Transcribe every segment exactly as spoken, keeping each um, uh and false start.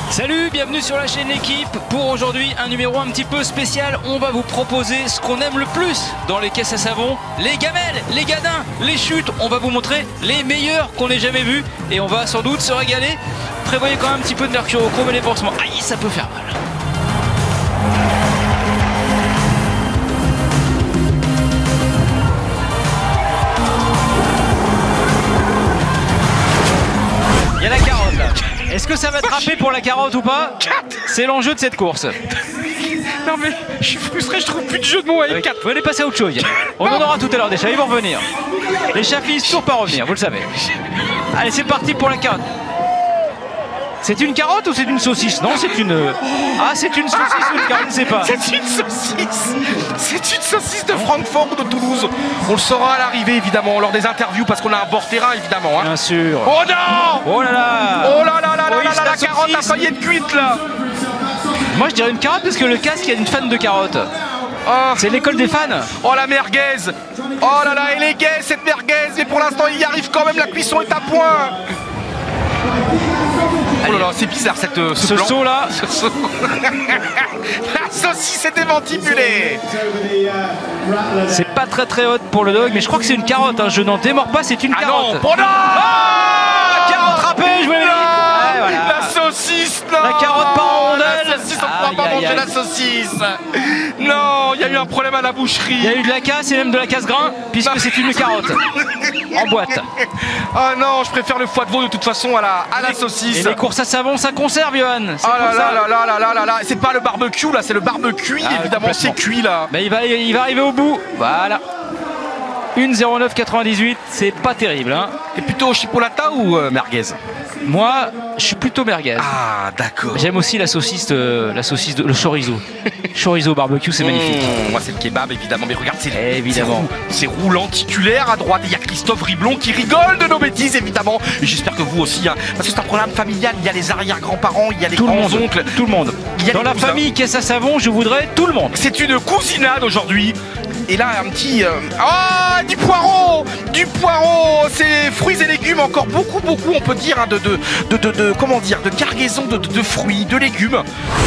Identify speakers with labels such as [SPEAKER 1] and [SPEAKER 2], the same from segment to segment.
[SPEAKER 1] Salut, bienvenue sur la chaîne L'équipe. Pour aujourd'hui, un numéro un petit peu spécial. On va vous proposer ce qu'on aime le plus dans les caisses à savon. Les gamelles, les gadins, les chutes. On va vous montrer les meilleurs qu'on ait jamais vus. Et on va sans doute se régaler. Prévoyez quand même un petit peu de mercurochrome et les pansements. Aïe, ça peut faire mal. Il y a la carotte là. Est-ce que ça va te râper pour la carotte ou pas? C'est l'enjeu de cette course.
[SPEAKER 2] Non mais je suis frustré, je trouve plus de jeu de mots avec quatre.
[SPEAKER 1] Vous allez passer à autre chose. On en aura tout à l'heure des chats, ils vont revenir. Les chats finissent toujours par revenir, vous le savez. Allez, c'est parti pour la carotte. C'est une carotte ou c'est une saucisse? Non, c'est une... Ah, c'est une saucisse ou une carotte, je ne sais pas.
[SPEAKER 2] C'est une saucisse. C'est une saucisse de Francfort ou de Toulouse. On le saura à l'arrivée, évidemment, lors des interviews, parce qu'on a un bord terrain, évidemment. Hein.
[SPEAKER 1] Bien sûr.
[SPEAKER 2] Oh non!
[SPEAKER 1] Oh là là!
[SPEAKER 2] Oh là là là là
[SPEAKER 1] Oui,
[SPEAKER 2] là là, la,
[SPEAKER 1] la
[SPEAKER 2] carotte a failli être cuite, là.
[SPEAKER 1] Moi, je dirais une carotte parce que le casque, il y a une fan de carotte.
[SPEAKER 2] Oh. C'est
[SPEAKER 1] l'école des fans.
[SPEAKER 2] Oh la merguez. Oh là là, elle est gaie, cette merguez. Mais pour l'instant, il y arrive quand même, la cuisson est à point. Oh là là, c'est bizarre cette, ce,
[SPEAKER 1] ce saut là.
[SPEAKER 2] Ce saut. La saucisse est démantibulée.
[SPEAKER 1] C'est pas très très haute pour le dog, mais je crois que c'est une carotte. Hein. Je n'en démords pas, c'est une
[SPEAKER 2] ah
[SPEAKER 1] carotte.
[SPEAKER 2] Non, bon non
[SPEAKER 1] ah, carotte râpée, je vous l'ai dit.
[SPEAKER 2] Ah,
[SPEAKER 1] voilà.
[SPEAKER 2] La saucisse, non.
[SPEAKER 1] La carotte par en rondelle.
[SPEAKER 2] La saucisse, on ne pourra pas manger la saucisse. Non, il y a eu un problème à la boucherie. Il
[SPEAKER 1] y a eu de la casse et même de la casse-grain, puisque c'est une carotte. En boîte.
[SPEAKER 2] Ah non, je préfère le foie de veau de toute façon à la, à la saucisse.
[SPEAKER 1] Et les courses à savon, ça conserve, Johan.
[SPEAKER 2] Oh là là là là là là là là. C'est pas le barbecue là, c'est le barbecue, ah, évidemment, c'est cuit là.
[SPEAKER 1] Mais il va, il va arriver au bout. Voilà. une zéro neuf quatre-vingt-dix-huit, c'est pas terrible. Hein.
[SPEAKER 2] T'es plutôt chipolata ou euh, merguez?
[SPEAKER 1] Moi, je suis plutôt merguez.
[SPEAKER 2] Ah, d'accord.
[SPEAKER 1] J'aime aussi la saucisse, de, la saucisse de, le chorizo. Chorizo barbecue, c'est mmh, magnifique.
[SPEAKER 2] Moi, c'est le kebab, évidemment. Mais regarde, c'est
[SPEAKER 1] évidemment.
[SPEAKER 2] C'est roux lenticulaire à droite. Il y a Christophe Riblon qui rigole de nos bêtises, évidemment. Et j'espère que vous aussi, hein, parce que c'est un programme familial. Il y a les arrière-grands-parents, il y a les grands-oncles.
[SPEAKER 1] Tout le monde.
[SPEAKER 2] Il y a
[SPEAKER 1] Dans la famille caisse à savon, je voudrais tout le monde.
[SPEAKER 2] C'est une cousinade aujourd'hui. Et là, un petit... Euh... Oh, du poireau. Du poireau. C'est fruits et légumes, encore beaucoup, beaucoup, on peut dire, hein, de, de, de, de, de... Comment dire, de cargaison de, de, de fruits, de légumes.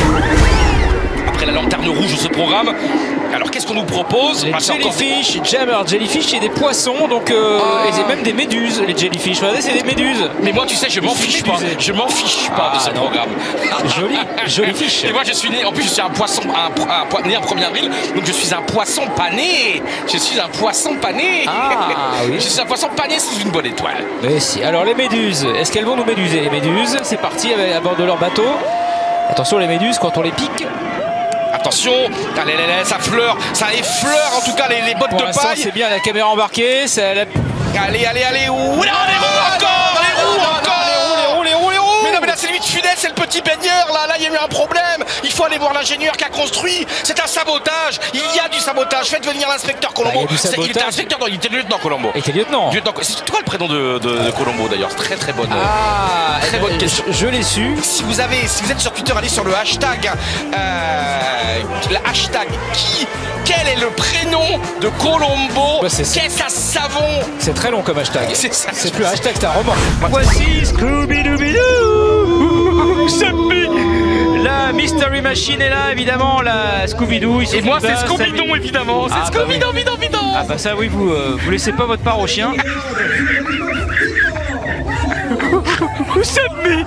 [SPEAKER 2] Après la lanterne rouge de ce programme, alors qu'est-ce qu'on nous propose?
[SPEAKER 1] Les jellyfish, des... jammer jellyfish, c'est des poissons, donc euh, oh. Et c'est même des méduses, les jellyfish. Regardez, c'est des méduses.
[SPEAKER 2] Mais moi, tu sais, je m'en fiche pas. Je m'en fiche pas ah, de ce non. programme.
[SPEAKER 1] Joli, joli fish.
[SPEAKER 2] Et moi, je suis né. En plus, je suis un poisson, un, un, un, né un premier avril, donc je suis un poisson pané. Je suis un poisson pané.
[SPEAKER 1] Ah oui.
[SPEAKER 2] Je suis un poisson pané sous une bonne étoile.
[SPEAKER 1] Mais si. Alors les méduses, est-ce qu'elles vont nous méduser? Les méduses, c'est parti à bord de leur bateau. Attention les méduses quand on les pique.
[SPEAKER 2] Attention, allez, allez, allez, ça fleure, ça effleure en tout cas les, les bottes
[SPEAKER 1] pour
[SPEAKER 2] de paille.
[SPEAKER 1] C'est bien la caméra embarquée. La...
[SPEAKER 2] Allez, allez, allez, ouh, là, les roues encore, les roues encore,
[SPEAKER 1] les roues, les roues, les roues, les roues.
[SPEAKER 2] Mais non, mais là c'est lui de Funès, c'est le petit baigneur, là, là il y a eu un problème. Il faut aller voir l'ingénieur qui a construit. C'est un sabotage. Il y a du sabotage. Faites venir l'inspecteur Colombo.
[SPEAKER 1] Ah, il,
[SPEAKER 2] il était inspecteur, non, il était lieutenant Colombo.
[SPEAKER 1] Il était lieutenant.
[SPEAKER 2] lieutenant c'est toi le prénom de, de, de Colombo d'ailleurs. Très très bonne.
[SPEAKER 1] Ah,
[SPEAKER 2] très bonne question.
[SPEAKER 1] Je, je l'ai su.
[SPEAKER 2] Si vous avez, si vous êtes sur Twitter, allez sur le hashtag, euh, le hashtag qui. Quel est le prénom de Colombo?
[SPEAKER 1] Bah,
[SPEAKER 2] Qu'est-ce à savon?
[SPEAKER 1] C'est très long comme hashtag. C'est plus un hashtag, c'est un roman.
[SPEAKER 2] Ouais.
[SPEAKER 1] Voici Scooby-Dooby-Doo. La Mystery Machine est là, évidemment. La Scooby-Doo.
[SPEAKER 2] Et moi, c'est Scooby-Doo, évidemment. C'est ah, Scooby-Doo, bah oui. bidon, bidon.
[SPEAKER 1] Ah bah ça, oui, vous, euh, vous laissez pas votre part au chien. Sammy.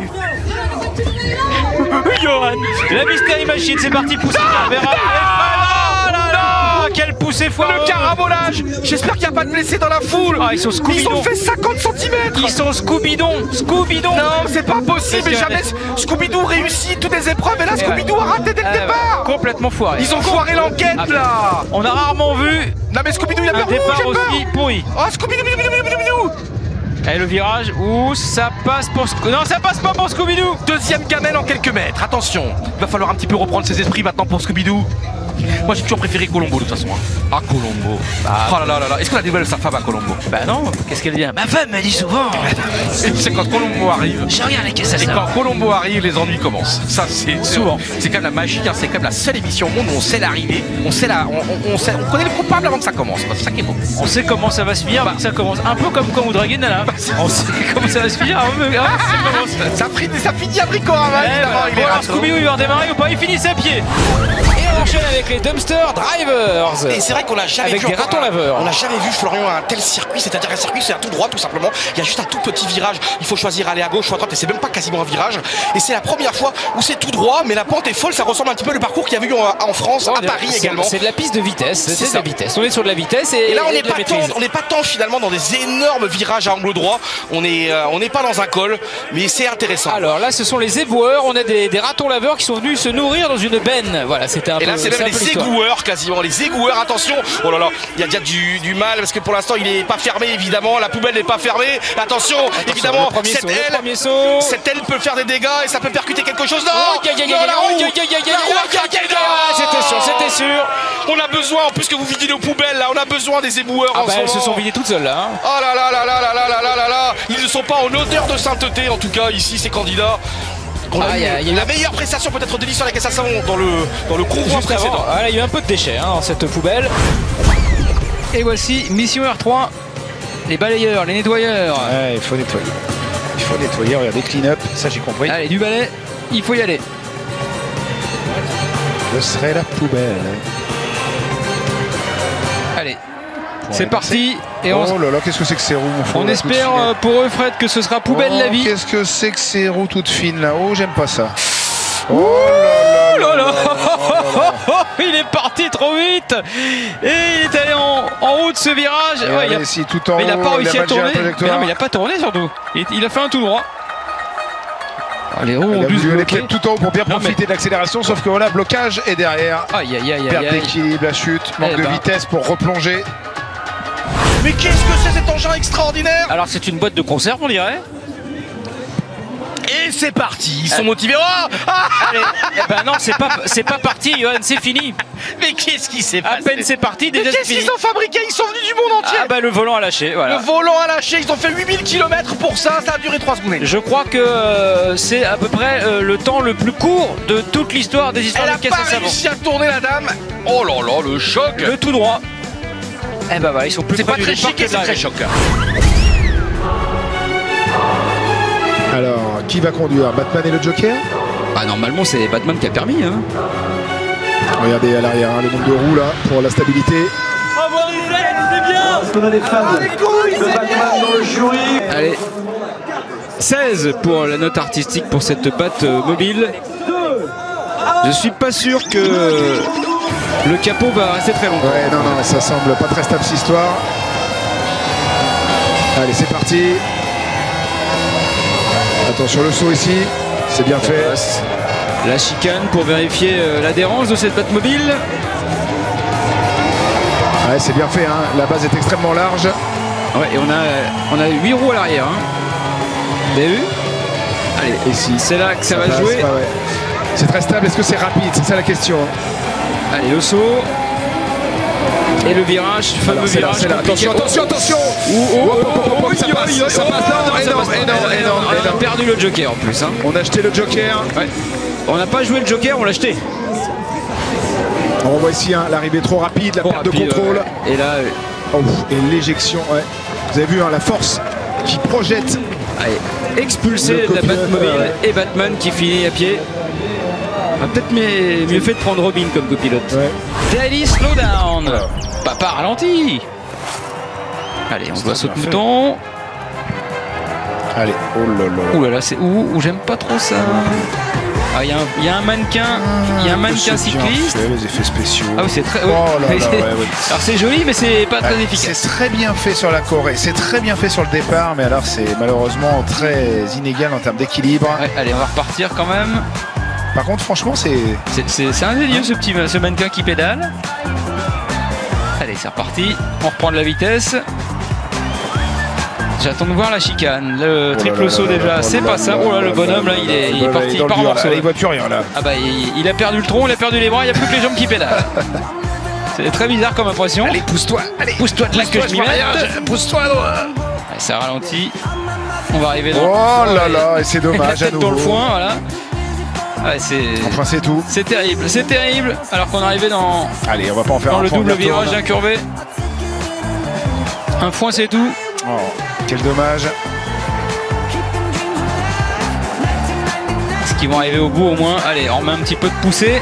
[SPEAKER 1] Johan. La Mystery Machine, c'est parti, pousser ah, vers ah, là là, quel poussé foireux.
[SPEAKER 2] Le carabolage. J'espère qu'il n'y a pas de blessés dans la foule.
[SPEAKER 1] Ah, ils sont Scooby-Doo.
[SPEAKER 2] Ils ont fait cinquante centimètres.
[SPEAKER 1] Ils sont Scooby-Doo. Scooby-Doo.
[SPEAKER 2] Non, c'est pas possible. Mais jamais Scooby-Doo réussit toutes les épreuves. Et là, Scooby-Doo a raté dès le euh, départ.
[SPEAKER 1] Complètement foiré.
[SPEAKER 2] Ils ont foiré l'enquête, ah, là.
[SPEAKER 1] On a rarement vu.
[SPEAKER 2] Non, mais Scooby-Doo, il a
[SPEAKER 1] un
[SPEAKER 2] peur.
[SPEAKER 1] départ
[SPEAKER 2] Ouh,
[SPEAKER 1] aussi pourri.
[SPEAKER 2] Oh, Scooby-Doo.
[SPEAKER 1] Et le virage, ouh, ça passe pour... Non, ça passe pas pour Scooby-Doo.
[SPEAKER 2] Deuxième gamelle en quelques mètres, attention. Il va falloir un petit peu reprendre ses esprits maintenant pour Scooby-Doo. Moi j'ai toujours préféré Colombo de toute façon. Hein. Ah Colombo.
[SPEAKER 1] Bah,
[SPEAKER 2] oh là là là là. Est-ce qu'on a des nouvelles de sa femme à Colombo?
[SPEAKER 1] Bah non, qu'est-ce qu'elle dit? Ma femme me dit souvent.
[SPEAKER 2] C'est quand Colombo arrive.
[SPEAKER 1] Je regarde les caisses à
[SPEAKER 2] Et
[SPEAKER 1] savon.
[SPEAKER 2] quand Colombo arrive, les ennuis commencent. Ça c'est
[SPEAKER 1] Souvent.
[SPEAKER 2] C'est quand même la magie. Hein. C'est quand même la seule émission au monde où on sait l'arrivée. On sait la, on, on, on, sait, on connaît le coupable avant que ça commence. C'est ça qui est beau.
[SPEAKER 1] On sait comment ça va se finir, bah, ça commence un peu comme quand vous draguez Nana. On sait comment ça va se finir. Avant que ça commence.
[SPEAKER 2] Ça, finit, ça finit à Bricorama,
[SPEAKER 1] Eh,
[SPEAKER 2] évidemment.
[SPEAKER 1] voilà.
[SPEAKER 2] Il
[SPEAKER 1] Bon,
[SPEAKER 2] est
[SPEAKER 1] alors
[SPEAKER 2] raton.
[SPEAKER 1] Scooby-Doo il va redémarrer ou pas? Il finit à pied. Et on enchaîne avec les Dumpster Drivers.
[SPEAKER 2] Et c'est vrai qu'on a jamais
[SPEAKER 1] Avec
[SPEAKER 2] vu
[SPEAKER 1] des
[SPEAKER 2] encore
[SPEAKER 1] ratons
[SPEAKER 2] un-
[SPEAKER 1] laveurs.
[SPEAKER 2] On n'a jamais vu Florian un tel circuit, c'est-à-dire un circuit c'est un tout droit tout simplement. Il y a juste un tout petit virage. Il faut choisir aller à gauche ou à droite et c'est même pas quasiment un virage. Et c'est la première fois où c'est tout droit, mais la pente est folle. Ça ressemble un petit peu au parcours qu'il y a eu en, en France, à Paris
[SPEAKER 1] C'est-
[SPEAKER 2] également.
[SPEAKER 1] C'est de la piste de vitesse.
[SPEAKER 2] C'est
[SPEAKER 1] C'est de
[SPEAKER 2] ça.
[SPEAKER 1] la vitesse. On est sur de la vitesse et,
[SPEAKER 2] Et là on
[SPEAKER 1] et
[SPEAKER 2] n'est
[SPEAKER 1] de la
[SPEAKER 2] pas tant,
[SPEAKER 1] maîtrise.
[SPEAKER 2] on n'est pas tant finalement dans des énormes virages à angle droit. On est, euh, on n'est pas dans un col, mais c'est intéressant.
[SPEAKER 1] Alors là, ce sont les éboueurs. On a des, des ratons laveurs qui sont venus se nourrir dans une benne. Voilà, c'était un
[SPEAKER 2] Et
[SPEAKER 1] peu.
[SPEAKER 2] là c'est même
[SPEAKER 1] un
[SPEAKER 2] les
[SPEAKER 1] peu l'histoire.
[SPEAKER 2] égoueurs quasiment, les égoueurs, attention. Oh là là, il y a déjà du, du mal parce que pour l'instant il n'est pas fermé évidemment, la poubelle n'est pas fermée. Attention, évidemment,
[SPEAKER 1] le premier
[SPEAKER 2] cette
[SPEAKER 1] saut, le
[SPEAKER 2] aile,
[SPEAKER 1] premier saut.
[SPEAKER 2] cette aile peut faire des dégâts et ça peut percuter quelque chose. Non,
[SPEAKER 1] Oh, aïe, aïe, aïe,
[SPEAKER 2] non,
[SPEAKER 1] aïe,
[SPEAKER 2] la
[SPEAKER 1] aïe,
[SPEAKER 2] roue,
[SPEAKER 1] aïe, aïe, aïe, aïe,
[SPEAKER 2] la roue a
[SPEAKER 1] aïe,
[SPEAKER 2] craqué,
[SPEAKER 1] aïe,
[SPEAKER 2] non.
[SPEAKER 1] aïe, c'était sûr, c'était sûr.
[SPEAKER 2] On a besoin, en plus que vous videz nos poubelles là, on a besoin des éboueurs
[SPEAKER 1] Ah
[SPEAKER 2] en
[SPEAKER 1] bah
[SPEAKER 2] ce
[SPEAKER 1] elles se
[SPEAKER 2] moment.
[SPEAKER 1] sont vidées toutes seules là. hein.
[SPEAKER 2] Oh là là là là là là là là là là. Ils ne sont pas en odeur de sainteté en tout cas ici ces candidats. On a
[SPEAKER 1] Ah,
[SPEAKER 2] eu
[SPEAKER 1] y a- y a eu-
[SPEAKER 2] la meilleure prestation peut-être de l'histoire de la caisse à savon dans le, dans le convoi
[SPEAKER 1] Juste avant,
[SPEAKER 2] précédent.
[SPEAKER 1] voilà, il y a eu un peu de déchets hein, dans cette poubelle. Et voici Mission R trois. Les balayeurs, les nettoyeurs.
[SPEAKER 3] Ouais, il faut nettoyer. Il faut nettoyer, regardez, clean up, ça j'ai compris.
[SPEAKER 1] Allez, du balai, il faut y aller.
[SPEAKER 3] Je serai la poubelle.
[SPEAKER 1] Allez, c'est
[SPEAKER 3] Ouais,
[SPEAKER 1] parti. Et on,
[SPEAKER 3] Oh là là, qu'est-ce que c'est que ces roues mon frère,
[SPEAKER 1] on
[SPEAKER 3] là,
[SPEAKER 1] espère
[SPEAKER 3] toutes fines.
[SPEAKER 1] euh, pour eux, Fred, que ce sera poubelle
[SPEAKER 3] Oh,
[SPEAKER 1] la vie.
[SPEAKER 3] Qu'est-ce que c'est que ces roues toutes fines là? Oh, j'aime pas ça. Oh là
[SPEAKER 1] Oh là là,
[SPEAKER 3] là.
[SPEAKER 1] il est parti trop vite. Et il est allé en, en haut de ce virage.
[SPEAKER 3] Et
[SPEAKER 1] Ouais, il a-
[SPEAKER 3] allez, si, tout en
[SPEAKER 1] mais il n'a
[SPEAKER 3] haut,
[SPEAKER 1] pas réussi
[SPEAKER 3] il a
[SPEAKER 1] à
[SPEAKER 3] mal géré
[SPEAKER 1] tourner.
[SPEAKER 3] la
[SPEAKER 1] Mais
[SPEAKER 3] trajectoire.
[SPEAKER 1] non, mais il n'a pas tourné surtout. Il, il a fait un tout droit. Ah, les roues
[SPEAKER 3] Il
[SPEAKER 1] ont
[SPEAKER 3] a
[SPEAKER 1] dû se
[SPEAKER 3] voulu aller
[SPEAKER 1] bloquer.
[SPEAKER 3] peut-être tout en haut pour bien
[SPEAKER 1] Non,
[SPEAKER 3] profiter de l'accélération, sauf que voilà, blocage est derrière.
[SPEAKER 1] Aïe aïe aïe
[SPEAKER 3] Perte
[SPEAKER 1] aïe aïe.
[SPEAKER 3] d'équilibre, la chute, manque
[SPEAKER 1] Eh
[SPEAKER 3] de
[SPEAKER 1] ben.
[SPEAKER 3] vitesse pour replonger.
[SPEAKER 2] Mais qu'est-ce que c'est cet engin extraordinaire?
[SPEAKER 1] Alors c'est une boîte de conserve on dirait.
[SPEAKER 2] Et c'est parti, ils sont motivés. Oh ah
[SPEAKER 1] Allez, eh ben non c'est pas c'est pas parti Johan, c'est fini.
[SPEAKER 2] mais qu'est-ce qui s'est
[SPEAKER 1] À
[SPEAKER 2] passé?
[SPEAKER 1] peine c'est parti
[SPEAKER 2] Mais
[SPEAKER 1] déjà c'est
[SPEAKER 2] qu'est-ce
[SPEAKER 1] fini.
[SPEAKER 2] qu'ils ont fabriqué? Ils sont venus du monde entier.
[SPEAKER 1] Ah bah le volant a lâché voilà.
[SPEAKER 2] Le volant a lâché, ils ont fait huit mille kilomètres pour ça, ça a duré trois secondes.
[SPEAKER 1] Je crois que euh, c'est à peu près euh, le temps le plus court de toute l'histoire des histoires
[SPEAKER 2] Elle a
[SPEAKER 1] de caisse
[SPEAKER 2] pas
[SPEAKER 1] à savon.
[SPEAKER 2] réussi à tourner la dame. Oh là là, le choc.
[SPEAKER 1] Le tout droit. Eh ben voilà, ils sont plus
[SPEAKER 2] C'est
[SPEAKER 1] près
[SPEAKER 2] pas
[SPEAKER 1] du
[SPEAKER 2] très
[SPEAKER 1] départ
[SPEAKER 2] chic
[SPEAKER 1] que
[SPEAKER 2] et
[SPEAKER 1] de
[SPEAKER 2] c'est très
[SPEAKER 1] l'arrivée.
[SPEAKER 2] choc.
[SPEAKER 3] Alors, qui va conduire? Batman et le Joker?
[SPEAKER 1] Ah normalement c'est Batman qui a permis hein.
[SPEAKER 3] Regardez à l'arrière, hein, le nombre de roues là, pour la stabilité.
[SPEAKER 1] Allez. seize pour la note artistique pour cette batte euh, mobile. Je suis pas sûr que euh, le capot va rester très longtemps.
[SPEAKER 3] Ouais, non, non, ça semble pas très stable cette histoire. Allez, c'est parti. Attention le saut ici, c'est bien fait.
[SPEAKER 1] Passe la chicane pour vérifier euh, l'adhérence de cette batte mobile.
[SPEAKER 3] Ouais, c'est bien fait, hein. La base est extrêmement large.
[SPEAKER 1] Ouais, et on a on a huit roues à l'arrière. Hein. Vous avez vu? Allez,
[SPEAKER 3] Et si
[SPEAKER 1] c'est là que ça, va
[SPEAKER 3] passe,
[SPEAKER 1] jouer.
[SPEAKER 3] ouais, ouais. C'est très stable, est-ce que c'est rapide? C'est ça la question.
[SPEAKER 1] Allez, le saut. Et le virage, fameux
[SPEAKER 3] Alors, c'est là,
[SPEAKER 1] virage.
[SPEAKER 3] c'est là.
[SPEAKER 1] compliqué.
[SPEAKER 3] Attention, attention, attention.
[SPEAKER 1] Oh, oh, oh, oh, oh,
[SPEAKER 3] ça
[SPEAKER 1] oui,
[SPEAKER 3] passe,
[SPEAKER 1] oui, oui,
[SPEAKER 3] ça
[SPEAKER 1] oh,
[SPEAKER 3] passe.
[SPEAKER 1] oh,
[SPEAKER 3] Non,
[SPEAKER 1] ça
[SPEAKER 3] énorme,
[SPEAKER 1] passe pas.
[SPEAKER 3] énorme,
[SPEAKER 1] Eh,
[SPEAKER 3] énorme,
[SPEAKER 1] On a
[SPEAKER 3] énorme.
[SPEAKER 1] perdu le joker en plus. Hein.
[SPEAKER 3] On a acheté le Joker.
[SPEAKER 1] Ouais. On n'a pas joué le joker, on l'a acheté.
[SPEAKER 3] On voit ici hein, l'arrivée trop rapide, la
[SPEAKER 1] Trop
[SPEAKER 3] perte de
[SPEAKER 1] rapide,
[SPEAKER 3] contrôle.
[SPEAKER 1] ouais. Et là, euh,
[SPEAKER 3] Oh, et l'éjection, ouais. Vous avez vu hein, la force qui projette.
[SPEAKER 1] allez, expulsé
[SPEAKER 3] Le
[SPEAKER 1] de la batte
[SPEAKER 3] copilote,
[SPEAKER 1] mobile
[SPEAKER 3] ouais.
[SPEAKER 1] et Batman qui finit à pied. On a peut-être mieux, mieux fait de prendre Robin comme copilote.
[SPEAKER 3] Ouais.
[SPEAKER 1] Daily slowdown. Papa ralenti. Allez, on voit saut de
[SPEAKER 3] bien fait.
[SPEAKER 1] mouton.
[SPEAKER 3] Allez, oh là là.
[SPEAKER 1] Ouh là là, c'est où où j'aime pas trop ça. Ah, il y, a un- il y a un mannequin, il y a un mannequin
[SPEAKER 3] C'est bien
[SPEAKER 1] cycliste.
[SPEAKER 3] fait, les effets spéciaux.
[SPEAKER 1] Ah oui, c'est très.
[SPEAKER 3] Oh là là, ouais, ouais.
[SPEAKER 1] Alors c'est joli, mais c'est pas très
[SPEAKER 3] Ouais,
[SPEAKER 1] efficace.
[SPEAKER 3] C'est très bien fait sur la Corée, c'est très bien fait sur le départ, mais alors c'est malheureusement très inégal en termes d'équilibre.
[SPEAKER 1] Ouais, allez, on va repartir quand même.
[SPEAKER 3] Par contre, franchement, c'est
[SPEAKER 1] C'est- C'est c'est ingénieux ce petit ce mannequin qui pédale. Allez, c'est reparti. On reprend de la vitesse. J'attends de voir la chicane. Le
[SPEAKER 3] Oh
[SPEAKER 1] triple
[SPEAKER 3] là là
[SPEAKER 1] saut
[SPEAKER 3] là là
[SPEAKER 1] déjà,
[SPEAKER 3] là
[SPEAKER 1] c'est
[SPEAKER 3] là
[SPEAKER 1] pas
[SPEAKER 3] là
[SPEAKER 1] ça.
[SPEAKER 3] là
[SPEAKER 1] Oh là,
[SPEAKER 3] là
[SPEAKER 1] le
[SPEAKER 3] là
[SPEAKER 1] bonhomme là,
[SPEAKER 3] là
[SPEAKER 1] il
[SPEAKER 3] là
[SPEAKER 1] est, il
[SPEAKER 3] là
[SPEAKER 1] est
[SPEAKER 3] là,
[SPEAKER 1] parti,
[SPEAKER 3] il est
[SPEAKER 1] il
[SPEAKER 3] dans
[SPEAKER 1] part
[SPEAKER 3] le
[SPEAKER 1] en
[SPEAKER 3] dur,
[SPEAKER 1] morceaux.
[SPEAKER 3] là, il voit plus rien là.
[SPEAKER 1] Ah bah il, il a perdu le tronc, il a perdu les bras, il n'y a plus que les jambes qui pédalent. C'est très bizarre comme impression.
[SPEAKER 3] Allez, pousse-toi, allez,
[SPEAKER 1] Pousse-toi de là que je m'y mette.
[SPEAKER 3] pousse-toi.
[SPEAKER 1] Ouais, ça ralentit. On va arriver dans
[SPEAKER 3] Oh là
[SPEAKER 1] Ouais,
[SPEAKER 3] là, et c'est
[SPEAKER 1] la
[SPEAKER 3] dommage à
[SPEAKER 1] tête dans le
[SPEAKER 3] nouveau.
[SPEAKER 1] foin, voilà. Ouais, c'est
[SPEAKER 3] Enfin, c'est tout.
[SPEAKER 1] c'est terrible, c'est terrible. Alors qu'on est arrivé dans,
[SPEAKER 3] Allez, on va pas en faire
[SPEAKER 1] dans
[SPEAKER 3] un
[SPEAKER 1] le
[SPEAKER 3] point, on y
[SPEAKER 1] double virage
[SPEAKER 3] retourne.
[SPEAKER 1] incurvé. Un foin, c'est tout.
[SPEAKER 3] Oh, quel dommage.
[SPEAKER 1] Est-ce qu'ils vont arriver au bout au moins? Allez, on met un petit peu de poussée.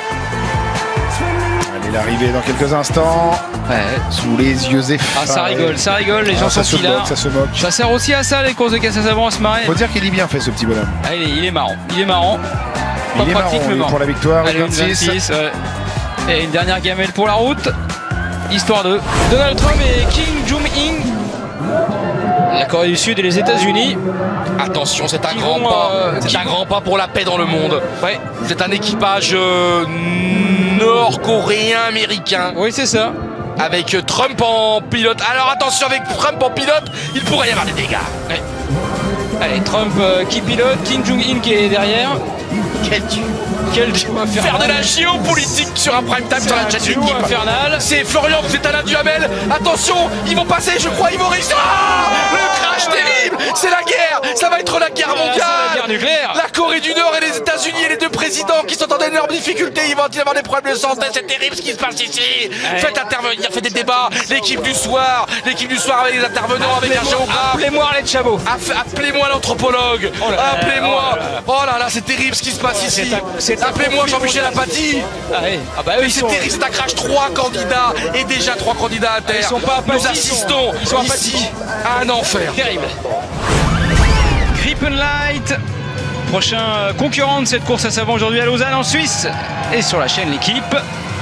[SPEAKER 3] Allez, l'arrivée dans quelques instants.
[SPEAKER 1] Ouais.
[SPEAKER 3] Sous les yeux effarés.
[SPEAKER 1] Ah, ça rigole, ça rigole, les gens
[SPEAKER 3] Ah, ça
[SPEAKER 1] sont
[SPEAKER 3] se
[SPEAKER 1] filards.
[SPEAKER 3] moque, ça se moque.
[SPEAKER 1] Ça sert aussi à ça, les courses de caisse à savon, à se marrer.
[SPEAKER 3] Faut dire qu'il est bien fait ce petit bonhomme.
[SPEAKER 1] Ah, il, est, il est marrant, il est marrant. Pas
[SPEAKER 3] Il est
[SPEAKER 1] pratique,
[SPEAKER 3] marrant,
[SPEAKER 1] mais
[SPEAKER 3] lui,
[SPEAKER 1] marrant.
[SPEAKER 3] pour la victoire.
[SPEAKER 1] Allez, une
[SPEAKER 3] vingt-six.
[SPEAKER 1] vingt-six, ouais. Et une dernière gamelle pour la route. Histoire de Donald Trump et Kim Jong-un. La Corée du Sud et les États-Unis.
[SPEAKER 2] Attention, c'est un
[SPEAKER 1] Qui
[SPEAKER 2] grand
[SPEAKER 1] vont,
[SPEAKER 2] pas.
[SPEAKER 1] euh,
[SPEAKER 2] C'est
[SPEAKER 1] qui
[SPEAKER 2] un
[SPEAKER 1] vont-
[SPEAKER 2] grand pas pour la paix dans le monde.
[SPEAKER 1] Ouais,
[SPEAKER 2] C'est un équipage euh, nord-coréen-américain
[SPEAKER 1] oui, c'est ça.
[SPEAKER 2] avec Trump en pilote. Alors attention, avec Trump en pilote, il pourrait y avoir des dégâts.
[SPEAKER 1] Ouais. Allez, Trump euh, qui pilote, Kim Jong-un qui est derrière.
[SPEAKER 2] Quel dieu.
[SPEAKER 1] Quel duo infernal.
[SPEAKER 2] Faire de la géopolitique sur un prime time sur la chaîne
[SPEAKER 1] duo
[SPEAKER 2] d'équipe.
[SPEAKER 1] infernal.
[SPEAKER 2] C'est Florian, c'est Alain Duhamel. Attention, ils vont passer, je crois, ils vont réussir. Ah, le crash terrible. C'est la guerre. Ça va être la guerre
[SPEAKER 1] Voilà,
[SPEAKER 2] mondiale.
[SPEAKER 1] c'est la guerre nucléaire.
[SPEAKER 2] La Corée du Nord et les États-Unis et les deux présidents qui sont en énorme difficulté. Ils vont y avoir des problèmes de santé. C'est terrible ce qui se passe ici.
[SPEAKER 1] Ouais.
[SPEAKER 2] Faites intervenir, faites des débats. L'équipe du soir, l'équipe du soir avec les intervenants, avec un géographe.
[SPEAKER 1] Appelez-moi Arlette Chabot.
[SPEAKER 2] Aff- Appelez-moi l'anthropologue.
[SPEAKER 1] Oh là là,
[SPEAKER 2] Appelez-moi.
[SPEAKER 1] oh là là.
[SPEAKER 2] Oh là là, c'est terrible ce qui se passe
[SPEAKER 1] Oh,
[SPEAKER 2] ici.
[SPEAKER 1] c'est un- c'est un
[SPEAKER 2] Appelez-moi
[SPEAKER 1] conflit
[SPEAKER 2] Jean-Michel
[SPEAKER 1] mondial.
[SPEAKER 2] Apathy.
[SPEAKER 1] Ah, ouais. Ah bah eux,
[SPEAKER 2] Mais
[SPEAKER 1] ils
[SPEAKER 2] c'est
[SPEAKER 1] sont...
[SPEAKER 2] terrible, c'est un crash. Trois candidats et déjà trois candidats à terre.
[SPEAKER 1] Ils sont pas apathiques,
[SPEAKER 2] Nous assistons
[SPEAKER 1] ils sont- ils sont
[SPEAKER 2] ici
[SPEAKER 1] apathiques.
[SPEAKER 2] à un enfer.
[SPEAKER 1] Terrible. Grippenlight, prochain euh, concurrent de cette course à savon aujourd'hui à Lausanne en Suisse et sur la chaîne L'équipe.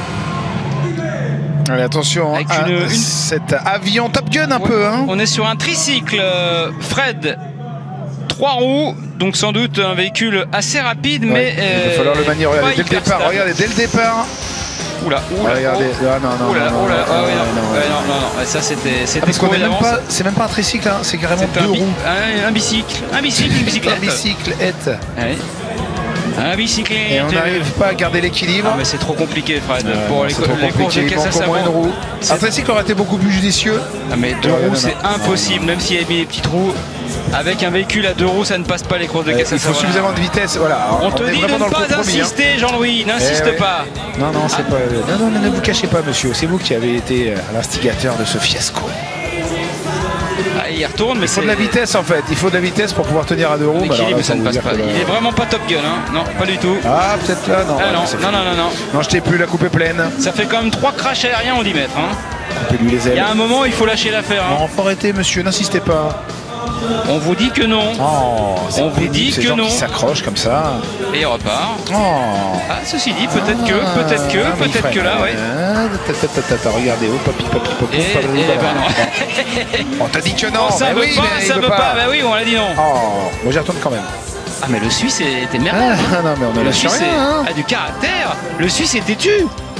[SPEAKER 3] Allez, attention,
[SPEAKER 1] Avec
[SPEAKER 3] hein,
[SPEAKER 1] une- une-
[SPEAKER 3] cet avion Top Gun un peu. Hein.
[SPEAKER 1] On est sur un tricycle euh, Fred, trois roues, donc sans doute un véhicule assez rapide, mais
[SPEAKER 3] Ouais, il va falloir le manier.
[SPEAKER 1] pas
[SPEAKER 3] Regardez, dès le
[SPEAKER 1] hyper
[SPEAKER 3] départ.
[SPEAKER 1] stable.
[SPEAKER 3] Regardez, dès le départ.
[SPEAKER 1] Oula, oula,
[SPEAKER 3] Regardez.
[SPEAKER 1] oh.
[SPEAKER 3] Ah, non, non,
[SPEAKER 1] Oula,
[SPEAKER 3] non, non,
[SPEAKER 1] oula,
[SPEAKER 3] non,
[SPEAKER 1] ah ouais,
[SPEAKER 3] non,
[SPEAKER 1] non,
[SPEAKER 3] non,
[SPEAKER 1] ouais,
[SPEAKER 3] non.
[SPEAKER 1] non, non, non, ouais, ça c'était
[SPEAKER 3] Ah,
[SPEAKER 1] c'était
[SPEAKER 3] parce qu'on
[SPEAKER 1] trouvé
[SPEAKER 3] est même
[SPEAKER 1] d'avance.
[SPEAKER 3] pas, c'est même pas un tricycle, hein, c'est carrément
[SPEAKER 1] C'est un,
[SPEAKER 3] deux
[SPEAKER 1] bi-
[SPEAKER 3] roues.
[SPEAKER 1] un, un bicycle, un bicycle, une bicyclette.
[SPEAKER 3] Un bicyclette.
[SPEAKER 1] Ouais. Un bicyclette.
[SPEAKER 3] Et on n'arrive pas à garder l'équilibre.
[SPEAKER 1] Ah mais c'est trop compliqué Fred
[SPEAKER 3] Ouais,
[SPEAKER 1] pour
[SPEAKER 3] non,
[SPEAKER 1] les,
[SPEAKER 3] c'est trop
[SPEAKER 1] les courses de
[SPEAKER 3] compliqué. Il
[SPEAKER 1] caisse à
[SPEAKER 3] manque au moins une
[SPEAKER 1] savon.
[SPEAKER 3] roue.
[SPEAKER 1] C'est-
[SPEAKER 3] Un tricycle aurait été beaucoup plus judicieux.
[SPEAKER 1] Ah, mais deux
[SPEAKER 3] Ouais,
[SPEAKER 1] roues
[SPEAKER 3] non,
[SPEAKER 1] c'est
[SPEAKER 3] non.
[SPEAKER 1] impossible, même s'il y a mis des petits trous. Avec un véhicule à deux roues ça ne passe pas les courses de
[SPEAKER 3] Euh,
[SPEAKER 1] caisse à
[SPEAKER 3] il faut
[SPEAKER 1] savon.
[SPEAKER 3] suffisamment de vitesse. Voilà.
[SPEAKER 1] On te
[SPEAKER 3] est
[SPEAKER 1] dit de
[SPEAKER 3] vraiment
[SPEAKER 1] ne
[SPEAKER 3] dans le
[SPEAKER 1] pas
[SPEAKER 3] compromis, hein.
[SPEAKER 1] insister Jean-Louis, n'insiste
[SPEAKER 3] Eh ouais.
[SPEAKER 1] pas.
[SPEAKER 3] Non, non, c'est pas. Non, non, ne vous cachez pas, monsieur. C'est vous qui avez été à l'instigateur de ce fiasco.
[SPEAKER 1] Ah, il retourne mais
[SPEAKER 3] Il faut
[SPEAKER 1] c'est
[SPEAKER 3] de la vitesse en fait. Il faut de la vitesse pour pouvoir tenir à deux roues. mais alors
[SPEAKER 1] l'équilibre
[SPEAKER 3] là,
[SPEAKER 1] ça
[SPEAKER 3] faut
[SPEAKER 1] ne
[SPEAKER 3] vous
[SPEAKER 1] passe
[SPEAKER 3] dire
[SPEAKER 1] pas.
[SPEAKER 3] que là-
[SPEAKER 1] Il est vraiment pas Top Gun hein. Non, pas du tout.
[SPEAKER 3] Ah, peut-être là, non.
[SPEAKER 1] Ah
[SPEAKER 3] ouais,
[SPEAKER 1] non,
[SPEAKER 3] c'est
[SPEAKER 1] non,
[SPEAKER 3] fini.
[SPEAKER 1] non, non, non.
[SPEAKER 3] Non, je t'ai plus, la coupe est pleine.
[SPEAKER 1] Ça fait quand même trois crashs aériens au dix mètres. Hein.
[SPEAKER 3] Coupez-lui les
[SPEAKER 1] Il y
[SPEAKER 3] ailes.
[SPEAKER 1] a un moment il faut lâcher l'affaire. Hein.
[SPEAKER 3] Non, faut arrêter, monsieur, n'insistez pas.
[SPEAKER 1] On vous dit que non.
[SPEAKER 3] Oh, c'est
[SPEAKER 1] On vous
[SPEAKER 3] pénible,
[SPEAKER 1] dit
[SPEAKER 3] ces
[SPEAKER 1] que
[SPEAKER 3] gens
[SPEAKER 1] non.
[SPEAKER 3] qui s'accrochent comme ça.
[SPEAKER 1] Et il repart.
[SPEAKER 3] Oh.
[SPEAKER 1] Ah, ceci dit, peut-être que,
[SPEAKER 3] Ah,
[SPEAKER 1] peut-être que,
[SPEAKER 3] mais il
[SPEAKER 1] peut-être
[SPEAKER 3] freine.
[SPEAKER 1] que là, ouais.
[SPEAKER 3] Ah, ta, ta, ta, ta, ta, regardez, oh, papi, papi, papi,
[SPEAKER 1] Et,
[SPEAKER 3] papi,
[SPEAKER 1] et
[SPEAKER 3] papi.
[SPEAKER 1] ben non.
[SPEAKER 3] On t'a dit que non,
[SPEAKER 1] Non, ça
[SPEAKER 3] mais
[SPEAKER 1] veut
[SPEAKER 3] oui,
[SPEAKER 1] pas,
[SPEAKER 3] mais il
[SPEAKER 1] ça
[SPEAKER 3] veut
[SPEAKER 1] veut pas. Bah oui, on l'a dit non.
[SPEAKER 3] Oh, moi j'y retourne quand même.
[SPEAKER 1] Ah, mais le Suisse était
[SPEAKER 3] Ah,
[SPEAKER 1] merveilleux. hein.
[SPEAKER 3] non, mais on ne
[SPEAKER 1] Le
[SPEAKER 3] lâche
[SPEAKER 1] Suisse
[SPEAKER 3] rien.
[SPEAKER 1] est-
[SPEAKER 3] Hein.
[SPEAKER 1] a du caractère. Le Suisse est têtu.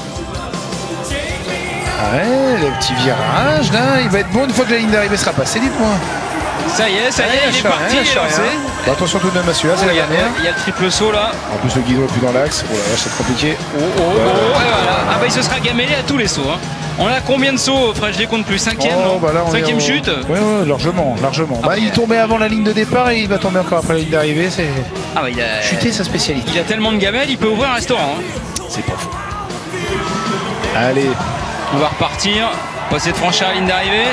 [SPEAKER 3] Ouais, le petit virage, là, il va être bon une fois que la ligne d'arrivée sera passée, dites-moi.
[SPEAKER 1] Ça y est, ça y est,
[SPEAKER 3] Allez,
[SPEAKER 1] il est
[SPEAKER 3] lâche rien,
[SPEAKER 1] parti, il
[SPEAKER 3] lâche
[SPEAKER 1] est lancé.
[SPEAKER 3] rien. Bah, attention tout de même à celui-là, c'est
[SPEAKER 1] Oh,
[SPEAKER 3] la
[SPEAKER 1] il y a-
[SPEAKER 3] dernière.
[SPEAKER 1] Il y a le triple saut là.
[SPEAKER 3] En plus, le guidon est plus dans l'axe. Oh là là, c'est compliqué.
[SPEAKER 1] Oh, oh, oh, et voilà. Ah bah il se sera gamellé à tous les sauts. hein. On a combien de sauts, Fred? Je les compte plus. Cinquième,
[SPEAKER 3] Oh,
[SPEAKER 1] non
[SPEAKER 3] bah là, on est
[SPEAKER 1] Cinquième
[SPEAKER 3] au-
[SPEAKER 1] chute.
[SPEAKER 3] Ouais, ouais, largement, largement. Bah,
[SPEAKER 1] Après-
[SPEAKER 3] il tombait avant la ligne de départ et il va tomber encore après la ligne d'arrivée. C'est
[SPEAKER 1] Ah bah il a,
[SPEAKER 3] chuter sa spécialité.
[SPEAKER 1] il a tellement de gamelles, il peut ouvrir un restaurant. hein.
[SPEAKER 3] C'est pas faux. Allez,
[SPEAKER 1] On va repartir, pas essayer de franchir la ligne d'arrivée.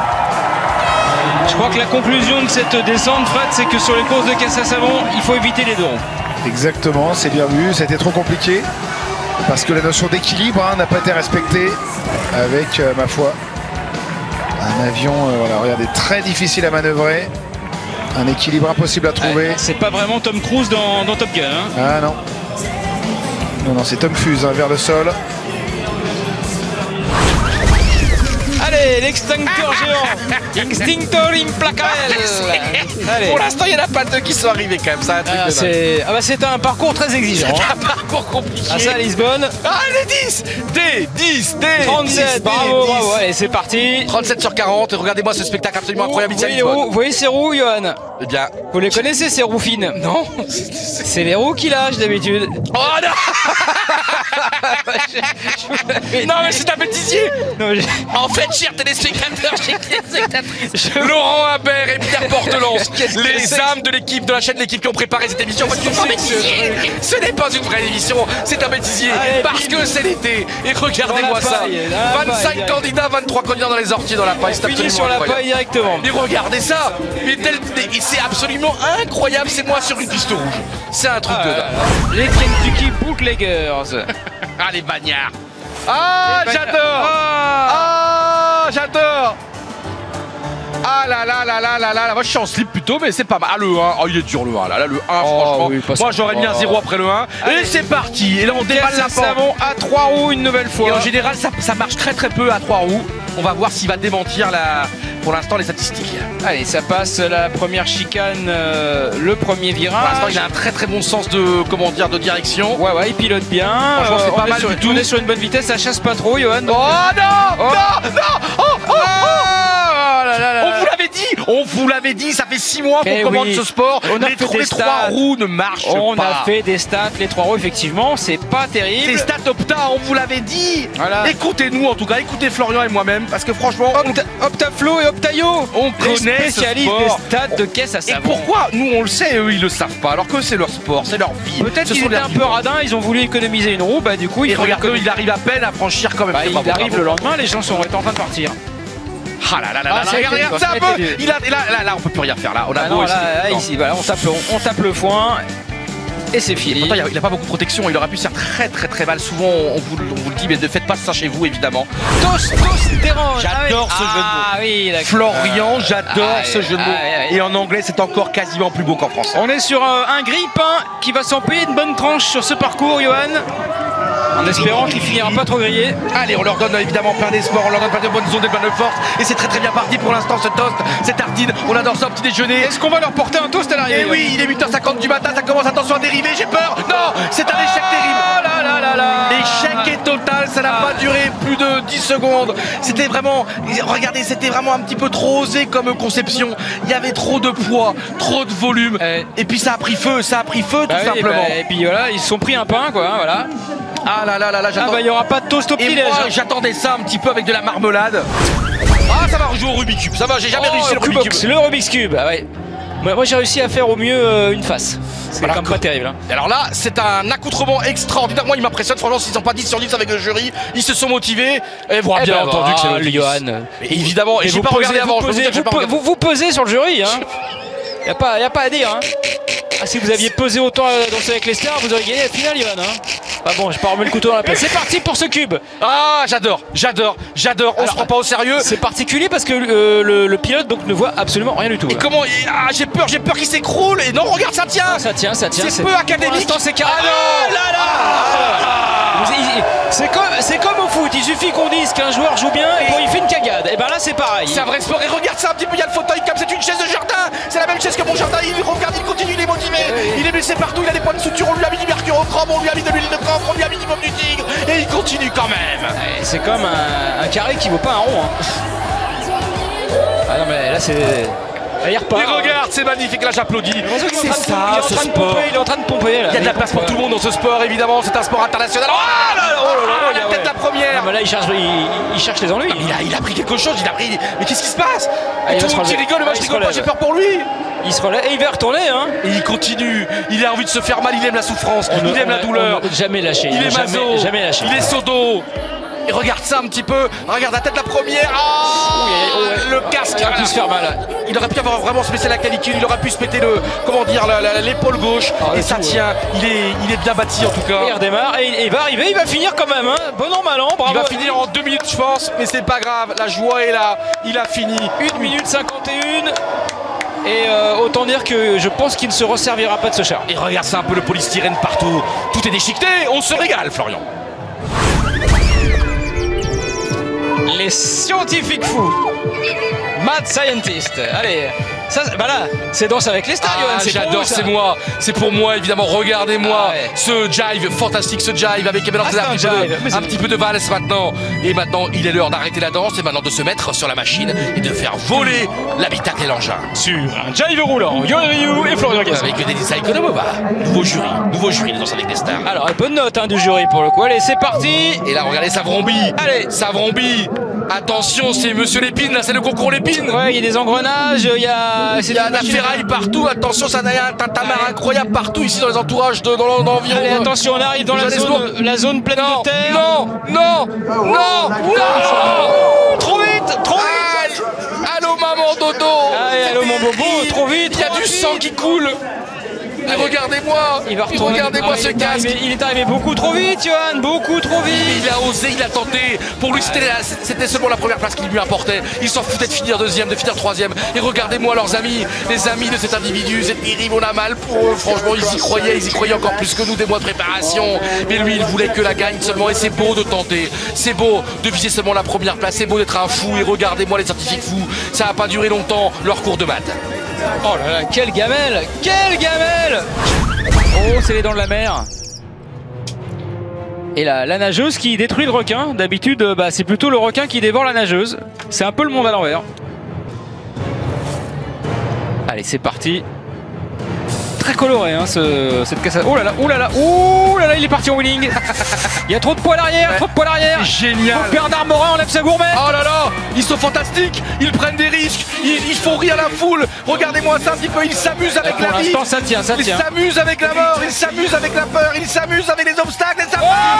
[SPEAKER 1] Je crois que la conclusion de cette descente, Fred, c'est que sur les courses de caisse à savon, il faut éviter les deux ronds.
[SPEAKER 3] exactement, c'est bien vu. C'était trop compliqué parce que la notion d'équilibre hein, n'a pas été respectée avec, euh, ma foi, un avion, euh, voilà, regardez, très difficile à manœuvrer. Un équilibre impossible à trouver.
[SPEAKER 1] Ouais, c'est pas vraiment Tom Cruise dans, dans Top Gun. hein.
[SPEAKER 3] Ah non. Non, non, c'est Tom Fuse hein, vers le sol.
[SPEAKER 1] Allez, Allez, l'extincteur géant. Extinctor implacable. Allez.
[SPEAKER 2] Pour l'instant, il n'y en a pas deux qui sont arrivés quand même. C'est un truc
[SPEAKER 1] Ah,
[SPEAKER 2] de dingue.
[SPEAKER 1] c'est ah bah, c'est un parcours très exigeant.
[SPEAKER 2] C'est
[SPEAKER 1] hein.
[SPEAKER 2] un parcours compliqué.
[SPEAKER 1] Ah, ça, à Lisbonne.
[SPEAKER 2] Ah, les dix D, dix, D,
[SPEAKER 1] trente-sept,
[SPEAKER 2] dix,
[SPEAKER 1] bravo,
[SPEAKER 2] dix.
[SPEAKER 1] bravo. Allez, c'est parti.
[SPEAKER 2] trente-sept sur quarante. Regardez-moi ce spectacle absolument incroyable.
[SPEAKER 1] Vous
[SPEAKER 2] ici à
[SPEAKER 1] voyez, les
[SPEAKER 2] Lisbonne.
[SPEAKER 1] roues, vous voyez ces roues, Johan?
[SPEAKER 2] Eh bien,
[SPEAKER 1] Vous les connaissez, ces roues fines?
[SPEAKER 2] non.
[SPEAKER 1] C'est les roues qui lâchent d'habitude.
[SPEAKER 2] Oh non. Non, mais c'est un bêtisier.
[SPEAKER 1] Non, mais j'ai-
[SPEAKER 2] En fait, chers téléspectateurs, chers téléspectatrices, Laurent Habert et Pierre Portelance,
[SPEAKER 1] Qu'est-ce que
[SPEAKER 2] les
[SPEAKER 1] c'est que-
[SPEAKER 2] âmes de l'équipe, de la chaîne de l'équipe qui ont préparé cette émission.
[SPEAKER 1] Qu'est-ce que
[SPEAKER 2] C'est un
[SPEAKER 1] c'est que ce
[SPEAKER 2] bêtisier. Ce n'est pas une vraie émission, c'est un bêtisier.
[SPEAKER 1] Allez,
[SPEAKER 2] Parce
[SPEAKER 1] bim.
[SPEAKER 2] que c'est l'été. Et regardez-moi
[SPEAKER 1] Dans la
[SPEAKER 2] ça.
[SPEAKER 1] paille, dans la paille,
[SPEAKER 2] vingt-cinq
[SPEAKER 1] direct.
[SPEAKER 2] candidats, vingt-trois candidats dans les orties dans la paille. C'est
[SPEAKER 1] Fini
[SPEAKER 2] absolument
[SPEAKER 1] sur la
[SPEAKER 2] incroyable.
[SPEAKER 1] paille directement.
[SPEAKER 2] Mais regardez ça. Mais tel- et c'est absolument incroyable. C'est moi sur une piste rouge. C'est un truc
[SPEAKER 1] Ah,
[SPEAKER 2] de
[SPEAKER 1] là,
[SPEAKER 2] dingue.
[SPEAKER 1] là. Les Kentucky Bootleggers.
[SPEAKER 2] Ah, les bagnards. Ah,
[SPEAKER 1] Les bagnards.
[SPEAKER 2] j'adore.
[SPEAKER 1] Ah.
[SPEAKER 2] Ah, j'adore. Ah là là là là là là là. Moi je suis en slip plutôt, mais c'est pas mal. Ah, le un, oh il est dur le un là, là le un
[SPEAKER 1] Oh,
[SPEAKER 2] franchement.
[SPEAKER 1] oui, parce
[SPEAKER 2] Moi
[SPEAKER 1] que-
[SPEAKER 2] j'aurais mis un
[SPEAKER 1] oh.
[SPEAKER 2] zéro après le un.
[SPEAKER 1] Allez.
[SPEAKER 2] Et c'est parti. Et là on déballe la
[SPEAKER 1] Caisse
[SPEAKER 2] pente.
[SPEAKER 1] savon à trois roues une nouvelle
[SPEAKER 2] Et
[SPEAKER 1] fois.
[SPEAKER 2] en général ça, ça marche très très peu à trois roues. On va voir s'il va démentir la, pour l'instant les statistiques.
[SPEAKER 1] Allez, ça passe la première chicane, euh, le premier
[SPEAKER 2] Pour
[SPEAKER 1] virage.
[SPEAKER 2] l'instant il a un très très bon sens de comment dire de direction.
[SPEAKER 1] Ouais, ouais, il pilote bien.
[SPEAKER 2] Franchement, c'est
[SPEAKER 1] Euh,
[SPEAKER 2] pas
[SPEAKER 1] on est
[SPEAKER 2] mal
[SPEAKER 1] sur,
[SPEAKER 2] du tout.
[SPEAKER 1] On est sur une bonne vitesse, ça chasse pas trop, Johan.
[SPEAKER 2] Oh non,
[SPEAKER 1] Oh.
[SPEAKER 2] non, non, oh, oh, oh.
[SPEAKER 1] Oh là là là
[SPEAKER 2] On
[SPEAKER 1] là.
[SPEAKER 2] vous l'avait dit, on vous l'avait dit, ça fait six mois qu'on
[SPEAKER 1] Mais
[SPEAKER 2] commande
[SPEAKER 1] oui.
[SPEAKER 2] ce sport.
[SPEAKER 1] On a
[SPEAKER 2] les
[SPEAKER 1] fait
[SPEAKER 2] tro-
[SPEAKER 1] des
[SPEAKER 2] les
[SPEAKER 1] stats.
[SPEAKER 2] trois roues ne marchent
[SPEAKER 1] On
[SPEAKER 2] pas.
[SPEAKER 1] a fait des stats, les trois roues, effectivement, c'est pas terrible.
[SPEAKER 2] C'est stats Opta, on vous l'avait dit.
[SPEAKER 1] Voilà.
[SPEAKER 2] Écoutez-nous en tout cas, écoutez Florian et moi-même, parce que franchement, on,
[SPEAKER 1] Opta- Optaflow et Optaio,
[SPEAKER 2] on
[SPEAKER 1] les
[SPEAKER 2] connaît ce
[SPEAKER 1] spécialistes
[SPEAKER 2] sport.
[SPEAKER 1] des stats de caisse à
[SPEAKER 2] Et
[SPEAKER 1] savon.
[SPEAKER 2] pourquoi nous on le sait et eux ils le savent pas, alors que c'est leur sport, c'est leur vie.
[SPEAKER 1] Peut-être
[SPEAKER 2] Ce
[SPEAKER 1] qu'ils
[SPEAKER 2] sont
[SPEAKER 1] étaient
[SPEAKER 2] leurs
[SPEAKER 1] un
[SPEAKER 2] vies.
[SPEAKER 1] peu radins, ils ont voulu économiser une roue, bah du coup, il
[SPEAKER 2] Et
[SPEAKER 1] faut
[SPEAKER 2] regarde,
[SPEAKER 1] l'économiser.
[SPEAKER 2] il arrive à peine à franchir quand même.
[SPEAKER 1] Bah,
[SPEAKER 2] C'est
[SPEAKER 1] il
[SPEAKER 2] bravo,
[SPEAKER 1] arrive
[SPEAKER 2] bravo.
[SPEAKER 1] le lendemain, les gens sont en train de partir.
[SPEAKER 2] Ah là là là
[SPEAKER 1] Ah,
[SPEAKER 2] là,
[SPEAKER 1] ça a
[SPEAKER 2] regarde,
[SPEAKER 1] été
[SPEAKER 2] regarde
[SPEAKER 1] dur,
[SPEAKER 2] ça
[SPEAKER 1] ça a
[SPEAKER 2] un peu.
[SPEAKER 1] été dur.
[SPEAKER 2] Il a, là, là, là, on peut plus rien faire là. On a
[SPEAKER 1] Ah
[SPEAKER 2] beau
[SPEAKER 1] non,
[SPEAKER 2] essayer.
[SPEAKER 1] là, là,
[SPEAKER 2] Non.
[SPEAKER 1] ici, voilà, on tape, on, on tape le foin et c'est fini.
[SPEAKER 2] Pourtant, il a- il a pas beaucoup de protection, il aurait pu se faire très très très mal. Souvent, on vous, on vous le dit, mais ne faites pas ça chez vous évidemment.
[SPEAKER 1] Tostostérone.
[SPEAKER 2] J'adore
[SPEAKER 1] Ah
[SPEAKER 2] ce
[SPEAKER 1] oui.
[SPEAKER 2] jeu de mots.
[SPEAKER 1] Ah oui, d'accord.
[SPEAKER 2] Florian, j'adore
[SPEAKER 1] Ah,
[SPEAKER 2] ce jeu de mots.
[SPEAKER 1] ah, ah,
[SPEAKER 2] Et en anglais, c'est encore quasiment plus beau qu'en français.
[SPEAKER 1] On est sur euh, un grille-pain qui va s'en payer une bonne tranche sur ce parcours, Johan. En espérant qu'il finira pas trop grillé.
[SPEAKER 2] Allez, on leur donne évidemment plein d'espoir, on leur donne plein de bonnes ondes, des bonnes forces. Et c'est très très bien parti pour l'instant ce toast, cette tartine. On adore ça au petit déjeuner.
[SPEAKER 1] Est-ce qu'on va leur porter un toast à l'arrivée?
[SPEAKER 2] Et oui, il est huit heures cinquante du matin, ça commence attention à dériver, j'ai peur. Non, c'est un échec terrible.
[SPEAKER 1] Oh là là là là.
[SPEAKER 2] L'échec est total, ça n'a
[SPEAKER 1] Ah.
[SPEAKER 2] pas duré plus de dix secondes. C'était vraiment, regardez, c'était vraiment un petit peu trop osé comme conception. Il y avait trop de poids, trop de volume.
[SPEAKER 1] Eh.
[SPEAKER 2] Et puis ça a pris feu, ça a pris feu tout
[SPEAKER 1] Ah oui,
[SPEAKER 2] simplement.
[SPEAKER 1] bah, et puis voilà, ils se sont pris un pain, quoi, hein, voilà.
[SPEAKER 2] Ah là là là là,
[SPEAKER 1] Ah
[SPEAKER 2] j'attends.
[SPEAKER 1] bah il y aura pas de toast au
[SPEAKER 2] Et
[SPEAKER 1] petit-déj.
[SPEAKER 2] moi, j'attendais ça un petit peu avec de la marmelade. Ah, ça va rejouer au Rubik's Cube, ça va, j'ai jamais
[SPEAKER 1] Oh,
[SPEAKER 2] réussi le
[SPEAKER 1] Cube
[SPEAKER 2] Rubik's
[SPEAKER 1] Box,
[SPEAKER 2] Cube.
[SPEAKER 1] le Rubik's Cube, ah ouais. Moi, moi, j'ai réussi à faire au mieux euh, une face. C'est
[SPEAKER 2] Voilà,
[SPEAKER 1] quand même
[SPEAKER 2] quoi.
[SPEAKER 1] pas terrible. Hein.
[SPEAKER 2] Et alors là, c'est un accoutrement extraordinaire. Moi, il m'impressionne. Franchement, s'ils n'ont pas dix sur dix avec le jury, ils se sont motivés. Et voilà,
[SPEAKER 1] Eh
[SPEAKER 2] bien
[SPEAKER 1] ben,
[SPEAKER 2] entendu que c'est
[SPEAKER 1] voilà,
[SPEAKER 2] le
[SPEAKER 1] Johan.
[SPEAKER 2] Et évidemment, et,
[SPEAKER 1] Et
[SPEAKER 2] j'ai
[SPEAKER 1] vous
[SPEAKER 2] pas
[SPEAKER 1] pesez,
[SPEAKER 2] regardé
[SPEAKER 1] vous
[SPEAKER 2] avant. je peux vous
[SPEAKER 1] pesez,
[SPEAKER 2] dire que j'ai
[SPEAKER 1] vous,
[SPEAKER 2] pas
[SPEAKER 1] pe-
[SPEAKER 2] regardé.
[SPEAKER 1] vous, vous pesez sur le jury, hein. Y a pas, y a pas à dire, hein. Ah, si vous aviez pesé autant à Danser avec les stars, vous auriez gagné la finale, Johan. Hein. Ah bon, je vais pas remettre le couteau dans la plaie. C'est parti pour ce cube.
[SPEAKER 2] Ah, j'adore, j'adore, j'adore. On
[SPEAKER 1] Alors,
[SPEAKER 2] se prend pas au sérieux.
[SPEAKER 1] C'est particulier parce que euh, le, le pilote donc ne voit absolument rien du tout.
[SPEAKER 2] Et
[SPEAKER 1] hein.
[SPEAKER 2] comment et- Ah, j'ai peur, j'ai peur qu'il s'écroule. Et non, regarde, ça tient.
[SPEAKER 1] Ah, ça tient, ça tient.
[SPEAKER 2] C'est peu académique.
[SPEAKER 1] Pour l'instant, c'est carré.
[SPEAKER 2] Ah non.
[SPEAKER 1] là là. Vous- il- il- C'est comme, c'est comme au foot. Il suffit qu'on dise qu'un joueur joue bien et qu'il fait une cagade. Et ben là, c'est pareil.
[SPEAKER 2] C'est un vrai sport. Et regarde ça un petit peu. Il y a le fauteuil comme c'est une chaise de jardin. C'est la même chaise que mon jardin. Il regarde, il continue, il est motivé. Il est blessé partout. Il a des points de suture. On lui a mis du mercurochrome, on lui a mis de l'huile de camphre, on lui a mis du baume du tigre. Et il continue quand même.
[SPEAKER 1] Ouais, c'est comme un, un carré qui vaut pas un rond. Hein. Ah non mais là c'est. Là, il repart.
[SPEAKER 2] Et regarde, c'est magnifique. Là, j'applaudis.
[SPEAKER 1] C'est
[SPEAKER 2] C'est
[SPEAKER 1] ça,
[SPEAKER 2] ça,
[SPEAKER 1] il est en
[SPEAKER 2] ce
[SPEAKER 1] train de
[SPEAKER 2] sport.
[SPEAKER 1] pomper, il est en train de pomper là.
[SPEAKER 2] Il y a de la place pour tout le monde dans ce sport, évidemment. C'est un sport international. Oh là là, oh là là,
[SPEAKER 1] Ah,
[SPEAKER 2] il a
[SPEAKER 1] ouais.
[SPEAKER 2] peut-être la première.
[SPEAKER 1] Ah, mais là il cherche, il, il cherche les ennuis.
[SPEAKER 2] Il a, il a pris quelque chose, il a pris. Mais qu'est-ce qui se passe?
[SPEAKER 1] Ah, il
[SPEAKER 2] Tout
[SPEAKER 1] va
[SPEAKER 2] le
[SPEAKER 1] se
[SPEAKER 2] monde qui
[SPEAKER 1] relever.
[SPEAKER 2] rigole, moi
[SPEAKER 1] Ah,
[SPEAKER 2] je
[SPEAKER 1] il se
[SPEAKER 2] rigole pas,
[SPEAKER 1] relève.
[SPEAKER 2] j'ai peur pour lui.
[SPEAKER 1] Il se relève et il va retourner hein.
[SPEAKER 2] Et il continue, il a envie de se faire mal, il aime la souffrance,
[SPEAKER 1] On
[SPEAKER 2] il
[SPEAKER 1] ne-
[SPEAKER 2] aime
[SPEAKER 1] on
[SPEAKER 2] la
[SPEAKER 1] a-
[SPEAKER 2] douleur.
[SPEAKER 1] on n'a jamais lâché.
[SPEAKER 2] Il
[SPEAKER 1] a
[SPEAKER 2] est
[SPEAKER 1] jamais,
[SPEAKER 2] maso,
[SPEAKER 1] jamais lâché.
[SPEAKER 2] il est sodo. Et regarde ça un petit peu, regarde la tête la première. Ah,
[SPEAKER 1] Oui, ouais.
[SPEAKER 2] le casque.
[SPEAKER 1] Il va plus se faire mal.
[SPEAKER 2] Il aurait pu avoir vraiment se baisser la canicule, il aurait pu se péter le, comment dire, la- la- l'épaule gauche.
[SPEAKER 1] Ah,
[SPEAKER 2] et
[SPEAKER 1] le
[SPEAKER 2] ça
[SPEAKER 1] tout,
[SPEAKER 2] tient, il est, il est bien bâti en tout cas.
[SPEAKER 1] Et il redémarre et il, et il va arriver, il va finir quand même. Hein. Bon an, mal an, bravo.
[SPEAKER 2] Il va finir en deux minutes je pense, mais c'est pas grave, la joie est là, il a fini.
[SPEAKER 1] une minute cinquante et un. Et euh, autant dire que je pense qu'il ne se resservira pas de ce char.
[SPEAKER 2] Et regarde ça un peu le polystyrène partout, tout est déchiqueté, on se régale Florian.
[SPEAKER 1] Les scientifiques fous. Mad Scientist. Allez, ça, bah là, c'est Danse avec les stars,
[SPEAKER 2] Ah,
[SPEAKER 1] Johan.
[SPEAKER 2] j'adore, c'est moi. C'est pour moi, évidemment. Regardez-moi
[SPEAKER 1] Ah ouais.
[SPEAKER 2] ce jive, fantastique ce jive avec maintenant
[SPEAKER 1] Ah,
[SPEAKER 2] c'est un,
[SPEAKER 1] c'est un
[SPEAKER 2] petit peu de-
[SPEAKER 1] jive, mais c'est-
[SPEAKER 2] un petit peu de valse maintenant. Et maintenant, il est l'heure d'arrêter la danse et maintenant de se mettre sur la machine et de faire voler l'habitacle et l'engin.
[SPEAKER 1] Sur un jive roulant, Johan Rioux et Florian Gasson.
[SPEAKER 2] Avec Denisa Ikonomova, nouveau jury, nouveau jury de Danse avec les stars.
[SPEAKER 1] Alors, bonne note hein, du jury pour le coup. Allez, c'est parti.
[SPEAKER 2] Et là, regardez Savrombi.
[SPEAKER 1] Allez.
[SPEAKER 2] Savrombi. Attention, c'est Monsieur Lépine, là, c'est le concours Lépine.
[SPEAKER 1] Ouais, il y a des engrenages, il y a.
[SPEAKER 2] Il y a de la ferraille partout, attention, ça a un tintamarre
[SPEAKER 1] Allez.
[SPEAKER 2] incroyable partout ici dans les entourages, de, dans l'environ.
[SPEAKER 1] Allez, attention, on arrive dans
[SPEAKER 2] Vous
[SPEAKER 1] la
[SPEAKER 2] allez
[SPEAKER 1] zone, la zone pleine
[SPEAKER 2] Non,
[SPEAKER 1] de terre.
[SPEAKER 2] non, non, non, non.
[SPEAKER 1] Trop vite, trop vite.
[SPEAKER 2] Aïe. Allô maman dodo.
[SPEAKER 1] Allez, allô, mon bobo,
[SPEAKER 2] Terrible.
[SPEAKER 1] trop vite,
[SPEAKER 2] Il y a
[SPEAKER 1] trop
[SPEAKER 2] du
[SPEAKER 1] vite.
[SPEAKER 2] sang qui coule. Et regardez-moi.
[SPEAKER 1] Il va
[SPEAKER 2] Et
[SPEAKER 1] retourner.
[SPEAKER 2] regardez-moi
[SPEAKER 1] Ah,
[SPEAKER 2] ce
[SPEAKER 1] il est
[SPEAKER 2] casque.
[SPEAKER 1] arrivé- Il est arrivé beaucoup trop vite, Johan, beaucoup trop vite.
[SPEAKER 2] Il a osé, il a tenté. Pour lui, c'était la- c'était seulement la première place qui lui importait. Il s'en foutait de finir deuxième, de finir troisième. Et regardez-moi leurs amis, les amis de cet individu. C'est terrible, on a mal pour eux. Franchement, ils y croyaient, ils y croyaient encore plus que nous des mois de préparation. Mais lui, il voulait que la gagne seulement. Et c'est beau de tenter. C'est beau de viser seulement la première place. C'est beau d'être un fou. Et regardez-moi les scientifiques fous. Ça n'a pas duré longtemps, leur cours de maths.
[SPEAKER 1] Oh là là, quelle gamelle, quelle gamelle. Oh, c'est les dents de la mer. Et la, la nageuse qui détruit le requin. D'habitude, euh, bah, c'est plutôt le requin qui dévore la nageuse. C'est un peu le monde à l'envers. Allez, c'est parti. Très coloré, hein, ce, cette casse à... Oh là là, oh là là, oh là là, il est parti en wheeling. Il y a trop de poids à l'arrière,
[SPEAKER 2] Ouais.
[SPEAKER 1] trop de poids à l'arrière.
[SPEAKER 2] Génial.
[SPEAKER 1] Faut que Bernard Morin enlève sa gourmette.
[SPEAKER 2] Oh là là, ils sont fantastiques, ils prennent des risques, ils, ils font rire la foule. Regardez-moi ça un petit peu, ils s'amusent avec
[SPEAKER 1] Pour
[SPEAKER 2] la vie.
[SPEAKER 1] l'instant, ça tient, ça
[SPEAKER 2] Ils
[SPEAKER 1] tient.
[SPEAKER 2] s'amusent avec la mort, ils s'amusent avec la peur, ils s'amusent avec les obstacles et ça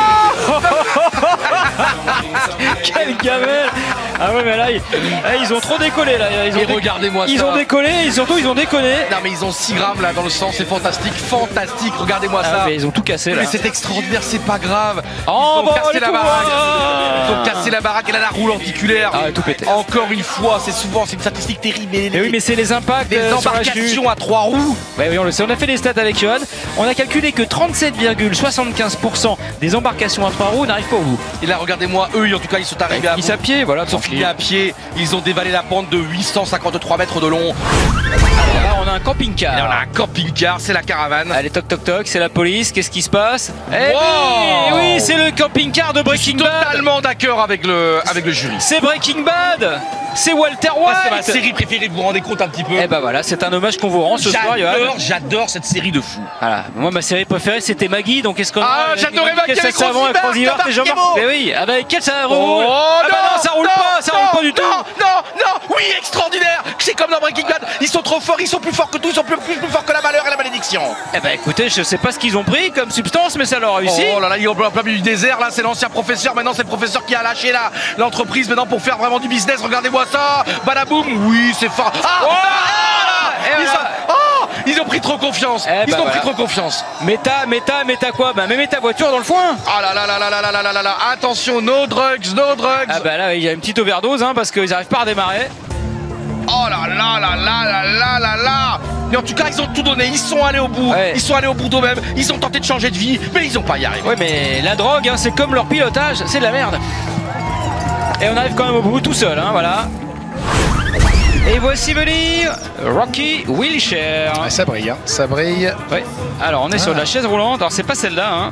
[SPEAKER 1] Quelle gamelle. Ah ouais, mais là, ils, là, ils ont trop décollé là. Ils ont,
[SPEAKER 2] Et
[SPEAKER 1] dé-
[SPEAKER 2] regardez-moi
[SPEAKER 1] ils
[SPEAKER 2] ça.
[SPEAKER 1] ont décollé et surtout ils ont déconné.
[SPEAKER 2] Non mais ils ont six grammes là dans le sang, c'est fantastique, fantastique, regardez-moi
[SPEAKER 1] Ah,
[SPEAKER 2] ça.
[SPEAKER 1] mais ils ont tout cassé là.
[SPEAKER 2] Mais c'est extraordinaire, c'est pas grave.
[SPEAKER 1] Oh,
[SPEAKER 2] Ils ont
[SPEAKER 1] bah,
[SPEAKER 2] cassé
[SPEAKER 1] les
[SPEAKER 2] la
[SPEAKER 1] pouvoirs.
[SPEAKER 2] baraque. Ils ont cassé la baraque et là la roue lenticulaire.
[SPEAKER 1] Ah, tout pété.
[SPEAKER 2] Encore une fois, c'est souvent, c'est une statistique terrible. Mais
[SPEAKER 1] Mais oui, mais c'est les impacts
[SPEAKER 2] les
[SPEAKER 1] euh, sur la chute.
[SPEAKER 2] embarcations à trois roues.
[SPEAKER 1] Ouais, oui, on le sait. On a fait les stats avec Johan. On a calculé que trente-sept virgule soixante-quinze pour cent des embarcations à trois roues n'arrivent pas au bout.
[SPEAKER 2] Et là, regardez-moi, eux, en tout cas, ils sont arrivés à
[SPEAKER 1] Ils
[SPEAKER 2] bout.
[SPEAKER 1] sont à pied, voilà.
[SPEAKER 2] Ils sont finis à pied, ils ont dévalé la pente de huit cent cinquante-trois mètres de long.
[SPEAKER 1] Là, on a un
[SPEAKER 2] Et là, on
[SPEAKER 1] camping-car.
[SPEAKER 2] a un camping-car, c'est la caravane.
[SPEAKER 1] Allez, toc toc toc, c'est la police. Qu'est-ce qui se passe? Eh
[SPEAKER 2] Wow.
[SPEAKER 1] oui, oui, c'est le camping-car de
[SPEAKER 2] Je suis
[SPEAKER 1] Breaking Bad.
[SPEAKER 2] totalement d'accord avec le, avec le jury.
[SPEAKER 1] C'est Breaking Bad. C'est Walter
[SPEAKER 2] Ah,
[SPEAKER 1] White.
[SPEAKER 2] c'est ma série préférée, vous vous rendez compte un petit peu.
[SPEAKER 1] Eh ben voilà, c'est un hommage qu'on vous rend ce soir, Johan.
[SPEAKER 2] J'adore, j'adore cette série de fous.
[SPEAKER 1] Voilà. Moi, ma série préférée, c'était Maggie. Donc, est-ce qu'on
[SPEAKER 2] Ah,
[SPEAKER 1] a-
[SPEAKER 2] j'adorais Maggie
[SPEAKER 1] Qu'est-ce
[SPEAKER 2] avec
[SPEAKER 1] que ça avant,
[SPEAKER 2] Rosie Barthes,
[SPEAKER 1] Rosie Barthes et Jean-Marc.
[SPEAKER 2] Barthes.
[SPEAKER 1] Mais oui, avec quel ça roule?
[SPEAKER 2] Oh
[SPEAKER 1] Ah bah non, ça roule pas, ça roule pas du tout.
[SPEAKER 2] Non, non, non, oui, extraordinaire. C'est comme dans Breaking Bad, ils sont trop forts, ils sont plus forts que tout, ils sont plus, plus, plus forts que la malheur et la malédiction.
[SPEAKER 1] Eh ben écoutez, je sais pas ce qu'ils ont pris comme substance, mais ça leur a réussi.
[SPEAKER 2] Oh là là, il est en plein plein milieu du désert, là, c'est l'ancien professeur, maintenant c'est le professeur qui a lâché la- l'entreprise maintenant pour faire vraiment du business, regardez-moi ça, badaboum, oui, c'est fort. Ah,
[SPEAKER 1] Oh,
[SPEAKER 2] ah,
[SPEAKER 1] et
[SPEAKER 2] ils,
[SPEAKER 1] voilà.
[SPEAKER 2] ont, oh, ils ont pris trop confiance,
[SPEAKER 1] Eh
[SPEAKER 2] ils
[SPEAKER 1] ben
[SPEAKER 2] ont
[SPEAKER 1] voilà.
[SPEAKER 2] pris trop confiance.
[SPEAKER 1] Méta, méta, méta quoi? Bah mais mets ta voiture dans le foin.
[SPEAKER 2] Ah là là là là là là là là là là, attention, no drugs, no drugs.
[SPEAKER 1] Ah bah là, il y a une petite overdose, hein, parce qu'ils arrivent pas à redémarrer.
[SPEAKER 2] Oh là là là là là là là là. Mais en tout cas, ils ont tout donné, ils sont allés au bout,
[SPEAKER 1] Ouais.
[SPEAKER 2] ils sont allés au bout d'eux-mêmes, ils ont tenté de changer de vie, mais ils ont pas y arrivé.
[SPEAKER 1] Ouais, mais la drogue, hein, c'est comme leur pilotage, c'est de la merde. Et on arrive quand même au bout tout seul, hein, voilà. Et voici venir Rocky Wilshire.
[SPEAKER 3] Ouais, ça brille, hein. Ça brille.
[SPEAKER 1] Ouais. Alors on est sur de la chaise roulante. Alors c'est pas celle-là. Hein.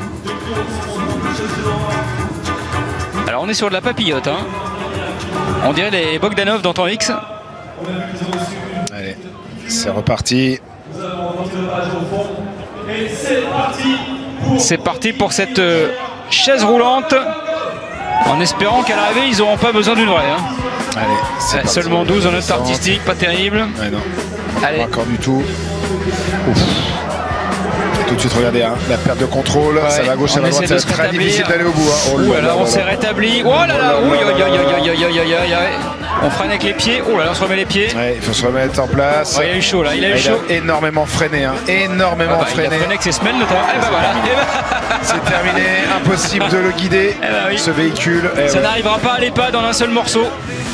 [SPEAKER 1] Alors on est sur de la papillote. Hein. On dirait les Bogdanov dans Temps X.
[SPEAKER 3] Allez, c'est reparti.
[SPEAKER 1] C'est parti pour cette euh, chaise roulante. En espérant qu'à l'arrivée ils n'auront pas besoin d'une vraie. Hein.
[SPEAKER 3] Allez, c'est
[SPEAKER 1] Ouais,
[SPEAKER 3] parti.
[SPEAKER 1] seulement douze en note artistique, pas terrible.
[SPEAKER 3] Ouais, non.
[SPEAKER 1] Allez.
[SPEAKER 3] Pas encore du tout. Ouf. Tout de suite, regardez, hein, la perte de contrôle,
[SPEAKER 1] Ouais,
[SPEAKER 3] ça va à gauche, ça
[SPEAKER 1] on
[SPEAKER 3] va à droite,
[SPEAKER 1] essaie
[SPEAKER 3] ça
[SPEAKER 1] de
[SPEAKER 3] va
[SPEAKER 1] se
[SPEAKER 3] être très
[SPEAKER 1] rétablir.
[SPEAKER 3] difficile d'aller au bout. Hein. Oh
[SPEAKER 1] Ouh
[SPEAKER 3] là
[SPEAKER 1] là là,
[SPEAKER 3] là
[SPEAKER 1] on
[SPEAKER 3] là
[SPEAKER 1] s'est
[SPEAKER 3] là.
[SPEAKER 1] rétabli. Oh là là,
[SPEAKER 3] Oh là
[SPEAKER 1] oui,
[SPEAKER 3] là
[SPEAKER 1] aïe,
[SPEAKER 3] là
[SPEAKER 1] aïe,
[SPEAKER 3] là
[SPEAKER 1] aïe, aïe, aïe, aïe, aïe, aïe. On freine avec les pieds. Oh là là, on se remet les pieds.
[SPEAKER 3] Ouais, il faut se remettre en place.
[SPEAKER 1] Ouais, il a eu chaud là, il a eu
[SPEAKER 3] Ah,
[SPEAKER 1] chaud.
[SPEAKER 3] a énormément freiné, hein. énormément
[SPEAKER 1] Ah bah, il a
[SPEAKER 3] freiné.
[SPEAKER 1] freiné avec ses semelles notamment. Eh bah voilà. Eh bah,
[SPEAKER 3] C'est terminé, impossible de le guider,
[SPEAKER 1] Eh ben oui.
[SPEAKER 3] ce véhicule. Eh
[SPEAKER 1] ça
[SPEAKER 3] ouais.
[SPEAKER 1] n'arrivera pas à l'EHPAD en un seul morceau.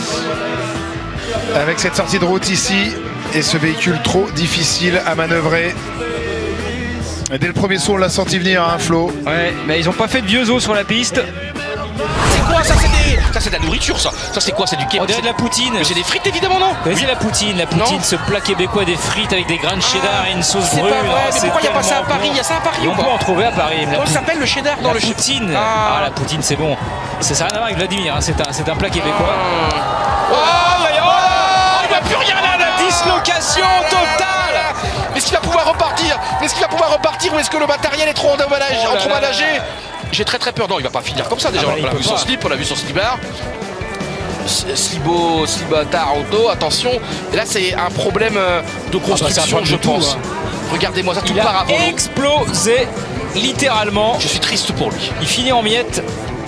[SPEAKER 3] Avec cette sortie de route ici et ce véhicule trop difficile à manœuvrer. Et dès le premier saut, on l'a senti venir, hein, Flo.
[SPEAKER 1] Ouais, mais ils ont pas fait de vieux os sur la piste.
[SPEAKER 2] C'est quoi ça? C'est des, Ça c'est de la nourriture ça. Ça c'est quoi? C'est du
[SPEAKER 1] On dirait de la poutine.
[SPEAKER 2] Mais c'est des frites évidemment non?
[SPEAKER 1] Vous connaissez la poutine, la poutine,
[SPEAKER 2] Non.
[SPEAKER 1] ce plat québécois des frites avec des grains de cheddar et une sauce
[SPEAKER 2] C'est
[SPEAKER 1] brune.
[SPEAKER 2] pas vrai,
[SPEAKER 1] Oh,
[SPEAKER 2] mais
[SPEAKER 1] c'est
[SPEAKER 2] pourquoi il n'y a pas ça à
[SPEAKER 1] tellement
[SPEAKER 2] Paris?
[SPEAKER 1] bon.
[SPEAKER 2] Il y a ça à Paris
[SPEAKER 1] Et
[SPEAKER 2] ou
[SPEAKER 1] on peut
[SPEAKER 2] pas?
[SPEAKER 1] en trouver à Paris. La
[SPEAKER 2] Comment
[SPEAKER 1] poutine.
[SPEAKER 2] ça s'appelle le cheddar dans
[SPEAKER 1] La
[SPEAKER 2] le
[SPEAKER 1] poutine.
[SPEAKER 2] Ah.
[SPEAKER 1] Ah, la poutine, c'est bon. Ça n'a rien à voir avec Vladimir, hein. c'est un, c'est un plat québécois.
[SPEAKER 2] Oh,
[SPEAKER 1] Oh,
[SPEAKER 2] oh, il va plus rien là,
[SPEAKER 1] la dislocation totale.
[SPEAKER 2] Est-ce qu'il va pouvoir repartir? Est-ce qu'il va pouvoir repartir ou est-ce que le matériel est trop endommagé,
[SPEAKER 1] Oh là
[SPEAKER 2] trop
[SPEAKER 1] là
[SPEAKER 2] managé?
[SPEAKER 1] là.
[SPEAKER 2] J'ai très très peur. Non, il va pas finir comme ça déjà.
[SPEAKER 1] Ah bah,
[SPEAKER 2] on
[SPEAKER 1] il
[SPEAKER 2] l'a
[SPEAKER 1] peut
[SPEAKER 2] vu son
[SPEAKER 1] pas.
[SPEAKER 2] slip, on l'a vu son slibard. Slibo, Slibatar auto, attention. Et là, c'est un problème euh, de
[SPEAKER 1] Ah bah, c'est un
[SPEAKER 2] construction,
[SPEAKER 1] problème
[SPEAKER 2] je
[SPEAKER 1] de tout,
[SPEAKER 2] pense.
[SPEAKER 1] hein.
[SPEAKER 2] Regardez-moi ça, tout
[SPEAKER 1] Il
[SPEAKER 2] part
[SPEAKER 1] a
[SPEAKER 2] avant nous.
[SPEAKER 1] explosé, littéralement.
[SPEAKER 2] Je suis triste pour lui.
[SPEAKER 1] Il finit en miettes.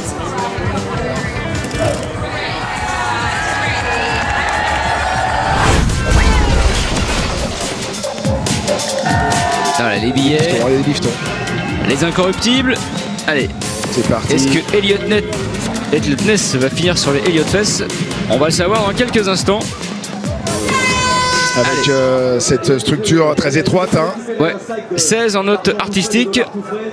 [SPEAKER 1] Voilà, les billets,
[SPEAKER 3] Pour aller les liftons.
[SPEAKER 1] les incorruptibles. Allez,
[SPEAKER 3] C'est parti.
[SPEAKER 1] est-ce que Elliot Net- Elliot Ness va finir sur les Elliot Fest? On va le savoir dans quelques instants.
[SPEAKER 3] Avec euh, cette structure très étroite. Hein.
[SPEAKER 1] Ouais, seize en note artistique.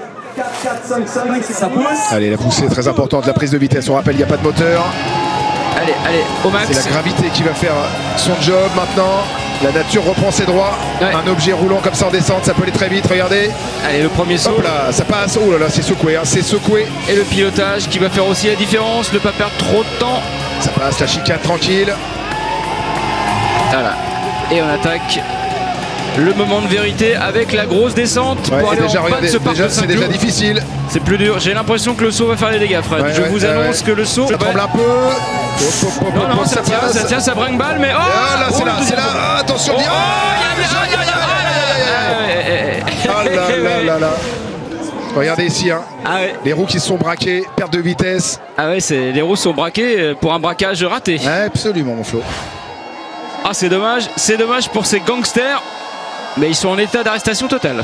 [SPEAKER 3] Allez, la poussée est très importante. La prise de vitesse, on rappelle, il n'y a pas de moteur.
[SPEAKER 1] Allez, allez, au max.
[SPEAKER 3] C'est la gravité qui va faire son job maintenant. La nature reprend ses droits.
[SPEAKER 1] Ouais.
[SPEAKER 3] Un objet roulant comme ça en descente, ça peut aller très vite. Regardez.
[SPEAKER 1] Allez, le premier saut.
[SPEAKER 3] Hop là, ça passe. Oh là là, c'est secoué. Hein. C'est secoué.
[SPEAKER 1] Et le pilotage qui va faire aussi la différence. Ne pas perdre trop de temps.
[SPEAKER 3] Ça passe, la chicane tranquille.
[SPEAKER 1] Voilà. Et on attaque le moment de vérité avec la grosse descente
[SPEAKER 3] Ouais,
[SPEAKER 1] pour
[SPEAKER 3] et
[SPEAKER 1] aller
[SPEAKER 3] déjà,
[SPEAKER 1] en bas de
[SPEAKER 3] regardez,
[SPEAKER 1] ce parc
[SPEAKER 3] déjà,
[SPEAKER 1] de
[SPEAKER 3] c'est déjà
[SPEAKER 1] Saint-Cloud.
[SPEAKER 3] difficile.
[SPEAKER 1] C'est plus dur. J'ai l'impression que le saut va faire des dégâts, Fred.
[SPEAKER 3] Ouais,
[SPEAKER 1] Je
[SPEAKER 3] ouais,
[SPEAKER 1] vous
[SPEAKER 3] ouais,
[SPEAKER 1] annonce
[SPEAKER 3] ouais.
[SPEAKER 1] que le saut.
[SPEAKER 3] Ça tremble un peu. Hop, hop, hop,
[SPEAKER 1] Non,
[SPEAKER 3] hop,
[SPEAKER 1] non,
[SPEAKER 3] hop,
[SPEAKER 1] ça tient,
[SPEAKER 3] passe.
[SPEAKER 1] ça tient, ça brinque-balle, mais oh,
[SPEAKER 3] Ah, là,
[SPEAKER 1] oh,
[SPEAKER 3] c'est
[SPEAKER 1] le
[SPEAKER 3] là, c'est
[SPEAKER 1] deuxième
[SPEAKER 3] là.
[SPEAKER 1] saut.
[SPEAKER 3] Ah, attention,
[SPEAKER 1] Oh,
[SPEAKER 3] bien.
[SPEAKER 1] aïe, aïe, aïe, aïe, aïe, aïe, aïe, aïe.
[SPEAKER 3] Ah là là là là. Regardez ici, hein.
[SPEAKER 1] Ah ouais,
[SPEAKER 3] Les roues qui se sont braquées, perte de vitesse.
[SPEAKER 1] ah ouais, c'est les roues sont braquées pour un braquage raté.
[SPEAKER 3] Absolument, mon Flo.
[SPEAKER 1] Ah, c'est dommage, c'est dommage pour ces gangsters, mais ils sont en état d'arrestation totale.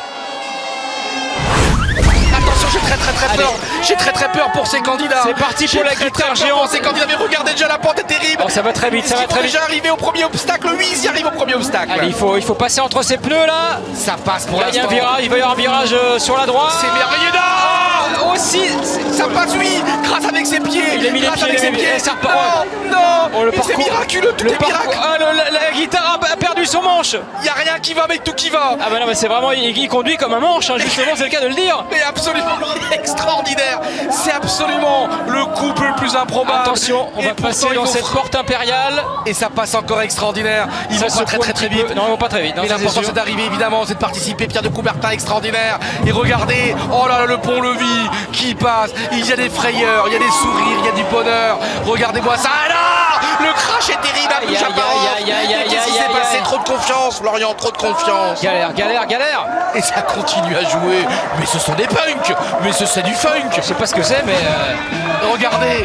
[SPEAKER 2] Attention, j'ai très très très
[SPEAKER 1] Allez.
[SPEAKER 2] peur. J'ai très très peur pour ces candidats.
[SPEAKER 1] C'est parti
[SPEAKER 2] J'ai
[SPEAKER 1] pour la
[SPEAKER 2] très, très
[SPEAKER 1] guitare
[SPEAKER 2] peur
[SPEAKER 1] géante.
[SPEAKER 2] pour ces candidats, mais regardez déjà la pente est terrible.
[SPEAKER 1] Oh, ça va très vite, ça
[SPEAKER 2] Est-ce
[SPEAKER 1] va
[SPEAKER 2] qu'ils
[SPEAKER 1] très
[SPEAKER 2] vont
[SPEAKER 1] vite.
[SPEAKER 2] déjà arriver au premier obstacle? Oui, ils y arrivent au premier obstacle.
[SPEAKER 1] Allez, il faut, il faut passer entre ces pneus là.
[SPEAKER 2] Ça passe pour
[SPEAKER 1] Là, il y a un
[SPEAKER 2] l'instant.
[SPEAKER 1] virage, il va y avoir un virage euh, sur la droite.
[SPEAKER 2] C'est merveilleux. Non,
[SPEAKER 1] Aussi,
[SPEAKER 2] ça passe, oui, grâce avec ses pieds.
[SPEAKER 1] Il a mis les
[SPEAKER 2] grâce
[SPEAKER 1] pieds,
[SPEAKER 2] avec
[SPEAKER 1] il a
[SPEAKER 2] ses
[SPEAKER 1] mis-
[SPEAKER 2] pieds.
[SPEAKER 1] et ça repart.
[SPEAKER 2] Non, non.
[SPEAKER 1] Oh, le
[SPEAKER 2] Et c'est
[SPEAKER 1] parcours-
[SPEAKER 2] miraculeux, tout
[SPEAKER 1] le
[SPEAKER 2] est
[SPEAKER 1] parcours-
[SPEAKER 2] miracle.
[SPEAKER 1] Ah, le- la, la guitare a, a perdu son manche.
[SPEAKER 2] Il y a rien qui va avec tout qui va.
[SPEAKER 1] Ah bah non, mais c'est vraiment, il, il conduit comme un manche, hein, justement, c'est le cas de le dire.
[SPEAKER 2] Mais absolument extraordinaire. C'est absolument le couple le plus improbable.
[SPEAKER 1] Attention, on
[SPEAKER 2] Et
[SPEAKER 1] va
[SPEAKER 2] pourtant,
[SPEAKER 1] passer
[SPEAKER 2] ils
[SPEAKER 1] dans
[SPEAKER 2] vont
[SPEAKER 1] cette
[SPEAKER 2] fr-
[SPEAKER 1] porte impériale.
[SPEAKER 2] Et ça passe encore extraordinaire. Ils
[SPEAKER 1] Ça
[SPEAKER 2] vont pas très
[SPEAKER 1] secoue
[SPEAKER 2] très
[SPEAKER 1] un
[SPEAKER 2] très
[SPEAKER 1] petit
[SPEAKER 2] vite.
[SPEAKER 1] peu. Non, ils vont pas très vite. Non,
[SPEAKER 2] Mais
[SPEAKER 1] ça, c'est
[SPEAKER 2] l'important
[SPEAKER 1] sûr.
[SPEAKER 2] c'est d'arriver évidemment, c'est de participer. Pierre de Coubertin extraordinaire. Et regardez, oh là là, le pont-levis qui passe. Il y a des frayeurs, il y a des sourires, il y a du bonheur. Regardez-moi ça. Ah là, le crash est terrible.
[SPEAKER 1] Aïe,
[SPEAKER 2] Abdou
[SPEAKER 1] aïe,
[SPEAKER 2] Jabbar.
[SPEAKER 1] aïe, aïe, aïe,
[SPEAKER 2] Mais
[SPEAKER 1] aïe,
[SPEAKER 2] qu'est-ce qui
[SPEAKER 1] aïe,
[SPEAKER 2] s'est
[SPEAKER 1] aïe,
[SPEAKER 2] passé?
[SPEAKER 1] aïe.
[SPEAKER 2] Trop de confiance, Florian, trop de confiance.
[SPEAKER 1] Galère, galère, galère.
[SPEAKER 2] Et ça continue à jouer. Mais ce sont des punks. Mais ce c'est du funk.
[SPEAKER 1] Je sais pas ce que c'est, mais euh,
[SPEAKER 2] Regardez,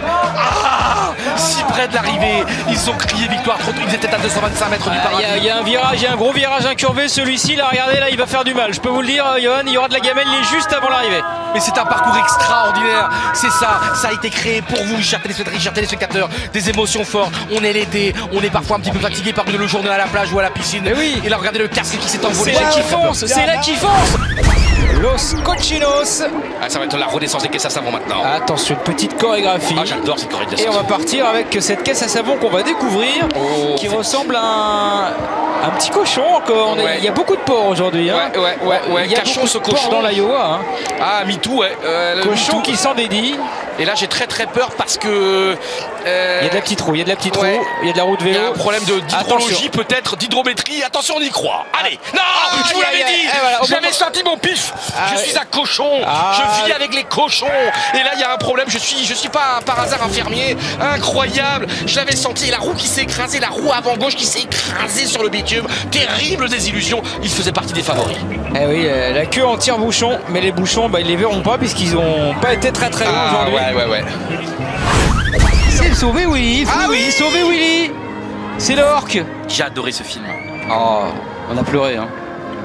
[SPEAKER 2] ah, si près de l'arrivée, ils ont crié victoire trop tôt, ils étaient à deux cent vingt-cinq mètres du
[SPEAKER 1] il y, a-
[SPEAKER 2] paradis.
[SPEAKER 1] il y a un virage, il y a un gros virage incurvé. Celui-ci, là, regardez, là, il va faire du mal. Je peux vous le dire, euh, Johan, il y aura de la gamelle, il est juste avant l'arrivée.
[SPEAKER 2] Mais c'est un parcours extraordinaire, c'est ça, ça a été créé pour vous, chers téléspectateurs, chers téléspectateurs, des émotions fortes. On est l'été, on est parfois un petit peu fatigué par une journée à la plage ou à la piscine.
[SPEAKER 1] Mais oui.
[SPEAKER 2] Et là, regardez le casque qui s'est envolé.
[SPEAKER 1] C'est là
[SPEAKER 2] j'ai
[SPEAKER 1] qui
[SPEAKER 2] très peur.
[SPEAKER 1] fonce, c'est là qui fonce. Los Cochinos.
[SPEAKER 2] Ah, ça va être la renaissance des caisses à savon maintenant.
[SPEAKER 1] Attention, petite chorégraphie.
[SPEAKER 2] Ah, j'adore cette
[SPEAKER 1] Et
[SPEAKER 2] chorégraphie.
[SPEAKER 1] on va partir avec cette caisse à savon qu'on va découvrir,
[SPEAKER 2] Oh,
[SPEAKER 1] qui
[SPEAKER 2] c'est-
[SPEAKER 1] ressemble à un, un petit cochon. Encore. On est-
[SPEAKER 2] Ouais.
[SPEAKER 1] Il y a beaucoup de porcs aujourd'hui. Hein.
[SPEAKER 2] Ouais, ouais, ouais, ouais.
[SPEAKER 1] Il y a
[SPEAKER 2] Cachons
[SPEAKER 1] beaucoup
[SPEAKER 2] ce
[SPEAKER 1] de porcs
[SPEAKER 2] cochon.
[SPEAKER 1] dans l'Iowa. Hein.
[SPEAKER 2] Ah, MeToo, ouais. Euh, le
[SPEAKER 1] Cochon
[SPEAKER 2] MeToo.
[SPEAKER 1] qui s'en dédie.
[SPEAKER 2] Et là, j'ai très très peur parce que. euh,
[SPEAKER 1] Il y a de la petite roue, il y a de la petite
[SPEAKER 2] ouais.
[SPEAKER 1] roue, il y a de la roue de
[SPEAKER 2] Il y
[SPEAKER 1] vélo.
[SPEAKER 2] a un problème de- d'hydrologie,
[SPEAKER 1] Attention.
[SPEAKER 2] peut-être, d'hydrométrie. Attention, on y croit. Allez, non, je vous
[SPEAKER 1] aïe,
[SPEAKER 2] l'avais
[SPEAKER 1] aïe,
[SPEAKER 2] dit.
[SPEAKER 1] aïe, voilà, au
[SPEAKER 2] J'avais
[SPEAKER 1] moment-
[SPEAKER 2] senti mon pif.
[SPEAKER 1] Ah,
[SPEAKER 2] je
[SPEAKER 1] ouais.
[SPEAKER 2] suis un cochon.
[SPEAKER 1] Ah,
[SPEAKER 2] je vis
[SPEAKER 1] ouais.
[SPEAKER 2] avec les cochons. Et là, il y a un problème. Je suis, je suis pas par hasard infirmier. Incroyable. Je l'avais senti. La roue qui s'est écrasée, la roue avant gauche qui s'est écrasée sur le bitume. Terrible désillusion. Il faisait partie des favoris.
[SPEAKER 1] Eh oui, euh, la queue en tire-bouchon, mais les bouchons, bah, ils les verront pas puisqu'ils ont pas été très très loin
[SPEAKER 2] Ah,
[SPEAKER 1] aujourd'hui.
[SPEAKER 2] ouais, ouais, ouais.
[SPEAKER 1] C'est sauvé Willy,
[SPEAKER 2] Ah
[SPEAKER 1] oui,
[SPEAKER 2] oui.
[SPEAKER 1] sauvé Willy. C'est l'orque.
[SPEAKER 2] J'ai adoré ce film.
[SPEAKER 1] Oh, on a pleuré. Hein.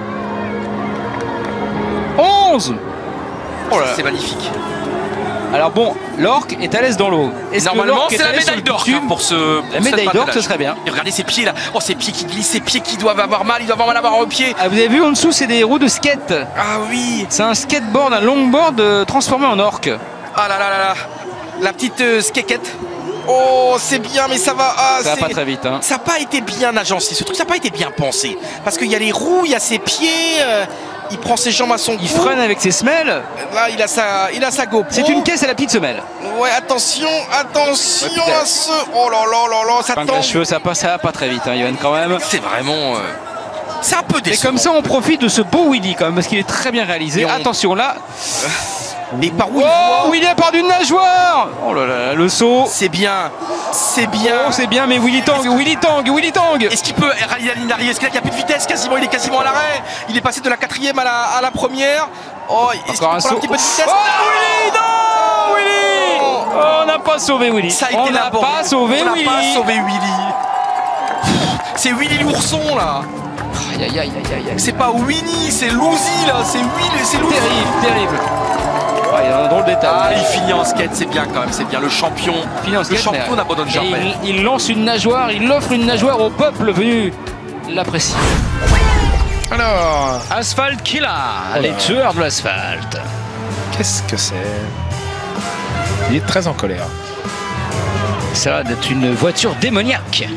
[SPEAKER 1] onze.
[SPEAKER 2] Oh là, c'est magnifique.
[SPEAKER 1] Alors bon, l'orque est à l'aise dans l'eau. Est-ce que
[SPEAKER 2] Normalement,
[SPEAKER 1] l'orque est
[SPEAKER 2] c'est
[SPEAKER 1] à
[SPEAKER 2] la
[SPEAKER 1] l'aise sur
[SPEAKER 2] médaille
[SPEAKER 1] le
[SPEAKER 2] d'or
[SPEAKER 1] bitume
[SPEAKER 2] hein, pour ce. pour
[SPEAKER 1] La
[SPEAKER 2] cette
[SPEAKER 1] médaille d'or,
[SPEAKER 2] bataille.
[SPEAKER 1] ce serait bien.
[SPEAKER 2] Et regardez ses pieds là. Oh, ses pieds qui glissent, ses pieds qui doivent avoir mal. Ils doivent avoir mal à avoir aux pieds.
[SPEAKER 1] Ah, vous avez vu en dessous, c'est des roues de skate.
[SPEAKER 2] Ah oui.
[SPEAKER 1] C'est un skateboard, un longboard euh, transformé en orque.
[SPEAKER 2] Ah là là là là. La petite euh, skekette. Oh, c'est bien, mais ça va. Ah,
[SPEAKER 1] Ça va pas très vite. Hein.
[SPEAKER 2] Ça n'a pas été bien agencé, ce truc, ça n'a pas été bien pensé. Parce qu'il y a les roues, il y a ses pieds, euh, il prend ses jambes à son
[SPEAKER 1] Il
[SPEAKER 2] cou.
[SPEAKER 1] freine avec ses semelles.
[SPEAKER 2] Là, il a sa, il a sa GoPro.
[SPEAKER 1] C'est une caisse à la petite semelle.
[SPEAKER 2] Ouais, attention, attention
[SPEAKER 1] Ouais,
[SPEAKER 2] à ce. Oh là là là là, ça
[SPEAKER 1] Pince à
[SPEAKER 2] tombe.
[SPEAKER 1] cheveux, ça passe, ça va pas très vite, hein, Yohan, quand même.
[SPEAKER 2] C'est vraiment. euh, C'est un peu
[SPEAKER 1] Et
[SPEAKER 2] décevant.
[SPEAKER 1] comme ça, on profite de ce beau Willy quand même, parce qu'il est très bien réalisé.
[SPEAKER 2] Et on-
[SPEAKER 1] Attention là.
[SPEAKER 2] Et par où il
[SPEAKER 1] Oh,
[SPEAKER 2] voit.
[SPEAKER 1] Willy a perdu une nageoire. Oh là là, le saut.
[SPEAKER 2] C'est bien, c'est bien.
[SPEAKER 1] Oh, c'est bien, mais Willy Tang, Willy Tang, Willy Tang.
[SPEAKER 2] Est-ce qu'il peut rallier la ligne d'arrivée? Est-ce qu'il n'y a plus de vitesse quasiment? Il est quasiment à l'arrêt. Il est passé de la quatrième à la, à la première. Oh, est-ce qu'il
[SPEAKER 1] Encore un
[SPEAKER 2] prend
[SPEAKER 1] saut.
[SPEAKER 2] un petit peu de vitesse?
[SPEAKER 1] Oh, Willy, non, Willy. Oh, on n'a pas sauvé Willy.
[SPEAKER 2] Ça a été
[SPEAKER 1] on n'a
[SPEAKER 2] laborieux.
[SPEAKER 1] pas sauvé
[SPEAKER 2] On n'a
[SPEAKER 1] Willy.
[SPEAKER 2] pas sauvé Willy. C'est Willy l'ourson là.
[SPEAKER 1] Aïe, aïe, aïe, aïe, aïe, aïe.
[SPEAKER 2] C'est pas Winnie, c'est Louzy là. C'est Willy, c'est Louzy.
[SPEAKER 1] Terrible, terrible. Oh, il y a un drôle d'état.
[SPEAKER 2] Ah, il finit en skate, c'est bien quand même, c'est bien. Le champion,
[SPEAKER 1] Finit en
[SPEAKER 2] le
[SPEAKER 1] skate,
[SPEAKER 2] champion
[SPEAKER 1] mais-
[SPEAKER 2] n'abandonne
[SPEAKER 1] Et
[SPEAKER 2] jamais.
[SPEAKER 1] il, il lance une nageoire, il offre une nageoire au peuple venu l'apprécier.
[SPEAKER 3] Alors,
[SPEAKER 1] Asphalt Killer,
[SPEAKER 3] Oh
[SPEAKER 1] les
[SPEAKER 3] là.
[SPEAKER 1] tueurs de l'asphalte.
[SPEAKER 3] qu'est-ce que c'est? Il est très en colère.
[SPEAKER 1] Ça va d'être une voiture démoniaque.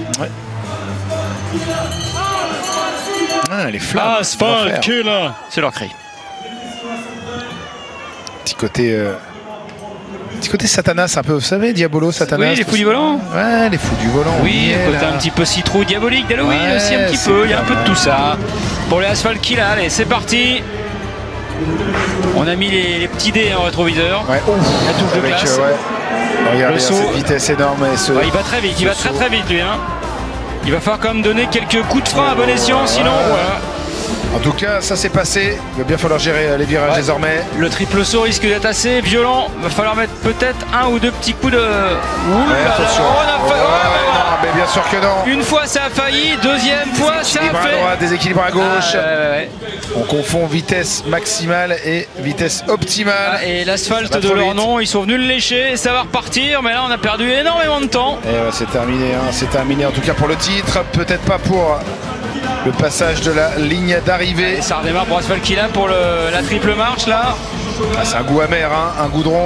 [SPEAKER 3] Ah, les flammes. l'enfer.
[SPEAKER 1] Killer, c'est leur cri.
[SPEAKER 3] Petit côté. euh, Petit côté Satanas, un peu, vous savez, Diabolo, Satanas.
[SPEAKER 1] Oui, les
[SPEAKER 3] tout
[SPEAKER 1] fous du
[SPEAKER 3] ça.
[SPEAKER 1] volant.
[SPEAKER 3] Ouais, les fous du volant. on y
[SPEAKER 1] Oui,
[SPEAKER 3] est,
[SPEAKER 1] côté
[SPEAKER 3] là.
[SPEAKER 1] un petit peu citrouille diabolique d'Halloween
[SPEAKER 3] Ouais,
[SPEAKER 1] aussi un petit
[SPEAKER 3] c'est
[SPEAKER 1] peu, il y a un
[SPEAKER 3] pas
[SPEAKER 1] peu de
[SPEAKER 3] mal.
[SPEAKER 1] tout ça. Pour les Asphalt Killer, allez, c'est parti. On a mis les, les petits dés en rétroviseur.
[SPEAKER 3] Ouais, ouf,
[SPEAKER 1] La touche de
[SPEAKER 3] avec,
[SPEAKER 1] classe.
[SPEAKER 3] euh, ouais. Regardez
[SPEAKER 1] Le
[SPEAKER 3] hein,
[SPEAKER 1] saut.
[SPEAKER 3] cette vitesse énorme et ce.
[SPEAKER 1] Ouais, il va très vite, il va
[SPEAKER 3] ce
[SPEAKER 1] très
[SPEAKER 3] saut.
[SPEAKER 1] très vite lui. Hein. Il va falloir quand même donner quelques coups de frein à bon escient, sinon
[SPEAKER 3] Ouais.
[SPEAKER 1] voilà.
[SPEAKER 3] En tout cas, ça s'est passé. Il va bien falloir gérer euh, les virages
[SPEAKER 1] Ouais.
[SPEAKER 3] désormais.
[SPEAKER 1] Le triple saut risque d'être assez violent. Il va falloir mettre peut-être un ou deux petits coups de. Ouh là
[SPEAKER 3] Ouais,
[SPEAKER 1] là,
[SPEAKER 3] attention.
[SPEAKER 1] on a fait-
[SPEAKER 3] Ouais,
[SPEAKER 1] ouais, ouais,
[SPEAKER 3] non, mais bien sûr que non.
[SPEAKER 1] ouais. Une fois ça a failli, deuxième fois ça a
[SPEAKER 3] Déséquilibre à
[SPEAKER 1] fait.
[SPEAKER 3] droite, déséquilibre à gauche.
[SPEAKER 1] Ah, ouais, ouais, ouais.
[SPEAKER 3] On confond vitesse maximale et vitesse optimale.
[SPEAKER 1] Ah, et l'asphalte
[SPEAKER 3] Ça va
[SPEAKER 1] de
[SPEAKER 3] trop
[SPEAKER 1] leur
[SPEAKER 3] vite.
[SPEAKER 1] nom, ils sont venus le lécher, ça va repartir, mais là on a perdu énormément de temps.
[SPEAKER 3] Et ouais, c'est terminé, hein, c'est terminé en tout cas pour le titre, peut-être pas pour le passage de la ligne d'arrivée.
[SPEAKER 1] Et ça redémarre pour Asphalt Killa pour le- la triple marche là.
[SPEAKER 3] Ah, c'est un goût amer, hein, un goudron.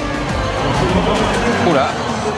[SPEAKER 1] Oula,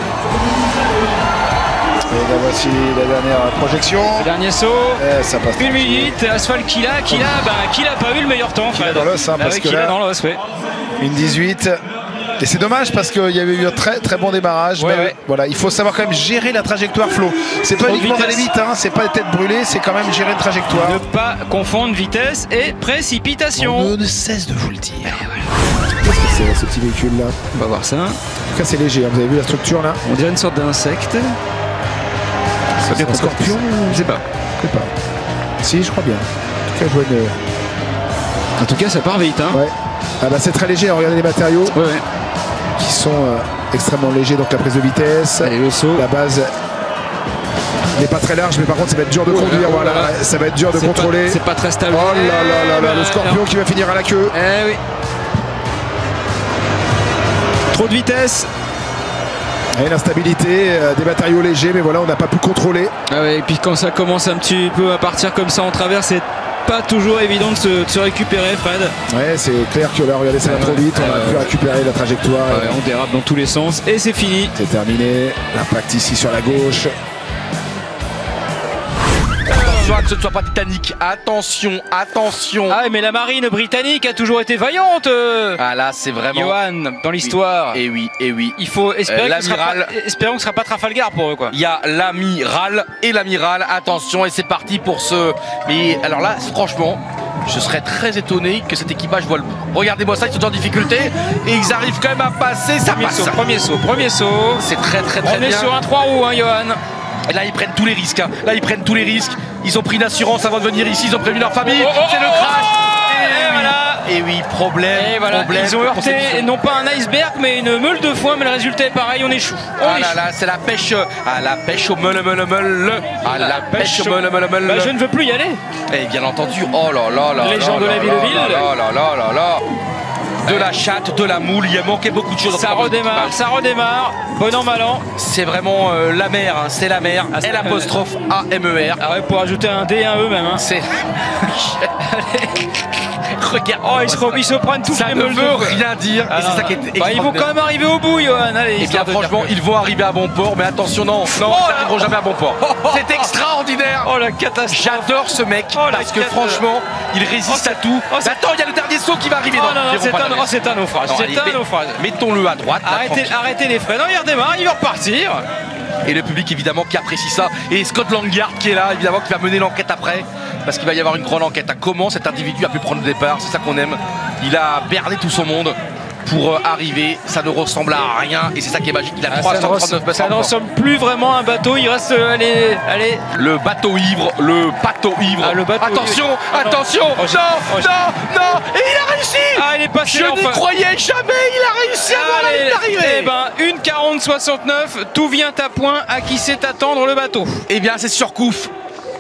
[SPEAKER 3] Et là voici la dernière projection.
[SPEAKER 1] le dernier saut.
[SPEAKER 3] Eh, ça passe.
[SPEAKER 1] Une minute, Asphalt Killa, Killa, bah, Killa a pas eu le meilleur temps.
[SPEAKER 3] Killa
[SPEAKER 1] Fred.
[SPEAKER 3] dans l'os, hein,
[SPEAKER 1] Ah
[SPEAKER 3] parce
[SPEAKER 1] ouais,
[SPEAKER 3] que
[SPEAKER 1] Killa
[SPEAKER 3] là-
[SPEAKER 1] dans l'os, ouais.
[SPEAKER 3] Une dix-huit. Et c'est dommage parce qu'il y avait eu un très très bon démarrage.
[SPEAKER 1] Ouais,
[SPEAKER 3] mais
[SPEAKER 1] ouais.
[SPEAKER 3] voilà, il faut savoir quand même gérer la trajectoire Flo. C'est pas
[SPEAKER 1] Trop de
[SPEAKER 3] uniquement d'aller
[SPEAKER 1] vitesse.
[SPEAKER 3] vite, hein, c'est pas les têtes brûlées, c'est quand même gérer une trajectoire.
[SPEAKER 1] Ne pas confondre vitesse et précipitation.
[SPEAKER 3] On ne cesse de vous le dire. Qu'est-ce que c'est ce petit véhicule là?
[SPEAKER 1] On va voir ça.
[SPEAKER 3] En tout cas, c'est léger, hein, vous avez vu la structure là?
[SPEAKER 1] On dirait une sorte d'insecte.
[SPEAKER 3] C'est un scorpion ou-
[SPEAKER 1] Je sais pas.
[SPEAKER 3] Je sais pas. Si, je crois bien. En tout cas, je vois une.
[SPEAKER 1] En tout cas, ça part vite. Hein.
[SPEAKER 3] Ouais. Ah bah c'est très léger, hein, regardez les matériaux
[SPEAKER 1] Ouais, ouais.
[SPEAKER 3] qui sont euh, extrêmement légers, donc la prise de vitesse,
[SPEAKER 1] Allez, le saut.
[SPEAKER 3] la base n'est pas très large, mais par contre ça va être dur de
[SPEAKER 1] Oh là
[SPEAKER 3] conduire,
[SPEAKER 1] là, oh là
[SPEAKER 3] voilà,
[SPEAKER 1] là.
[SPEAKER 3] ça va être dur de
[SPEAKER 1] C'est pas-
[SPEAKER 3] contrôler.
[SPEAKER 1] C'est pas très stable.
[SPEAKER 3] Oh là là là là,
[SPEAKER 1] Eh
[SPEAKER 3] le
[SPEAKER 1] ben,
[SPEAKER 3] scorpion
[SPEAKER 1] non.
[SPEAKER 3] qui va finir à la queue.
[SPEAKER 1] Eh oui. Trop de vitesse.
[SPEAKER 3] Et l'instabilité, euh, des matériaux légers, mais voilà, on n'a pas pu contrôler.
[SPEAKER 1] Ah ouais, et puis quand ça commence un petit peu à partir comme ça en travers, c'est pas toujours évident de se, de se récupérer, Fred.
[SPEAKER 3] Ouais, c'est clair que là, regardez, ça va
[SPEAKER 1] Ouais,
[SPEAKER 3] trop vite, on
[SPEAKER 1] ouais,
[SPEAKER 3] a pu
[SPEAKER 1] ouais.
[SPEAKER 3] récupérer la trajectoire.
[SPEAKER 1] Ouais, on dérape dans tous les sens et c'est fini.
[SPEAKER 3] C'est terminé, l'impact ici sur la gauche.
[SPEAKER 2] Attention que ce ne soit pas Titanic. Attention, attention.
[SPEAKER 1] Ah ouais, mais la marine britannique a toujours été vaillante, euh,
[SPEAKER 2] Ah là, c'est vraiment.
[SPEAKER 1] Johan, dans l'histoire.
[SPEAKER 2] Et oui, et oui.
[SPEAKER 1] Il faut espérer
[SPEAKER 2] Euh,
[SPEAKER 1] que ce sera pas,
[SPEAKER 2] l'amiral-
[SPEAKER 1] espérons que ce sera pas Trafalgar pour eux, quoi.
[SPEAKER 2] Il y a l'amiral et l'amiral. Attention, et c'est parti pour ce. Mais alors là, franchement, je serais très étonné que cet équipage voit le bout. Regardez-moi ça, ils sont en difficulté et ils arrivent quand même à passer. Ça
[SPEAKER 1] Premier
[SPEAKER 2] passe.
[SPEAKER 1] saut, premier saut, premier saut.
[SPEAKER 2] C'est très très très
[SPEAKER 1] On est
[SPEAKER 2] bien.
[SPEAKER 1] sur un trois roues, hein, Johan.
[SPEAKER 2] Et là, ils prennent tous les risques. hein. Là, ils prennent tous les risques. Ils ont pris une assurance avant de venir ici. Ils ont prévenu leur famille.
[SPEAKER 1] Oh, oh,
[SPEAKER 2] c'est le
[SPEAKER 1] oh,
[SPEAKER 2] crash.
[SPEAKER 1] oh,
[SPEAKER 2] et,
[SPEAKER 1] et
[SPEAKER 2] oui.
[SPEAKER 1] voilà.
[SPEAKER 2] Et oui, problème.
[SPEAKER 1] Et voilà,
[SPEAKER 2] problème
[SPEAKER 1] ils ont
[SPEAKER 2] de
[SPEAKER 1] heurté
[SPEAKER 2] conception.
[SPEAKER 1] non pas un iceberg mais une meule de foin, mais le résultat est pareil, on échoue. On
[SPEAKER 2] Ah là
[SPEAKER 1] échoue.
[SPEAKER 2] là, c'est la pêche. Ah, la pêche au meule meule meule. Ah, la pêche au meule meule meule.
[SPEAKER 1] Bah, je ne veux plus y aller.
[SPEAKER 2] Et bien entendu, oh là là là.
[SPEAKER 1] Légende
[SPEAKER 2] là
[SPEAKER 1] de la
[SPEAKER 2] là
[SPEAKER 1] Ville-Ville.
[SPEAKER 2] là là là là là là. De la chatte, de la moule, il a manqué beaucoup de choses.
[SPEAKER 1] Ça redémarre, ça redémarre. Bon an, mal an.
[SPEAKER 2] C'est vraiment euh, la mer, hein, c'est la mer.
[SPEAKER 1] Ah, c'est-
[SPEAKER 2] L apostrophe A M E R.
[SPEAKER 1] Ah ouais, pour ajouter un D et un E même. Hein.
[SPEAKER 2] C'est. Regarde.
[SPEAKER 1] Oh, ils se, ils se prennent tout.
[SPEAKER 2] Ça ne veut rien dire.
[SPEAKER 1] Ah,
[SPEAKER 2] et c'est ça qui est
[SPEAKER 1] bah, ils vont quand même arriver au bout, Johan. Allez,
[SPEAKER 2] et bien franchement, ils vont arriver à bon port, mais attention, non, non,
[SPEAKER 1] oh,
[SPEAKER 2] ils n'arriveront jamais à bon port. C'est extraordinaire.
[SPEAKER 1] Oh la catastrophe.
[SPEAKER 2] J'adore ce mec
[SPEAKER 1] oh,
[SPEAKER 2] parce que franchement, il résiste
[SPEAKER 1] oh,
[SPEAKER 2] à tout.
[SPEAKER 1] Oh,
[SPEAKER 2] mais attends, il y a le dernier saut qui va arriver.
[SPEAKER 1] Oh,
[SPEAKER 2] non,
[SPEAKER 1] non, non, c'est un, oh, un naufrage. C'est un
[SPEAKER 2] met,
[SPEAKER 1] naufrage.
[SPEAKER 2] Mettons-le à droite. Là,
[SPEAKER 1] arrêtez, arrêtez les frais. Non, il redémarre, il va repartir.
[SPEAKER 2] Et le public évidemment qui apprécie ça. Et Scott Langard qui est là, évidemment, qui va mener l'enquête après. Parce qu'il va y avoir une grande enquête à comment cet individu a pu prendre le départ. C'est ça qu'on aime. Il a berné tout son monde pour euh, arriver. Ça ne ressemble à rien. Et c'est ça qui est magique. Il a
[SPEAKER 1] ah,
[SPEAKER 2] trois cent trente-neuf mètres.
[SPEAKER 1] Ça ne ressemble plus vraiment à un bateau. Il reste. Euh, allez, allez.
[SPEAKER 2] Le bateau ivre. Le bateau ivre.
[SPEAKER 1] Ah, le bateau
[SPEAKER 2] attention,
[SPEAKER 1] ivre.
[SPEAKER 2] attention.
[SPEAKER 1] Oh,
[SPEAKER 2] non,
[SPEAKER 1] oh,
[SPEAKER 2] non, non. Et il a réussi.
[SPEAKER 1] Ah, il est passé.
[SPEAKER 2] Je
[SPEAKER 1] enfin.
[SPEAKER 2] n'y croyais jamais. Il a réussi à voir la ligne d'arrivée.
[SPEAKER 1] Eh ben, une quarante soixante-neuf. Tout vient à point. À qui sait attendre le bateau?
[SPEAKER 2] Eh bien, c'est surcouf.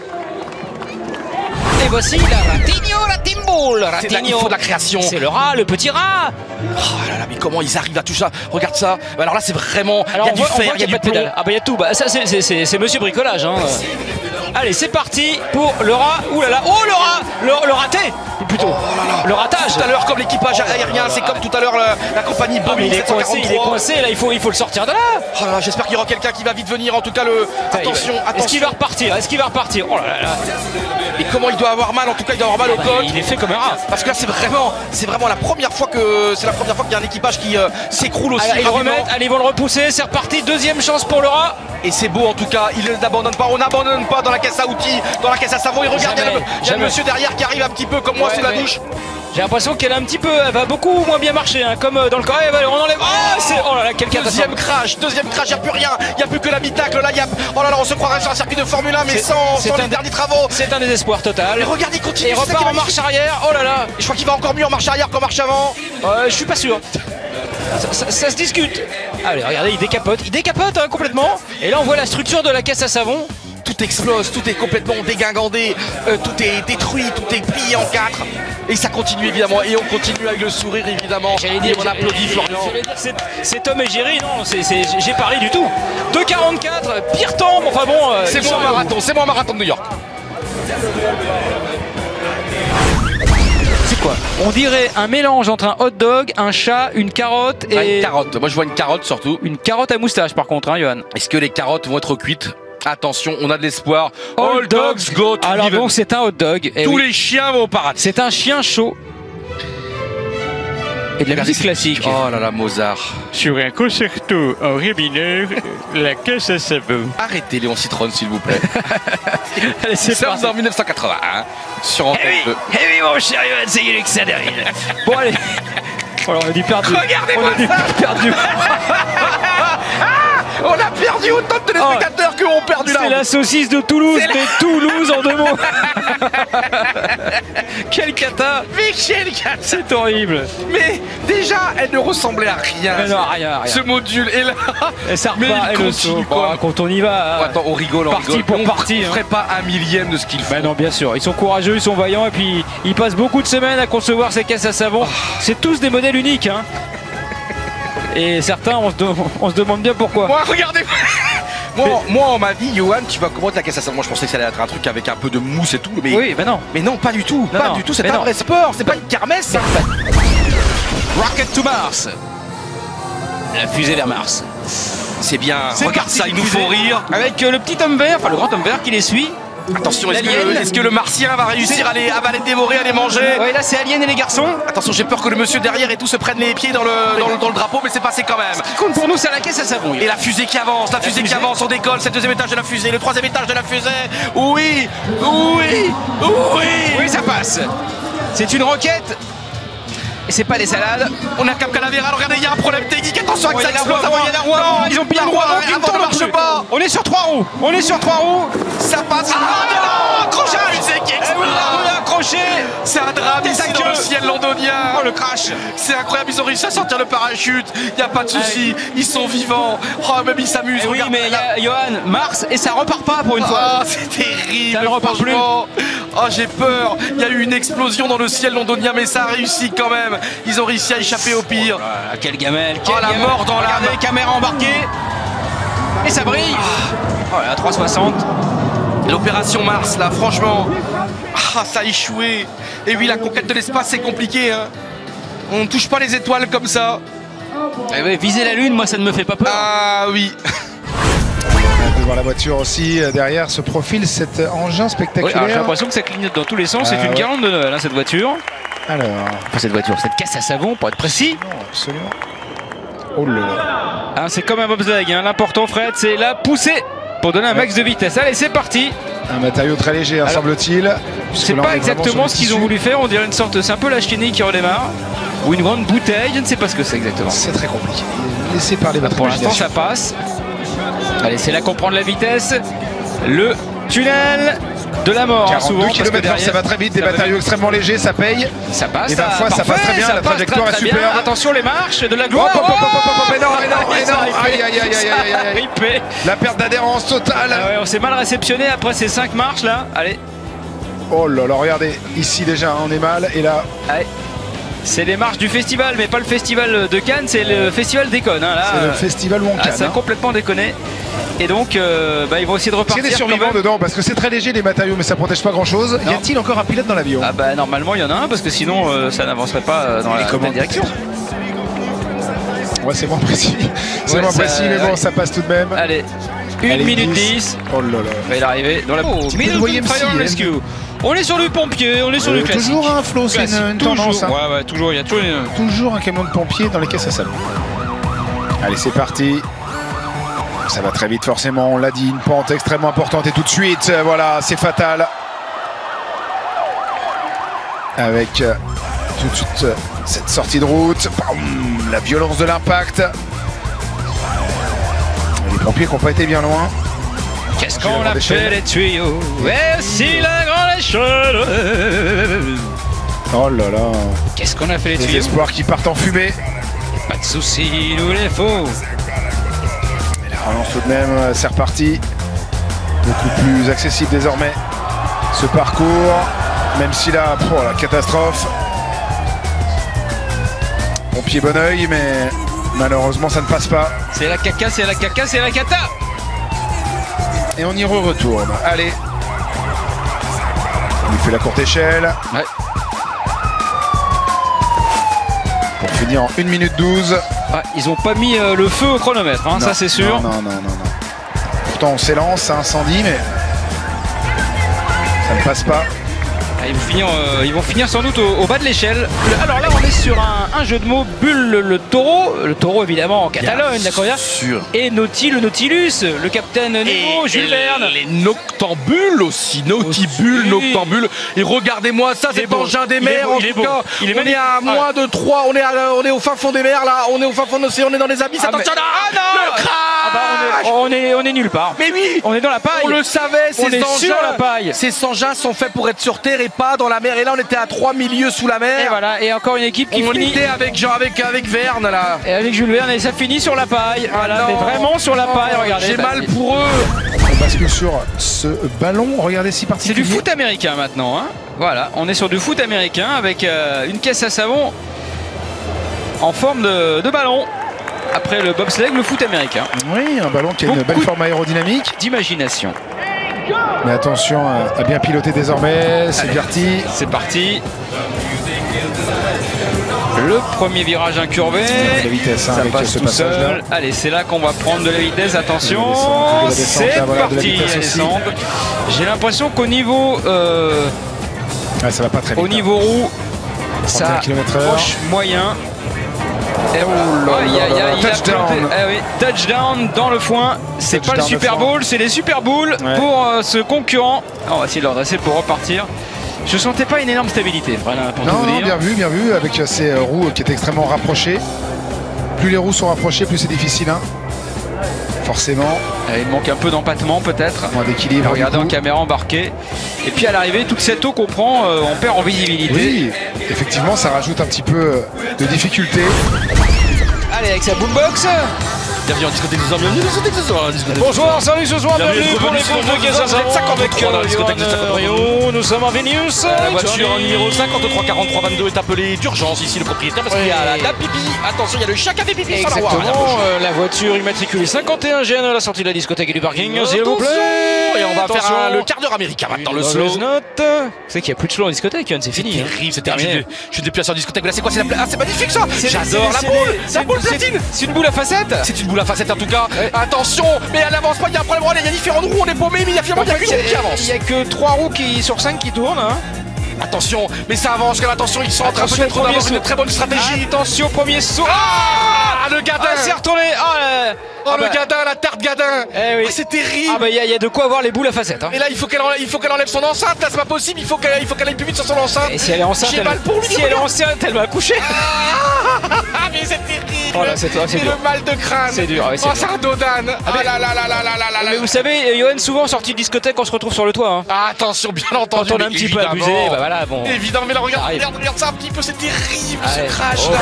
[SPEAKER 1] Et voici la Ratigno, la Timboul.
[SPEAKER 2] C'est il faut de la création.
[SPEAKER 1] C'est le rat, le petit rat.
[SPEAKER 2] Oh là là, mais comment ils arrivent à tout ça? Regarde ça. Alors là, c'est vraiment.
[SPEAKER 1] Alors,
[SPEAKER 2] il y a du
[SPEAKER 1] voit,
[SPEAKER 2] fer, il y a du plomb.
[SPEAKER 1] Ah bah il y a tout. Bah ça c'est Monsieur Bricolage. Hein. Allez, c'est parti pour le rat. Ouh là là. Oh le rat, le, le raté. Plutôt. Oh là là. Le ratage.
[SPEAKER 2] Tout à l'heure, comme l'équipage aérien, c'est comme tout à l'heure la, la compagnie Boeing.
[SPEAKER 1] Ah, il est coincé, il est coincé. Là, il faut, il faut le sortir de là.
[SPEAKER 2] Oh là là, j'espère qu'il y aura quelqu'un qui va vite venir. En tout cas, le. Attention, attention.
[SPEAKER 1] Est-ce qu'il va repartir? Est-ce qu'il va repartir? Oh là là.
[SPEAKER 2] Et comment il doit avoir mal? En tout cas, il doit avoir mal au col.
[SPEAKER 1] Il est fait comme un rat.
[SPEAKER 2] Parce que là, c'est vraiment, c'est vraiment la première fois que c'est la première fois qu'il y a un équipage qui euh, s'écroule aussi.
[SPEAKER 1] Allez, ils le remettent. Allez, ils vont le repousser. C'est reparti. Deuxième chance pour le rat.
[SPEAKER 2] Et c'est beau en tout cas. Il n'abandonne pas. On n'abandonne pas dans la caisse à outils, dans la caisse à savon. Et regarde, il y a le, il y a le monsieur derrière qui arrive un petit peu comme moi
[SPEAKER 1] ouais,
[SPEAKER 2] sous la
[SPEAKER 1] ouais.
[SPEAKER 2] douche.
[SPEAKER 1] J'ai l'impression qu'elle a un petit peu, elle va beaucoup moins bien marcher, hein, comme dans le corps. On enlève. Oh, c'est, oh là là, quel
[SPEAKER 2] deuxième crash, deuxième crash, il n'y a plus rien, il n'y a plus que l'habitacle. Là, il y a, oh là là, on se croirait sur un circuit de Formule un, mais sans, sans les derniers travaux.
[SPEAKER 1] C'est un désespoir total.
[SPEAKER 2] Et regarde, il continue.
[SPEAKER 1] Et il repart en marche arrière. Oh là là.
[SPEAKER 2] Et je crois qu'il va encore mieux en marche arrière qu'en marche avant.
[SPEAKER 1] Euh, je suis pas sûr. Ça, ça, ça se discute. Allez, regardez, il décapote, il décapote hein, complètement. Et là, on voit la structure de la caisse à savon.
[SPEAKER 2] Tout explose, tout est complètement dégingandé, euh, tout est détruit, tout est plié en quatre. Et ça continue évidemment, et on continue avec le sourire évidemment.
[SPEAKER 1] J'allais dire,
[SPEAKER 2] on applaudit Florian.
[SPEAKER 1] J'allais dire, c'est, c'est Tom et Jerry, non, c'est, c'est, j'ai pas ri du tout. deux quarante-quatre, pire temps, enfin bon. Euh,
[SPEAKER 2] c'est mon marathon, c'est mon marathon de New York.
[SPEAKER 1] C'est quoi? On dirait un mélange entre un hot dog, un chat, une carotte et.
[SPEAKER 2] Ah, une carotte, moi je vois une carotte surtout.
[SPEAKER 1] Une carotte à moustache par contre, hein, Johan.
[SPEAKER 2] Est-ce que les carottes vont être cuites? Attention, on a de l'espoir. All dogs go to
[SPEAKER 1] Alors
[SPEAKER 2] heaven.
[SPEAKER 1] donc c'est un hot dog.
[SPEAKER 2] Tous
[SPEAKER 1] oui.
[SPEAKER 2] les chiens vont au paradis.
[SPEAKER 1] C'est un chien chaud. Et de la musique classique.
[SPEAKER 2] Oh là là, Mozart.
[SPEAKER 4] Sur un concerto en ré mineur, la caisse à savon.
[SPEAKER 2] Arrêtez Léon Citron s'il vous plaît.
[SPEAKER 1] Allez, c'est
[SPEAKER 2] parti. En mille neuf cent quatre-vingt-un, sur Antenne deux.
[SPEAKER 1] Eh oui, mon cher Johan, c'est Yulix Sadaril. Bon allez. Voilà, on a dû perdre.
[SPEAKER 2] Regardez-moi
[SPEAKER 1] On a dû perdu.
[SPEAKER 2] On a perdu autant de téléspectateurs oh, qu'ont perdu là.
[SPEAKER 1] C'est la saucisse de Toulouse, mais Toulouse en deux mots. Quelle cata.
[SPEAKER 2] Mais quelle cata.
[SPEAKER 1] C'est horrible.
[SPEAKER 2] Mais déjà, elle ne ressemblait à rien.
[SPEAKER 1] Mais non, rien, rien.
[SPEAKER 2] Ce module est là.
[SPEAKER 1] Et ça repart,
[SPEAKER 2] mais il
[SPEAKER 1] et le
[SPEAKER 2] continue
[SPEAKER 1] saut. Bon, quand on y va.
[SPEAKER 2] Oh, attends, on rigole, on
[SPEAKER 1] parti
[SPEAKER 2] rigole.
[SPEAKER 1] pour
[SPEAKER 2] on
[SPEAKER 1] partie.
[SPEAKER 2] On ferait hein. pas un millième de ce qu'ils font.
[SPEAKER 1] Ben non, bien sûr. Ils sont courageux, ils sont vaillants, et puis ils passent beaucoup de semaines à concevoir ces caisses à savon. Oh. C'est tous des modèles uniques, hein. Et certains, on se, de, on se demande bien pourquoi.
[SPEAKER 2] Moi, regardez moi, mais... moi, on m'a dit, Johan, tu vas comment la caisse à savon? Moi, je pensais que ça allait être un truc avec un peu de mousse et tout. Mais
[SPEAKER 1] oui, mais non.
[SPEAKER 2] Mais non, pas du tout.
[SPEAKER 1] Non,
[SPEAKER 2] pas
[SPEAKER 1] non.
[SPEAKER 2] du tout. C'est
[SPEAKER 1] mais
[SPEAKER 2] pas
[SPEAKER 1] non.
[SPEAKER 2] un vrai sport. C'est pas une kermesse. Ça.
[SPEAKER 1] Rocket to Mars. La fusée vers Mars.
[SPEAKER 2] C'est bien. Regarde ça, il nous faut rire.
[SPEAKER 1] Avec euh, le petit homme vert, enfin le grand homme vert qui les suit.
[SPEAKER 2] Attention, est-ce que, est-ce que le martien va réussir à les, à les dévorer, à les manger?
[SPEAKER 1] Oui, là c'est Alien et les garçons.
[SPEAKER 2] Attention, j'ai peur que le monsieur derrière et tout se prenne les pieds dans le, dans le, dans le drapeau, mais c'est passé quand même.
[SPEAKER 1] Ce qui compte pour nous, c'est la caisse à savon.
[SPEAKER 2] Et la fusée qui avance, la, la fusée, fusée qui avance, on décolle, c'est le deuxième étage de la fusée, le troisième étage de la fusée. Oui, oui, oui.
[SPEAKER 1] Oui, ça passe. C'est une roquette. Et c'est pas des salades.
[SPEAKER 2] On a Cap Canaveral, regardez, il y a un problème technique, attention que ça explose.
[SPEAKER 1] Non, ils ont pris un roue avant qui ne marche pas. On est sur trois roues. On est sur trois roues.
[SPEAKER 2] Ça passe.
[SPEAKER 1] Ah, non, accrochage.
[SPEAKER 2] C'est qui explose.
[SPEAKER 1] On est accroché.
[SPEAKER 2] C'est un drame ici dans le ciel londonien.
[SPEAKER 1] Oh, le crash.
[SPEAKER 2] C'est incroyable, ils ont réussi à sortir le parachute. Il n'y a pas de souci, ils sont vivants. Oh, même ils s'amusent.
[SPEAKER 1] Oui, mais il y a Johan, Mars, et ça repart pas pour une fois.
[SPEAKER 2] Oh, c'est terrible.
[SPEAKER 1] Ça ne repart plus.
[SPEAKER 2] Oh, j'ai peur. Il y a eu une explosion dans le ciel londonien, mais ça a réussi quand même. Ils ont réussi à échapper au pire.
[SPEAKER 1] Oh là là, quelle gamelle, quelle
[SPEAKER 2] oh, la
[SPEAKER 1] gamelle.
[SPEAKER 2] mort dans l'âme.
[SPEAKER 1] Regardez, caméra embarquée. Et ça brille. Oh là, trois cent soixante.
[SPEAKER 2] L'opération Mars, là, franchement. Ah, ça a échoué. Et oui, la conquête de l'espace, c'est compliqué. Hein. On ne touche pas les étoiles comme ça.
[SPEAKER 1] Eh ouais, viser la lune, moi ça ne me fait pas peur.
[SPEAKER 2] Ah oui.
[SPEAKER 3] On peut voir la voiture aussi euh, derrière ce profil, cet engin
[SPEAKER 1] Oui,
[SPEAKER 3] spectaculaire.
[SPEAKER 1] alors j'ai l'impression que ça clignote dans tous les sens.
[SPEAKER 3] Ah,
[SPEAKER 1] c'est une
[SPEAKER 3] ouais.
[SPEAKER 1] guirlande de Noël, hein, cette voiture.
[SPEAKER 3] Alors,
[SPEAKER 1] Enfin, cette voiture, cette caisse à savon, pour être précis.
[SPEAKER 3] non, absolument. Oh là là.
[SPEAKER 1] Hein, c'est comme un bobsleigh. Hein. L'important, Fred, c'est la poussée pour donner un max de vitesse. Allez, c'est parti.
[SPEAKER 3] Un matériau très léger, hein,
[SPEAKER 1] Alors,
[SPEAKER 3] semble-t-il.
[SPEAKER 1] C'est pas exactement ce qu'ils ont voulu faire. On dirait une sorte, c'est un peu la chenille qui redémarre ou une grande bouteille. Je ne sais pas ce que c'est exactement.
[SPEAKER 3] C'est très compliqué. Laissez parler votre
[SPEAKER 1] Pour l'instant,
[SPEAKER 3] imagination.
[SPEAKER 1] ça passe. Allez, c'est là qu'on prend de la vitesse. Le tunnel de la mort. hein, souvent,
[SPEAKER 3] quarante-deux
[SPEAKER 1] parce que
[SPEAKER 3] kilomètres heure,
[SPEAKER 1] derrière,
[SPEAKER 3] ça va très vite, des
[SPEAKER 1] ça va
[SPEAKER 3] matériaux
[SPEAKER 1] vite.
[SPEAKER 3] extrêmement légers, ça paye.
[SPEAKER 1] Ça passe.
[SPEAKER 3] Et ma foi, ça
[SPEAKER 1] parfait,
[SPEAKER 3] passe très bien, la
[SPEAKER 1] passe
[SPEAKER 3] trajectoire
[SPEAKER 1] très,
[SPEAKER 3] est
[SPEAKER 1] très
[SPEAKER 3] superbe.
[SPEAKER 1] bien. Attention les marches de la
[SPEAKER 3] Hop,
[SPEAKER 1] gloire.
[SPEAKER 3] hop, hop, hop, hop, hop,
[SPEAKER 1] Oh,
[SPEAKER 3] énorme, énorme,
[SPEAKER 1] ça
[SPEAKER 3] énorme.
[SPEAKER 1] a
[SPEAKER 3] Aïe, aïe, aïe, aïe, aïe, aïe, aïe.
[SPEAKER 1] ripé.
[SPEAKER 3] La perte d'adhérence totale.
[SPEAKER 1] Ah ouais, on s'est mal réceptionné après ces cinq marches là. Allez,
[SPEAKER 3] Oh là là, regardez, ici déjà, on est mal, et là,
[SPEAKER 1] allez. C'est les marches du festival, mais pas le festival de Cannes, c'est le festival déconne. Hein, là,
[SPEAKER 3] c'est le
[SPEAKER 1] euh,
[SPEAKER 3] festival Wonka.
[SPEAKER 1] ah, ça a
[SPEAKER 3] hein.
[SPEAKER 1] complètement déconné. Et donc, euh, bah, ils vont essayer de
[SPEAKER 3] Est-ce qu'il
[SPEAKER 1] repartir.
[SPEAKER 3] y a des
[SPEAKER 1] quand
[SPEAKER 3] survivants
[SPEAKER 1] même.
[SPEAKER 3] dedans? Parce que c'est très léger les matériaux, mais ça protège pas grand chose.
[SPEAKER 1] Non.
[SPEAKER 3] Y a-t-il encore un pilote dans l'avion?
[SPEAKER 1] Ah bah normalement il y en a un parce que sinon euh, ça n'avancerait pas euh, dans la,
[SPEAKER 3] comment
[SPEAKER 1] la direction.
[SPEAKER 3] Ouais, c'est moins précis. C'est
[SPEAKER 1] Ouais,
[SPEAKER 3] moins
[SPEAKER 1] ça-
[SPEAKER 3] précis, mais bon,
[SPEAKER 1] ouais.
[SPEAKER 3] ça passe tout de même.
[SPEAKER 1] Allez, une
[SPEAKER 3] Allez,
[SPEAKER 1] minute
[SPEAKER 3] dix.
[SPEAKER 1] dix.
[SPEAKER 3] Oh là là.
[SPEAKER 1] Il va arriver dans la
[SPEAKER 3] peu de
[SPEAKER 1] Middleton
[SPEAKER 3] Y M C,
[SPEAKER 1] Fire
[SPEAKER 3] hein.
[SPEAKER 1] Rescue. On est sur du pompier, on est sur
[SPEAKER 3] Euh,
[SPEAKER 1] du classique.
[SPEAKER 3] toujours un Flo, c'est une,
[SPEAKER 1] Classique,
[SPEAKER 3] une
[SPEAKER 1] toujours.
[SPEAKER 3] tendance. hein.
[SPEAKER 1] Ouais ouais, toujours, il y a toujours une...
[SPEAKER 3] Toujours un camion de pompiers dans les caisses à savon. Allez, c'est parti. Ça va très vite, forcément. On l'a dit, une pente extrêmement importante. Et tout de suite, euh, voilà, c'est fatal. Avec euh, tout de suite euh, cette sortie de route. Bam, la violence de l'impact. Les pompiers qui n'ont pas été bien loin.
[SPEAKER 1] Qu'est-ce
[SPEAKER 3] J'ai
[SPEAKER 1] qu'on
[SPEAKER 3] la grande
[SPEAKER 1] a
[SPEAKER 3] échelle.
[SPEAKER 1] fait les tuyaux? Et si la grande échelle?
[SPEAKER 3] Oh là là.
[SPEAKER 1] Qu'est-ce qu'on a fait les
[SPEAKER 3] Les
[SPEAKER 1] tuyaux?
[SPEAKER 3] espoirs qui partent en fumée.
[SPEAKER 1] Pas de soucis, nous les faut.
[SPEAKER 3] La relance tout de même, euh, c'est reparti. Beaucoup plus accessible désormais. Ce parcours, même si là, pour la catastrophe. Pompier bon oeil, mais malheureusement ça ne passe pas.
[SPEAKER 1] C'est la caca, c'est la caca, c'est la cata.
[SPEAKER 3] Et on y re-retourne. Allez. On lui fait la courte échelle.
[SPEAKER 1] Ouais.
[SPEAKER 3] Pour finir en une minute douze.
[SPEAKER 1] Ah, ils ont pas mis euh, le feu au chronomètre, hein,
[SPEAKER 3] Non,
[SPEAKER 1] ça c'est sûr.
[SPEAKER 3] Non, non, non, non, non. Pourtant on s'élance, c'est incendie, mais ça ne passe pas.
[SPEAKER 1] Ah, ils, vont finir, euh, ils vont finir sans doute au, au bas de l'échelle. Le- Alors là, on est sur un, un jeu de mots. Bulle le, le taureau, le taureau évidemment en Catalogne, d'accord.
[SPEAKER 2] Sûr.
[SPEAKER 1] Et Naughty le Nautilus, le capitaine Nemo, Jules Verne.
[SPEAKER 2] les noctambules aussi, Nautibule,
[SPEAKER 1] Aussi.
[SPEAKER 2] noctambule. Et regardez-moi ça,
[SPEAKER 1] Il est
[SPEAKER 2] cet
[SPEAKER 1] beau.
[SPEAKER 2] engin des
[SPEAKER 1] Il est
[SPEAKER 2] mers.
[SPEAKER 1] beau,
[SPEAKER 2] En
[SPEAKER 1] il est
[SPEAKER 2] tout
[SPEAKER 1] beau.
[SPEAKER 2] cas,
[SPEAKER 1] Il est
[SPEAKER 2] on est
[SPEAKER 1] magnifique.
[SPEAKER 2] à moins de trois, on est, à- on est au fin fond des mers là, on est au fin fond de l'océan, on est dans les abysses.
[SPEAKER 1] Ah,
[SPEAKER 2] Attention
[SPEAKER 1] mais-
[SPEAKER 2] là,
[SPEAKER 1] Ah non
[SPEAKER 2] le crash.
[SPEAKER 1] Ah bah, on, est, on, est, on est nulle part.
[SPEAKER 2] Mais oui,
[SPEAKER 1] On est dans la paille.
[SPEAKER 2] on le savait, ces
[SPEAKER 1] On est
[SPEAKER 2] engins,
[SPEAKER 1] sur la paille.
[SPEAKER 2] ces engins sont faits pour être sur terre et pas dans la mer. Et là, on était à trois milieux sous la mer.
[SPEAKER 1] Et voilà, et encore une équipe qui
[SPEAKER 2] On
[SPEAKER 1] finit.
[SPEAKER 2] était avec, genre, avec, avec Verne là.
[SPEAKER 1] Et avec Jules Verne, et ça finit sur la paille. Voilà,
[SPEAKER 2] non.
[SPEAKER 1] mais vraiment sur la paille, regardez.
[SPEAKER 2] J'ai
[SPEAKER 1] bah,
[SPEAKER 2] mal
[SPEAKER 1] c'est-
[SPEAKER 2] pour eux.
[SPEAKER 3] On bascule sur ce ballon. Regardez si
[SPEAKER 1] C'est
[SPEAKER 3] particulier.
[SPEAKER 1] du foot américain maintenant, hein. Voilà, on est sur du foot américain avec euh, une caisse à savon en forme de, de ballon. Après le bobsleigh, le foot américain.
[SPEAKER 3] Oui, un ballon qui a une
[SPEAKER 1] Beaucoup
[SPEAKER 3] belle
[SPEAKER 1] de-
[SPEAKER 3] forme aérodynamique.
[SPEAKER 1] D'imagination.
[SPEAKER 3] Mais attention à, à bien piloter désormais. C'est
[SPEAKER 1] Allez.
[SPEAKER 3] parti.
[SPEAKER 1] C'est parti. Le premier virage incurvé.
[SPEAKER 3] La vitesse hein,
[SPEAKER 1] Ça
[SPEAKER 3] avec
[SPEAKER 1] passe
[SPEAKER 3] ce
[SPEAKER 1] tout
[SPEAKER 3] passage là.
[SPEAKER 1] seul. Allez, c'est là qu'on va prendre de la vitesse. Attention,
[SPEAKER 3] De la descente, de la descente,
[SPEAKER 1] c'est
[SPEAKER 3] là, voilà, de la
[SPEAKER 1] parti.
[SPEAKER 3] vitesse
[SPEAKER 1] La
[SPEAKER 3] aussi.
[SPEAKER 1] descente. J'ai l'impression qu'au niveau, euh,
[SPEAKER 3] Ouais, ça va pas très vite.
[SPEAKER 1] au niveau roue, ça
[SPEAKER 3] trente et un kilomètres heure.
[SPEAKER 1] approche moyen. Et
[SPEAKER 3] là
[SPEAKER 1] aïe,
[SPEAKER 3] là
[SPEAKER 1] aïe,
[SPEAKER 3] là,
[SPEAKER 1] aïe, il a
[SPEAKER 3] touchdown.
[SPEAKER 1] planté. Ah oui, touchdown dans le foin. C'est pas le
[SPEAKER 3] Touchdown de
[SPEAKER 1] Super
[SPEAKER 3] foin.
[SPEAKER 1] Bowl, c'est les Super Bowls
[SPEAKER 3] Ouais.
[SPEAKER 1] pour euh, ce concurrent. On va essayer de le redresser pour repartir. Je sentais pas une énorme stabilité, voilà, pour tout
[SPEAKER 3] Non,
[SPEAKER 1] vous
[SPEAKER 3] non,
[SPEAKER 1] dire.
[SPEAKER 3] bien vu, bien vu, avec ces euh, roues qui étaient extrêmement rapprochées. Plus les roues sont rapprochées, plus c'est difficile. Hein. Forcément,
[SPEAKER 1] Euh, Il manque un peu d'empattement peut-être.
[SPEAKER 3] moins d'équilibre.
[SPEAKER 1] Regardez
[SPEAKER 3] du
[SPEAKER 1] en
[SPEAKER 3] coup.
[SPEAKER 1] caméra embarquée. Et puis à l'arrivée, toute cette eau qu'on prend, euh, on perd en visibilité.
[SPEAKER 3] Oui, effectivement, ça rajoute un petit peu euh, de difficulté.
[SPEAKER 1] Allez, avec sa boombox.
[SPEAKER 2] Bienvenue en discothèque des hommes, bienvenue en discothèque des hommes.
[SPEAKER 1] Bonsoir, salut ce soir,
[SPEAKER 2] Bienvenue
[SPEAKER 1] bienvenue pour les
[SPEAKER 2] sur
[SPEAKER 1] courses de
[SPEAKER 2] le
[SPEAKER 1] caisse à savon avec
[SPEAKER 2] cinquante-trois dans la discothèque des
[SPEAKER 1] Johan
[SPEAKER 2] cinquante-trois.
[SPEAKER 1] Rio. Nous sommes en Vénus.
[SPEAKER 2] La voiture numéro cinquante-trois quarante-trois vingt-deux est appelée d'urgence ici le propriétaire parce qu'il y a la, la pipi. Attention, il y a le chat qui a fait pipi sur la voie.
[SPEAKER 1] Exactement, euh, la voiture immatriculée cinquante et un G N à la sortie de la discothèque et du parking, s'il vous plaît.
[SPEAKER 2] Et et on va
[SPEAKER 1] attention.
[SPEAKER 2] faire un- le quart d'heure américain maintenant, le slow.
[SPEAKER 1] Note. Vous savez qu'il n'y a plus de slow en discothèque, Yann, c'est fini.
[SPEAKER 2] C'est
[SPEAKER 1] hein.
[SPEAKER 2] terrible, c'est
[SPEAKER 1] Terminé.
[SPEAKER 2] terrible. Je suis depuis la discothèque, mais là c'est quoi? C'est la pla- Ah, c'est magnifique ça.
[SPEAKER 1] C'est-
[SPEAKER 2] J'adore
[SPEAKER 1] c'est-
[SPEAKER 2] la
[SPEAKER 1] c'est-
[SPEAKER 2] boule,
[SPEAKER 1] c'est-
[SPEAKER 2] la boule
[SPEAKER 1] c'est-
[SPEAKER 2] platine.
[SPEAKER 1] C'est une boule à facettes.
[SPEAKER 2] C'est une boule à facettes en tout cas.
[SPEAKER 1] Ouais.
[SPEAKER 2] Attention, mais elle avance pas, il y a un problème. Il y a différentes roues, on est paumé, mais il y a finalement il y a qu'une roue qui avance.
[SPEAKER 1] Il n'y a que trois roues qui, sur cinq qui tournent. Hein.
[SPEAKER 2] Attention, mais ça avance quand même. Attention, ils sont en train
[SPEAKER 1] Attention,
[SPEAKER 2] peut-être
[SPEAKER 1] premier
[SPEAKER 2] d'avoir
[SPEAKER 1] saut.
[SPEAKER 2] une très bonne stratégie.
[SPEAKER 1] Attention, premier saut.
[SPEAKER 2] Ah, le gadin.
[SPEAKER 1] Ah, c'est retourné. Oh, là.
[SPEAKER 2] Oh,
[SPEAKER 1] Ah,
[SPEAKER 2] le
[SPEAKER 1] bah.
[SPEAKER 2] gadin, la tarte gadin.
[SPEAKER 1] Eh oui.
[SPEAKER 2] Ah, c'est terrible.
[SPEAKER 1] Ah bah il y, a- il y a de quoi avoir les boules à facettes. Hein.
[SPEAKER 2] Et là, il faut qu'elle enlève, il faut qu'elle enlève son enceinte. Là, c'est pas possible. Il faut qu'elle, il faut qu'elle aille plus vite sur son enceinte.
[SPEAKER 1] Et si elle est enceinte,
[SPEAKER 2] J'ai
[SPEAKER 1] elle...
[SPEAKER 2] mal pour lui.
[SPEAKER 1] si elle est
[SPEAKER 2] regarde.
[SPEAKER 1] enceinte, elle va accoucher.
[SPEAKER 2] Ah, mais c'est terrible.
[SPEAKER 1] Oh là, c'est- c'est
[SPEAKER 2] Et
[SPEAKER 1] dur.
[SPEAKER 2] le mal de crâne.
[SPEAKER 1] C'est dur, ouais, c'est
[SPEAKER 2] Oh,
[SPEAKER 1] dur.
[SPEAKER 2] c'est un dodane. Ah
[SPEAKER 1] mais-
[SPEAKER 2] là là là là là là là là.
[SPEAKER 1] Mais vous savez, Johan, souvent sorti de discothèque, on se retrouve sur le toit. Hein.
[SPEAKER 2] Ah, attention, bien entendu.
[SPEAKER 1] Quand on a un
[SPEAKER 2] mais
[SPEAKER 1] petit peu
[SPEAKER 2] évidemment.
[SPEAKER 1] abusé, bah voilà, bon.
[SPEAKER 2] Évidemment, mais là, regarde,
[SPEAKER 1] Ça arrive.
[SPEAKER 2] regarde, regarde ça un petit peu, c'est terrible
[SPEAKER 1] Allez.
[SPEAKER 2] ce crash
[SPEAKER 1] Oh.
[SPEAKER 2] là.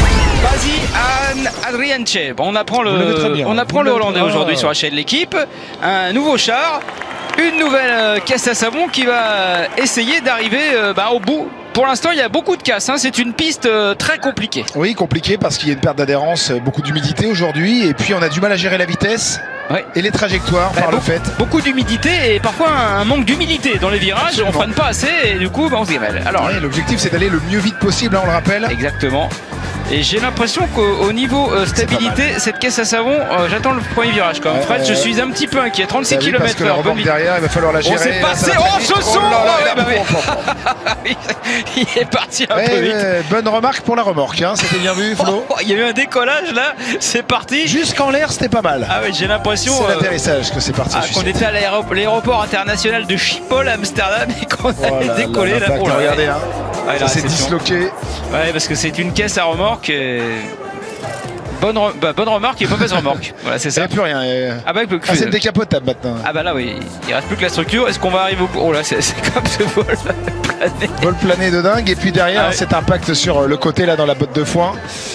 [SPEAKER 1] Vas-y, Anne Adrianche. Bon, on apprend
[SPEAKER 3] Vous l'avez très
[SPEAKER 1] le,
[SPEAKER 3] bien.
[SPEAKER 1] on apprend
[SPEAKER 3] Vous
[SPEAKER 1] le
[SPEAKER 3] l'avez
[SPEAKER 1] Hollandais
[SPEAKER 3] très-
[SPEAKER 1] aujourd'hui
[SPEAKER 3] Ah.
[SPEAKER 1] sur la chaîne de l'équipe. Un nouveau char, une nouvelle euh, caisse à savon qui va essayer d'arriver euh, bah, au bout. Pour l'instant, il y a beaucoup de casses. Hein. C'est une piste euh, très compliquée.
[SPEAKER 3] Oui, compliqué parce qu'il y a une perte d'adhérence, euh, beaucoup d'humidité aujourd'hui, et puis on a du mal à gérer la vitesse
[SPEAKER 1] Ouais.
[SPEAKER 3] et les trajectoires
[SPEAKER 1] Bah,
[SPEAKER 3] par le
[SPEAKER 1] beaucoup,
[SPEAKER 3] fait.
[SPEAKER 1] beaucoup d'humidité et parfois un manque d'humilité dans les virages.
[SPEAKER 3] Absolument.
[SPEAKER 1] On freine pas assez et du coup, bah, on se gamelle. Alors,
[SPEAKER 3] Ouais, l'objectif c'est d'aller le mieux vite possible, hein, on le rappelle.
[SPEAKER 1] exactement. Et j'ai l'impression qu'au au niveau euh, stabilité, cette caisse à savon, euh, j'attends le premier virage quand même.
[SPEAKER 3] Ouais,
[SPEAKER 1] Fred, je
[SPEAKER 3] ouais.
[SPEAKER 1] suis un petit peu inquiet. trente-six
[SPEAKER 3] Bah oui, parce
[SPEAKER 1] kilomètres
[SPEAKER 3] que la
[SPEAKER 1] heure, bonne
[SPEAKER 3] remorque
[SPEAKER 1] vitesse.
[SPEAKER 3] derrière, il va falloir la
[SPEAKER 1] On
[SPEAKER 3] gérer.
[SPEAKER 1] s'est
[SPEAKER 3] Là,
[SPEAKER 1] passé.
[SPEAKER 3] ça va
[SPEAKER 1] Oh,
[SPEAKER 3] très vite.
[SPEAKER 1] ce son
[SPEAKER 3] là là,
[SPEAKER 1] ouais,
[SPEAKER 3] là,
[SPEAKER 1] bah oui.
[SPEAKER 3] bon, bon, bon.
[SPEAKER 1] Il est parti un
[SPEAKER 3] Ouais,
[SPEAKER 1] peu vite.
[SPEAKER 3] ouais, bonne remarque pour la remorque, hein, c'était bien vu, Flo.
[SPEAKER 1] Oh, il y a eu un décollage là, c'est parti.
[SPEAKER 3] Jusqu'en l'air, c'était pas mal.
[SPEAKER 1] Ah oui, j'ai l'impression
[SPEAKER 3] C'est
[SPEAKER 1] euh,
[SPEAKER 3] l'atterrissage que c'est parti.
[SPEAKER 1] ah,
[SPEAKER 3] je suis
[SPEAKER 1] qu'on
[SPEAKER 3] sûr.
[SPEAKER 1] était à l'aéro- l'aéroport international de Schiphol à Amsterdam et qu'on
[SPEAKER 3] Oh
[SPEAKER 1] allait
[SPEAKER 3] là là,
[SPEAKER 1] décoller là.
[SPEAKER 3] l'impact,
[SPEAKER 1] Oh là là.
[SPEAKER 3] regardez, hein.
[SPEAKER 1] Ouais,
[SPEAKER 3] Ça
[SPEAKER 1] la
[SPEAKER 3] s'est
[SPEAKER 1] réception.
[SPEAKER 3] disloqué.
[SPEAKER 1] Ouais, parce que c'est une caisse à remorque. Et... Bonne, re- bah, bonne remorque et mauvaise remorque. Voilà, c'est
[SPEAKER 3] Il n'y
[SPEAKER 1] ça.
[SPEAKER 3] a plus rien. euh.
[SPEAKER 1] Ah bah,
[SPEAKER 3] Ah, c'est le décapotable maintenant.
[SPEAKER 1] ah bah là oui, il reste plus que la structure. Est-ce qu'on va arriver au bout? Oh là, c'est c'est comme ce vol plané.
[SPEAKER 3] Vol plané de dingue. Et puis derrière,
[SPEAKER 1] Ah ouais.
[SPEAKER 3] cet impact sur le côté là dans la botte de foin.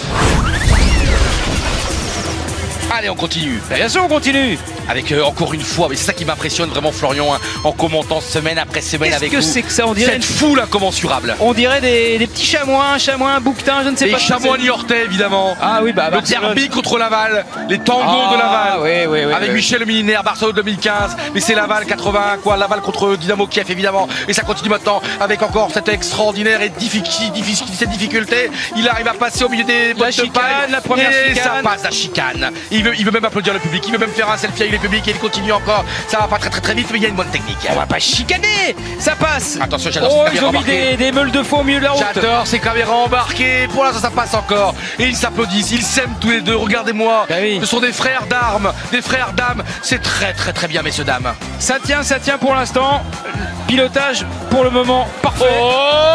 [SPEAKER 2] Allez, on continue.
[SPEAKER 1] Bien sûr, on continue.
[SPEAKER 2] Avec euh, encore une fois, mais c'est ça qui m'impressionne vraiment, Florian, hein, en commentant semaine après semaine
[SPEAKER 1] Qu'est-ce
[SPEAKER 2] avec
[SPEAKER 1] que
[SPEAKER 2] vous.
[SPEAKER 1] c'est que ça? On dirait
[SPEAKER 2] Cette foule incommensurable.
[SPEAKER 1] On dirait des, des petits chamois, un chamois, un bouquetin, je ne sais
[SPEAKER 2] Les
[SPEAKER 1] pas.
[SPEAKER 2] chamois niortais, évidemment.
[SPEAKER 1] Ah oui, bah
[SPEAKER 2] Le
[SPEAKER 1] Barcelone.
[SPEAKER 2] derby contre Laval, les tangos
[SPEAKER 1] Ah,
[SPEAKER 2] de Laval.
[SPEAKER 1] oui, oui, oui,
[SPEAKER 2] avec
[SPEAKER 1] oui.
[SPEAKER 2] Michel le millénaire, Barcelone deux mille quinze, mais c'est Laval quatre-vingts, quoi. Laval contre Dynamo Kiev, évidemment. Et ça continue maintenant avec encore cette extraordinaire et difficile, difficile, cette difficulté. Il arrive à passer au milieu des bottes de
[SPEAKER 1] chicane,
[SPEAKER 2] paille.
[SPEAKER 1] la première
[SPEAKER 2] et
[SPEAKER 1] chicane.
[SPEAKER 2] ça passe la chicane. Il veut, il veut même applaudir le public, il veut même faire un selfie avec le public et il continue encore. Ça va pas très très très vite, mais il y a une bonne technique.
[SPEAKER 1] On va pas chicaner, ça passe.
[SPEAKER 2] Attention, j'adore
[SPEAKER 1] Oh,
[SPEAKER 2] cette
[SPEAKER 1] ils
[SPEAKER 2] caméra
[SPEAKER 1] ont mis
[SPEAKER 2] embarquée.
[SPEAKER 1] des, des meules de faux au milieu de la route.
[SPEAKER 2] J'adore ces caméras embarquées. Pour l'instant, ça passe encore. Et ils s'applaudissent. Ils s'aiment tous les deux. Regardez-moi.
[SPEAKER 1] Bah oui.
[SPEAKER 2] Ce sont des frères d'armes, des frères d'âme. C'est très, très, très bien, messieurs, dames.
[SPEAKER 1] Ça tient, ça tient pour l'instant. Pilotage pour le moment parfait.
[SPEAKER 2] Oh,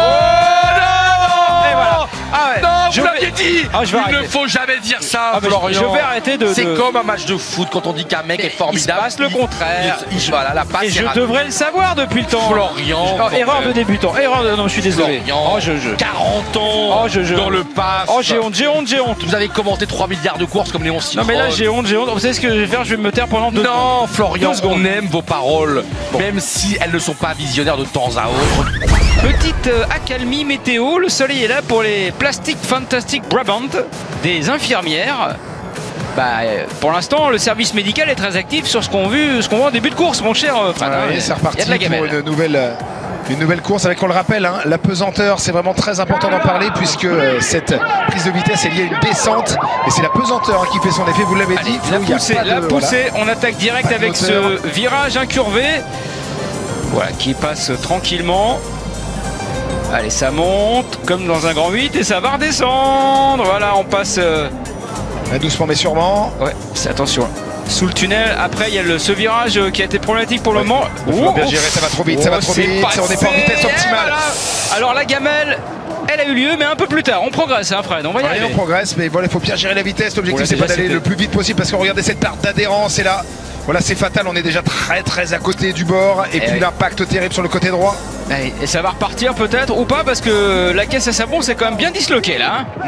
[SPEAKER 1] Et voilà. Ah ouais.
[SPEAKER 2] Non,
[SPEAKER 1] Je
[SPEAKER 2] vous
[SPEAKER 1] vais-
[SPEAKER 2] l'aviez dit.
[SPEAKER 1] Ah, je vais
[SPEAKER 2] Il
[SPEAKER 1] arrêter.
[SPEAKER 2] ne faut jamais dire ça,
[SPEAKER 1] Ah, mais je-
[SPEAKER 2] Florian.
[SPEAKER 1] je vais arrêter de-
[SPEAKER 2] C'est
[SPEAKER 1] de-
[SPEAKER 2] comme un match de foot quand on dit qu'un mec est
[SPEAKER 1] Il se
[SPEAKER 2] formidable.
[SPEAKER 1] passe le contraire.
[SPEAKER 2] Il- il- voilà, la passe
[SPEAKER 1] Et
[SPEAKER 2] est
[SPEAKER 1] je
[SPEAKER 2] ratée.
[SPEAKER 1] devrais le savoir depuis le temps.
[SPEAKER 2] Florian,
[SPEAKER 1] Oh, erreur
[SPEAKER 2] bordel.
[SPEAKER 1] de débutant. Erreur de. Non, je suis désolé.
[SPEAKER 2] Florian,
[SPEAKER 1] Oh, je, je.
[SPEAKER 2] quarante ans
[SPEAKER 1] Oh, je- je-
[SPEAKER 2] dans le pass.
[SPEAKER 1] Oh, j'ai honte, j'ai honte, j'ai honte.
[SPEAKER 2] Vous avez commenté trois milliards de courses comme Léon
[SPEAKER 1] Non,
[SPEAKER 2] Citroën.
[SPEAKER 1] mais là, j'ai honte, j'ai honte. Vous savez ce que je vais faire? Je vais me taire pendant deux
[SPEAKER 2] Non, Florian,
[SPEAKER 1] Deux secondes.
[SPEAKER 2] on aime vos paroles, même si elles ne sont pas visionnaires de temps à autre.
[SPEAKER 1] Petite euh, accalmie météo, le soleil est là pour les Plastic Fantastic Brabant des infirmières. Bah, euh, pour l'instant, le service médical est très actif sur ce qu'on vu, ce qu'on voit en début de course, mon cher euh, Fred.
[SPEAKER 3] Voilà,
[SPEAKER 1] Hein,
[SPEAKER 3] et c'est
[SPEAKER 1] il y
[SPEAKER 3] reparti
[SPEAKER 1] a de la
[SPEAKER 3] pour
[SPEAKER 1] gamelle.
[SPEAKER 3] une nouvelle, euh, une nouvelle course avec, on le rappelle, hein, la pesanteur, c'est vraiment très important d'en parler puisque euh, cette prise de vitesse est liée à une descente et c'est la pesanteur hein, qui fait son effet, vous l'avez dit.
[SPEAKER 1] La
[SPEAKER 3] Flo, il y a
[SPEAKER 1] poussée,
[SPEAKER 3] pas de-
[SPEAKER 1] la
[SPEAKER 3] voilà.
[SPEAKER 1] poussée, on attaque direct
[SPEAKER 3] Pas de
[SPEAKER 1] avec ce
[SPEAKER 3] moteur.
[SPEAKER 1] virage incurvé. Voilà, qui passe tranquillement. Allez, ça monte comme dans un grand huit et ça va redescendre. Voilà, on passe. euh,
[SPEAKER 3] Ouais, doucement mais sûrement.
[SPEAKER 1] Ouais, c'est attention. Sous le tunnel, après il y a le, ce virage euh, qui a été problématique pour le moment.
[SPEAKER 3] Il faut
[SPEAKER 1] Oh,
[SPEAKER 3] bien gérer, ça va trop vite, ça va
[SPEAKER 1] oh,
[SPEAKER 3] trop
[SPEAKER 1] c'est
[SPEAKER 3] vite,
[SPEAKER 1] passé,
[SPEAKER 3] on n'est pas en vitesse
[SPEAKER 1] et
[SPEAKER 3] optimale.
[SPEAKER 1] voilà. Alors la gamelle, elle a eu lieu, mais un peu plus tard. On progresse, hein, Fred, on va y
[SPEAKER 3] Allez,
[SPEAKER 1] arriver.
[SPEAKER 3] on progresse, mais voilà, il faut bien gérer la vitesse. L'objectif,
[SPEAKER 1] Bon, là,
[SPEAKER 3] c'est pas
[SPEAKER 1] déjà,
[SPEAKER 3] d'aller
[SPEAKER 1] c'était-
[SPEAKER 3] le plus vite possible parce que regardez cette perte d'adhérence et là, voilà, c'est fatal. On est déjà très très à côté du bord et,
[SPEAKER 1] Et
[SPEAKER 3] puis
[SPEAKER 1] oui.
[SPEAKER 3] l'impact terrible sur le côté droit.
[SPEAKER 1] Allez, et ça va repartir peut-être ou pas parce que la caisse à savon c'est quand même bien disloqué là. Hein.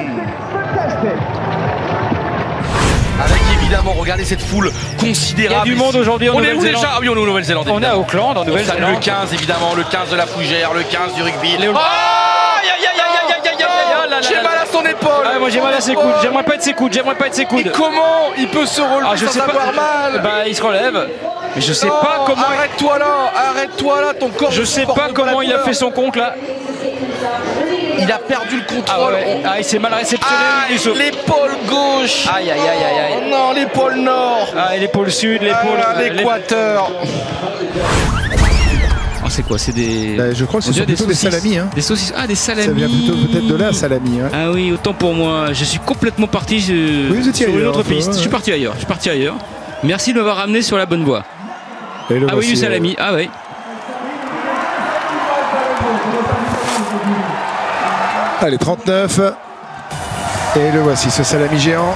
[SPEAKER 2] Avec évidemment, regardez cette foule considérable.
[SPEAKER 1] Il y a du monde
[SPEAKER 2] ici.
[SPEAKER 1] aujourd'hui en
[SPEAKER 2] On est où
[SPEAKER 1] Nouvelle-Zélande.
[SPEAKER 2] déjà? Ah oui, on est au Nouvelle-Zélande.
[SPEAKER 1] On est à
[SPEAKER 2] évidemment.
[SPEAKER 1] Auckland en
[SPEAKER 2] On salue
[SPEAKER 1] Nouvelle-Zélande.
[SPEAKER 2] le quinze évidemment, le quinze de la fougère, le quinze du rugby.
[SPEAKER 1] Léo-
[SPEAKER 2] Oh,
[SPEAKER 1] Aïe, aïe, aïe, aïe, aïe, aïe, aïe, aïe, là, là,
[SPEAKER 2] j'ai
[SPEAKER 1] là,
[SPEAKER 2] mal
[SPEAKER 1] là.
[SPEAKER 2] à son épaule.
[SPEAKER 1] Ah, moi j'ai mal à ses coudes, j'aimerais pas être ses coudes, j'aimerais pas être ses
[SPEAKER 2] Et
[SPEAKER 1] coudes.
[SPEAKER 2] comment il peut se relever
[SPEAKER 1] Ah, je
[SPEAKER 2] sans
[SPEAKER 1] sais pas.
[SPEAKER 2] avoir mal?
[SPEAKER 1] Bah il se relève. Mais je sais
[SPEAKER 2] Non,
[SPEAKER 1] pas comment.
[SPEAKER 2] Arrête-toi là, arrête-toi là, ton corps.
[SPEAKER 1] Je sais pas comment il a fait son compte là.
[SPEAKER 2] Il a perdu le
[SPEAKER 1] Ah,
[SPEAKER 2] contrôle.
[SPEAKER 1] ouais. Ah, il s'est mal réceptionné.
[SPEAKER 2] Ah,
[SPEAKER 1] lui, du saut.
[SPEAKER 2] l'épaule gauche.
[SPEAKER 1] Aïe aïe aïe aïe
[SPEAKER 2] Oh
[SPEAKER 1] aïe.
[SPEAKER 2] non, l'épaule nord.
[SPEAKER 1] Ah, et l'épaule sud, l'épaule.
[SPEAKER 2] Ah, l'équateur.
[SPEAKER 1] Oh, c'est quoi? C'est des.
[SPEAKER 3] Bah, je crois que ce
[SPEAKER 1] On
[SPEAKER 3] sont
[SPEAKER 1] dirait
[SPEAKER 3] plutôt des
[SPEAKER 1] saucisses.
[SPEAKER 3] salamis. Hein.
[SPEAKER 1] Des saucisses. Ah, des salamis.
[SPEAKER 3] Ça vient plutôt peut-être de là, salami. Hein.
[SPEAKER 1] Ah oui, autant pour moi. Je suis complètement parti euh,
[SPEAKER 3] Oui, vous étiez
[SPEAKER 1] sur une
[SPEAKER 3] ailleurs,
[SPEAKER 1] autre
[SPEAKER 3] un peu,
[SPEAKER 1] piste.
[SPEAKER 3] ouais.
[SPEAKER 1] Je suis parti ailleurs. Je suis parti ailleurs. Merci de m'avoir ramené sur la bonne voie.
[SPEAKER 3] Et le
[SPEAKER 1] Ah oui,
[SPEAKER 3] voici,
[SPEAKER 1] du salami. Ah oui.
[SPEAKER 3] euh, Allez, trente-neuf. Et le voici, ce salami géant.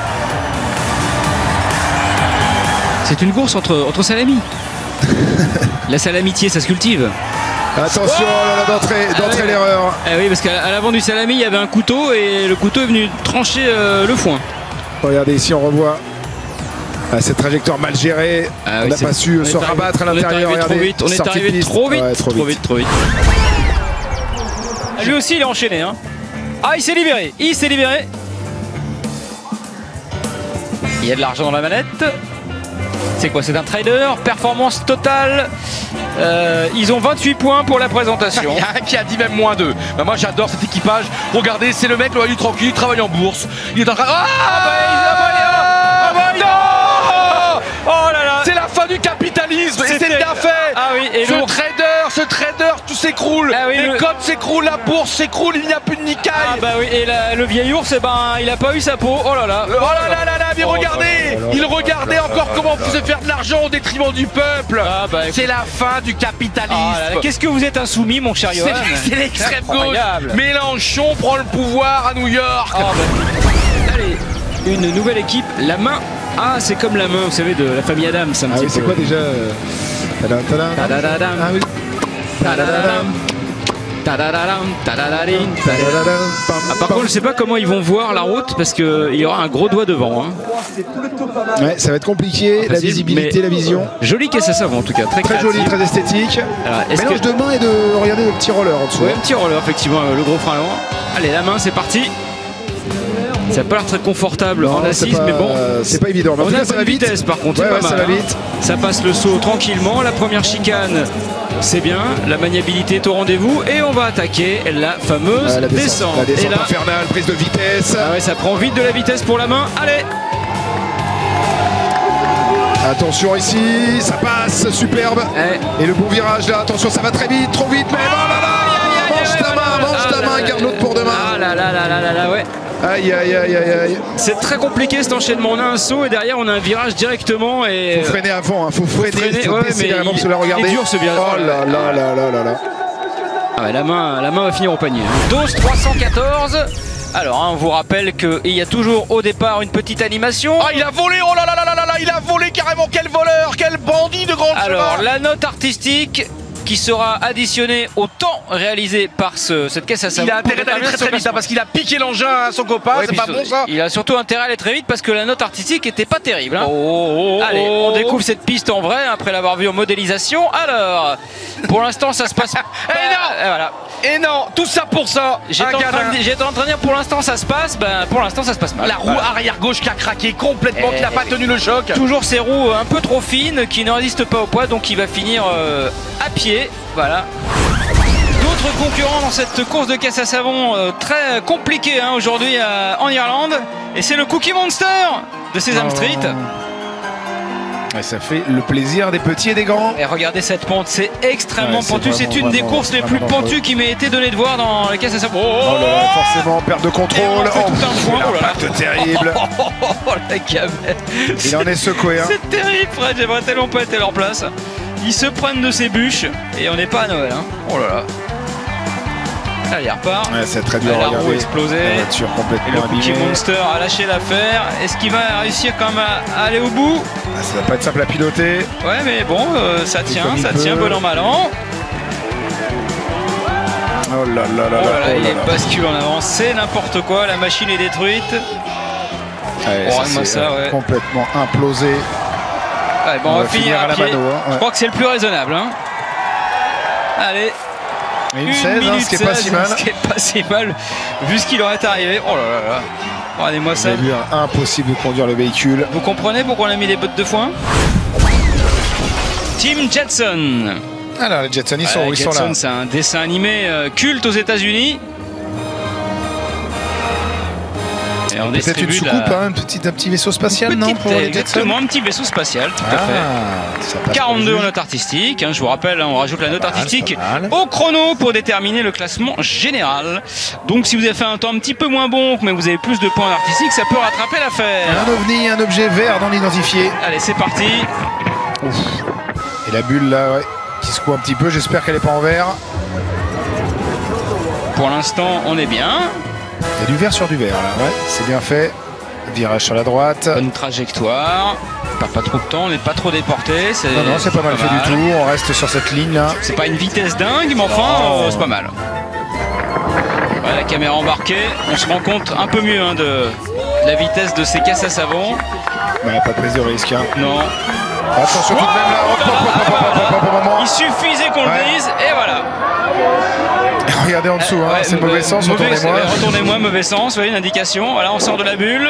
[SPEAKER 1] C'est une course entre, entre salamis. La salamitié, ça se cultive.
[SPEAKER 3] Attention, oh là là, d'entrée,
[SPEAKER 1] Ah
[SPEAKER 3] d'entrée
[SPEAKER 1] ouais.
[SPEAKER 3] l'erreur.
[SPEAKER 1] Ah oui, parce qu'à à l'avant du salami, il y avait un couteau et le couteau est venu trancher euh, le foin.
[SPEAKER 3] Regardez ici, on revoit ah, cette trajectoire mal gérée.
[SPEAKER 1] Ah
[SPEAKER 3] on
[SPEAKER 1] oui,
[SPEAKER 3] n'a
[SPEAKER 1] c'est-
[SPEAKER 3] pas su
[SPEAKER 1] on
[SPEAKER 3] se
[SPEAKER 1] est arrivé-
[SPEAKER 3] rabattre à
[SPEAKER 1] on est
[SPEAKER 3] l'intérieur.
[SPEAKER 1] arrivé trop
[SPEAKER 3] Regardez,
[SPEAKER 1] vite, on est
[SPEAKER 3] sortie de
[SPEAKER 1] arrivé
[SPEAKER 3] piste.
[SPEAKER 1] trop vite,
[SPEAKER 3] Ouais, trop
[SPEAKER 1] trop
[SPEAKER 3] vite.
[SPEAKER 1] vite, trop vite. Ah, lui aussi, il est enchaîné. Hein. Ah, il s'est libéré, il s'est libéré. Il y a de l'argent dans la manette. C'est quoi? C'est un trader. Performance totale. Euh, ils ont vingt-huit points pour la présentation.
[SPEAKER 2] Il y a un qui a dit même moins deux. Bah, moi j'adore cet équipage. Regardez, c'est le mec, là, il est tranquille, il travaille en bourse. Il est en train. Ah,
[SPEAKER 1] bah, il- ah, bah, il- ah, bah, il-
[SPEAKER 2] non.
[SPEAKER 1] Oh là là.
[SPEAKER 2] C'est la fin du capitalisme. Et
[SPEAKER 1] C'était-
[SPEAKER 2] c'est bien fait.
[SPEAKER 1] Ah oui, et
[SPEAKER 2] ce
[SPEAKER 1] lourd.
[SPEAKER 2] trader, ce trader, tout s'écroule.
[SPEAKER 1] Ah oui,
[SPEAKER 2] Les
[SPEAKER 1] le-
[SPEAKER 2] cotes s'écroulent, la bourse s'écroule, il n'y a plus de nicaille.
[SPEAKER 1] Ah bah oui, et la- le vieil ours, eh ben, il a pas eu sa peau. Oh là là.
[SPEAKER 2] Oh là là là là, mais
[SPEAKER 1] Oh,
[SPEAKER 2] regardez,
[SPEAKER 3] là là là
[SPEAKER 2] il
[SPEAKER 3] là
[SPEAKER 2] regardait
[SPEAKER 3] là
[SPEAKER 2] encore
[SPEAKER 3] là
[SPEAKER 2] comment on
[SPEAKER 3] là
[SPEAKER 2] faisait faire de l'argent au détriment du peuple.
[SPEAKER 1] Ah bah, écoute.
[SPEAKER 2] C'est la fin du capitalisme.
[SPEAKER 1] Ah là là, qu'est-ce que vous êtes insoumis, mon cher Johan?
[SPEAKER 2] C'est c'est l'extrême gauche.
[SPEAKER 1] Incroyable.
[SPEAKER 2] Mélenchon prend le pouvoir à New York.
[SPEAKER 1] Ah bah. Allez, une nouvelle équipe, la main. Ah, c'est comme la main, vous savez, de la famille Adams. Un
[SPEAKER 3] Ah
[SPEAKER 1] petit
[SPEAKER 3] oui, c'est
[SPEAKER 1] peu.
[SPEAKER 3] quoi déjà euh, tadam, tadam.
[SPEAKER 1] Tadadadam.
[SPEAKER 3] Ah oui.
[SPEAKER 1] Tadadadam. Tadadadam. Tadadadim.
[SPEAKER 3] Tadadadam, pam,
[SPEAKER 1] Ah, par
[SPEAKER 3] pam.
[SPEAKER 1] contre, je sais pas comment ils vont voir la route parce qu'il y aura un gros doigt devant. Hein.
[SPEAKER 3] Ouais, ça va être compliqué. La
[SPEAKER 1] Facile,
[SPEAKER 3] visibilité,
[SPEAKER 1] mais-
[SPEAKER 3] la vision.
[SPEAKER 1] Joli caisse à savon en tout cas, très,
[SPEAKER 3] Très
[SPEAKER 1] créatif.
[SPEAKER 3] joli, très esthétique.
[SPEAKER 1] Alors, est-ce
[SPEAKER 3] Mélange
[SPEAKER 1] que-
[SPEAKER 3] de main et de. Regardez le petit roller en dessous.
[SPEAKER 1] Ouais, un petit roller, effectivement, euh, le gros frein avant. Allez, la main, c'est parti. Ça n'a pas l'air très confortable
[SPEAKER 3] Non,
[SPEAKER 1] en
[SPEAKER 3] c'est
[SPEAKER 1] assise,
[SPEAKER 3] pas-
[SPEAKER 1] mais bon.
[SPEAKER 3] c'est pas évident. Mais en
[SPEAKER 1] On
[SPEAKER 3] tout
[SPEAKER 1] a
[SPEAKER 3] cas,
[SPEAKER 1] une
[SPEAKER 3] ça va
[SPEAKER 1] bonne
[SPEAKER 3] vite.
[SPEAKER 1] vitesse par contre,
[SPEAKER 3] Ouais,
[SPEAKER 1] c'est
[SPEAKER 3] ouais,
[SPEAKER 1] pas
[SPEAKER 3] ça
[SPEAKER 1] mal,
[SPEAKER 3] va
[SPEAKER 1] hein.
[SPEAKER 3] vite.
[SPEAKER 1] Ça passe le saut tranquillement. La première chicane, c'est bien. La maniabilité est au rendez-vous. Et on va attaquer la fameuse
[SPEAKER 3] Ah, la descente,
[SPEAKER 1] descente.
[SPEAKER 3] la descente
[SPEAKER 1] Et là,
[SPEAKER 3] infernale, prise de vitesse.
[SPEAKER 1] ah ouais, ça prend vite de la vitesse pour la main. Allez.
[SPEAKER 3] Attention ici, ça passe, superbe.
[SPEAKER 1] Eh.
[SPEAKER 3] Et le bon virage là, attention, ça va très vite, trop vite, mais oh là là, mange ta main, mange ta main, garde l'autre pour demain.
[SPEAKER 1] Ah là là là là là là, ouais.
[SPEAKER 3] Aïe aïe aïe aïe aïe.
[SPEAKER 1] C'est très compliqué cet enchaînement. On a un saut et derrière on a un virage directement et.
[SPEAKER 3] Faut freiner avant, hein, faut freiner,
[SPEAKER 1] freiner,
[SPEAKER 3] faut
[SPEAKER 1] ouais,
[SPEAKER 3] baisser
[SPEAKER 1] mais
[SPEAKER 3] vraiment,
[SPEAKER 1] il-
[SPEAKER 3] parce que là,
[SPEAKER 1] il est
[SPEAKER 3] regardez.
[SPEAKER 1] dur, ce virage.
[SPEAKER 3] Oh là là là là là là.
[SPEAKER 1] Ah ouais, la main, la main va finir au panier. Dose trois cent quatorze. Alors, hein, on vous rappelle qu'il y a toujours au départ une petite animation.
[SPEAKER 2] Ah, il a volé, oh là là là là là là, il a volé carrément, quel voleur, quel bandit de grande
[SPEAKER 1] Alors,
[SPEAKER 2] chemin.
[SPEAKER 1] la note artistique qui sera additionnée au temps réalisé par ce- cette caisse à savon.
[SPEAKER 2] Il a intérêt
[SPEAKER 1] pour
[SPEAKER 2] d'aller très
[SPEAKER 1] déterminer
[SPEAKER 2] très
[SPEAKER 1] son
[SPEAKER 2] vite hein, parce qu'il a piqué l'engin à son copain,
[SPEAKER 1] Ouais,
[SPEAKER 2] c'est
[SPEAKER 1] puis
[SPEAKER 2] pas
[SPEAKER 1] sur-
[SPEAKER 2] bon ça.
[SPEAKER 1] Il a surtout intérêt à aller très vite parce que la note artistique était pas terrible. Hein.
[SPEAKER 2] Oh, oh, oh,
[SPEAKER 1] Allez,
[SPEAKER 2] oh.
[SPEAKER 1] on découvre cette piste en vrai après l'avoir vue en modélisation. Alors, pour l'instant, ça se passe.
[SPEAKER 2] Eh non.
[SPEAKER 1] Et voilà.
[SPEAKER 2] Et non, tout ça pour ça.
[SPEAKER 1] J'étais
[SPEAKER 2] Un
[SPEAKER 1] en, train
[SPEAKER 2] gadin.
[SPEAKER 1] de- j'étais en train de dire pour l'instant ça se passe, ben pour l'instant ça se passe mal.
[SPEAKER 2] La roue
[SPEAKER 1] Voilà.
[SPEAKER 2] arrière gauche qui a craqué complètement,
[SPEAKER 1] Eh,
[SPEAKER 2] qui n'a pas tenu le choc.
[SPEAKER 1] Toujours ces roues un peu trop fines qui ne résistent pas au poids, donc il va finir euh, à pied. Voilà. D'autres concurrents dans cette course de caisse à savon euh, très compliquée hein, aujourd'hui euh, en Irlande. Et c'est le Cookie Monster de Sesame
[SPEAKER 3] Oh.
[SPEAKER 1] Street.
[SPEAKER 3] Ouais, ça fait le plaisir des petits et des grands.
[SPEAKER 1] Et regardez cette pente, c'est extrêmement
[SPEAKER 3] Ouais, c'est
[SPEAKER 1] pentu. C'est
[SPEAKER 3] vraiment,
[SPEAKER 1] une des
[SPEAKER 3] vraiment,
[SPEAKER 1] courses les plus
[SPEAKER 3] vraiment
[SPEAKER 1] pentues
[SPEAKER 3] dangereux.
[SPEAKER 1] qui m'ait été donné de voir dans les caisses à savon.
[SPEAKER 3] Oh là là, forcément, perte de
[SPEAKER 1] Et on
[SPEAKER 3] contrôle.
[SPEAKER 1] fait tout un foin, oh là là.
[SPEAKER 3] l'impact terrible.
[SPEAKER 1] Oh, oh, oh, oh, la gamelle.
[SPEAKER 3] Il en est secoué. Hein.
[SPEAKER 1] C'est terrible, Fred, j'aimerais tellement pas être à leur place. Ils se prennent de ces bûches et on n'est pas à Noël. Hein. Oh là là. Allez, il repart.
[SPEAKER 3] Ouais, c'est très dur
[SPEAKER 1] La
[SPEAKER 3] à
[SPEAKER 1] roue
[SPEAKER 3] regarder.
[SPEAKER 1] explosée.
[SPEAKER 3] La voiture
[SPEAKER 1] Et le
[SPEAKER 3] complètement
[SPEAKER 1] Cookie
[SPEAKER 3] abîmée.
[SPEAKER 1] Monster a lâché l'affaire. Est-ce qu'il va réussir quand même à aller au bout?
[SPEAKER 3] Ah, ça va pas être simple à piloter.
[SPEAKER 1] Ouais, mais bon, euh, ça tient,
[SPEAKER 3] comme il
[SPEAKER 1] ça
[SPEAKER 3] peut.
[SPEAKER 1] tient, bon an, mal an.
[SPEAKER 3] Oh là là là
[SPEAKER 1] Oh
[SPEAKER 3] là.
[SPEAKER 1] là là,
[SPEAKER 3] oh
[SPEAKER 1] il
[SPEAKER 3] là
[SPEAKER 1] est
[SPEAKER 3] là.
[SPEAKER 1] bascule en avant, c'est n'importe quoi, la machine est détruite.
[SPEAKER 3] Ouais,
[SPEAKER 1] Oh,
[SPEAKER 3] ça,
[SPEAKER 1] regarde-moi
[SPEAKER 3] c'est,
[SPEAKER 1] ça,
[SPEAKER 3] euh,
[SPEAKER 1] ouais.
[SPEAKER 3] complètement implosé.
[SPEAKER 1] Allez, bon, on, va finir à,
[SPEAKER 3] la
[SPEAKER 1] pied.
[SPEAKER 3] mano. Hein,
[SPEAKER 1] Je
[SPEAKER 3] ouais.
[SPEAKER 1] crois que c'est le plus raisonnable. Hein. Allez,
[SPEAKER 3] Et une seize, hein, ce qui est pas
[SPEAKER 1] seize,
[SPEAKER 3] si mal.
[SPEAKER 1] Ce qui est pas si mal, vu ce qui leur est arrivé. Oh là là là. Regardez-moi ça.
[SPEAKER 3] Vous avez vu, hein, impossible de conduire le véhicule.
[SPEAKER 1] Vous comprenez pourquoi on a mis des bottes de foin? Team Jetson.
[SPEAKER 3] Alors les Jetsons, ils sont,
[SPEAKER 1] Ouais,
[SPEAKER 3] ils
[SPEAKER 1] Jetson,
[SPEAKER 3] sont là.
[SPEAKER 1] c'est un dessin animé euh, culte aux États-Unis. Et on
[SPEAKER 3] Peut-être une
[SPEAKER 1] distribue
[SPEAKER 3] soucoupe,
[SPEAKER 1] la...
[SPEAKER 3] hein, un, petit, un petit vaisseau spatial, non,
[SPEAKER 1] Petite,
[SPEAKER 3] pour les Jetsons.
[SPEAKER 1] exactement, un petit vaisseau spatial, tout à fait.
[SPEAKER 3] Ah, ça passe
[SPEAKER 1] quarante-deux
[SPEAKER 3] pour
[SPEAKER 1] en
[SPEAKER 3] le
[SPEAKER 1] note artistique, hein, je vous rappelle, hein, on rajoute la note
[SPEAKER 3] Pas mal,
[SPEAKER 1] artistique
[SPEAKER 3] pas mal.
[SPEAKER 1] au chrono pour déterminer le classement général. Donc si vous avez fait un temps un petit peu moins bon, mais vous avez plus de points en artistique, ça peut rattraper l'affaire.
[SPEAKER 3] Un ovni, un objet vert non identifié.
[SPEAKER 1] Allez, c'est parti.
[SPEAKER 3] Ouf. Et la bulle là, ouais, qui secoue un petit peu, j'espère qu'elle n'est pas en vert.
[SPEAKER 1] Pour l'instant, on est bien.
[SPEAKER 3] Il y a du vert sur du vert là, ouais, c'est bien fait. Virage sur la droite.
[SPEAKER 1] Bonne trajectoire. On perd pas trop de temps, on n'est pas trop déporté.
[SPEAKER 3] Non, non, c'est pas mal fait du tout, on reste sur cette ligne là.
[SPEAKER 1] C'est pas une vitesse dingue, mais enfin,
[SPEAKER 3] Oh.
[SPEAKER 1] euh, c'est pas mal. Ouais, la caméra embarquée, on se rend compte un peu mieux hein, de la vitesse de ces caisses à savon.
[SPEAKER 3] Ouais, pas de prise de risque. Hein.
[SPEAKER 1] Non.
[SPEAKER 3] Attention tout de même là, hop, hop, hop, hop, hop, hop, hop, hop, hop.
[SPEAKER 1] Il suffisait qu'on
[SPEAKER 3] Ouais.
[SPEAKER 1] le dise, et voilà.
[SPEAKER 3] Regardez en dessous, hein,
[SPEAKER 1] Ouais,
[SPEAKER 3] c'est le mauvais sens,
[SPEAKER 1] mauvais-
[SPEAKER 3] retournez-moi.
[SPEAKER 1] ouais, Retournez-moi, mauvais sens, vous voyez une indication. Voilà, on sort de la bulle.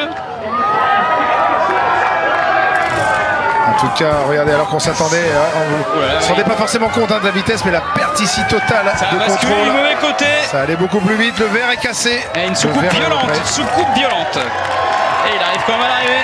[SPEAKER 3] En tout cas, regardez, alors qu'on s'attendait, hein, on
[SPEAKER 1] Ouais,
[SPEAKER 3] ne se
[SPEAKER 1] oui.
[SPEAKER 3] rendait pas forcément compte hein, de la vitesse, mais la perte ici totale
[SPEAKER 1] Ça
[SPEAKER 3] de
[SPEAKER 1] a basculé du
[SPEAKER 3] contrôle.
[SPEAKER 1] mauvais côté.
[SPEAKER 3] Ça allait beaucoup plus vite, le verre est cassé.
[SPEAKER 1] Et une
[SPEAKER 3] Le
[SPEAKER 1] soucoupe
[SPEAKER 3] verre est
[SPEAKER 1] violente,
[SPEAKER 3] prêt.
[SPEAKER 1] soucoupe violente. Et il arrive quand même à l'arrivée.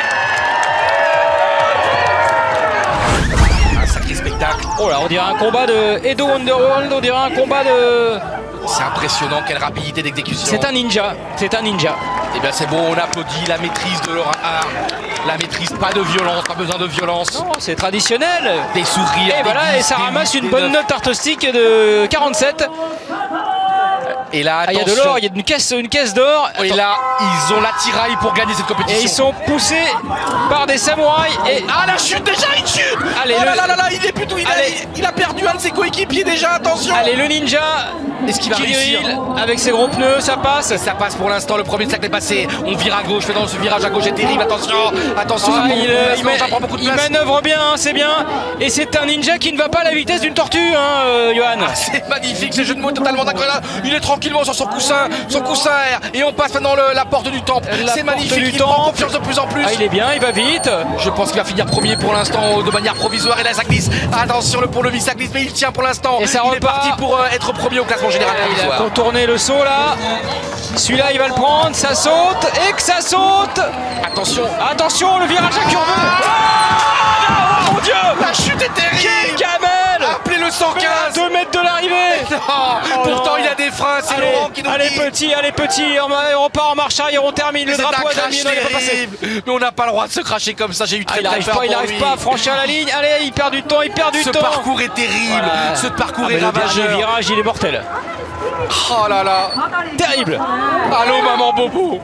[SPEAKER 2] Un sacré spectacle.
[SPEAKER 1] Oh là, on dirait un combat de Edo Underworld, on dirait un combat de...
[SPEAKER 2] C'est impressionnant, quelle rapidité d'exécution.
[SPEAKER 1] C'est un ninja, c'est un ninja.
[SPEAKER 2] Et bien c'est bon, on applaudit la maîtrise de leur art. La maîtrise, pas de violence, pas besoin de violence.
[SPEAKER 1] Non, c'est traditionnel.
[SPEAKER 2] Des sourires.
[SPEAKER 1] Et
[SPEAKER 2] des
[SPEAKER 1] voilà, et
[SPEAKER 2] dix,
[SPEAKER 1] ça
[SPEAKER 2] des
[SPEAKER 1] ramasse
[SPEAKER 2] huit,
[SPEAKER 1] une
[SPEAKER 2] des
[SPEAKER 1] bonne
[SPEAKER 2] neuf.
[SPEAKER 1] note artistique de quarante-sept.
[SPEAKER 2] Et là,
[SPEAKER 1] Ah, il y a de
[SPEAKER 2] attention.
[SPEAKER 1] l'or, il y a une caisse, une caisse d'or.
[SPEAKER 2] Et
[SPEAKER 1] Attends.
[SPEAKER 2] là, ils ont l'attirail pour gagner cette compétition.
[SPEAKER 1] Et ils sont poussés par des samouraïs. Et
[SPEAKER 2] Ah la chute déjà, il chute.
[SPEAKER 1] Allez,
[SPEAKER 2] oh là
[SPEAKER 1] le-
[SPEAKER 2] là là là, il est plutôt, il, a,
[SPEAKER 1] Allez.
[SPEAKER 2] il a perdu un de ses coéquipiers déjà, attention.
[SPEAKER 1] allez, le ninja
[SPEAKER 2] Est-ce qu'il va
[SPEAKER 1] qui
[SPEAKER 2] réussir?
[SPEAKER 1] drille avec ses gros pneus, ça passe.
[SPEAKER 2] Ça passe pour l'instant, le premier cercle est passé. On vire à gauche, mais dans ce virage à gauche est terrible. Attention, attention, ça
[SPEAKER 1] Ah,
[SPEAKER 2] prend
[SPEAKER 1] il,
[SPEAKER 2] beaucoup de
[SPEAKER 1] euh,
[SPEAKER 2] place,
[SPEAKER 1] il
[SPEAKER 2] non,
[SPEAKER 1] ma-
[SPEAKER 2] ça prend beaucoup de
[SPEAKER 1] il
[SPEAKER 2] place.
[SPEAKER 1] manœuvre bien, hein, c'est bien. Et c'est un ninja qui ne va pas à la vitesse d'une tortue, hein, euh, Johan.
[SPEAKER 2] C'est magnifique, ce jeu de mots totalement incroyable. Il est tranquillement sur son coussin, son coussin air. Et on passe maintenant le- la porte du temple.
[SPEAKER 1] La
[SPEAKER 2] C'est
[SPEAKER 1] porte
[SPEAKER 2] magnifique,
[SPEAKER 1] du
[SPEAKER 2] il prend
[SPEAKER 1] temple.
[SPEAKER 2] confiance de plus en plus.
[SPEAKER 1] Ah, il est bien, il va vite.
[SPEAKER 2] Je pense qu'il va finir premier pour l'instant de manière provisoire. Et là, ça glisse. Attention, le pont-levis, ça glisse, mais il tient pour l'instant.
[SPEAKER 1] Et ça
[SPEAKER 2] il est
[SPEAKER 1] repart.
[SPEAKER 2] parti pour euh, être premier au classement général
[SPEAKER 1] Il a
[SPEAKER 2] provisoire.
[SPEAKER 1] contourné le saut là. Celui-là, il va le prendre, ça saute et que ça saute.
[SPEAKER 2] Attention.
[SPEAKER 1] Attention, le virage à curve. Ah, oh, mon Dieu,
[SPEAKER 2] La chute est
[SPEAKER 1] quel
[SPEAKER 2] terrible.
[SPEAKER 1] gamelle.
[SPEAKER 2] Appelez le cent
[SPEAKER 1] Mais à
[SPEAKER 2] quinze.
[SPEAKER 1] deux mètres de l'arrivée.
[SPEAKER 2] Non,
[SPEAKER 1] Oh
[SPEAKER 2] pourtant
[SPEAKER 1] non.
[SPEAKER 2] il a des freins, c'est
[SPEAKER 1] Allez,
[SPEAKER 2] Laurent qui nous
[SPEAKER 1] allez
[SPEAKER 2] dit.
[SPEAKER 1] petit, allez petit, on, va- on part en marche arrière, on termine, le
[SPEAKER 2] C'est un
[SPEAKER 1] drapeau à
[SPEAKER 2] crash
[SPEAKER 1] damier, non, il va pas passer.
[SPEAKER 2] terrible. Mais on n'a pas le droit de se cracher comme ça, j'ai eu
[SPEAKER 1] Ah,
[SPEAKER 2] très
[SPEAKER 1] il
[SPEAKER 2] très
[SPEAKER 1] arrive
[SPEAKER 2] peur
[SPEAKER 1] pas, il
[SPEAKER 2] pour
[SPEAKER 1] arrive
[SPEAKER 2] lui.
[SPEAKER 1] pas à franchir la ligne, allez, il perd du temps, il perd du
[SPEAKER 2] Ce
[SPEAKER 1] temps.
[SPEAKER 2] parcours est terrible,
[SPEAKER 1] Voilà.
[SPEAKER 2] ce parcours
[SPEAKER 1] Ah,
[SPEAKER 2] est
[SPEAKER 1] mais le dernier
[SPEAKER 2] ravageur.
[SPEAKER 1] virage, il est mortel.
[SPEAKER 2] Oh là là.
[SPEAKER 1] Terrible.
[SPEAKER 2] Allô maman Bobo.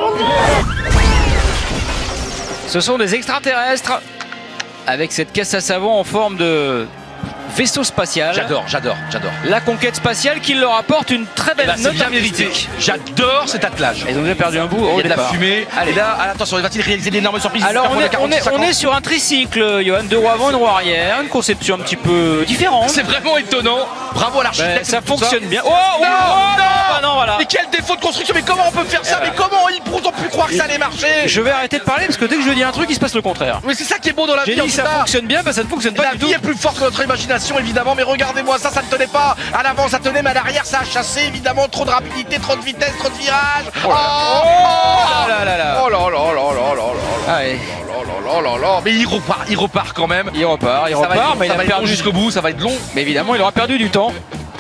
[SPEAKER 1] Ce sont des extraterrestres avec cette caisse à savon en forme de vaisseau spatial.
[SPEAKER 2] J'adore, j'adore, j'adore.
[SPEAKER 1] La conquête spatiale qui leur apporte une très
[SPEAKER 2] Eh
[SPEAKER 1] belle
[SPEAKER 2] ben, c'est
[SPEAKER 1] note
[SPEAKER 2] bien mérité.
[SPEAKER 1] artistique.
[SPEAKER 2] J'adore cet attelage.
[SPEAKER 1] Ils ont déjà perdu un bout
[SPEAKER 2] Il
[SPEAKER 1] au
[SPEAKER 2] y a de la
[SPEAKER 1] départ.
[SPEAKER 2] fumée.
[SPEAKER 1] Allez.
[SPEAKER 2] Et là, attention, va-t-il réaliser d'énormes surprises?
[SPEAKER 1] Alors
[SPEAKER 2] Pour
[SPEAKER 1] on
[SPEAKER 2] le
[SPEAKER 1] est, on, est,
[SPEAKER 2] quarante,
[SPEAKER 1] on est
[SPEAKER 2] cinquante.
[SPEAKER 1] sur un tricycle, Johan, deux roues avant, une roue arrière, une conception un petit peu différente.
[SPEAKER 2] C'est vraiment étonnant. Bravo à
[SPEAKER 1] Ben,
[SPEAKER 2] l'architecte.
[SPEAKER 1] ça
[SPEAKER 2] pour tout
[SPEAKER 1] fonctionne bien. Oh,
[SPEAKER 2] Non,
[SPEAKER 1] oh, oh,
[SPEAKER 2] non.
[SPEAKER 1] bah non, voilà.
[SPEAKER 2] Mais quel défaut de construction. Mais comment on peut faire ça?
[SPEAKER 1] Eh
[SPEAKER 2] Mais
[SPEAKER 1] ben.
[SPEAKER 2] comment ils ont pu croire que ça allait marcher?
[SPEAKER 1] Je vais arrêter de parler parce que dès que je dis un truc, il se passe le contraire.
[SPEAKER 2] Mais c'est ça qui est beau dans la
[SPEAKER 1] J'ai
[SPEAKER 2] vie. en
[SPEAKER 1] dit
[SPEAKER 2] tout
[SPEAKER 1] ça
[SPEAKER 2] cas.
[SPEAKER 1] fonctionne bien, ben ça ne fonctionne pas
[SPEAKER 2] La
[SPEAKER 1] du tout.
[SPEAKER 2] vie est plus forte que notre imagination, évidemment, mais regardez-moi ça, ça ne tenait pas. À l'avant, ça tenait, mais à l'arrière, ça a chassé, évidemment. Trop de rapidité, trop de vitesse, trop de virages.
[SPEAKER 1] Oh là.
[SPEAKER 2] Oh,
[SPEAKER 1] Oh là là là.
[SPEAKER 2] oh là là là là là là
[SPEAKER 1] Allez,
[SPEAKER 2] là là là là. Mais il repart, il repart quand même.
[SPEAKER 1] il repart, il
[SPEAKER 2] Ça va
[SPEAKER 1] repart,
[SPEAKER 2] être,
[SPEAKER 1] mais il
[SPEAKER 2] ça
[SPEAKER 1] a
[SPEAKER 2] va être long
[SPEAKER 1] perdu
[SPEAKER 2] jusqu'au bout, ça va être long.
[SPEAKER 1] Mais évidemment, il aura perdu du temps.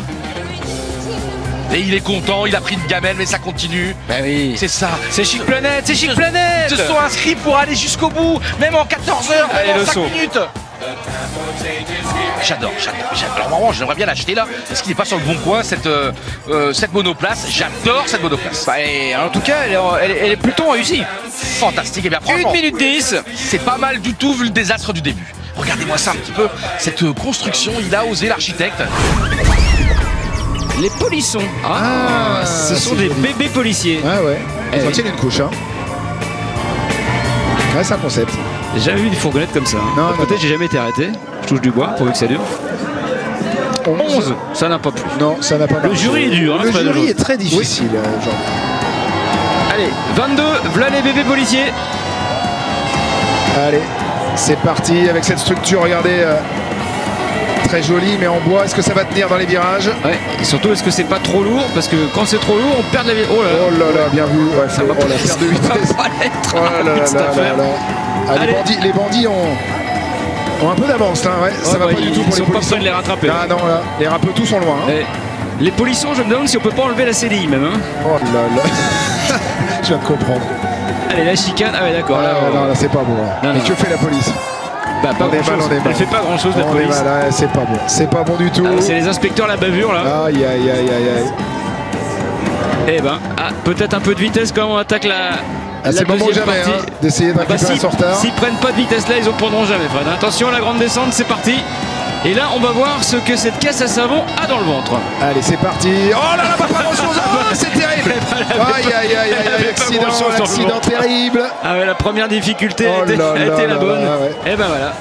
[SPEAKER 2] Et il est content, il a pris une gamelle, mais ça continue.
[SPEAKER 1] Ben oui.
[SPEAKER 2] C'est ça.
[SPEAKER 1] C'est Chic Planète, c'est Chic
[SPEAKER 2] Ils
[SPEAKER 1] Planète.
[SPEAKER 2] se sont inscrits pour aller jusqu'au bout, même en quatorze heures,
[SPEAKER 1] Allez,
[SPEAKER 2] même
[SPEAKER 1] le
[SPEAKER 2] en cinq
[SPEAKER 1] saut.
[SPEAKER 2] minutes. J'adore, j'adore, j'adore. Alors vraiment, j'aimerais bien l'acheter là. Est-ce qu'il n'est pas sur le bon coin cette, euh, euh, cette monoplace? J'adore cette monoplace.
[SPEAKER 1] Bah, et en tout cas, elle est, elle est- elle est plutôt réussie.
[SPEAKER 2] Fantastique. Et bien franchement,
[SPEAKER 1] une minute dix.
[SPEAKER 2] c'est pas mal du tout vu le désastre du début. Regardez-moi ça un petit peu. Cette euh, construction, il a osé l'architecte.
[SPEAKER 1] Les polissons.
[SPEAKER 3] Ah,
[SPEAKER 1] ce sont
[SPEAKER 3] c'est
[SPEAKER 1] des
[SPEAKER 3] joli.
[SPEAKER 1] bébés policiers.
[SPEAKER 3] Ouais, ouais.
[SPEAKER 1] Eh
[SPEAKER 3] Ils en
[SPEAKER 1] oui.
[SPEAKER 3] tiennent une couche, hein. Ouais, c'est un concept.
[SPEAKER 1] J'ai jamais vu des fourgonnettes comme ça.
[SPEAKER 3] Non, non,
[SPEAKER 1] Peut-être
[SPEAKER 3] non.
[SPEAKER 1] j'ai jamais été arrêté. Je touche du bois pourvu que ça dure. onze. Ça n'a pas plu.
[SPEAKER 3] Non, ça n'a pas marché.
[SPEAKER 1] jury est dur, hein,
[SPEAKER 3] Le
[SPEAKER 1] c'est pas
[SPEAKER 3] jury
[SPEAKER 1] drôle.
[SPEAKER 3] est très difficile, euh, Jean.
[SPEAKER 1] Allez, vingt-deux, voilà les bébés policiers.
[SPEAKER 3] Allez, c'est parti avec cette structure, regardez. euh, très joli, mais en bois. Est-ce que ça va tenir dans les virages?
[SPEAKER 5] Ouais, et surtout, est-ce que c'est pas trop lourd? Parce que quand c'est trop lourd, on perd de la vitesse. Oh là là,
[SPEAKER 3] Oh là là, bien vu. Ouais,
[SPEAKER 5] ça
[SPEAKER 3] faut-
[SPEAKER 5] va
[SPEAKER 3] oh,
[SPEAKER 5] pas,
[SPEAKER 3] la perte de
[SPEAKER 5] ça va
[SPEAKER 3] vitesse.
[SPEAKER 5] pas être
[SPEAKER 3] Oh là là
[SPEAKER 5] rapide, cette
[SPEAKER 3] là là
[SPEAKER 5] affaire.
[SPEAKER 3] là. Ah, les,
[SPEAKER 5] Allez.
[SPEAKER 3] bandits, les bandits ont, ont un peu d'avance, hein, ouais. Ça
[SPEAKER 5] Ouais,
[SPEAKER 3] va
[SPEAKER 5] bah,
[SPEAKER 3] pas du
[SPEAKER 5] ils
[SPEAKER 3] tout pour
[SPEAKER 5] sont
[SPEAKER 3] les
[SPEAKER 5] pas
[SPEAKER 3] policiers.
[SPEAKER 5] prêts de les rattraper.
[SPEAKER 3] Ah non, là, les rapetous sont loin. Hein.
[SPEAKER 5] Eh, les polissons, je me demande si on peut pas enlever la C D I même. Hein.
[SPEAKER 3] Oh là là. Je viens de comprendre.
[SPEAKER 5] Allez, la chicane. Ah ouais, d'accord.
[SPEAKER 3] Ah,
[SPEAKER 5] là,
[SPEAKER 3] ouais,
[SPEAKER 5] on-
[SPEAKER 3] non, là, c'est pas bon. Hein.
[SPEAKER 5] Non,
[SPEAKER 3] Et
[SPEAKER 5] non.
[SPEAKER 3] que fait la police?
[SPEAKER 5] bah, pas
[SPEAKER 3] on est
[SPEAKER 5] grand
[SPEAKER 3] mal,
[SPEAKER 5] chose.
[SPEAKER 3] on est mal.
[SPEAKER 5] Elle fait pas grand chose, la
[SPEAKER 3] On est
[SPEAKER 5] police.
[SPEAKER 3] mal, ouais, c'est pas bon. C'est pas bon du tout.
[SPEAKER 5] Ah, c'est les inspecteurs, la bavure là.
[SPEAKER 3] Aïe, aïe, aïe, aïe, aïe.
[SPEAKER 5] Eh ben, ah, peut-être un peu de vitesse quand on attaque la.
[SPEAKER 3] Ah,
[SPEAKER 5] la
[SPEAKER 3] c'est le moment ou
[SPEAKER 5] deuxième
[SPEAKER 3] jamais
[SPEAKER 5] partie.
[SPEAKER 3] hein, d'essayer de
[SPEAKER 5] Bah,
[SPEAKER 3] récupérer
[SPEAKER 5] s'ils-
[SPEAKER 3] son retard.
[SPEAKER 5] S'ils prennent pas de vitesse là, ils en prendront jamais, Fred. Attention, la grande descente, c'est parti. Et là, on va voir ce que cette caisse à savon a dans le ventre.
[SPEAKER 3] Allez, c'est parti. Oh là là, pas grand chose. Oh, c'est terrible. Aïe, aïe, aïe, aïe,
[SPEAKER 5] Elle avait pas
[SPEAKER 3] accident,
[SPEAKER 5] grand-chose sur le
[SPEAKER 3] accident
[SPEAKER 5] ventre.
[SPEAKER 3] terrible.
[SPEAKER 5] Ah ouais, la première difficulté
[SPEAKER 3] Oh
[SPEAKER 5] a été,
[SPEAKER 3] là
[SPEAKER 5] a
[SPEAKER 3] là
[SPEAKER 5] été la
[SPEAKER 3] là
[SPEAKER 5] bonne.
[SPEAKER 3] là, ouais.
[SPEAKER 5] Et ben voilà.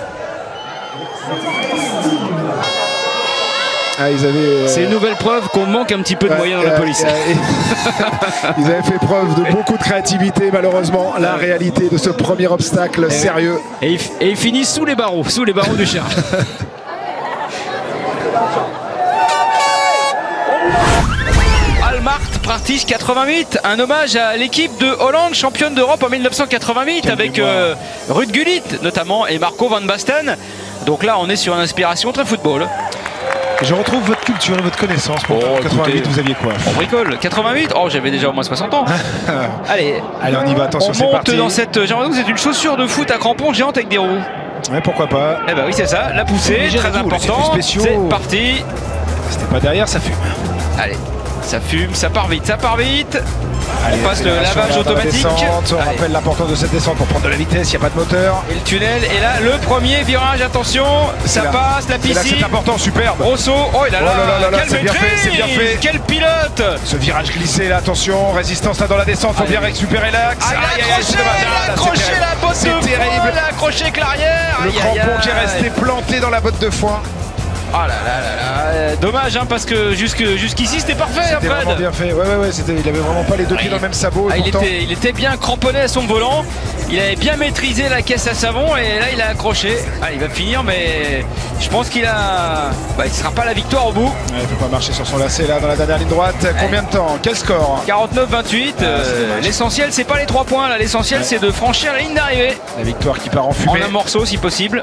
[SPEAKER 3] Ah, ils avaient. euh,
[SPEAKER 5] C'est une nouvelle preuve qu'on manque un petit peu de
[SPEAKER 3] ouais,
[SPEAKER 5] moyens dans la
[SPEAKER 3] euh,
[SPEAKER 5] police.
[SPEAKER 3] euh, Ils avaient fait preuve de beaucoup de créativité, malheureusement. La réalité de ce premier obstacle sérieux.
[SPEAKER 5] Et ils, et ils finissent sous les barreaux, sous les barreaux du char.
[SPEAKER 1] Almart Pratis quatre-vingt-huit, un hommage à l'équipe de Hollande, championne d'Europe en mille neuf cent quatre-vingt-huit,
[SPEAKER 3] Quelle
[SPEAKER 1] avec
[SPEAKER 3] mémoire.
[SPEAKER 1] euh, Ruud Gullit notamment et Marco van Basten. Donc là, on est sur une inspiration très football.
[SPEAKER 6] Je retrouve votre culture et votre connaissance. Pour
[SPEAKER 1] Oh,
[SPEAKER 6] quatre-vingt-huit,
[SPEAKER 1] écoutez.
[SPEAKER 6] vous aviez quoi?
[SPEAKER 1] On bricole. quatre-vingt-huit, oh, j'avais déjà au moins soixante ans. Allez,
[SPEAKER 6] Allez, on y va, attention,
[SPEAKER 1] on
[SPEAKER 6] c'est
[SPEAKER 1] monte
[SPEAKER 6] parti.
[SPEAKER 1] dans cette. J'ai l'impression que c'est une chaussure de foot à crampons géante avec des roues.
[SPEAKER 6] Ouais, pourquoi pas.
[SPEAKER 1] Eh ben oui, c'est ça, la poussée,
[SPEAKER 6] Léger
[SPEAKER 1] très
[SPEAKER 6] retour, les effets
[SPEAKER 1] important.
[SPEAKER 6] spéciaux.
[SPEAKER 1] C'est parti.
[SPEAKER 6] C'était pas derrière, ça fume.
[SPEAKER 1] Allez, ça fume, ça part vite, ça part vite.
[SPEAKER 6] Allez,
[SPEAKER 1] On passe le
[SPEAKER 6] accélération
[SPEAKER 1] lavage
[SPEAKER 6] là, dans la
[SPEAKER 1] automatique.
[SPEAKER 6] descente. On
[SPEAKER 1] Allez.
[SPEAKER 6] rappelle l'importance de cette descente pour prendre de la vitesse, il n'y a pas de moteur.
[SPEAKER 1] Et le tunnel, et là, le premier virage, attention, ça
[SPEAKER 6] là.
[SPEAKER 1] passe, la
[SPEAKER 6] C'est là que
[SPEAKER 1] piscine.
[SPEAKER 6] c'est important, superbe.
[SPEAKER 1] Gros saut, oh là là,
[SPEAKER 6] Oh là là là là,
[SPEAKER 1] quelle
[SPEAKER 6] c'est bien fait, c'est bien
[SPEAKER 1] maîtrise,
[SPEAKER 6] fait.
[SPEAKER 1] quel pilote.
[SPEAKER 6] Ce virage glissé là, attention, résistance là dans la descente, faut
[SPEAKER 1] Allez.
[SPEAKER 6] bien récupérer l'axe.
[SPEAKER 1] Ah, il a
[SPEAKER 6] Aïe, aïe, aïe,
[SPEAKER 1] accroché,
[SPEAKER 6] c'est dommage.
[SPEAKER 1] il a
[SPEAKER 6] Ah, là, c'est
[SPEAKER 1] accroché
[SPEAKER 6] terrible.
[SPEAKER 1] la botte
[SPEAKER 6] C'est
[SPEAKER 1] de
[SPEAKER 6] terrible.
[SPEAKER 1] foin, il a accroché avec l'arrière.
[SPEAKER 6] Le
[SPEAKER 1] Aïe, aïe,
[SPEAKER 6] crampon qui est
[SPEAKER 1] aïe.
[SPEAKER 6] resté planté dans la botte de foin.
[SPEAKER 1] Oh là là là là, euh, dommage hein, parce que jusque- jusqu'ici c'était parfait hein,
[SPEAKER 6] C'était vraiment
[SPEAKER 1] Fred.
[SPEAKER 6] bien fait. Ouais, ouais, ouais, c'était- il avait vraiment pas les deux pieds dans le même sabot.
[SPEAKER 1] Ah,
[SPEAKER 6] et
[SPEAKER 1] il,
[SPEAKER 6] pourtant-
[SPEAKER 1] était, il était bien cramponné à son volant, il avait bien maîtrisé la caisse à savon et là il a accroché. Ah, il va finir mais je pense qu'il a... Bah, il ne sera pas la victoire au bout.
[SPEAKER 6] Ouais, il peut pas marcher sur son lacet là dans la dernière ligne droite. Combien de temps? Quel score?
[SPEAKER 1] quarante-neuf vingt-huit,
[SPEAKER 6] Ah, c'est
[SPEAKER 1] euh,
[SPEAKER 6] dommage.
[SPEAKER 1] l'essentiel c'est pas les trois points là, l'essentiel
[SPEAKER 6] Ouais.
[SPEAKER 1] c'est de franchir la ligne d'arrivée
[SPEAKER 6] La victoire qui part en
[SPEAKER 1] en
[SPEAKER 6] fumée.
[SPEAKER 1] un morceau si possible.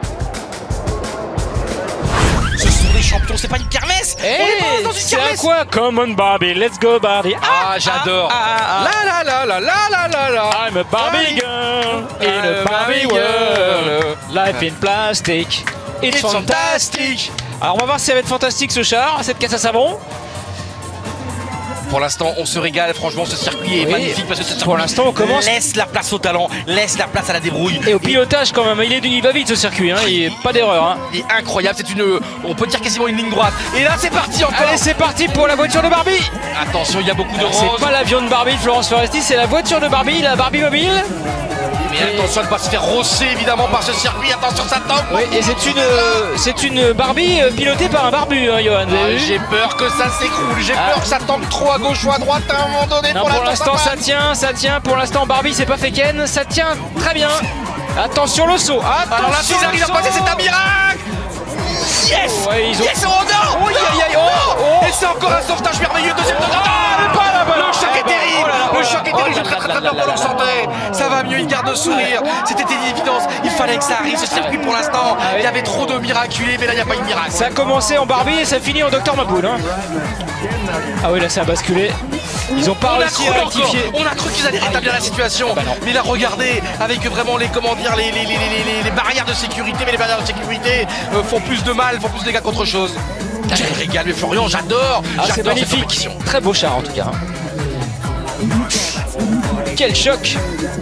[SPEAKER 2] Ce sont des champions, c'est pas une kermesse. On est pas dans une
[SPEAKER 1] c'est à
[SPEAKER 2] kermesse.
[SPEAKER 1] quoi?
[SPEAKER 4] Come on, Barbie, let's go, Barbie.
[SPEAKER 1] Ah, j'adore.
[SPEAKER 2] La la la la la la la la.
[SPEAKER 4] I'm a Barbie girl in
[SPEAKER 1] Euh,
[SPEAKER 4] a Barbie world. Life in plastic, it's
[SPEAKER 1] It's
[SPEAKER 4] fantastic.
[SPEAKER 1] Alors on va voir si ça va être fantastique ce char, cette caisse à savon.
[SPEAKER 2] Pour l'instant, on se régale. Franchement, ce circuit est
[SPEAKER 1] Oui.
[SPEAKER 2] magnifique parce que ce circuit
[SPEAKER 1] Pour l'instant, on commence-
[SPEAKER 2] laisse la place au talent, laisse la place à la débrouille.
[SPEAKER 1] Et au pilotage quand même, il, est, il va vite ce circuit, hein. Il est pas d'erreur. Hein.
[SPEAKER 2] Il est incroyable, c'est une, on peut dire quasiment une ligne droite. Et là, c'est parti encore.
[SPEAKER 1] Allez, c'est parti pour la voiture de Barbie.
[SPEAKER 2] Attention, il y a beaucoup de roses.
[SPEAKER 1] C'est pas l'avion de Barbie de Florence Foresti, c'est la voiture de Barbie, la Barbie mobile.
[SPEAKER 2] Mais attention à ne pas se faire rosser évidemment par ce circuit. Attention, ça tombe.
[SPEAKER 1] Oui, et c'est une, euh, c'est une Barbie euh, pilotée par un barbu, hein, Johan. Vous avez
[SPEAKER 2] Ah,
[SPEAKER 1] vu
[SPEAKER 2] j'ai peur que ça s'écroule. J'ai
[SPEAKER 1] Ah.
[SPEAKER 2] peur que ça tombe trop à gauche ou à droite à un moment donné.
[SPEAKER 1] Non,
[SPEAKER 2] pour
[SPEAKER 1] pour l'instant ça
[SPEAKER 2] passe.
[SPEAKER 1] tient, ça tient. Pour l'instant Barbie c'est pas fait Ken, ça tient très bien. Attention le saut. Attention
[SPEAKER 2] Alors là, s'ils
[SPEAKER 1] le
[SPEAKER 2] arrivent à
[SPEAKER 1] saut.
[SPEAKER 2] passer, c'est un miracle. Yes.
[SPEAKER 1] Ouais, ils ont-
[SPEAKER 2] Yes, oh non.
[SPEAKER 1] Oh, aïe, aïe, aïe, oh, oh.
[SPEAKER 2] Et c'est encore un sauvetage merveilleux. Deuxième temps. Ah,
[SPEAKER 1] mais pas la balle.
[SPEAKER 2] Le choc
[SPEAKER 1] Ah,
[SPEAKER 2] est
[SPEAKER 1] bah,
[SPEAKER 2] terrible.
[SPEAKER 1] oh là là, oh
[SPEAKER 2] Le
[SPEAKER 1] là
[SPEAKER 2] choc
[SPEAKER 1] là,
[SPEAKER 2] est
[SPEAKER 1] oh
[SPEAKER 2] terrible.
[SPEAKER 1] là
[SPEAKER 2] J'ai très très
[SPEAKER 1] là
[SPEAKER 2] très
[SPEAKER 1] là
[SPEAKER 2] peur
[SPEAKER 1] là
[SPEAKER 2] pour leur
[SPEAKER 1] là.
[SPEAKER 2] santé. Ça va mieux, il garde le sourire. C'était une évidence. Il fallait que ça arrive ce circuit pour l'instant. Il y avait trop de miraculés, mais là il n'y a pas eu de miracle.
[SPEAKER 1] Ça a commencé en Barbie et ça finit en Docteur Maboul. Hein. Ah oui, là ça a basculé. Ils ont pas
[SPEAKER 2] On a
[SPEAKER 1] réussi
[SPEAKER 2] cru
[SPEAKER 1] à
[SPEAKER 2] encore,
[SPEAKER 1] rectifier.
[SPEAKER 2] on a cru qu'ils allaient rétablir la situation. Mais là, regardez, avec vraiment les, comment dire, les, les, les, les, les- les barrières de sécurité, mais les barrières de sécurité euh, font plus de mal, font plus de dégâts qu'autre chose. Je me régale, mais Florian, j'adore.
[SPEAKER 1] Ah, c'est
[SPEAKER 2] J'adore cette
[SPEAKER 1] magnifique.
[SPEAKER 2] compétition.
[SPEAKER 1] Très beau char en tout cas. hein. Quel choc.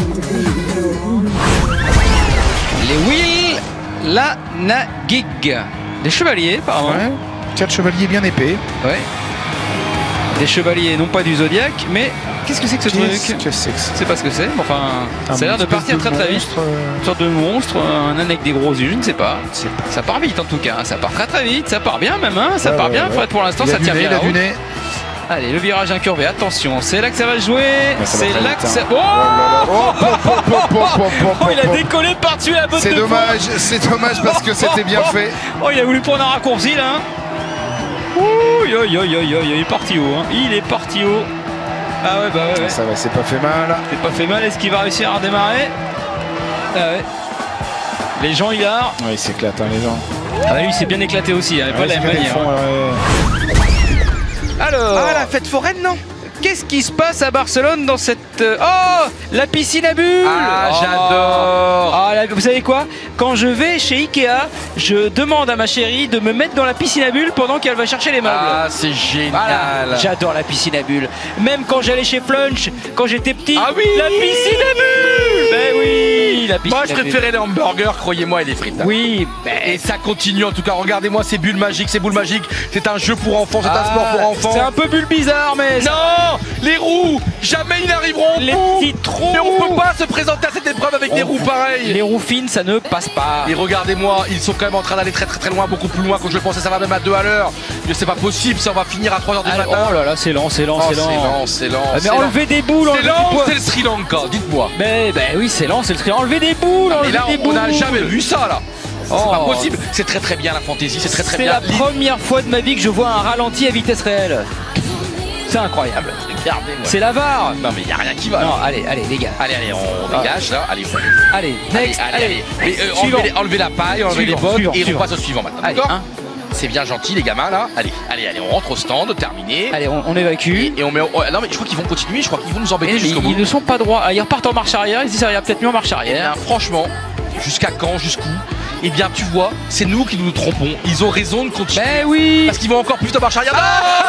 [SPEAKER 1] Les Will Lanagig. Des chevaliers, apparemment.
[SPEAKER 3] Ouais. Quatre chevaliers bien épais.
[SPEAKER 1] Ouais. Des chevaliers, non pas du Zodiac, mais qu'est-ce que c'est que ce
[SPEAKER 3] Qu'est-ce
[SPEAKER 1] truc
[SPEAKER 3] que c'est que ça?
[SPEAKER 1] Je sais pas ce que c'est, mais enfin,
[SPEAKER 3] Un
[SPEAKER 1] ça a l'air de
[SPEAKER 3] espèce
[SPEAKER 1] partir très très vite.
[SPEAKER 3] monstre, euh,
[SPEAKER 1] Une sorte de monstre, un âne avec des gros yeux, je ne sais pas.
[SPEAKER 3] C'est pas.
[SPEAKER 1] Ça part vite en tout cas, ça part très très vite, ça part bien même, hein. Ça
[SPEAKER 3] Ouais,
[SPEAKER 1] part
[SPEAKER 3] ouais,
[SPEAKER 1] bien,
[SPEAKER 3] ouais.
[SPEAKER 1] Fred, pour l'instant
[SPEAKER 3] Il a
[SPEAKER 1] ça
[SPEAKER 3] du
[SPEAKER 1] tient
[SPEAKER 3] nez,
[SPEAKER 1] bien.
[SPEAKER 3] il a
[SPEAKER 1] la
[SPEAKER 3] du
[SPEAKER 1] route.
[SPEAKER 3] nez.
[SPEAKER 1] Allez, le virage incurvé, attention, c'est là que ça va jouer.
[SPEAKER 3] Ça
[SPEAKER 1] C'est
[SPEAKER 3] va très
[SPEAKER 1] là
[SPEAKER 3] vite,
[SPEAKER 1] que
[SPEAKER 3] hein.
[SPEAKER 1] ça.
[SPEAKER 3] Oh là là. Oh, pop, pop, pop, pop, pop, pop,
[SPEAKER 1] Oh, il a
[SPEAKER 3] pop.
[SPEAKER 1] décollé par-dessus la botte de
[SPEAKER 3] C'est
[SPEAKER 1] fond.
[SPEAKER 3] dommage, c'est dommage parce que c'était bien fait.
[SPEAKER 1] Oh, il a voulu prendre un raccourci là. Ouh, yo, yo, yo, yo, il est parti haut. Hein. Il est parti haut. Ah ouais, bah ouais, ouais.
[SPEAKER 3] Ça va, c'est pas fait mal.
[SPEAKER 1] C'est pas fait mal. Est-ce qu'il va réussir à redémarrer? Ah ouais. Les gens, il a.
[SPEAKER 3] Ouais, il s'éclate, hein, les gens.
[SPEAKER 1] Ah bah lui, il s'est bien éclaté aussi. Hein, pas
[SPEAKER 3] Ouais,
[SPEAKER 1] de la
[SPEAKER 3] c'est
[SPEAKER 1] même
[SPEAKER 3] qu'ils
[SPEAKER 1] manière.
[SPEAKER 3] font, ouais.
[SPEAKER 1] Alors.
[SPEAKER 2] Ah, la fête foraine, non?
[SPEAKER 1] Qu'est-ce qui se passe à Barcelone dans cette... euh, Oh, la piscine à bulles.
[SPEAKER 2] Ah,
[SPEAKER 1] Oh.
[SPEAKER 2] j'adore.
[SPEAKER 1] Ah, là, vous savez quoi? Quand je vais chez Ikea, je demande à ma chérie de me mettre dans la piscine à bulles pendant qu'elle va chercher les meubles.
[SPEAKER 2] Ah, c'est génial.
[SPEAKER 1] Voilà, j'adore la piscine à bulles. Même quand j'allais chez Flunch, quand j'étais petit,
[SPEAKER 2] Ah oui,
[SPEAKER 1] la piscine à bulles. Ben oui, la piscine
[SPEAKER 2] Moi, je
[SPEAKER 1] à bulles.
[SPEAKER 2] préférais les hamburgers, croyez-moi, et les frites. hein.
[SPEAKER 1] Oui, ben,
[SPEAKER 2] Et ça continue en tout cas, regardez-moi ces bulles magiques, ces boules magiques, c'est un jeu pour enfants, c'est un sport pour enfants.
[SPEAKER 1] c'est un peu bulle bizarre, mais...
[SPEAKER 2] Non, les roues, jamais ils n'arriveront au
[SPEAKER 1] Les
[SPEAKER 2] bout.
[SPEAKER 1] petits trous.
[SPEAKER 2] Mais on peut pas se présenter à cette épreuve avec des roues pareilles.
[SPEAKER 1] Les roues fines, ça ne passe pas.
[SPEAKER 2] Et regardez-moi, ils sont quand même en train d'aller très très très loin, beaucoup plus loin que je le pensais, ça va même à deux à l'heure. Mais c'est pas possible, ça on va finir à trois heures du
[SPEAKER 1] Allez,
[SPEAKER 2] matin.
[SPEAKER 1] oh là là, c'est lent, c'est lent,
[SPEAKER 2] Oh,
[SPEAKER 1] c'est lent.
[SPEAKER 2] c'est lent, c'est lent.
[SPEAKER 1] Ah,
[SPEAKER 2] c'est
[SPEAKER 1] mais
[SPEAKER 2] lent.
[SPEAKER 1] enlever des boules,
[SPEAKER 2] C'est
[SPEAKER 1] enlever
[SPEAKER 2] lent
[SPEAKER 1] du
[SPEAKER 2] ou
[SPEAKER 1] poids.
[SPEAKER 2] c'est le Sri Lanka, dites-moi.
[SPEAKER 1] Mais ben oui, c'est lent, c'est le tri. Enlever des boules,
[SPEAKER 2] Et
[SPEAKER 1] enlever
[SPEAKER 2] là,
[SPEAKER 1] des
[SPEAKER 2] on
[SPEAKER 1] boules.
[SPEAKER 2] n'a jamais vu ça là. C'est
[SPEAKER 1] Oh.
[SPEAKER 2] pas possible. C'est très très bien la fantaisie, c'est très très
[SPEAKER 1] C'est
[SPEAKER 2] bien.
[SPEAKER 1] la première fois de ma vie que je vois un ralenti à vitesse réelle. C'est incroyable.
[SPEAKER 2] Regardez-moi.
[SPEAKER 1] C'est la V A R.
[SPEAKER 2] Non mais y a rien qui va.
[SPEAKER 1] Non, allez, allez, les gars.
[SPEAKER 2] Allez, allez, on dégage là. Allez,
[SPEAKER 1] Allez,
[SPEAKER 2] allez,
[SPEAKER 1] next,
[SPEAKER 2] allez, allez. Mais, euh,
[SPEAKER 1] Suivant.
[SPEAKER 2] enlevez, les- enlevez la paille, enlevez
[SPEAKER 1] Suivant,
[SPEAKER 2] les bottes
[SPEAKER 1] suivant,
[SPEAKER 2] et
[SPEAKER 1] suivant.
[SPEAKER 2] on passe au suivant maintenant.
[SPEAKER 1] Allez,
[SPEAKER 2] D'accord
[SPEAKER 1] hein.
[SPEAKER 2] C'est bien gentil les gamins là. Allez, allez, allez, on rentre au stand, terminé.
[SPEAKER 1] Allez, on, on évacue.
[SPEAKER 2] Et on met. oh, non mais je crois qu'ils vont continuer. Je crois qu'ils vont nous embêter
[SPEAKER 1] Et
[SPEAKER 2] jusqu'au
[SPEAKER 1] ils,
[SPEAKER 2] bout.
[SPEAKER 1] ils ne sont pas droits. Ah, ils repartent en marche arrière. Ils se disent ça ira peut-être mieux en marche
[SPEAKER 2] Eh
[SPEAKER 1] arrière.
[SPEAKER 2] bien, franchement, jusqu'à quand, jusqu'où? Eh bien, tu vois, c'est nous qui nous trompons. Ils ont raison de continuer.
[SPEAKER 1] Ben oui.
[SPEAKER 2] Parce qu'ils vont encore plus de marche arrière.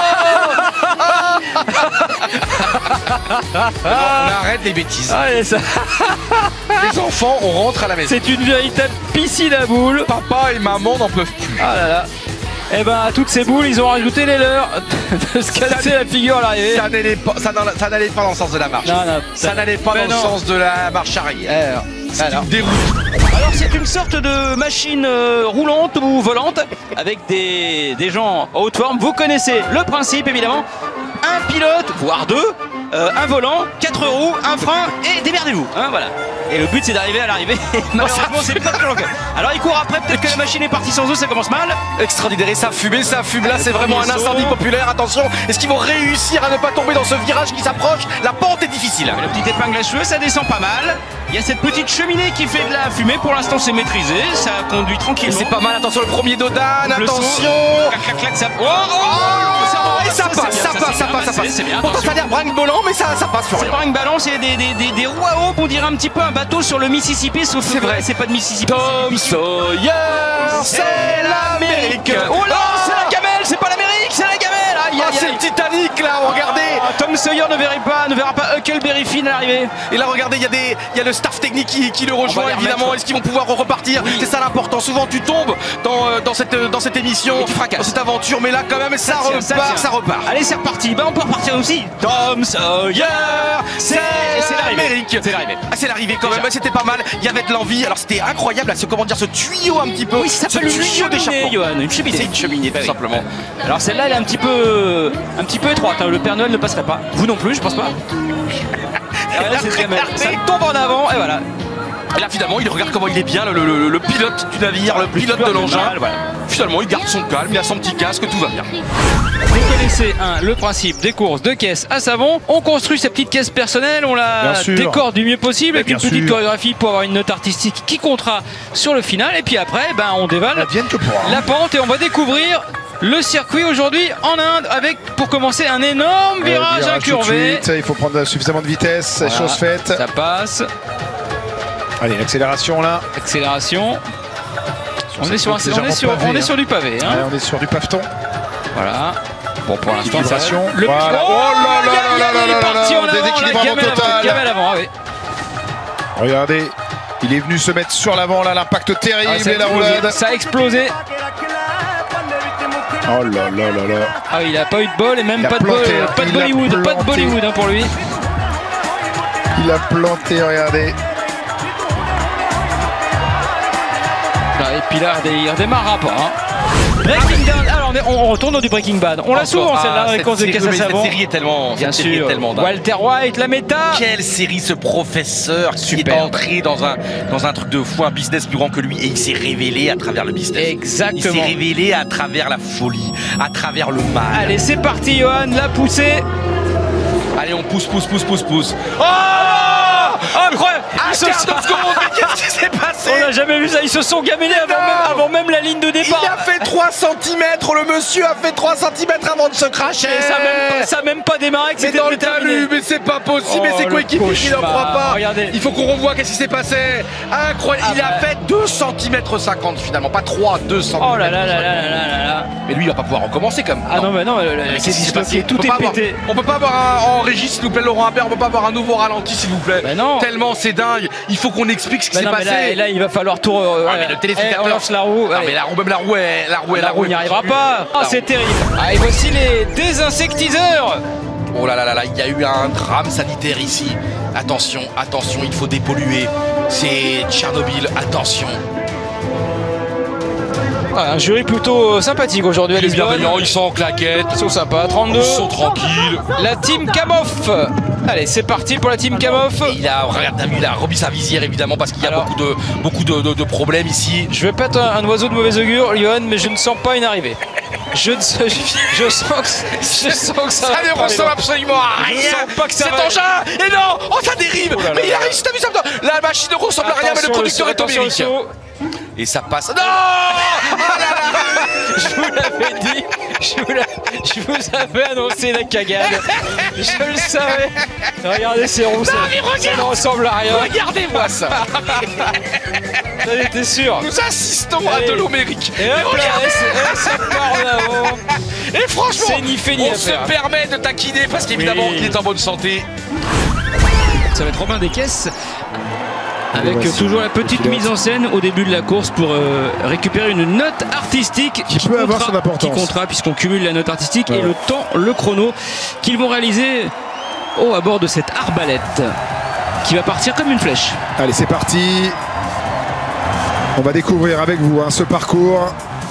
[SPEAKER 2] Ah on arrête les bêtises.
[SPEAKER 1] Allez, ça.
[SPEAKER 2] Les enfants, on rentre à la maison.
[SPEAKER 1] C'est une véritable piscine à boules.
[SPEAKER 2] Papa et maman n'en peuvent plus.
[SPEAKER 1] Ah là là. Eh ben à toutes ces boules, ils ont rajouté les leurs de se casser la figure à l'arrivée.
[SPEAKER 2] Ça n'allait pas, ça n'en- ça n'allait pas dans le sens de la marche.
[SPEAKER 1] Non, non,
[SPEAKER 2] Ça n'allait pas
[SPEAKER 1] Mais
[SPEAKER 2] dans
[SPEAKER 1] non.
[SPEAKER 2] le sens de la marche arrière. C'est
[SPEAKER 1] Alors.
[SPEAKER 2] une déroute.
[SPEAKER 1] Alors c'est une sorte de machine euh, roulante ou volante avec des, des gens en haute forme. Vous connaissez le principe évidemment. Un pilote, voire deux, euh, un volant, quatre roues, un frein et démerdez-vous. Hein, voilà. Et le but c'est d'arriver à l'arrivée. Malheureusement c'est pas plus long que- Alors il court après, peut-être que la machine est partie sans eux, ça commence mal.
[SPEAKER 2] Extraordinaire, et ça fume, et ça fume. Là,
[SPEAKER 1] Le
[SPEAKER 2] c'est vraiment un
[SPEAKER 1] premier
[SPEAKER 2] incendie
[SPEAKER 1] saut.
[SPEAKER 2] populaire. Attention, est-ce qu'ils vont réussir à ne pas tomber dans ce virage qui s'approche? La pente est difficile.
[SPEAKER 1] La petite épingle à cheveux, ça descend pas mal. Il y a cette petite cheminée qui fait de la fumée. Pour l'instant c'est maîtrisé, ça conduit
[SPEAKER 2] Et
[SPEAKER 1] tranquillement.
[SPEAKER 2] c'est pas mal. Attention, le premier Dodan.
[SPEAKER 1] Le saut.
[SPEAKER 2] Attention.
[SPEAKER 1] Clac, clac, clac, ça. Oh, oh,
[SPEAKER 2] Oh,
[SPEAKER 1] oh,
[SPEAKER 2] et ça
[SPEAKER 1] c'est
[SPEAKER 2] passe,
[SPEAKER 1] bien,
[SPEAKER 2] ça
[SPEAKER 1] c'est
[SPEAKER 2] passe,
[SPEAKER 1] bien
[SPEAKER 2] ça passe, ça
[SPEAKER 1] passé,
[SPEAKER 2] passe.
[SPEAKER 1] C'est bien,
[SPEAKER 2] Pourtant,
[SPEAKER 1] attention.
[SPEAKER 2] ça a l'air brinque-bollant, mais ça, ça passe sur
[SPEAKER 1] C'est
[SPEAKER 2] rien.
[SPEAKER 1] pas une balance, il y a des, des, des, des roues à eau pour dire un petit peu un bateau sur le Mississippi, sauf
[SPEAKER 2] C'est
[SPEAKER 1] que
[SPEAKER 2] vrai.
[SPEAKER 1] c'est pas de Mississippi.
[SPEAKER 2] Tom Sawyer, c'est l'Amérique.
[SPEAKER 1] Oh là,
[SPEAKER 2] Oh,
[SPEAKER 1] c'est la gamelle, c'est pas l'Amérique, c'est la gamelle. Aïe,
[SPEAKER 2] Ah,
[SPEAKER 1] aïe,
[SPEAKER 2] c'est
[SPEAKER 1] aïe.
[SPEAKER 2] le Titanic là, regardez.
[SPEAKER 1] Ah, Tom Sawyer ne verra pas, ne verra pas Huckleberry Finn à l'arrivée.
[SPEAKER 2] Et là, regardez, il y a des, il y a le staff technique qui, qui le
[SPEAKER 1] On va
[SPEAKER 2] rejoint
[SPEAKER 1] les
[SPEAKER 2] évidemment.
[SPEAKER 1] remettre.
[SPEAKER 2] Est-ce qu'ils vont pouvoir repartir?
[SPEAKER 1] Oui.
[SPEAKER 2] C'est ça l'important. Souvent, tu tombes dans, euh, dans cette, euh, dans cette émission,
[SPEAKER 1] Et tu fracasses.
[SPEAKER 2] dans cette aventure, mais là, quand même, ça,
[SPEAKER 1] tient, ça
[SPEAKER 2] repart,
[SPEAKER 1] tient.
[SPEAKER 2] ça repart.
[SPEAKER 1] Allez, c'est reparti. Bah, on peut repartir aussi. Tom Sawyer, c'est c'est l'arrivée.
[SPEAKER 2] l'Amérique.
[SPEAKER 1] C'est l'arrivée.
[SPEAKER 2] Ah, c'est l'arrivée quand
[SPEAKER 1] Déjà.
[SPEAKER 2] même, c'était pas mal. Il y avait de l'envie. Alors c'était incroyable, là, ce comment dire, ce tuyau un petit peu.
[SPEAKER 1] Oui, ça
[SPEAKER 2] ce
[SPEAKER 1] s'appelle une
[SPEAKER 2] tuyau
[SPEAKER 1] cheminée,
[SPEAKER 2] d'échappement.
[SPEAKER 1] Johan, une cheminée.
[SPEAKER 2] C'est une cheminée, tout
[SPEAKER 1] Bah oui.
[SPEAKER 2] simplement.
[SPEAKER 1] Alors celle-là, elle est un petit peu, un petit peu étroite. hein. Le Père Noël ne passerait pas. Vous non plus, je pense pas. Ah ouais, là, c'est très mal. Ça tombe en avant et voilà.
[SPEAKER 2] Et là, finalement, il regarde comment il est bien, le, le- le- le pilote du navire, le pilote de l'engin.
[SPEAKER 1] Voilà.
[SPEAKER 2] Finalement, il garde son calme, il a son petit casque, tout va bien.
[SPEAKER 1] Vous connaissez hein, le principe des courses de caisse à savon. On construit sa petite caisse personnelle, on la
[SPEAKER 3] Bien sûr.
[SPEAKER 1] décore du mieux possible avec
[SPEAKER 3] Bien
[SPEAKER 1] une petite
[SPEAKER 3] sûr.
[SPEAKER 1] chorégraphie pour avoir une note artistique qui comptera sur le final. Et puis après, ben, on dévale
[SPEAKER 3] Advienne que pourra.
[SPEAKER 1] la pente et on va découvrir le circuit aujourd'hui en Inde avec pour commencer un énorme
[SPEAKER 3] Euh,
[SPEAKER 1] virage
[SPEAKER 3] virage tout de
[SPEAKER 1] incurvé.
[SPEAKER 3] suite, il faut prendre suffisamment de vitesse,
[SPEAKER 1] Voilà,
[SPEAKER 3] chose faite.
[SPEAKER 1] Ça passe.
[SPEAKER 3] Allez, l'accélération là.
[SPEAKER 1] Accélération. On est, sur, un-
[SPEAKER 3] C'est
[SPEAKER 1] on, est sur,
[SPEAKER 3] pavé,
[SPEAKER 1] on est
[SPEAKER 3] hein.
[SPEAKER 1] sur du pavé. Hein.
[SPEAKER 3] Ouais, on est sur du paveton.
[SPEAKER 1] Voilà. Bon, pour l'instant, ça
[SPEAKER 3] Vibration.
[SPEAKER 1] va. Le
[SPEAKER 3] Voilà.
[SPEAKER 1] Oh,
[SPEAKER 3] Oh là là
[SPEAKER 1] aïe, aïe,
[SPEAKER 3] là
[SPEAKER 1] aïe,
[SPEAKER 3] là
[SPEAKER 1] il est
[SPEAKER 3] là
[SPEAKER 1] parti
[SPEAKER 3] là
[SPEAKER 1] en
[SPEAKER 3] là,
[SPEAKER 1] avant,
[SPEAKER 3] déséquilibrement
[SPEAKER 1] la gamelle
[SPEAKER 3] total.
[SPEAKER 1] avant, gamelle avant, ah oui.
[SPEAKER 3] Regardez, il est venu se mettre sur l'avant là, l'impact terrible
[SPEAKER 1] Ah, ça, a
[SPEAKER 3] et la
[SPEAKER 1] explosé.
[SPEAKER 3] roulade.
[SPEAKER 1] Ça a explosé.
[SPEAKER 3] Oh là là là là.
[SPEAKER 1] Ah, il a pas eu de bol et même
[SPEAKER 3] Il a
[SPEAKER 1] pas de,
[SPEAKER 3] planté,
[SPEAKER 1] bol,
[SPEAKER 3] hein.
[SPEAKER 1] pas de
[SPEAKER 3] Il a
[SPEAKER 1] Bollywood, pas de
[SPEAKER 3] planté.
[SPEAKER 1] Bollywood hein, pour lui.
[SPEAKER 3] Il a planté, regardez.
[SPEAKER 1] Ah, et puis là, il redémarrera pas. Hein.
[SPEAKER 5] Breaking Down. Alors on, est, on retourne dans du Breaking Bad. On l'a souvent celle-là dans les courses de caisse à savon.
[SPEAKER 2] Cette série est tellement,
[SPEAKER 5] Bien
[SPEAKER 2] cette série
[SPEAKER 5] sûr.
[SPEAKER 2] est tellement dingue.
[SPEAKER 5] Walter White, la méta.
[SPEAKER 2] Quelle série, ce professeur qui
[SPEAKER 5] Super.
[SPEAKER 2] est entré dans un, dans un truc de fou, un business plus grand que lui, et il s'est révélé à travers le business.
[SPEAKER 5] Exactement.
[SPEAKER 2] Il s'est révélé à travers la folie, à travers le mal.
[SPEAKER 5] Allez, c'est parti, Johan, la poussée.
[SPEAKER 2] Allez, on pousse, pousse, pousse, pousse, pousse. Oh,
[SPEAKER 5] Incroyable.
[SPEAKER 2] un
[SPEAKER 5] Ils se
[SPEAKER 2] quart
[SPEAKER 5] sont-
[SPEAKER 2] de seconde, mais qu'est-ce qui s'est passé?
[SPEAKER 5] On n'a jamais vu ça. Ils se sont gamélés avant,
[SPEAKER 2] Non.
[SPEAKER 5] même- avant même la ligne de départ.
[SPEAKER 2] Il a fait trois centimètres, le monsieur a fait trois centimètres avant de se cracher.
[SPEAKER 5] Et ça a même, ça a même pas démarré que
[SPEAKER 2] Mais
[SPEAKER 5] c'était
[SPEAKER 2] dans le
[SPEAKER 5] terminé.
[SPEAKER 2] talus, mais c'est pas possible,
[SPEAKER 5] Oh,
[SPEAKER 2] mais c'est
[SPEAKER 5] le
[SPEAKER 2] coéquipier qui n'en
[SPEAKER 5] cauchemar.
[SPEAKER 2] croit pas.
[SPEAKER 5] Regardez.
[SPEAKER 2] Il faut qu'on revoie qu'est-ce qui s'est passé. Incroyable,
[SPEAKER 5] Ah
[SPEAKER 2] il a
[SPEAKER 5] bah.
[SPEAKER 2] fait deux centimètres cinquante finalement, pas trois, deux centimètres.
[SPEAKER 5] Oh là là là là là là là là.
[SPEAKER 2] Mais lui il va pas pouvoir recommencer comme.
[SPEAKER 5] Ah non, mais non, le- le-
[SPEAKER 2] Mais
[SPEAKER 5] c'est
[SPEAKER 2] qu'est-ce qui s'est passé?
[SPEAKER 5] disloqué, tout
[SPEAKER 2] On peut
[SPEAKER 5] est
[SPEAKER 2] pas avoir-
[SPEAKER 5] pété.
[SPEAKER 2] On peut pas avoir un en régie s'il vous plaît Laurent Imbert, on peut pas avoir un nouveau ralenti s'il vous plaît.
[SPEAKER 5] Bah non.
[SPEAKER 2] Tellement c'est dingue, il faut qu'on explique ce qui
[SPEAKER 5] Bah
[SPEAKER 2] s'est
[SPEAKER 5] non, mais
[SPEAKER 2] passé.
[SPEAKER 5] là, et là, il va falloir tout. euh,
[SPEAKER 2] Ah,
[SPEAKER 5] ouais.
[SPEAKER 2] mais le téléspectateur.
[SPEAKER 5] Eh, on lance la roue.
[SPEAKER 2] Non
[SPEAKER 5] allez.
[SPEAKER 2] mais la roue, même la roue, est- la roue, est-
[SPEAKER 5] La roue n'y arrivera pas. Oh,
[SPEAKER 2] La
[SPEAKER 5] c'est
[SPEAKER 2] roue.
[SPEAKER 5] terrible. Ah, et voici les désinsectiseurs.
[SPEAKER 2] Oh là là là là, il y a eu un drame sanitaire ici. Attention, attention, il faut dépolluer. C'est Tchernobyl, attention.
[SPEAKER 5] Ouais, un jury plutôt sympathique aujourd'hui à
[SPEAKER 2] Il est
[SPEAKER 5] Lisbonne.
[SPEAKER 2] bienveillant, ils sont en claquettes,
[SPEAKER 5] Ils sont sympas. trente-deux.
[SPEAKER 2] ils sont tranquilles.
[SPEAKER 5] La team Kamoff. Allez, c'est parti pour la team Kamoff.
[SPEAKER 2] Et il a, regarde, t'as vu, il a remis sa visière évidemment parce qu'il y a
[SPEAKER 5] Alors.
[SPEAKER 2] beaucoup de, beaucoup de, de- de problèmes ici.
[SPEAKER 5] Je vais pas être un, un oiseau de mauvais augure, Johan, mais je ne sens pas une arrivée. Je, ne sais- je, je sens que, je sens que ça,
[SPEAKER 2] Ça
[SPEAKER 5] va
[SPEAKER 2] ne
[SPEAKER 5] pas
[SPEAKER 2] ressemble
[SPEAKER 5] aller
[SPEAKER 2] absolument à
[SPEAKER 5] Je
[SPEAKER 2] rien.
[SPEAKER 5] sens pas que ça
[SPEAKER 2] Cet
[SPEAKER 5] va-
[SPEAKER 2] engin. Et non, oh ça dérive.
[SPEAKER 5] Oh là là
[SPEAKER 2] Mais il
[SPEAKER 5] là
[SPEAKER 2] a réussi, t'as vu ça? La machine ne ressemble à rien, mais le
[SPEAKER 5] Attention,
[SPEAKER 2] producteur
[SPEAKER 5] saut,
[SPEAKER 2] est
[SPEAKER 5] attention, le
[SPEAKER 2] Amérique.
[SPEAKER 5] saut.
[SPEAKER 2] Et ça passe. Non. Ah là là.
[SPEAKER 5] Je vous l'avais dit, je vous, l'a- je vous avais annoncé la cagade. Je le savais. Regardez ces roues, ça,
[SPEAKER 2] mais regarde.
[SPEAKER 5] ça ne ressemble à rien.
[SPEAKER 2] Regardez-moi ça.
[SPEAKER 5] J'en étais sûr.
[SPEAKER 2] Nous assistons à
[SPEAKER 5] Allez.
[SPEAKER 2] de l'Amérique.
[SPEAKER 5] Et hop là, et c'est- et c'est par en avant.
[SPEAKER 2] Et franchement,
[SPEAKER 5] C'est ni fait ni
[SPEAKER 2] on
[SPEAKER 5] à
[SPEAKER 2] se
[SPEAKER 5] faire.
[SPEAKER 2] permet de taquiner parce qu'évidemment,
[SPEAKER 5] Oui.
[SPEAKER 2] il est en bonne santé.
[SPEAKER 5] Ça va être Robin Descaisses avec
[SPEAKER 3] voici
[SPEAKER 5] toujours la petite
[SPEAKER 3] le pilote.
[SPEAKER 5] mise en scène au début de la course pour euh, récupérer une note artistique
[SPEAKER 3] Qui peut avoir son importance.
[SPEAKER 5] qui comptera puisqu'on cumule la note artistique et
[SPEAKER 3] Ouais.
[SPEAKER 5] le temps, le chrono qu'ils vont réaliser oh, à bord de cette arbalète qui va partir comme une flèche.
[SPEAKER 3] Allez, c'est parti. On va découvrir avec vous hein, ce parcours.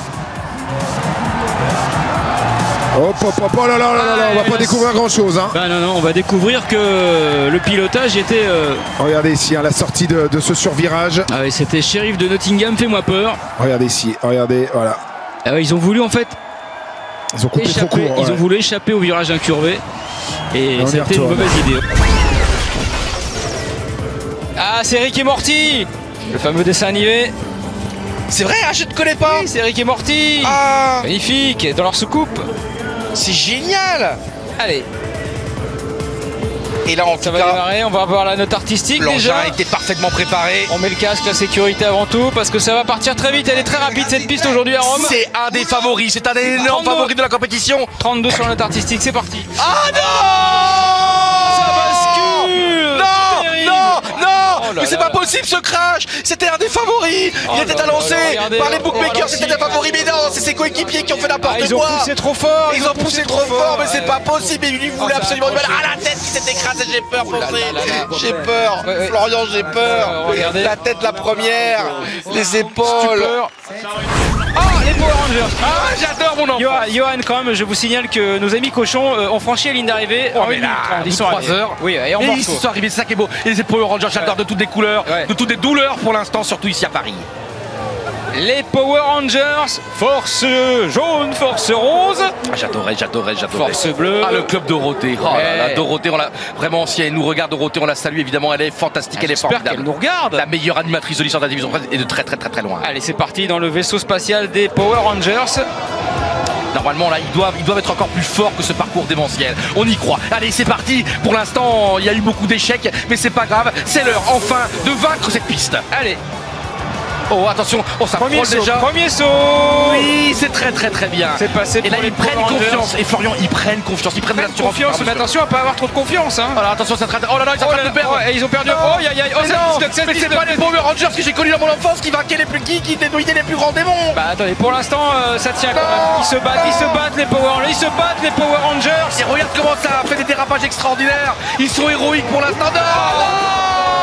[SPEAKER 3] Hop, hop, hop, oh là là là là là, on va
[SPEAKER 5] Ah,
[SPEAKER 3] pas
[SPEAKER 5] et
[SPEAKER 3] découvrir grand chose. Hein.
[SPEAKER 5] Bah non, non, on va découvrir que le pilotage était... euh,
[SPEAKER 3] Regardez ici hein, la sortie de, de ce survirage.
[SPEAKER 5] Ah ouais, c'était Sheriff de Nottingham, fais-moi peur.
[SPEAKER 3] Regardez ici, regardez, voilà.
[SPEAKER 5] Ah ouais, ils ont voulu en fait
[SPEAKER 3] Ils ont coupé trop
[SPEAKER 5] échapper,
[SPEAKER 3] court.
[SPEAKER 5] ils
[SPEAKER 3] ouais.
[SPEAKER 5] ont voulu échapper au virage incurvé et
[SPEAKER 3] On y
[SPEAKER 5] c'était une
[SPEAKER 3] retourne.
[SPEAKER 5] mauvaise idée. Ah, c'est Rick et Morty, le fameux dessin animé.
[SPEAKER 2] C'est vrai, hein, je ne connais pas.
[SPEAKER 5] Oui, c'est Rick et Morty.
[SPEAKER 2] Ah,
[SPEAKER 5] Magnifique, dans leur soucoupe.
[SPEAKER 2] c'est génial.
[SPEAKER 5] Allez,
[SPEAKER 2] Et là, en
[SPEAKER 5] ça
[SPEAKER 2] tout
[SPEAKER 5] va
[SPEAKER 2] cas,
[SPEAKER 5] démarrer, on va avoir la note artistique
[SPEAKER 2] l'engin
[SPEAKER 5] déjà.
[SPEAKER 2] était parfaitement préparé.
[SPEAKER 5] On met le casque, la sécurité avant tout, parce que ça va partir très vite. Elle est très rapide cette piste aujourd'hui à Rome.
[SPEAKER 2] C'est un des favoris, c'est un des énormes
[SPEAKER 5] trente-deux.
[SPEAKER 2] favoris de la compétition.
[SPEAKER 5] trente-deux sur la note artistique, c'est parti.
[SPEAKER 2] Ah non!
[SPEAKER 5] Ça bascule.
[SPEAKER 2] Non,
[SPEAKER 5] Terrible.
[SPEAKER 2] non, non!
[SPEAKER 5] Oh là
[SPEAKER 2] Mais c'est
[SPEAKER 5] là
[SPEAKER 2] pas possible ce crash! C'était un des favoris!
[SPEAKER 5] Oh
[SPEAKER 2] Il était
[SPEAKER 5] là là
[SPEAKER 2] annoncé
[SPEAKER 5] là, regardez,
[SPEAKER 2] par les
[SPEAKER 5] au
[SPEAKER 2] bookmakers,
[SPEAKER 5] ralenti.
[SPEAKER 2] c'était un favori, mais non, c'est ses coéquipiers qui ont fait
[SPEAKER 5] Ah,
[SPEAKER 2] n'importe
[SPEAKER 5] ils ont
[SPEAKER 2] quoi!
[SPEAKER 5] poussé trop fort.
[SPEAKER 2] Ils ont poussé trop fort, mais c'est
[SPEAKER 5] ouais.
[SPEAKER 2] pas possible! Et lui
[SPEAKER 5] Oh,
[SPEAKER 2] voulait
[SPEAKER 5] ça a
[SPEAKER 2] absolument du mal.
[SPEAKER 5] accroché.
[SPEAKER 2] Ah, la tête qui s'est écrasée, j'ai peur,
[SPEAKER 5] Oh là
[SPEAKER 2] pensez.
[SPEAKER 5] là là là.
[SPEAKER 2] J'ai peur!
[SPEAKER 5] Ouais, ouais.
[SPEAKER 2] Florian, j'ai peur!
[SPEAKER 5] Euh, regardez.
[SPEAKER 2] La tête la première! Les
[SPEAKER 5] Stupeur.
[SPEAKER 2] épaules!
[SPEAKER 5] Ah, les Power Rangers.
[SPEAKER 2] Ah, j'adore mon enfant!
[SPEAKER 5] Johan, Johan, quand même, je vous signale que nos amis cochons euh, ont franchi la ligne d'arrivée
[SPEAKER 2] Oh,
[SPEAKER 5] en
[SPEAKER 2] mais
[SPEAKER 5] une
[SPEAKER 2] là,
[SPEAKER 5] minute trente.
[SPEAKER 2] au bout
[SPEAKER 5] Ils
[SPEAKER 2] de
[SPEAKER 5] sont
[SPEAKER 2] trois
[SPEAKER 5] arrivés.
[SPEAKER 2] heures.
[SPEAKER 5] Oui, et en
[SPEAKER 2] Et
[SPEAKER 5] morceaux.
[SPEAKER 2] ils sont arrivés, c'est ça qui est beau. Et les Power Rangers, j'adore de toutes les couleurs,
[SPEAKER 5] Ouais.
[SPEAKER 2] de toutes les douleurs pour l'instant, surtout ici à Paris.
[SPEAKER 5] Les Power Rangers, force jaune, force rose,
[SPEAKER 2] Ah, j'adorais, j'adorais, j'adorais.
[SPEAKER 5] force bleue.
[SPEAKER 2] Ah, le club Dorothée. Oh là là,
[SPEAKER 5] Ouais.
[SPEAKER 2] Dorothée, on l'a vraiment, si elle nous regarde, Dorothée, on la salue évidemment, elle est fantastique, elle est
[SPEAKER 5] J'espère qu'elle
[SPEAKER 2] formidable.
[SPEAKER 5] nous regarde.
[SPEAKER 2] La meilleure animatrice de l'histoire de la division française et de très très très très loin.
[SPEAKER 5] Allez, c'est parti dans le vaisseau spatial des Power Rangers.
[SPEAKER 2] Normalement là, ils doivent, ils doivent être encore plus forts que ce parcours démentiel. On y croit. Allez, c'est parti. Pour l'instant, il y a eu beaucoup d'échecs, mais c'est pas grave. C'est l'heure enfin de vaincre cette piste.
[SPEAKER 5] Allez,
[SPEAKER 2] Oh, attention, on
[SPEAKER 5] premier
[SPEAKER 2] s'approche
[SPEAKER 5] saut,
[SPEAKER 2] déjà.
[SPEAKER 5] premier saut.
[SPEAKER 2] Oui, c'est très très très bien.
[SPEAKER 5] C'est passé
[SPEAKER 2] Et là,
[SPEAKER 5] pour les
[SPEAKER 2] ils prennent
[SPEAKER 5] Power Rangers.
[SPEAKER 2] confiance. Et Florian, ils prennent confiance. Ils prennent de
[SPEAKER 5] Prennent
[SPEAKER 2] l'assurance.
[SPEAKER 5] confiance, mais attention à pas avoir trop de confiance. Hein.
[SPEAKER 2] Alors attention, ça traite. Oh là là, ils sont en
[SPEAKER 5] Oh
[SPEAKER 2] train
[SPEAKER 5] là
[SPEAKER 2] de perdre.
[SPEAKER 5] là, oh, et ils ont perdu.
[SPEAKER 2] Non.
[SPEAKER 5] Oh, aïe aïe aïe. Oh,
[SPEAKER 2] Mais
[SPEAKER 5] ça
[SPEAKER 2] non,
[SPEAKER 5] disloque, ça
[SPEAKER 2] mais c'est
[SPEAKER 5] disloque.
[SPEAKER 2] pas les Power Rangers que j'ai connus dans mon enfance qui vainquaient les plus qui, qui dénouillaient les plus grands démons.
[SPEAKER 5] Bah attendez, pour l'instant euh, ça tient quand
[SPEAKER 2] Non.
[SPEAKER 5] même. Ils se battent, ils se battent les Power Rangers, ils se battent les Power Rangers.
[SPEAKER 2] Et regarde comment ça a fait des dérapages extraordinaires. Ils sont héroïques pour l'instant. Non,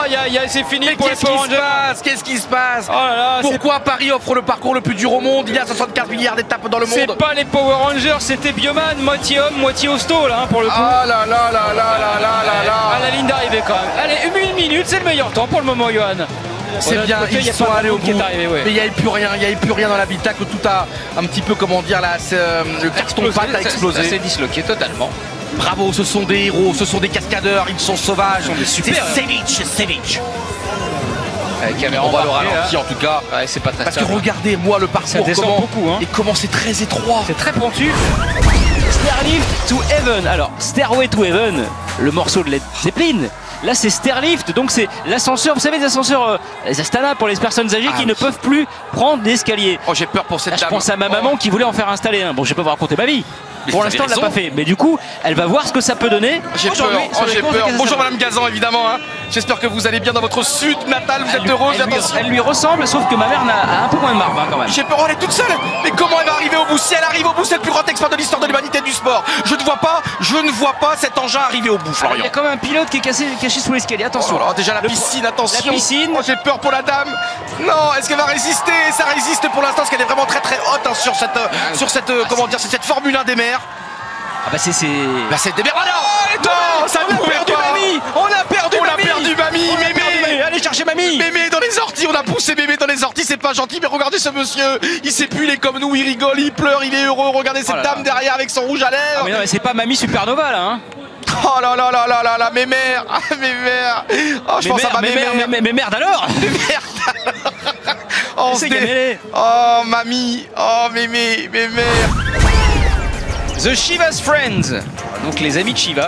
[SPEAKER 5] aïe aïe aïe, c'est fini
[SPEAKER 2] Mais
[SPEAKER 5] pour les
[SPEAKER 2] qu'est-ce
[SPEAKER 5] Power
[SPEAKER 2] qui se
[SPEAKER 5] Rangers.
[SPEAKER 2] passe? Qu'est-ce qui se passe?
[SPEAKER 5] Oh là là, c'est
[SPEAKER 2] Pourquoi Paris offre le parcours le plus dur au monde? Il y a soixante-quinze milliards d'étapes dans le
[SPEAKER 5] c'est
[SPEAKER 2] monde.
[SPEAKER 5] pas les Power Rangers, c'était Bioman, moitié homme, moitié hosto là hein, pour le coup.
[SPEAKER 2] Ah là là là là là là là
[SPEAKER 5] À
[SPEAKER 2] là.
[SPEAKER 5] la ligne d'arrivée quand même. Allez, une minute, c'est le meilleur temps pour le moment, Johan.
[SPEAKER 2] C'est bien,
[SPEAKER 5] côté, il y
[SPEAKER 2] ils
[SPEAKER 5] a
[SPEAKER 2] sont
[SPEAKER 5] pas
[SPEAKER 2] allés au
[SPEAKER 5] qui est
[SPEAKER 2] bout.
[SPEAKER 5] arrivé, ouais.
[SPEAKER 2] Mais il n'y avait plus rien, il n'y avait plus rien dans l'habitacle. Tout a un petit peu, comment dire, là, c'est, euh, le carton-pâte a
[SPEAKER 5] Ça s'est
[SPEAKER 2] explosé.
[SPEAKER 5] disloqué totalement.
[SPEAKER 2] Bravo, ce sont des héros, ce sont des cascadeurs, ils sont sauvages.
[SPEAKER 5] des
[SPEAKER 2] C'est
[SPEAKER 5] super
[SPEAKER 2] Savage, Savage.
[SPEAKER 5] Avec caméra
[SPEAKER 2] On va le
[SPEAKER 5] embarquée,
[SPEAKER 2] ralentir
[SPEAKER 5] là.
[SPEAKER 2] en tout cas.
[SPEAKER 5] Ouais, c'est pas très
[SPEAKER 2] Parce que
[SPEAKER 5] stable.
[SPEAKER 2] regardez-moi le
[SPEAKER 5] Ça
[SPEAKER 2] parcours,
[SPEAKER 5] descend
[SPEAKER 2] comment,
[SPEAKER 5] beaucoup, hein.
[SPEAKER 2] et comment c'est très étroit.
[SPEAKER 5] C'est très pentu. Stairlift to Heaven. Alors, Stairway to Heaven, le morceau de Led Zeppelin. Là, c'est Stairlift, donc c'est l'ascenseur. Vous savez, les ascenseurs, euh, les Astana pour les personnes âgées
[SPEAKER 2] Ah
[SPEAKER 5] qui
[SPEAKER 2] oui.
[SPEAKER 5] ne peuvent plus prendre l'escalier.
[SPEAKER 2] Oh, j'ai peur pour cette
[SPEAKER 5] Là, je
[SPEAKER 2] dame.
[SPEAKER 5] pense à ma maman qui voulait en faire installer un. Bon, je vais pas vous raconter ma vie.
[SPEAKER 2] Mais
[SPEAKER 5] Pour
[SPEAKER 2] vous
[SPEAKER 5] l'instant,
[SPEAKER 2] avez
[SPEAKER 5] elle l'a pas
[SPEAKER 2] raison.
[SPEAKER 5] fait. Mais du coup, elle va voir ce que ça peut donner.
[SPEAKER 2] J'ai peur,
[SPEAKER 5] aujourd'hui
[SPEAKER 2] oh,
[SPEAKER 5] sur les
[SPEAKER 2] j'ai
[SPEAKER 5] courses de
[SPEAKER 2] peur.
[SPEAKER 5] Casa
[SPEAKER 2] Bonjour
[SPEAKER 5] Savoie.
[SPEAKER 2] Madame Gazan, évidemment. Hein. J'espère que vous allez bien dans votre sud natal. Vous
[SPEAKER 5] Elle
[SPEAKER 2] êtes
[SPEAKER 5] lui-
[SPEAKER 2] heureuse,
[SPEAKER 5] elle lui,
[SPEAKER 2] attention.
[SPEAKER 5] elle lui ressemble, sauf que ma mère n'a- a un peu moins de marbre hein, quand même.
[SPEAKER 2] J'ai peur, oh, elle est toute seule. Mais comment elle va arriver au bout? Si elle arrive au bout, c'est le plus grand exploit de l'histoire de l'humanité du sport. Je ne vois pas, je ne vois pas cet engin arriver au bout,
[SPEAKER 5] Il
[SPEAKER 2] Florian.
[SPEAKER 5] y a quand même un pilote qui est cassé, caché sous l'escalier. Attention.
[SPEAKER 2] Oh là là, déjà la
[SPEAKER 5] Le-
[SPEAKER 2] piscine, attention.
[SPEAKER 5] La piscine.
[SPEAKER 2] Oh, j'ai peur pour la dame. Non, est-ce qu'elle va résister? Ça résiste pour l'instant, parce qu'elle est vraiment très très haute hein, sur cette, euh, sur cette, euh, comment dire, c'est cette Formule un des mers.
[SPEAKER 5] Ah bah c'est c'est.
[SPEAKER 2] Bah c'est des mers. Ah non, non, ça
[SPEAKER 5] On
[SPEAKER 2] ne
[SPEAKER 5] a
[SPEAKER 2] pouvait
[SPEAKER 5] perdu
[SPEAKER 2] pas.
[SPEAKER 5] mamie. On a perdu
[SPEAKER 2] On a
[SPEAKER 5] mamie.
[SPEAKER 2] perdu mamie,
[SPEAKER 5] On a
[SPEAKER 2] mémé.
[SPEAKER 5] perdu mamie. Allez chercher mamie.
[SPEAKER 2] Mémé dans les orties, on a poussé mémé dans les orties, c'est pas gentil, mais regardez ce monsieur, il sait plus, il est comme nous, il rigole, il pleure, il est heureux, regardez cette
[SPEAKER 5] là
[SPEAKER 2] dame
[SPEAKER 5] là.
[SPEAKER 2] derrière avec son rouge à
[SPEAKER 5] Ah
[SPEAKER 2] lèvres.
[SPEAKER 5] mais non mais c'est pas mamie Supernova là hein.
[SPEAKER 2] Oh là là là là là là, mes mères, ah, mes mères. Oh, je
[SPEAKER 5] Mais
[SPEAKER 2] pense à
[SPEAKER 5] merde,
[SPEAKER 2] ma
[SPEAKER 5] mais
[SPEAKER 2] mère.
[SPEAKER 5] merde, mais- mais merde alors.
[SPEAKER 2] Merde. Oh,
[SPEAKER 5] C'est
[SPEAKER 2] dé-
[SPEAKER 5] gamélé.
[SPEAKER 2] oh mamie, oh mémé, mes mères.
[SPEAKER 5] The Shiva's Friends. Donc les amis de Shiva.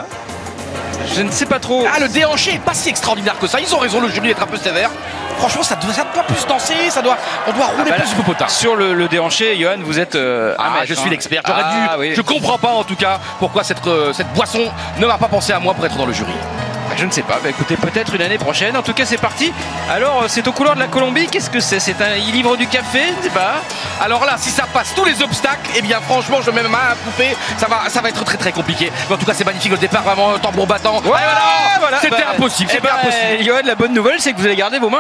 [SPEAKER 5] Je ne sais pas trop.
[SPEAKER 2] Ah, le déhanché est pas si extraordinaire que ça, ils ont raison, le jury d'être un peu sévère. Franchement, ça doit, ça doit plus danser, ça doit, on doit rouler
[SPEAKER 5] bah là,
[SPEAKER 2] plus du popotin.
[SPEAKER 5] Sur le, le déhanché, Johan, vous êtes. euh, un
[SPEAKER 2] Ah,
[SPEAKER 5] maître,
[SPEAKER 2] je suis
[SPEAKER 5] hein.
[SPEAKER 2] l'expert, j'aurais
[SPEAKER 5] Ah,
[SPEAKER 2] dû.
[SPEAKER 5] oui.
[SPEAKER 2] Je comprends pas en tout cas pourquoi cette, euh, cette boisson ne m'a pas pensé à moi pour être dans le jury.
[SPEAKER 5] Bah, je ne sais pas. Bah, écoutez, peut-être une année prochaine. En tout cas, c'est parti. Alors, euh, c'est aux couleurs de la Colombie. Qu'est-ce que c'est? C'est un. Il livre du café? Je ne sais pas.
[SPEAKER 2] Alors là, si ça passe tous les obstacles, eh bien franchement, je mets ma main à poupée, ça va, ça va être très très compliqué. Mais en tout cas, c'est magnifique au départ, vraiment euh, tambour battant.
[SPEAKER 5] Ouais,
[SPEAKER 2] Ah,
[SPEAKER 5] voilà.
[SPEAKER 2] C'était
[SPEAKER 5] Bah,
[SPEAKER 2] impossible,
[SPEAKER 5] eh
[SPEAKER 2] c'était
[SPEAKER 5] ben,
[SPEAKER 2] impossible.
[SPEAKER 5] Johan, la bonne nouvelle, c'est que vous allez garder vos mains.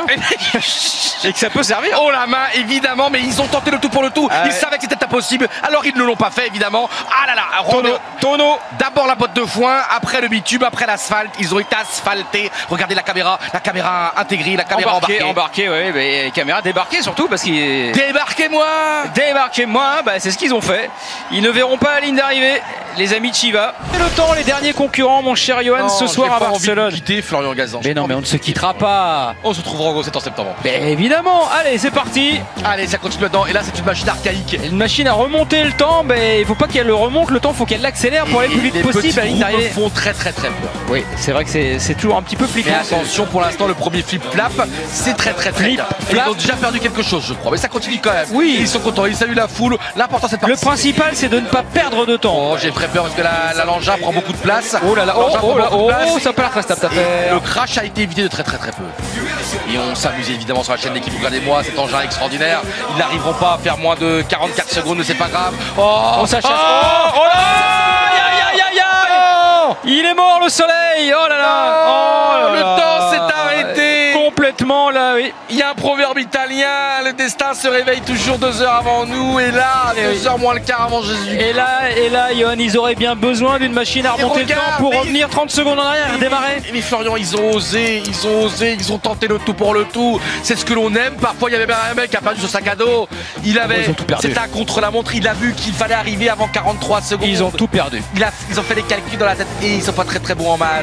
[SPEAKER 5] Et que ça peut servir.
[SPEAKER 2] Oh la main, évidemment, mais ils ont tenté le tout pour le tout.
[SPEAKER 5] Ah
[SPEAKER 2] Ils
[SPEAKER 5] ouais.
[SPEAKER 2] savaient que c'était impossible, alors ils ne l'ont pas fait, évidemment. Ah là là,
[SPEAKER 5] Tonneau,
[SPEAKER 2] Ronde-
[SPEAKER 5] tonneau.
[SPEAKER 2] D'abord la botte de foin, après le bitume, après l'asphalte. Ils ont été asphaltés. Regardez la caméra, la caméra intégrée, la caméra
[SPEAKER 5] Embarqué,
[SPEAKER 2] embarquée.
[SPEAKER 5] embarqué, ouais, mais caméra débarquée surtout parce qu'il
[SPEAKER 2] Débarquez-moi.
[SPEAKER 5] Débarquez-moi, bah, c'est ce qu'ils ont fait. Ils ne verront pas la ligne d'arrivée, les amis de Shiva. Et le temps, les derniers concurrents, mon cher Johan,
[SPEAKER 2] Non,
[SPEAKER 5] ce
[SPEAKER 2] j'ai
[SPEAKER 5] soir
[SPEAKER 2] pas
[SPEAKER 5] à
[SPEAKER 2] envie de
[SPEAKER 5] Barcelone.
[SPEAKER 2] vous quitter, Florian Gazan.
[SPEAKER 5] Mais non, mais on ne se quittera pas.
[SPEAKER 2] On se retrouvera au sept en septembre.
[SPEAKER 5] Mais évidemment, allez, c'est parti.
[SPEAKER 2] Allez, ça continue maintenant. Et là, c'est une machine archaïque.
[SPEAKER 5] Une machine à remonter le temps, mais il faut pas qu'elle le remonte le temps, il faut qu'elle l'accélère pour aller le plus
[SPEAKER 2] les
[SPEAKER 5] vite possible
[SPEAKER 2] petits
[SPEAKER 5] à la ligne
[SPEAKER 2] groupes
[SPEAKER 5] d'arrivée.
[SPEAKER 2] font très très très peur.
[SPEAKER 5] Oui, c'est vrai que c'est c'est toujours un petit peu flippant.
[SPEAKER 2] Mais attention, pour l'instant, le premier flip-flap, c'est très très très
[SPEAKER 5] Flip,
[SPEAKER 2] bien.
[SPEAKER 5] flap.
[SPEAKER 2] Ils ont déjà perdu quelque chose, je crois. Mais ça continue quand même.
[SPEAKER 5] Oui.
[SPEAKER 2] Ils sont contents, ils saluent la foule. L'important, c'est de
[SPEAKER 5] Le
[SPEAKER 2] participer.
[SPEAKER 5] principal, c'est de ne pas perdre de temps.
[SPEAKER 2] Oh, j'ai très peur parce que la, la Lanja prend beaucoup de place.
[SPEAKER 5] Oh là là, oh,
[SPEAKER 2] L'engin prend
[SPEAKER 5] oh là,
[SPEAKER 2] beaucoup de
[SPEAKER 5] oh,
[SPEAKER 2] place.
[SPEAKER 5] ça peut la faire, ta
[SPEAKER 2] Et le crash a été évité de très très très peu. Et on s'amuse évidemment sur la chaîne d'équipe. Regardez-moi cet engin extraordinaire. Ils n'arriveront pas à faire moins de quarante-quatre secondes, mais c'est pas grave. Oh,
[SPEAKER 5] Oh, ça chasse.
[SPEAKER 2] Oh,
[SPEAKER 5] Oh, oh là aïe, aïe, aïe, aïe.
[SPEAKER 2] Oh,
[SPEAKER 5] Il est mort le soleil. Oh là là.
[SPEAKER 2] Oh,
[SPEAKER 5] Oh là
[SPEAKER 2] le
[SPEAKER 5] là.
[SPEAKER 2] temps s'est arrêté.
[SPEAKER 5] Complètement là, oui.
[SPEAKER 2] Il y a un proverbe italien, le destin se réveille toujours deux heures avant nous, et là,
[SPEAKER 5] Eh oui.
[SPEAKER 2] deux heures moins le quart avant Jésus.
[SPEAKER 5] Et là, et là, Johan, ils auraient bien besoin d'une machine à remonter le
[SPEAKER 2] regarde,
[SPEAKER 5] temps pour
[SPEAKER 2] mais-
[SPEAKER 5] revenir trente secondes en arrière et démarrer.
[SPEAKER 2] Mais Florian, ils ont osé, ils ont osé, ils ont tenté le tout pour le tout. C'est ce que l'on aime. Parfois, il y avait bien un mec qui a perdu son sac à dos. Il avait,
[SPEAKER 5] Ils ont tout perdu.
[SPEAKER 2] c'était un contre-la-montre. Il a vu qu'il fallait arriver avant quarante-trois secondes.
[SPEAKER 5] Ils ont tout perdu.
[SPEAKER 2] Il a- ils ont fait des calculs dans la tête et ils sont pas très très bons en maths.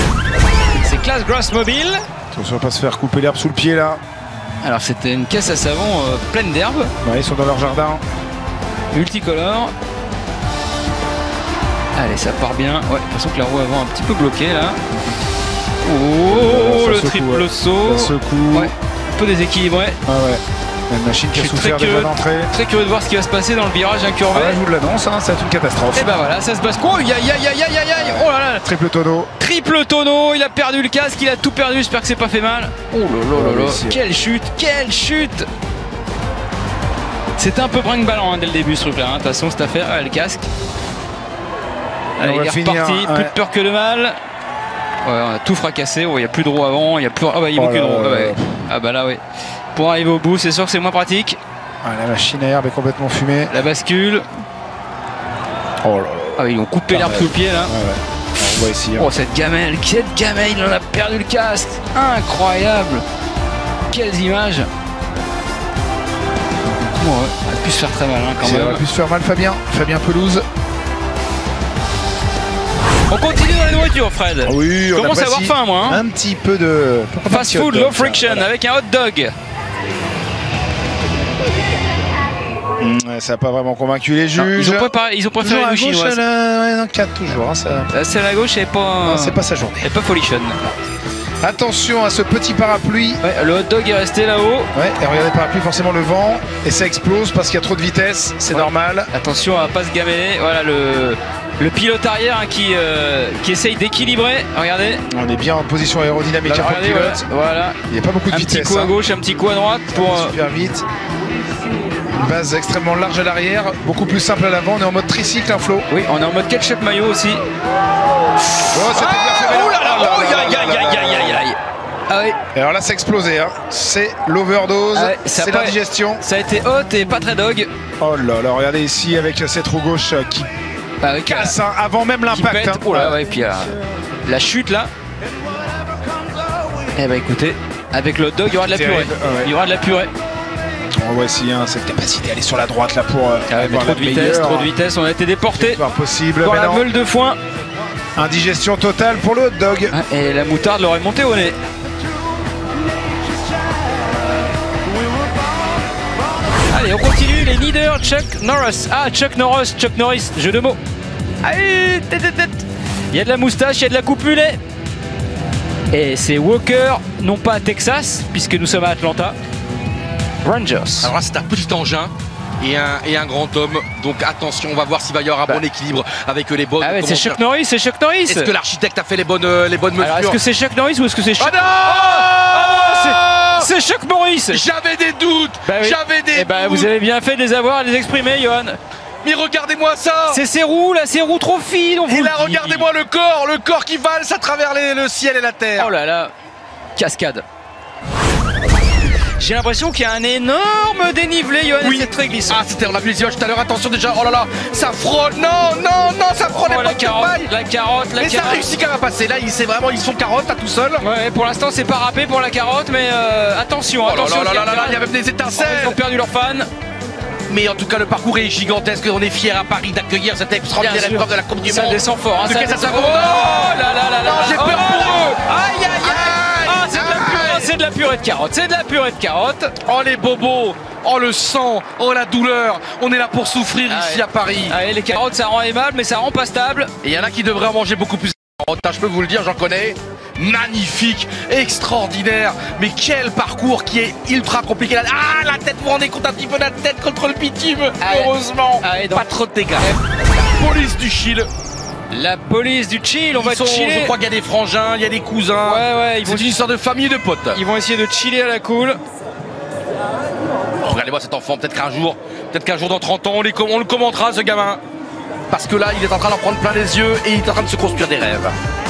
[SPEAKER 5] C'est Class Grass Mobile.
[SPEAKER 3] Attention à pas se faire couper l'herbe sous le pied là.
[SPEAKER 5] Alors c'était une caisse à savon euh, pleine d'herbe,
[SPEAKER 3] Ouais, ils sont dans leur jardin.
[SPEAKER 5] multicolore. Allez, ça part bien. Ouais, de toute façon que la roue avant un petit peu bloquée là. Oh,
[SPEAKER 3] Ça
[SPEAKER 5] le
[SPEAKER 3] secoue,
[SPEAKER 5] triple
[SPEAKER 3] ouais.
[SPEAKER 5] saut.
[SPEAKER 3] Ça secoue.
[SPEAKER 5] Ouais, un peu déséquilibré.
[SPEAKER 3] Ah ouais. Une machine qui
[SPEAKER 5] Je
[SPEAKER 3] a
[SPEAKER 5] suis
[SPEAKER 3] souffert
[SPEAKER 5] très
[SPEAKER 3] déjà
[SPEAKER 5] curieux.
[SPEAKER 3] d'entrée.
[SPEAKER 5] Très curieux de voir ce qui va se passer dans le virage
[SPEAKER 3] Ah
[SPEAKER 5] incurvé.
[SPEAKER 3] ouais, je vous l'annonce, hein, c'est une catastrophe.
[SPEAKER 5] Et bah voilà, ça se passe. Oh, aïe aïe aïe aïe aïe aïe. Oh là là.
[SPEAKER 3] Triple tonneau.
[SPEAKER 5] Triple tonneau, il a perdu le casque, il a tout perdu, j'espère que c'est pas fait mal. Oh là là là là,
[SPEAKER 3] c'est-
[SPEAKER 5] quelle chute, quelle chute. C'était un peu brinque-ballant hein, dès le début ce truc là, hein. De toute façon cette affaire, ah, le casque. Allez,
[SPEAKER 3] on va
[SPEAKER 5] il est
[SPEAKER 3] finir,
[SPEAKER 5] reparti,
[SPEAKER 3] ouais.
[SPEAKER 5] plus de peur que de mal.
[SPEAKER 1] Ouais, on a tout fracassé, il n'y a plus de roues avant, il n'y a plus. Ah bah il
[SPEAKER 3] Oh
[SPEAKER 1] manque une
[SPEAKER 3] là
[SPEAKER 1] roue.
[SPEAKER 3] là
[SPEAKER 1] Ah, ouais.
[SPEAKER 3] là.
[SPEAKER 1] Ah bah là oui. Pour arriver au bout, c'est sûr que c'est moins pratique.
[SPEAKER 3] Ah, la machine à herbe est complètement fumée.
[SPEAKER 1] La bascule.
[SPEAKER 3] Oh là là.
[SPEAKER 1] Ah oui, ils ont coupé
[SPEAKER 3] Ah,
[SPEAKER 1] l'herbe
[SPEAKER 3] ouais.
[SPEAKER 1] sous le pied là.
[SPEAKER 3] Ouais, ouais. On voit ici. hein.
[SPEAKER 1] Oh cette gamelle, cette gamelle, il en a perdu le casque. Incroyable. Quelles images. Ouais, ça a pu se faire très mal hein, quand
[SPEAKER 3] Ça
[SPEAKER 1] même.
[SPEAKER 3] aurait pu se faire mal, Fabien. Fabien Pelouse.
[SPEAKER 1] On continue dans les voitures, Fred.
[SPEAKER 3] Oui,
[SPEAKER 1] Je
[SPEAKER 3] on
[SPEAKER 1] commence à avoir
[SPEAKER 3] apprécie
[SPEAKER 1] faim moi. Hein.
[SPEAKER 3] Un petit peu de. Pourquoi pas un
[SPEAKER 1] Fast
[SPEAKER 3] petit hot
[SPEAKER 1] food,
[SPEAKER 3] dog,
[SPEAKER 1] low
[SPEAKER 3] ça,
[SPEAKER 1] friction
[SPEAKER 3] voilà.
[SPEAKER 1] avec un hot dog.
[SPEAKER 3] Mmh, ouais, ça n'a pas vraiment convaincu les
[SPEAKER 1] Non,
[SPEAKER 3] juges.
[SPEAKER 1] ils ont préparé, ils ont préféré
[SPEAKER 3] Toujours à
[SPEAKER 1] une
[SPEAKER 3] gauche,
[SPEAKER 1] chinoise.
[SPEAKER 3] là, ouais, non, quatre toujours. Hein, ça...
[SPEAKER 1] La celle à gauche, elle est pas.
[SPEAKER 3] Non, c'est pas sa journée.
[SPEAKER 1] Elle est pas folichonne.
[SPEAKER 3] Attention à ce petit parapluie.
[SPEAKER 1] Ouais, le hot dog est resté là-haut.
[SPEAKER 3] Ouais, et regardez le parapluie, forcément le vent. Et ça explose parce qu'il y a trop de vitesse. C'est
[SPEAKER 1] Ouais.
[SPEAKER 3] normal.
[SPEAKER 1] Attention à pas se gamer. Voilà le, le pilote arrière hein, qui, euh, qui essaye d'équilibrer. Regardez.
[SPEAKER 3] On est bien en position aérodynamique
[SPEAKER 1] Là,
[SPEAKER 3] hein, pour le
[SPEAKER 1] regardez,
[SPEAKER 3] pilote.
[SPEAKER 1] voilà. Voilà.
[SPEAKER 3] Il n'y a pas beaucoup de
[SPEAKER 1] Un
[SPEAKER 3] vitesse.
[SPEAKER 1] petit coup à
[SPEAKER 3] hein.
[SPEAKER 1] gauche, un petit coup à droite pour.
[SPEAKER 3] Ça va
[SPEAKER 1] euh,
[SPEAKER 3] super vite. Une base extrêmement large à l'arrière, beaucoup plus simple à l'avant. On est en mode tricycle, un Flo.
[SPEAKER 1] Oui, on est en mode ketchup mayo aussi.
[SPEAKER 3] Oh, c'était bien fait. mais
[SPEAKER 1] Oh là là,
[SPEAKER 3] oh là
[SPEAKER 1] oh,
[SPEAKER 3] là
[SPEAKER 1] aïe,
[SPEAKER 3] là
[SPEAKER 1] aïe,
[SPEAKER 3] là
[SPEAKER 1] aïe,
[SPEAKER 3] là
[SPEAKER 1] aïe,
[SPEAKER 3] là
[SPEAKER 1] aïe,
[SPEAKER 3] là.
[SPEAKER 1] aïe, aïe. Ah oui,
[SPEAKER 3] Et alors là, c'est explosé. Hein. C'est l'overdose.
[SPEAKER 1] Ah ouais, ça a
[SPEAKER 3] c'est
[SPEAKER 1] pas-
[SPEAKER 3] l'indigestion.
[SPEAKER 1] ça a été hot et pas très dog.
[SPEAKER 3] Oh là là, regardez ici avec cette roue gauche euh, qui
[SPEAKER 1] Avec
[SPEAKER 3] casse hein, avant même
[SPEAKER 1] qui
[SPEAKER 3] l'impact.
[SPEAKER 1] pète.
[SPEAKER 3] hein.
[SPEAKER 1] Oh là, ouais, et puis euh, la chute là. Eh bah écoutez, avec le hot dog, il y aura de la purée.
[SPEAKER 3] Terrible, ah ouais.
[SPEAKER 1] Il y aura de la purée.
[SPEAKER 3] On voit ici hein, cette capacité à aller sur la droite là pour euh,
[SPEAKER 1] Ah ouais, mais
[SPEAKER 3] avoir
[SPEAKER 1] trop
[SPEAKER 3] la
[SPEAKER 1] de vitesse,
[SPEAKER 3] meilleure
[SPEAKER 1] trop de vitesse, on a été déporté
[SPEAKER 3] victoire possible.
[SPEAKER 1] dans
[SPEAKER 3] Mais
[SPEAKER 1] la
[SPEAKER 3] non,
[SPEAKER 1] meule de foin.
[SPEAKER 3] indigestion totale pour le hot dog.
[SPEAKER 1] Ah, et la moutarde l'aurait monté au nez. Allez, on continue, les leaders, Chuck Norris. Ah, Chuck Norris, Chuck Norris, jeu de mots. Allez, tête, tête, tête. Il y a de la moustache, il y a de la coupe mulet. Et c'est Walker, non pas à Texas, puisque nous sommes à Atlanta. Rangers.
[SPEAKER 2] Alors là, c'est un petit engin et un, et un grand homme. Donc attention, on va voir s'il va y avoir un
[SPEAKER 1] Bah.
[SPEAKER 2] bon équilibre avec les bonnes.
[SPEAKER 1] Ah ouais, c'est
[SPEAKER 2] comment
[SPEAKER 1] Chuck
[SPEAKER 2] dire.
[SPEAKER 1] Norris, c'est Chuck Norris.
[SPEAKER 2] Est-ce que l'architecte a fait les bonnes, euh, les bonnes mesures?
[SPEAKER 1] Alors, est-ce que c'est Chuck Norris ou est-ce que c'est Chuck...
[SPEAKER 2] Oh non
[SPEAKER 1] Ah, c'est- c'est Chuck Norris.
[SPEAKER 2] J'avais des doutes.
[SPEAKER 1] Bah oui.
[SPEAKER 2] J'avais des
[SPEAKER 1] Eh bah,
[SPEAKER 2] doutes.
[SPEAKER 1] vous avez bien fait de les avoir et de les exprimer, Johan.
[SPEAKER 2] Mais regardez-moi ça.
[SPEAKER 1] C'est ces roues, là, ces roues trop fines. On vous
[SPEAKER 2] Et
[SPEAKER 1] le
[SPEAKER 2] là,
[SPEAKER 1] dit.
[SPEAKER 2] regardez-moi le corps, le corps qui valse à travers les- le ciel et la terre.
[SPEAKER 1] Oh là là, cascade. J'ai l'impression qu'il y a un énorme dénivelé, Johan,
[SPEAKER 2] Oui.
[SPEAKER 1] et c'est très glissant.
[SPEAKER 2] Ah, c'était, on a vu les images tout à l'heure. Attention déjà. Oh là là, ça frôle. Non, non, non, ça frôle
[SPEAKER 1] Oh,
[SPEAKER 2] les
[SPEAKER 1] la
[SPEAKER 2] portes de
[SPEAKER 1] carotte,
[SPEAKER 2] paille.
[SPEAKER 1] la carotte, la
[SPEAKER 2] Mais ça
[SPEAKER 1] carotte.
[SPEAKER 2] réussit quand même à passer. Là, il c'est vraiment, ils sont carottes là tout seul.
[SPEAKER 1] Ouais, pour l'instant, c'est pas râpé pour la carotte, mais euh, attention,
[SPEAKER 2] Oh là
[SPEAKER 1] attention.
[SPEAKER 2] là là là là là, il y a
[SPEAKER 1] avait
[SPEAKER 2] même des étincelles.
[SPEAKER 1] Ils ont perdu leurs fans.
[SPEAKER 2] Mais en tout cas, le parcours est gigantesque. On est fiers à Paris d'accueillir cette extraordinaire
[SPEAKER 1] Bien sûr.
[SPEAKER 2] épreuve de la Coupe du
[SPEAKER 1] Ça
[SPEAKER 2] Monde.
[SPEAKER 1] descend fort. Hein,
[SPEAKER 2] De
[SPEAKER 1] ça
[SPEAKER 2] quel ça
[SPEAKER 1] descend-
[SPEAKER 2] savon.
[SPEAKER 1] Oh là là là là.
[SPEAKER 2] Non, j'ai peur
[SPEAKER 1] Oh,
[SPEAKER 2] pour eux.
[SPEAKER 1] Aïe aïe aïe. Ah, c'est de la purée,
[SPEAKER 2] Aïe.
[SPEAKER 1] c'est de la purée de carotte. C'est de la purée de carotte.
[SPEAKER 2] Oh les bobos. Oh le sang. Oh la douleur. On est là pour souffrir
[SPEAKER 1] Ah
[SPEAKER 2] ici
[SPEAKER 1] ouais.
[SPEAKER 2] à Paris.
[SPEAKER 1] Allez, les carottes, ça rend aimable, mais ça rend pas stable.
[SPEAKER 2] Et il y en a qui devraient en manger beaucoup plus. Je peux vous le dire, j'en connais. Magnifique, extraordinaire. Mais quel parcours qui est ultra compliqué. Là. Ah, la tête, vous vous rendez compte un petit peu la tête contre le bitume.
[SPEAKER 1] Ah ouais.
[SPEAKER 2] Heureusement.
[SPEAKER 1] Ah ouais, donc-
[SPEAKER 2] Pas trop de dégâts. La police du Chili.
[SPEAKER 1] La police du chill, on
[SPEAKER 2] Ils
[SPEAKER 1] va
[SPEAKER 2] sont-
[SPEAKER 1] chiller.
[SPEAKER 2] Je crois qu'il y a des frangins, il y a des cousins.
[SPEAKER 1] Ouais, ouais, ils vont,
[SPEAKER 2] C'est une histoire de famille et de potes.
[SPEAKER 1] ils vont essayer de chiller à la cool.
[SPEAKER 2] Regardez-moi cet enfant, peut-être qu'un jour, peut-être qu'un jour dans trente ans, on, les com- on le commentera ce gamin. Parce que là, il est en train d'en prendre plein les yeux et il est en train de se construire des rêves.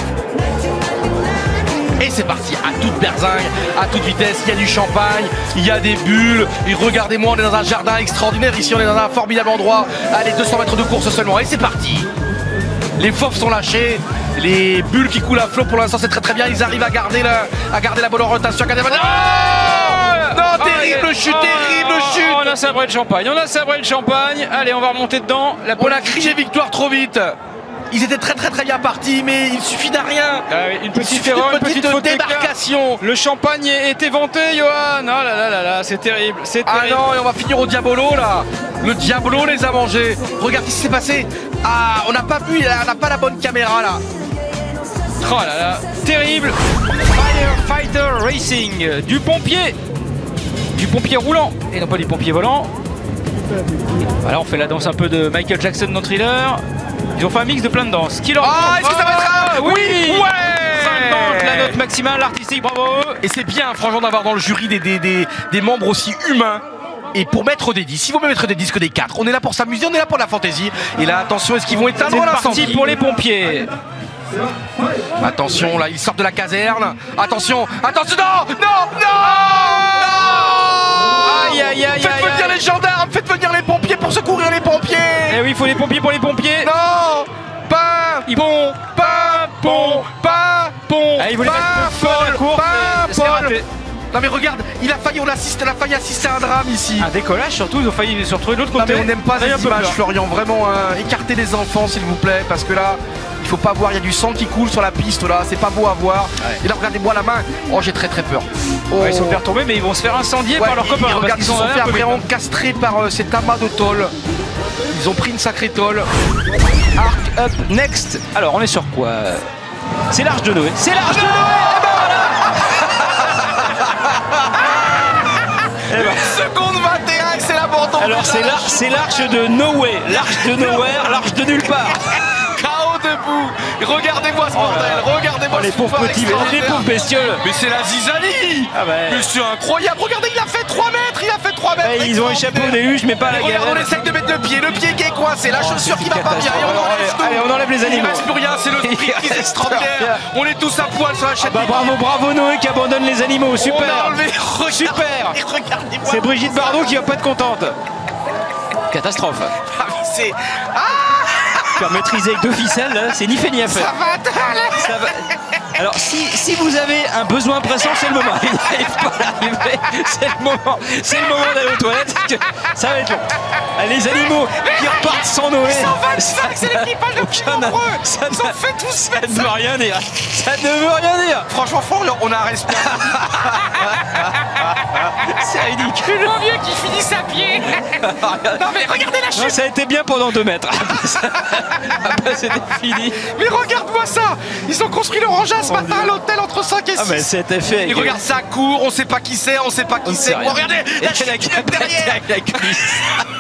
[SPEAKER 2] Et c'est parti, à toute berzingue, à toute vitesse, il y a du champagne, il y a des bulles. Et regardez-moi, on est dans un jardin extraordinaire, ici on est dans un formidable endroit. Allez, deux cents mètres de course seulement, et c'est parti. Les fauves sont lâchés, les bulles qui coulent à flot pour l'instant c'est très très bien, ils arrivent à garder la, à garder la bonne orientation. Regardez- Non, non, terrible chute, terrible chute.
[SPEAKER 1] On a sabré le champagne, on a sabré le champagne. Allez, on va remonter dedans. La
[SPEAKER 2] On a crié victoire trop vite. Ils étaient très très très bien partis, mais il suffit d'un rien.
[SPEAKER 1] Ah oui, une
[SPEAKER 2] Il
[SPEAKER 1] petite
[SPEAKER 2] suffit
[SPEAKER 1] erreur,
[SPEAKER 2] d'une
[SPEAKER 1] une petite
[SPEAKER 2] petite
[SPEAKER 1] faute d'éclat.
[SPEAKER 2] démarcation.
[SPEAKER 1] Le champagne est éventé, Johan. Oh là là là là, c'est terrible, c'est
[SPEAKER 2] Ah
[SPEAKER 1] terrible.
[SPEAKER 2] non, et on va finir au Diabolo là. Le Diabolo les a mangés. Regarde ce qui s'est passé. Ah, on n'a pas vu, on n'a pas la bonne caméra là.
[SPEAKER 1] Oh là là, terrible. Firefighter Racing, du pompier, du pompier roulant et non pas du pompier volant. Voilà, on fait la danse un peu de Michael Jackson dans Thriller. Ils ont fait un mix de plein de danses. Qui leur
[SPEAKER 2] Ah, est-ce que ça va être
[SPEAKER 1] Ah,
[SPEAKER 2] un-
[SPEAKER 1] oui,
[SPEAKER 2] Oui, ouais.
[SPEAKER 1] cinquante, la note maximale artistique, bravo.
[SPEAKER 2] Et c'est bien, franchement, d'avoir dans le jury des, des, des, des membres aussi humains. Et pour mettre des dix, si vous voulez mettre des disques des quatre, on est là pour s'amuser, on est là pour la fantaisie. Et là, attention, est-ce qu'ils vont
[SPEAKER 1] C'est
[SPEAKER 2] éteindre
[SPEAKER 1] parti
[SPEAKER 2] l'incendie?
[SPEAKER 1] pour les pompiers.
[SPEAKER 2] Attention, là, ils sortent de la caserne. Attention, attention, non, non, non,
[SPEAKER 1] Aïe, aïe, aïe,
[SPEAKER 2] Faites
[SPEAKER 1] aïe,
[SPEAKER 2] venir
[SPEAKER 1] aïe.
[SPEAKER 2] les gendarmes, faites venir les pompiers pour secourir les pompiers.
[SPEAKER 1] Eh oui, il faut les pompiers pour les pompiers.
[SPEAKER 2] Non, pas pont, pas pont, pas pont,
[SPEAKER 1] Ah, il voulait
[SPEAKER 2] pas
[SPEAKER 1] mettre le feu à la
[SPEAKER 2] Paul,
[SPEAKER 1] course,
[SPEAKER 2] pas
[SPEAKER 1] c'est
[SPEAKER 2] Paul.
[SPEAKER 1] raté.
[SPEAKER 2] Non mais regarde, il a failli, on assiste, on a failli assister à un drame ici.
[SPEAKER 1] Un décollage, surtout, ils ont failli se retrouver de l'autre
[SPEAKER 2] Non
[SPEAKER 1] côté.
[SPEAKER 2] mais on n'aime pas
[SPEAKER 1] Ça a eu un
[SPEAKER 2] ces
[SPEAKER 1] peu
[SPEAKER 2] images,
[SPEAKER 1] peur.
[SPEAKER 2] Florian, vraiment, hein. Écartez les enfants s'il vous plaît, parce que là, il faut pas voir, il y a du sang qui coule sur la piste là, c'est pas beau à voir.
[SPEAKER 1] Ouais.
[SPEAKER 2] Et là, regardez-moi la main, oh j'ai très très peur. Oh.
[SPEAKER 1] Ouais, ils sont bien retombés, mais ils vont se faire incendier
[SPEAKER 2] Ouais,
[SPEAKER 1] par leurs
[SPEAKER 2] ils-
[SPEAKER 1] copains.
[SPEAKER 2] ils,
[SPEAKER 1] parce
[SPEAKER 2] regarde,
[SPEAKER 1] qu'ils
[SPEAKER 2] ils se sont
[SPEAKER 1] un
[SPEAKER 2] fait
[SPEAKER 1] peu
[SPEAKER 2] vraiment
[SPEAKER 1] vite.
[SPEAKER 2] castrer par euh, cet amas de tôle. Ils ont pris une sacrée tôle.
[SPEAKER 1] Arc up next. Alors, on est sur quoi? C'est l'Arche de Noé. C'est l'Arche de Noé. Eh ben voilà. Eh ben,
[SPEAKER 2] Seconde vingt et un, c'est l'abandon.
[SPEAKER 1] alors, c'est l'ar- c'est l'Arche de Nowhere. L'Arche de Nowhere, l'Arche de nulle part.
[SPEAKER 2] K O debout. Regardez-moi ce
[SPEAKER 1] Oh là
[SPEAKER 2] bordel,
[SPEAKER 1] là.
[SPEAKER 2] regardez-moi
[SPEAKER 1] Oh, les
[SPEAKER 2] ce
[SPEAKER 1] pauvres
[SPEAKER 2] pouvoir
[SPEAKER 1] petits, les
[SPEAKER 2] extraordinaire.
[SPEAKER 1] pauvres bestioles.
[SPEAKER 2] Mais c'est la zizanie.
[SPEAKER 1] Ah ouais.
[SPEAKER 2] Mais c'est incroyable, regardez, il a fait trois mètres, il a fait trois mètres.
[SPEAKER 1] Ouais, ils ont échappé au déluge, mais pas à la
[SPEAKER 2] Regarde, on
[SPEAKER 1] galère.
[SPEAKER 2] essaye de mettre le pied, le pied qui est coincé, la
[SPEAKER 1] Oh,
[SPEAKER 2] chaussure
[SPEAKER 1] c'est
[SPEAKER 2] qui va
[SPEAKER 1] une
[SPEAKER 2] pas bien, et on
[SPEAKER 1] catastrophe.
[SPEAKER 2] enlève tout.
[SPEAKER 1] Allez, on enlève les
[SPEAKER 2] Il
[SPEAKER 1] animaux.
[SPEAKER 2] reste plus rien, c'est le sprint qui est
[SPEAKER 1] reste
[SPEAKER 2] extraordinaire.
[SPEAKER 1] rien.
[SPEAKER 2] On est tous à poil sur la chaîne.
[SPEAKER 1] Bah bravo, bravo Noé qui abandonne les animaux,
[SPEAKER 2] On a
[SPEAKER 1] super.
[SPEAKER 2] enlevé, regardez,
[SPEAKER 1] Super.
[SPEAKER 2] regardez-moi.
[SPEAKER 1] C'est Brigitte Bardot qui va pas être contente. Catastrophe.
[SPEAKER 2] Ah, mais c'est. Ah,
[SPEAKER 1] Faire maîtriser avec deux ficelles, là, c'est ni fait ni à faire.
[SPEAKER 2] ça va, t'as-
[SPEAKER 1] Ça va. Alors si, si vous avez un besoin pressant, c'est le moment. Il n'arrive pas à arriver. C'est le moment. C'est le moment d'aller aux toilettes. parce que Ça va être long. Ah, les animaux qui repartent sans Noé.
[SPEAKER 2] cent vingt-cinq, c'est l'équipage le plus
[SPEAKER 1] aucun-
[SPEAKER 2] nombreux.
[SPEAKER 1] Ça
[SPEAKER 2] Ils ont
[SPEAKER 1] n'a-
[SPEAKER 2] fait tous
[SPEAKER 1] ça ne veut rien dire. Ça ne veut rien dire.
[SPEAKER 2] Franchement, Florian, on a un respect.
[SPEAKER 1] C'est ridicule.
[SPEAKER 2] Mon vieux qui finit à pied. Non mais regardez la
[SPEAKER 1] Non,
[SPEAKER 2] chute.
[SPEAKER 1] ça a été bien pendant deux mètres. Après, c'était fini.
[SPEAKER 2] Mais regarde-moi ça. Ils ont construit leur engin ce matin à l'hôtel entre cinq et six.
[SPEAKER 1] Ah, mais c'était fait.
[SPEAKER 2] Et regarde ça court, on sait pas qui c'est, on sait pas
[SPEAKER 1] On
[SPEAKER 2] qui
[SPEAKER 1] ne
[SPEAKER 2] c'est.
[SPEAKER 1] sait rien.
[SPEAKER 2] Oh, regardez,
[SPEAKER 1] Et
[SPEAKER 2] la
[SPEAKER 1] quelle
[SPEAKER 2] chute qui est derrière.
[SPEAKER 1] avec la cuisse.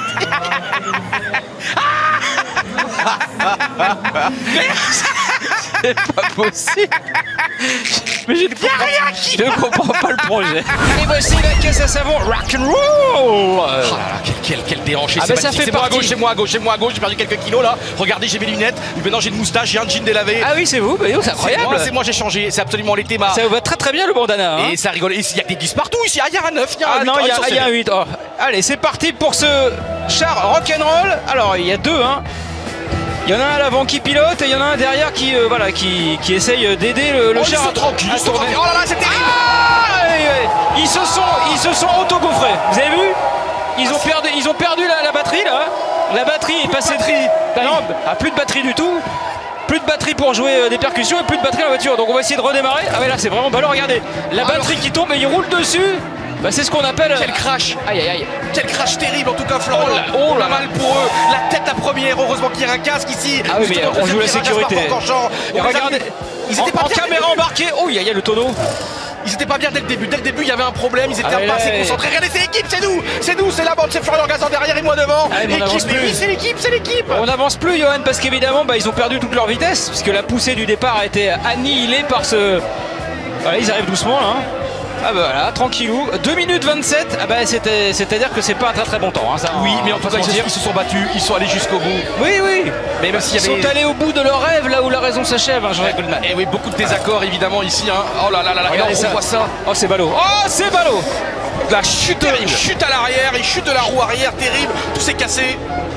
[SPEAKER 1] C'est pas possible. Mais je ne comprends,
[SPEAKER 2] rien qui-
[SPEAKER 1] je ne comprends pas le projet. Et voici la caisse à savon rock'n'roll.
[SPEAKER 2] Oh là là, quel, quel, quel déhanché.
[SPEAKER 1] Ah
[SPEAKER 2] c'est
[SPEAKER 1] bah ça
[SPEAKER 2] magnifique.
[SPEAKER 1] fait
[SPEAKER 2] C'est moi à
[SPEAKER 1] partie.
[SPEAKER 2] gauche, c'est moi à gauche, c'est moi à gauche. J'ai perdu quelques kilos là. Regardez, j'ai mes lunettes. Maintenant j'ai une moustache, j'ai un jean délavé.
[SPEAKER 1] Ah oui, c'est vous, bah, oh, c'est
[SPEAKER 2] C'est
[SPEAKER 1] incroyable.
[SPEAKER 2] moi, c'est moi, j'ai changé. C'est absolument les thémas.
[SPEAKER 1] Ça vous va très très bien le bandana. Hein.
[SPEAKER 2] Et ça rigole. Ici, il y a que des dix partout. Ici, ah, il y a un neuf, il y a un
[SPEAKER 1] Ah
[SPEAKER 2] huit.
[SPEAKER 1] non,
[SPEAKER 2] Oh,
[SPEAKER 1] il y,
[SPEAKER 2] ils
[SPEAKER 1] a-
[SPEAKER 2] sont
[SPEAKER 1] il y a un
[SPEAKER 2] serrés.
[SPEAKER 1] huit. Oh. Allez, c'est parti pour ce char rock'n'roll. Alors, il y a deux, hein. Il y en a un à l'avant qui pilote et il y en a un derrière qui, euh, voilà, qui, qui essaye d'aider le, le
[SPEAKER 2] Oh, ils
[SPEAKER 1] char
[SPEAKER 2] sont
[SPEAKER 1] à,
[SPEAKER 2] tranquilles,
[SPEAKER 1] à
[SPEAKER 2] ils sont
[SPEAKER 1] tourner.
[SPEAKER 2] tranquilles. Oh là là, c'est terrible.
[SPEAKER 1] Ah, ouais, ouais. Ils se sont, ils se sont auto-gaufrés. Vous avez vu? Ils ont perdu, ils ont perdu la, la batterie là. La batterie est passée. Ah non, ah, plus de batterie du tout. Plus de batterie pour jouer euh, des percussions et plus de batterie dans la voiture. Donc on va essayer de redémarrer. Ah ouais, là c'est vraiment ballot. Regardez, la batterie qui tombe et il roule dessus. Bah, c'est ce qu'on appelle.
[SPEAKER 2] Quel crash.
[SPEAKER 1] Aïe aïe aïe.
[SPEAKER 2] Quel crash terrible en tout cas, Florian.
[SPEAKER 1] Oh là, oh là
[SPEAKER 2] Pas mal pour eux. La tête à première. Heureusement qu'il y a un casque ici.
[SPEAKER 1] Ah oui, mais
[SPEAKER 2] Justement,
[SPEAKER 1] on joue la
[SPEAKER 2] deuxième
[SPEAKER 1] sécurité.
[SPEAKER 2] virage par Portanchamp.
[SPEAKER 1] Et
[SPEAKER 2] On les a
[SPEAKER 1] regardez,
[SPEAKER 2] vus. Ils
[SPEAKER 1] en,
[SPEAKER 2] étaient pas
[SPEAKER 1] en
[SPEAKER 2] bien dès le
[SPEAKER 1] caméra
[SPEAKER 2] début.
[SPEAKER 1] embarquée. Oh, il y, a- il y a le tonneau.
[SPEAKER 2] Ils étaient pas bien dès le début. Dès le début, il y avait un problème. Ils étaient
[SPEAKER 1] Ah, mais
[SPEAKER 2] pas
[SPEAKER 1] là,
[SPEAKER 2] assez
[SPEAKER 1] ouais.
[SPEAKER 2] concentrés. Regardez, c'est l'équipe, c'est nous. C'est nous, c'est la bande. C'est Florian Gazan derrière et moi devant.
[SPEAKER 1] Ah, mais on avance
[SPEAKER 2] Équipe, mais
[SPEAKER 1] plus.
[SPEAKER 2] oui, c'est l'équipe, c'est l'équipe.
[SPEAKER 1] On n'avance plus, Johan, parce qu'évidemment, bah, ils ont perdu toute leur vitesse, puisque la poussée du départ a été annihilée par ce. Voilà, ils arrivent doucement là. hein. Ah bah voilà, tranquillou. deux minutes vingt-sept, ah bah c'était- c'est-à-dire que c'est pas un très très bon temps. Hein, ça,
[SPEAKER 2] Oui,
[SPEAKER 1] on
[SPEAKER 2] mais
[SPEAKER 1] va
[SPEAKER 2] en tout
[SPEAKER 1] pas
[SPEAKER 2] cas,
[SPEAKER 1] se
[SPEAKER 2] ils,
[SPEAKER 1] mentir.
[SPEAKER 2] ils se sont battus. Ils sont allés jusqu'au bout.
[SPEAKER 1] Oui, oui.
[SPEAKER 2] Mais même s'il
[SPEAKER 1] Ils
[SPEAKER 2] y avait.
[SPEAKER 1] sont allés au bout de leur rêve, là où la raison s'achève, hein, Jean-Jacques Goldman.
[SPEAKER 2] Et oui, beaucoup de désaccords évidemment ici. Hein. Oh là là là là,
[SPEAKER 1] Regardez
[SPEAKER 2] on
[SPEAKER 1] ça.
[SPEAKER 2] voit ça.
[SPEAKER 1] Oh, c'est ballot. Oh, c'est ballot.
[SPEAKER 2] La chute,
[SPEAKER 1] Terrible.
[SPEAKER 2] chute à l'arrière et chute de la roue arrière, terrible. Tout s'est cassé.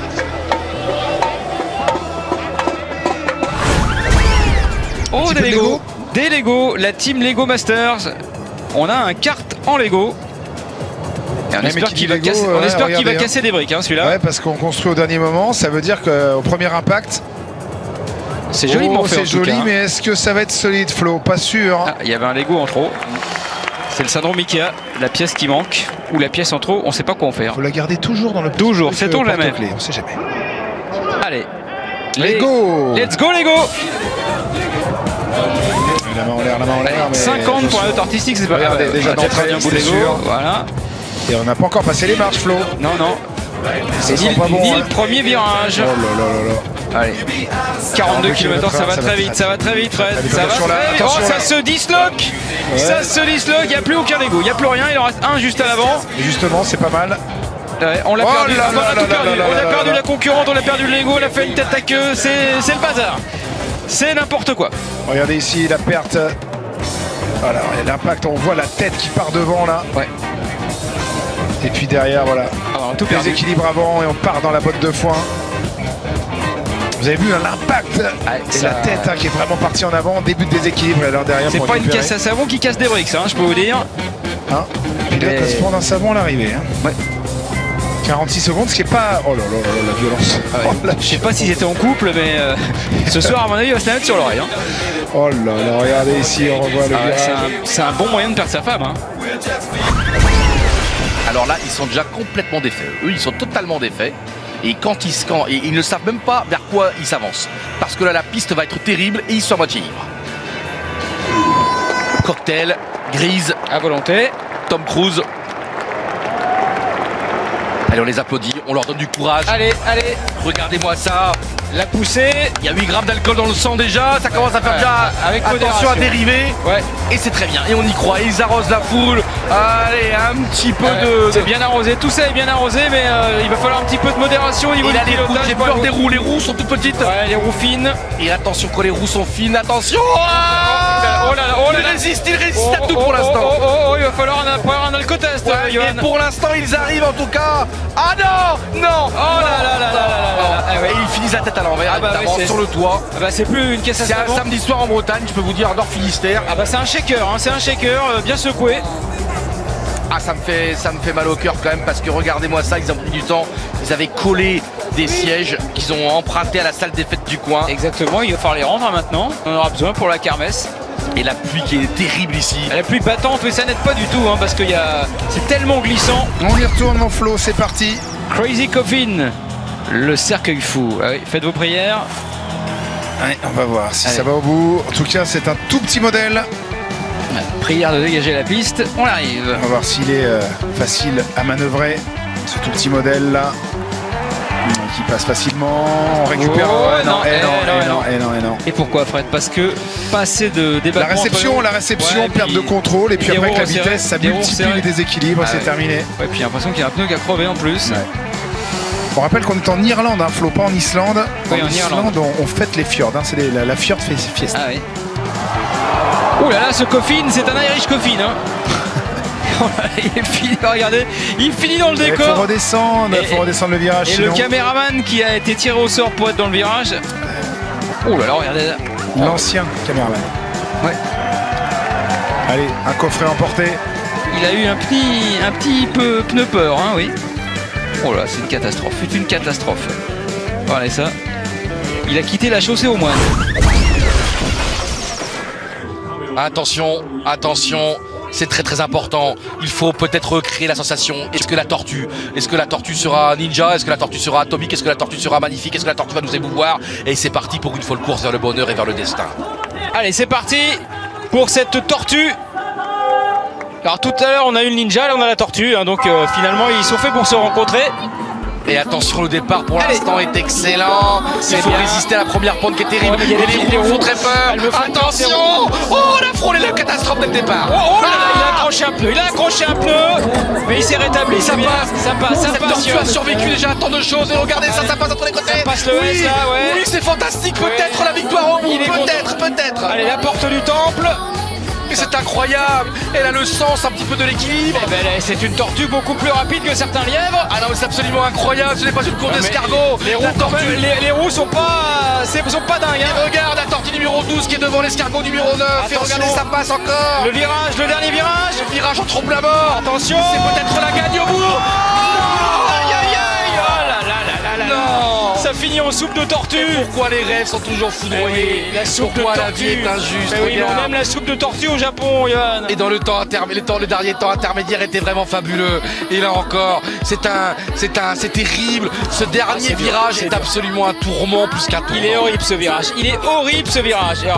[SPEAKER 1] Oh, des
[SPEAKER 3] peu de
[SPEAKER 1] Lego.
[SPEAKER 3] Lego.
[SPEAKER 1] Des Lego, la team Lego Masters. On a un kart en Lego. Et on
[SPEAKER 3] mais
[SPEAKER 1] espère
[SPEAKER 3] qui
[SPEAKER 1] qu'il
[SPEAKER 3] dit
[SPEAKER 1] va,
[SPEAKER 3] Lego,
[SPEAKER 1] casser, on
[SPEAKER 3] ouais,
[SPEAKER 1] espère qu'il va
[SPEAKER 3] regardez, hein.
[SPEAKER 1] casser des briques, hein, celui-là.
[SPEAKER 3] Ouais, parce qu'on construit au dernier moment, ça veut dire qu'au premier impact,
[SPEAKER 1] C'est joliment
[SPEAKER 3] oh,
[SPEAKER 1] fait. en
[SPEAKER 3] c'est
[SPEAKER 1] tout
[SPEAKER 3] joli,
[SPEAKER 1] cas, hein.
[SPEAKER 3] mais est-ce que ça va être solide, Flo? Pas sûr. hein.
[SPEAKER 1] Ah, il y avait un Lego en trop. C'est le syndrome Ikea, la pièce qui manque ou la pièce en trop, on sait pas quoi en faire.
[SPEAKER 3] Faut la garder toujours dans le petit
[SPEAKER 1] Toujours,
[SPEAKER 3] truc,
[SPEAKER 1] sait-on
[SPEAKER 3] euh,
[SPEAKER 1] jamais.
[SPEAKER 3] porte-clés, on sait jamais.
[SPEAKER 1] Allez.
[SPEAKER 3] Lego.
[SPEAKER 1] Let's go Lego.
[SPEAKER 3] La main en l'air, la main en l'air. mais
[SPEAKER 1] cinquante pour la
[SPEAKER 3] attention.
[SPEAKER 1] note artistique, c'est pas
[SPEAKER 3] Regardez,
[SPEAKER 1] grave.
[SPEAKER 3] déjà
[SPEAKER 1] On a
[SPEAKER 3] d'entrée,
[SPEAKER 1] fait un bout
[SPEAKER 3] c'est
[SPEAKER 1] Lego.
[SPEAKER 3] sûr.
[SPEAKER 1] Voilà.
[SPEAKER 3] Et on n'a pas encore passé les marches, Flo.
[SPEAKER 1] Non, non.
[SPEAKER 3] Ça
[SPEAKER 1] C'est
[SPEAKER 3] sent
[SPEAKER 1] ni,
[SPEAKER 3] pas bon.
[SPEAKER 1] ni
[SPEAKER 3] hein.
[SPEAKER 1] le premier virage.
[SPEAKER 3] Oh là là là là.
[SPEAKER 1] Allez. quarante-deux kilomètres heure, ça va très vite, ça va très vite, Fred. Ça va
[SPEAKER 3] Attention là,
[SPEAKER 1] très vite.
[SPEAKER 3] attention
[SPEAKER 1] Oh, ça
[SPEAKER 3] là.
[SPEAKER 1] se disloque. Ça se disloque, il n'y a plus aucun Lego. Il n'y a plus rien, il en reste un juste à l'avant.
[SPEAKER 3] Et justement, c'est pas mal.
[SPEAKER 1] Ouais, on l'a
[SPEAKER 3] Oh
[SPEAKER 1] perdu,
[SPEAKER 3] là
[SPEAKER 1] on a
[SPEAKER 3] là
[SPEAKER 1] tout
[SPEAKER 3] là
[SPEAKER 1] perdu.
[SPEAKER 3] là là
[SPEAKER 1] On a
[SPEAKER 3] là
[SPEAKER 1] perdu
[SPEAKER 3] là.
[SPEAKER 1] la concurrente, on a perdu le Lego, on a fait une tête à queue, c'est c'est le bazar. c'est n'importe quoi.
[SPEAKER 3] Regardez ici la perte. Voilà, l'impact, on voit la tête qui part devant là.
[SPEAKER 1] Ouais.
[SPEAKER 3] Et puis derrière, voilà.
[SPEAKER 1] Alors, tout
[SPEAKER 3] Les équilibres avant et on part dans la botte de foin. Vous avez vu hein, l'impact
[SPEAKER 1] ah,
[SPEAKER 3] et
[SPEAKER 1] ça...
[SPEAKER 3] la tête hein, qui est vraiment partie en avant, début de déséquilibre et alors derrière.
[SPEAKER 1] C'est pas une caisse à savon qui casse des briques, ça, hein, je peux vous dire.
[SPEAKER 3] Hein, pilote
[SPEAKER 1] Mais...
[SPEAKER 3] à se prendre un savon à l'arrivée. Hein.
[SPEAKER 1] Ouais.
[SPEAKER 3] quarante-six secondes, ce qui est pas. Oh là là là, la violence.
[SPEAKER 1] Ah ouais.
[SPEAKER 3] Oh, la...
[SPEAKER 1] Je sais pas s'ils étaient en couple, mais euh, ce soir, à mon avis, il va se la mettre sur l'oreille. Hein.
[SPEAKER 3] Oh là là, regardez ici, on revoit le
[SPEAKER 1] Ah ouais,
[SPEAKER 3] virage.
[SPEAKER 1] c'est un, un bon moyen de perdre sa femme. Hein.
[SPEAKER 2] Alors là, ils sont déjà complètement défaits. Eux, ils sont totalement défaits. Et quand ils, quand, et ils ne savent même pas vers quoi ils s'avancent. Parce que là, la piste va être terrible et ils sont à moitié ivres. Cocktail, grise,
[SPEAKER 1] À volonté.
[SPEAKER 2] Tom Cruise. Allez, on les applaudit, on leur donne du courage.
[SPEAKER 1] Allez, allez,
[SPEAKER 2] Regardez-moi ça.
[SPEAKER 1] la poussée.
[SPEAKER 2] Il y a huit grammes d'alcool dans le sang déjà. Ça commence à faire
[SPEAKER 1] Ouais,
[SPEAKER 2] déjà
[SPEAKER 1] avec
[SPEAKER 2] attention
[SPEAKER 1] modération.
[SPEAKER 2] à dériver.
[SPEAKER 1] Ouais.
[SPEAKER 2] Et c'est très bien. Et on y croit. Et ils arrosent la foule. Allez, un petit peu
[SPEAKER 1] Ouais,
[SPEAKER 2] de...
[SPEAKER 1] C'est bien arrosé, tout ça est bien arrosé, mais euh, il va falloir un petit peu de modération au niveau
[SPEAKER 2] Et
[SPEAKER 1] du
[SPEAKER 2] là, les roues,
[SPEAKER 1] pilotage.
[SPEAKER 2] j'ai
[SPEAKER 1] pour
[SPEAKER 2] peur
[SPEAKER 1] les
[SPEAKER 2] des
[SPEAKER 1] roues.
[SPEAKER 2] roues. Les roues sont toutes petites.
[SPEAKER 1] Ouais, les roues fines.
[SPEAKER 2] Et attention quand les roues sont fines. Attention. Ah
[SPEAKER 1] Oh là là, oh là
[SPEAKER 2] il
[SPEAKER 1] là.
[SPEAKER 2] résiste, il résiste
[SPEAKER 1] Oh,
[SPEAKER 2] à tout
[SPEAKER 1] oh,
[SPEAKER 2] pour
[SPEAKER 1] oh,
[SPEAKER 2] l'instant.
[SPEAKER 1] Oh, oh, oh, il va falloir un, falloir un alcotest,
[SPEAKER 2] Ouais,
[SPEAKER 1] euh,
[SPEAKER 2] et
[SPEAKER 1] Johan.
[SPEAKER 2] pour l'instant, ils arrivent en tout cas. Ah non, non.
[SPEAKER 1] Oh là là là là là là là. Ah ouais.
[SPEAKER 2] Et ils finissent la tête à l'envers,
[SPEAKER 1] Ah bah
[SPEAKER 2] évidemment,
[SPEAKER 1] ouais, c'est-
[SPEAKER 2] sur le toit.
[SPEAKER 1] Ah bah c'est plus une caisse à
[SPEAKER 2] C'est un
[SPEAKER 1] savon.
[SPEAKER 2] samedi soir en Bretagne, je peux vous dire, Nord Finistère.
[SPEAKER 1] Ah bah c'est un shaker, hein, c'est un shaker euh, bien secoué.
[SPEAKER 2] Ah, ça me fait, ça me fait mal au cœur quand même parce que regardez-moi ça, ils ont pris du temps. Ils avaient collé des sièges qu'ils ont empruntés à la salle des fêtes du coin.
[SPEAKER 1] Exactement, il va falloir les rendre hein, maintenant. On en aura besoin pour la kermesse.
[SPEAKER 2] Et la pluie qui est terrible ici.
[SPEAKER 1] La pluie battante, mais ça n'aide pas du tout hein, parce que y a... c'est tellement glissant.
[SPEAKER 3] On y retourne mon Flo, c'est parti.
[SPEAKER 1] Crazy Coffin, le cercueil fou. Ah oui, faites vos prières.
[SPEAKER 3] Ouais, on va voir si
[SPEAKER 1] Allez.
[SPEAKER 3] ça va au bout. En tout cas, c'est un tout petit modèle.
[SPEAKER 1] Prière de dégager la piste, on arrive.
[SPEAKER 3] On va voir s'il est euh, facile à manœuvrer. Ce tout petit modèle là. Qui passe facilement. On récupère.
[SPEAKER 1] Oh,
[SPEAKER 3] Ouais,
[SPEAKER 1] non,
[SPEAKER 3] et
[SPEAKER 1] eh,
[SPEAKER 3] non,
[SPEAKER 1] non,
[SPEAKER 3] et
[SPEAKER 1] eh
[SPEAKER 3] non,
[SPEAKER 1] non.
[SPEAKER 3] et non, et non.
[SPEAKER 1] Et pourquoi Fred? Parce que pas assez de débat.
[SPEAKER 3] La réception, la réception,
[SPEAKER 1] Ouais,
[SPEAKER 3] perte
[SPEAKER 1] puis
[SPEAKER 3] de contrôle, et puis
[SPEAKER 1] des
[SPEAKER 3] après
[SPEAKER 1] roues
[SPEAKER 3] avec la
[SPEAKER 1] serrées,
[SPEAKER 3] vitesse, ça
[SPEAKER 1] des roues
[SPEAKER 3] multiplie
[SPEAKER 1] serrées.
[SPEAKER 3] les déséquilibres,
[SPEAKER 1] Ah
[SPEAKER 3] c'est
[SPEAKER 1] ouais.
[SPEAKER 3] terminé.
[SPEAKER 1] Ouais, puis j'ai l'impression qu'il y a un pneu qui a crevé en plus.
[SPEAKER 3] Ouais. On rappelle qu'on est en Irlande, hein, Flo, pas en Islande.
[SPEAKER 1] Oui,
[SPEAKER 3] en,
[SPEAKER 1] en
[SPEAKER 3] Islande,
[SPEAKER 1] Irlande.
[SPEAKER 3] on, on fête les fjords, hein, c'est les- la, la fjord fiesta.
[SPEAKER 1] Ah oui. Ouh là là, ce coffin, c'est un Irish coffin. Hein. il finit, regardez, il finit dans le
[SPEAKER 3] Il faut
[SPEAKER 1] décor.
[SPEAKER 3] redescendre, il faut
[SPEAKER 1] Et-
[SPEAKER 3] redescendre le virage.
[SPEAKER 1] Et
[SPEAKER 3] sinon...
[SPEAKER 1] le caméraman qui a été tiré au sort pour être dans le virage. Ouh là là, regardez là.
[SPEAKER 3] L'ancien caméraman.
[SPEAKER 1] Ouais.
[SPEAKER 3] Allez, un coffret emporté.
[SPEAKER 1] Il a eu un petit, un petit peu pneu peur, hein, oui. Oh là, c'est une catastrophe, c'est une catastrophe. Regardez ça. Il a quitté la chaussée au moine.
[SPEAKER 2] Attention, attention, c'est très très important. Il faut peut-être recréer la sensation. Est-ce que la tortue, est-ce que la tortue sera ninja? Est-ce que la tortue sera atomique? Est-ce que la tortue sera magnifique? Est-ce que la tortue va nous émouvoir? Et c'est parti pour une folle course vers le bonheur et vers le destin.
[SPEAKER 1] Allez, c'est parti pour cette tortue. Alors tout à l'heure on a eu le ninja, là on a la tortue, hein, donc euh, finalement ils sont faits pour se rencontrer.
[SPEAKER 2] Et attention, le départ pour
[SPEAKER 1] Allez.
[SPEAKER 2] l'instant est excellent.
[SPEAKER 1] C'est
[SPEAKER 2] Il faut
[SPEAKER 1] bien.
[SPEAKER 2] résister à la première pente qui est terrible.
[SPEAKER 1] Ouais, mais il y a
[SPEAKER 2] et
[SPEAKER 1] les-
[SPEAKER 2] les
[SPEAKER 1] les
[SPEAKER 2] roues me font
[SPEAKER 1] roues.
[SPEAKER 2] très peur.
[SPEAKER 1] Elles me font peur, ces
[SPEAKER 2] Attention. Oh, la frôle est la catastrophe dès le départ.
[SPEAKER 1] Oh, oh là là, il a
[SPEAKER 2] Ah.
[SPEAKER 1] accroché un pneu, il a accroché un pneu, mais il s'est rétabli.
[SPEAKER 2] Ça
[SPEAKER 1] c'est bien.
[SPEAKER 2] passe,
[SPEAKER 1] ça passe, ça
[SPEAKER 2] Cette
[SPEAKER 1] passe.
[SPEAKER 2] tortue
[SPEAKER 1] Johan.
[SPEAKER 2] a survécu déjà à tant de choses. Et regardez ça, ça passe entre les côtés.
[SPEAKER 1] Ça passe le
[SPEAKER 2] oui,
[SPEAKER 1] S, là, ouais.
[SPEAKER 2] Oui, c'est fantastique. Peut-être
[SPEAKER 1] Ouais.
[SPEAKER 2] la victoire au bout.
[SPEAKER 1] Il est
[SPEAKER 2] Peut-être, peut-être.
[SPEAKER 1] Allez, la porte du temple.
[SPEAKER 2] Mais c'est incroyable. Elle a le sens un petit peu de l'équilibre.
[SPEAKER 1] Eh ben, là, c'est une tortue beaucoup plus rapide que certains lièvres.
[SPEAKER 2] Ah non, mais c'est absolument incroyable. Ce n'est pas une course
[SPEAKER 1] Ah, mais
[SPEAKER 2] d'escargot.
[SPEAKER 1] Les roues,
[SPEAKER 2] La
[SPEAKER 1] quand
[SPEAKER 2] tortue.
[SPEAKER 1] même, les, les roues sont pas, c'est- sont pas dingues.
[SPEAKER 2] Et
[SPEAKER 1] hein.
[SPEAKER 2] regarde la tortue numéro douze qui est devant l'escargot numéro neuf. Et
[SPEAKER 1] Attention.
[SPEAKER 2] regardez, ça passe encore.
[SPEAKER 1] Le virage, le dernier virage.
[SPEAKER 2] Le virage en trompe la mort.
[SPEAKER 1] Attention.
[SPEAKER 2] C'est peut-être la gagne au bout. Aïe aïe aïe.
[SPEAKER 1] Oh là là là là là.
[SPEAKER 2] Non.
[SPEAKER 1] Ça finit en soupe de tortue.
[SPEAKER 2] Pourquoi les rêves sont toujours
[SPEAKER 1] Eh
[SPEAKER 2] foudroyés?
[SPEAKER 1] oui, la soupe
[SPEAKER 2] Pourquoi
[SPEAKER 1] de
[SPEAKER 2] la
[SPEAKER 1] tortue.
[SPEAKER 2] vie est injuste?
[SPEAKER 1] Mais oui, mais on
[SPEAKER 2] Regarde.
[SPEAKER 1] aime la soupe de tortue au Japon, Johan.
[SPEAKER 2] Et dans le temps intermédiaire, le, temps, le dernier temps intermédiaire était vraiment fabuleux. Et là encore, c'est un, c'est un, c'est terrible. Ce dernier
[SPEAKER 1] c'est dur,
[SPEAKER 2] virage
[SPEAKER 1] c'est
[SPEAKER 2] est
[SPEAKER 1] dur.
[SPEAKER 2] absolument un tourment plus qu'un tourment.
[SPEAKER 1] Il est horrible ce virage. Il est horrible ce virage. Et alors,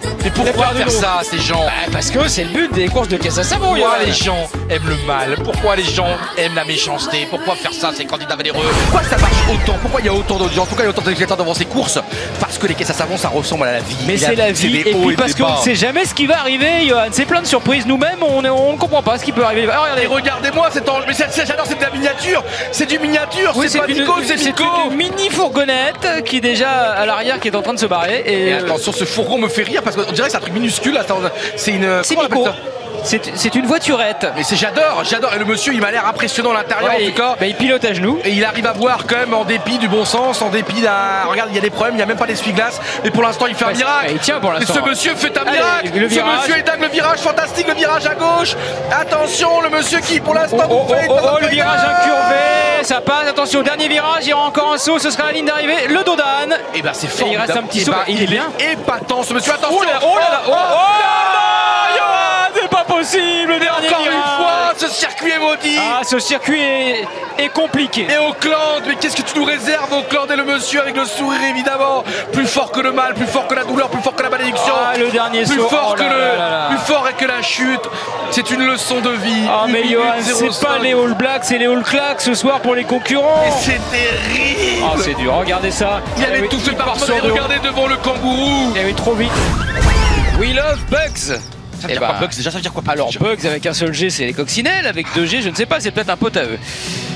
[SPEAKER 2] Mais pourquoi faire ça, ces gens?
[SPEAKER 5] Bah, parce que c'est le but des courses de caisse à savon.
[SPEAKER 2] Pourquoi les gens aiment le mal? Pourquoi les gens aiment la méchanceté? Pourquoi faire ça, ces candidats valeureux? Pourquoi ça marche autant? Pourquoi il y a autant d'audience? Pourquoi il y a autant de téléspectateurs devant ces courses? Parce que les caisses à savon, ça ressemble à la vie.
[SPEAKER 5] Mais c'est la vie, et puis parce qu'on ne sait jamais ce qui va arriver, Johan. C'est plein de surprises. Nous-mêmes, on ne comprend pas ce qui peut arriver. Ah, regardez,
[SPEAKER 2] regardez-moi, c'est en... mais j'adore, c'est de la miniature. C'est du miniature,
[SPEAKER 5] oui,
[SPEAKER 2] c'est pas
[SPEAKER 5] une,
[SPEAKER 2] Nico, c'est Nico.
[SPEAKER 5] C'est une mini fourgonnette qui est déjà à l'arrière, qui est en train de se barrer. Et,
[SPEAKER 2] et attention, ce fourgon me fait rire parce qu'on dirait que c'est un truc minuscule. C'est une.
[SPEAKER 5] C'est Nico. C'est une voiturette.
[SPEAKER 2] Mais c'est j'adore, j'adore. Et le monsieur, il m'a l'air impressionnant à l'intérieur,
[SPEAKER 5] ouais,
[SPEAKER 2] en tout cas.
[SPEAKER 5] Bah, il pilote à genoux.
[SPEAKER 2] Et il arrive à voir quand même, en dépit du bon sens, en dépit d'un. Regarde, il y a des problèmes, il n'y a même pas d'essuie-glace. Mais pour l'instant, il fait bah, un miracle.
[SPEAKER 5] Il tient pour l'instant.
[SPEAKER 2] Ce monsieur fait un miracle.
[SPEAKER 5] Allez,
[SPEAKER 2] ce monsieur est dingue, le virage fantastique, le virage à gauche. Attention, le monsieur qui, pour l'instant,
[SPEAKER 5] oh,
[SPEAKER 2] vous fait.
[SPEAKER 5] Oh, oh, oh, le virage incurvé, ça passe. Attention, dernier virage, il y aura encore un saut, ce sera la ligne d'arrivée. Le dos d'âne.
[SPEAKER 2] Et bah, c'est fort.
[SPEAKER 5] Il reste un petit saut.
[SPEAKER 2] Bah,
[SPEAKER 5] il, il est bien.
[SPEAKER 2] Épatant, ce monsieur. Attention.
[SPEAKER 5] Oh là là, oh là là, oh, oh, oh, Johan, c'est pas possible. Le dernier
[SPEAKER 2] encore
[SPEAKER 5] virage.
[SPEAKER 2] Une fois, ce circuit est maudit.
[SPEAKER 5] Ah, ce circuit est, est compliqué.
[SPEAKER 2] Et Auckland, mais qu'est-ce que tu nous réserves, Auckland? Et le monsieur avec le sourire, évidemment. Plus fort que le mal, plus fort que la douleur, plus fort que la malédiction.
[SPEAKER 5] Ah, le dernier
[SPEAKER 2] plus
[SPEAKER 5] saut.
[SPEAKER 2] Fort
[SPEAKER 5] oh
[SPEAKER 2] que
[SPEAKER 5] là
[SPEAKER 2] le,
[SPEAKER 5] là là là.
[SPEAKER 2] Plus fort que la chute. C'est une leçon de vie.
[SPEAKER 5] Ah, mais Johan, c'est pas les All Blacks, c'est les All Clacks ce soir pour les concurrents.
[SPEAKER 2] Et c'est terrible.
[SPEAKER 5] Ah, c'est dur, regardez ça.
[SPEAKER 2] Il avait tout fait par son. Regardez devant le kangourou.
[SPEAKER 5] Il avait trop vite.
[SPEAKER 1] We love Bugs.
[SPEAKER 2] Ça veut dire bah, quoi Bugs déjà, ça veut dire quoi?
[SPEAKER 1] Alors Bugs avec un seul G, c'est les coccinelles, avec deux G, je ne sais pas, c'est peut-être un pote à eux.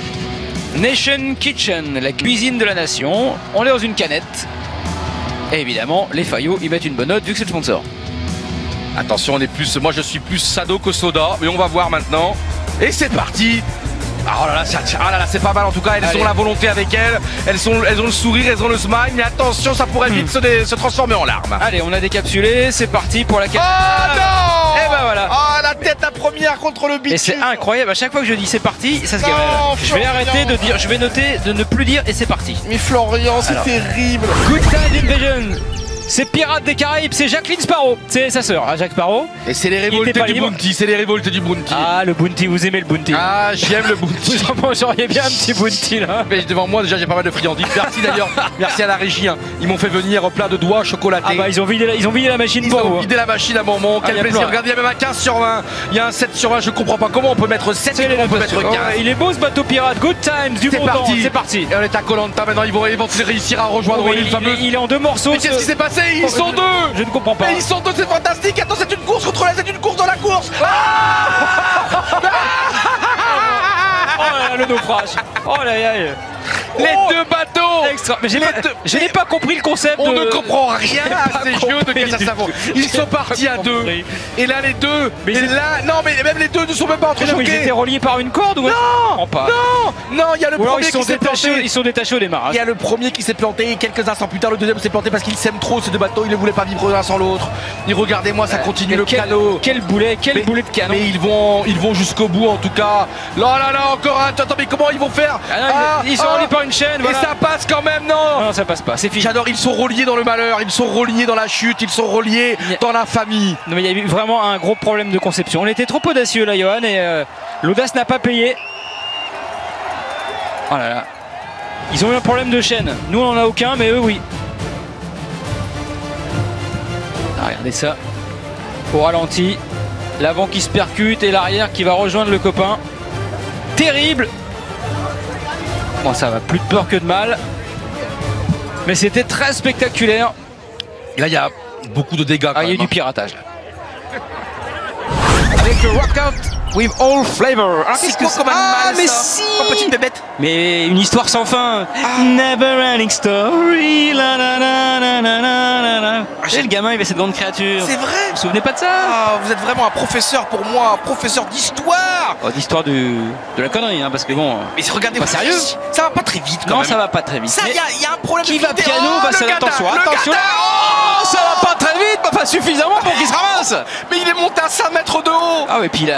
[SPEAKER 1] Nation Kitchen, la cuisine de la nation. On est dans une canette. Et évidemment, les Fayot, ils mettent une bonne note vu que c'est le sponsor.
[SPEAKER 2] Attention, on est plus. Moi, je suis plus Sado que Soda, mais on va voir maintenant. Et c'est parti. Ah, oh là là, ah là là, c'est pas mal en tout cas. Elles Allez. ont la volonté avec elles. Elles, sont, elles ont le sourire, elles ont le smile. Mais attention, ça pourrait vite mmh. se, se transformer en larmes.
[SPEAKER 1] Allez, on a décapsulé. C'est parti pour la
[SPEAKER 2] canette. Oh non!
[SPEAKER 1] Et ben voilà.
[SPEAKER 2] Oh, la tête à première contre le bitume.
[SPEAKER 1] Et c'est incroyable. À chaque fois que je dis c'est parti, ça se gagne. Je vais arrêter de dire. Je vais noter de ne plus dire et c'est parti.
[SPEAKER 2] Mais Florian, c'est terrible.
[SPEAKER 1] Good Time Invasion. C'est Pirates des Caraïbes, c'est Jacqueline Sparrow, c'est sa sœur, hein, Jacques Sparrow.
[SPEAKER 2] Et c'est les révoltés du Bounty, c'est les révoltés du Bounty.
[SPEAKER 1] Ah, le Bounty, vous aimez le Bounty?
[SPEAKER 2] Ah, j'aime le Bounty.
[SPEAKER 1] Vous j'aurais bien un petit Bounty là.
[SPEAKER 2] Mais devant moi, déjà, j'ai pas mal de friandises. Merci d'ailleurs, merci à la régie. Hein. Ils m'ont fait venir plein de doigts chocolatés.
[SPEAKER 1] Ah bah, ils ont vidé la, ils ont vidé la machine
[SPEAKER 2] ils
[SPEAKER 1] pour
[SPEAKER 2] vous. Ils
[SPEAKER 1] ont
[SPEAKER 2] hein. vidé la machine à Mormont. Quel ah, plaisir. Regardez, il y a même un quinze sur vingt. Il y a un sept sur vingt, je comprends pas comment on peut mettre sept et on peut mettre quinze.
[SPEAKER 1] Oh, il est beau ce bateau pirate, Good Times, du bon temps. C'est parti.
[SPEAKER 2] Et on est à Koh Lanta maintenant, ils vont réussir à rejoindre
[SPEAKER 1] oh, l'île fameuse. Il est en deux morceaux.
[SPEAKER 2] Mais qu'est-ce qui s'est passé? Ils sont deux.
[SPEAKER 1] Je ne comprends pas.
[SPEAKER 2] Mais ils sont deux, c'est fantastique. Attends, c'est une course contre la, c'est une course dans la course. Ah
[SPEAKER 1] oh là là, le naufrage. Oh là là.
[SPEAKER 2] Les oh deux bateaux.
[SPEAKER 1] Extra. Mais je n'ai pas compris le concept.
[SPEAKER 2] On
[SPEAKER 1] de...
[SPEAKER 2] ne comprend rien à ces jeux de caisse à savon. Ils sont partis à deux. Et là les deux. Mais et là, non mais même les deux ne sont même pas entrechoqués.
[SPEAKER 1] Ils étaient reliés par une corde ou
[SPEAKER 2] non,
[SPEAKER 1] pas.
[SPEAKER 2] Non, non, il y a le
[SPEAKER 1] ou
[SPEAKER 2] premier
[SPEAKER 1] ils sont
[SPEAKER 2] qui s'est planté.
[SPEAKER 1] Ils sont détachés au démarrage.
[SPEAKER 2] Il y a le premier qui s'est planté et quelques instants plus tard le deuxième s'est planté parce qu'ils s'aiment trop ces deux bateaux. Ils ne voulaient pas vivre l'un sans l'autre. Et regardez-moi, ça continue le
[SPEAKER 1] quel,
[SPEAKER 2] canot.
[SPEAKER 1] Quel boulet, quel
[SPEAKER 2] mais,
[SPEAKER 1] boulet de canon.
[SPEAKER 2] Mais ils vont, ils vont jusqu'au bout en tout cas. Là là là, encore un. Attends, mais comment ils vont faire?
[SPEAKER 1] ah non, ah, Ils sont ah, reliés par une chaîne.
[SPEAKER 2] Voilà. Et ça passe quand même, non?
[SPEAKER 1] Non, ça passe pas, c'est fini.
[SPEAKER 2] J'adore, ils sont reliés dans le malheur, ils sont reliés dans la chute, ils sont reliés a... dans la famille.
[SPEAKER 1] Non mais il y a eu vraiment un gros problème de conception. On était trop audacieux là, Johan, et euh, l'audace n'a pas payé. Oh là là. Ils ont eu un problème de chaîne. Nous on en a aucun, mais eux oui. Ah, regardez ça. Au ralenti. L'avant qui se percute et l'arrière qui va rejoindre le copain. Terrible. Bon, ça va, plus de peur que de mal. Mais c'était très spectaculaire.
[SPEAKER 2] Et là, il y a beaucoup de dégâts.
[SPEAKER 1] Ah, il y a eu du piratage là. Avec le Rockout with all flavor.
[SPEAKER 2] Ah, c'est quoi comme animal?
[SPEAKER 1] Ah, mais
[SPEAKER 2] ça
[SPEAKER 1] si
[SPEAKER 2] oh, petite bébête.
[SPEAKER 1] Mais une histoire sans fin. Ah. Never ending story. La, la, la, la, la, la, la. Ah, et le gamin, il avait cette grande créature.
[SPEAKER 2] C'est vrai.
[SPEAKER 1] Vous vous souvenez pas de ça?
[SPEAKER 2] Ah, vous êtes vraiment un professeur pour moi, un professeur d'histoire.
[SPEAKER 1] Oh, d'histoire de la connerie, hein, parce que bon.
[SPEAKER 2] Mais regardez,
[SPEAKER 1] pas sérieux.
[SPEAKER 2] Ça va pas très vite quand
[SPEAKER 1] non,
[SPEAKER 2] même.
[SPEAKER 1] ça va pas très vite.
[SPEAKER 2] Ça, il y, y a un problème.
[SPEAKER 1] Qui
[SPEAKER 2] de
[SPEAKER 1] va piano
[SPEAKER 2] oh,
[SPEAKER 1] va s'adapter. Attention, attention. Oh, ça va pas très vite, pas suffisamment pour qu'il se ramasse.
[SPEAKER 2] Mais il est monté à cinq mètres de haut.
[SPEAKER 1] Ah ouais, puis là, il a passé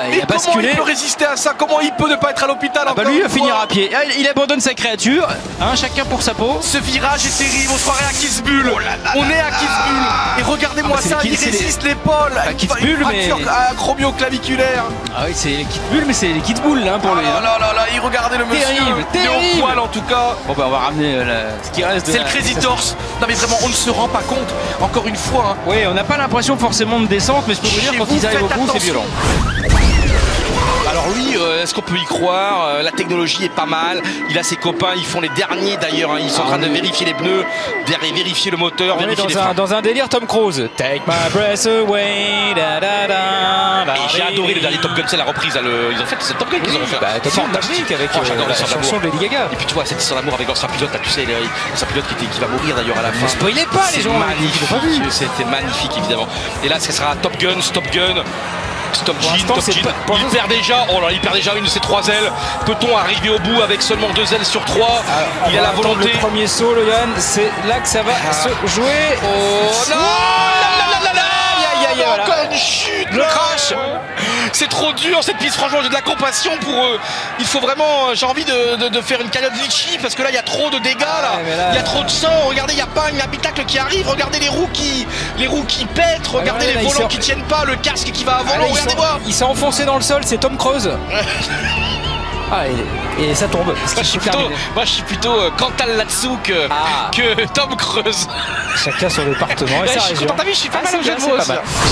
[SPEAKER 2] Comment il peut résister à ça? Comment il peut ne pas être à l'hôpital?
[SPEAKER 5] Ah bah lui il va finir à pied. Ah, il, il abandonne sa créature, hein, chacun pour sa peau.
[SPEAKER 2] Ce virage est terrible, on se croirait à Kitzbühel. On est à Kitzbühel. Et regardez-moi
[SPEAKER 5] ah bah
[SPEAKER 2] ça,
[SPEAKER 5] les,
[SPEAKER 2] il résiste l'épaule.
[SPEAKER 5] À Kitzbühel, mais.
[SPEAKER 2] Acromioclaviculaire.
[SPEAKER 5] Ah oui, c'est les Kitzbühel, mais c'est les Kitzbühel hein, pour lui.
[SPEAKER 2] Oh là là là, il regardez le monsieur.
[SPEAKER 5] Terrible, terrible.
[SPEAKER 2] Il est au poil en tout cas.
[SPEAKER 5] Bon bah on va ramener euh, la... ce qui reste de.
[SPEAKER 2] C'est
[SPEAKER 5] la...
[SPEAKER 2] le Crazy Torse. Non mais vraiment, on ne se rend pas compte. Encore une fois. Hein.
[SPEAKER 5] Oui, on n'a pas l'impression forcément de descente, mais je peux vous dire, quand ils arrivent au bout, c'est violent.
[SPEAKER 2] Alors lui, euh, est-ce qu'on peut y croire? euh, La technologie est pas mal. Il a ses copains, ils font les derniers d'ailleurs. Hein, ils sont ah, en train de vérifier les pneus, vérifier le moteur,
[SPEAKER 5] on
[SPEAKER 2] vérifier
[SPEAKER 5] est
[SPEAKER 2] les
[SPEAKER 5] dans
[SPEAKER 2] freins.
[SPEAKER 5] un, dans un délire Tom Cruise. Take my breath away. Da, da, da, da,
[SPEAKER 2] et j'ai adoré le dernier Top Gun, c'est la reprise. Là, le... Ils ont fait c'est Top Gun qu'ils ont fait.
[SPEAKER 5] Bah, Top Gun Maverick avec
[SPEAKER 2] oh,
[SPEAKER 5] euh, la chanson de Lady Gaga.
[SPEAKER 2] Et puis tu vois cette histoire d'amour avec l'ancien pilote, là, tu sais, l'ancien pilote qui, était, qui va mourir d'ailleurs à la fin.
[SPEAKER 5] Ne spoilez pas les gens.
[SPEAKER 2] Magnifique, c'était magnifique évidemment. Et là, ce sera Top Gun, Stop Gun. Stop Jean, Top Jean. Pas, il perd déjà, oh là, il perd déjà une de ses trois ailes. Peut-on arriver au bout avec seulement deux ailes sur trois? ah, Il a la volonté.
[SPEAKER 5] Le premier saut, Logan, c'est là que ça va ah. se jouer.
[SPEAKER 2] Oh non, là, là, là, là,
[SPEAKER 5] aïe, aïe, aïe,
[SPEAKER 2] encore une chute. Le crash. C'est trop dur cette piste, franchement j'ai de la compassion pour eux. Il faut vraiment, j'ai envie de, de, de faire une cagnotte litchi parce que là il y a trop de dégâts là. Ouais, là. Il y a trop de sang, regardez il n'y a pas un habitacle qui arrive, regardez les roues qui, les roues qui pètent, regardez ah, ouais, les là, volants qui tiennent pas, le casque qui va à volant, ah, regardez-moi.
[SPEAKER 5] Il s'est enfoncé dans le sol, c'est Tom Cruise. Ah, et, et ça tombe.
[SPEAKER 2] Moi je, suis plutôt, moi je suis plutôt euh, Cantal là-dessous que, ah. que Tom Cruise.
[SPEAKER 5] Chacun son département et sa région.
[SPEAKER 2] T'as vu, je suis pas mal au jeu de mots.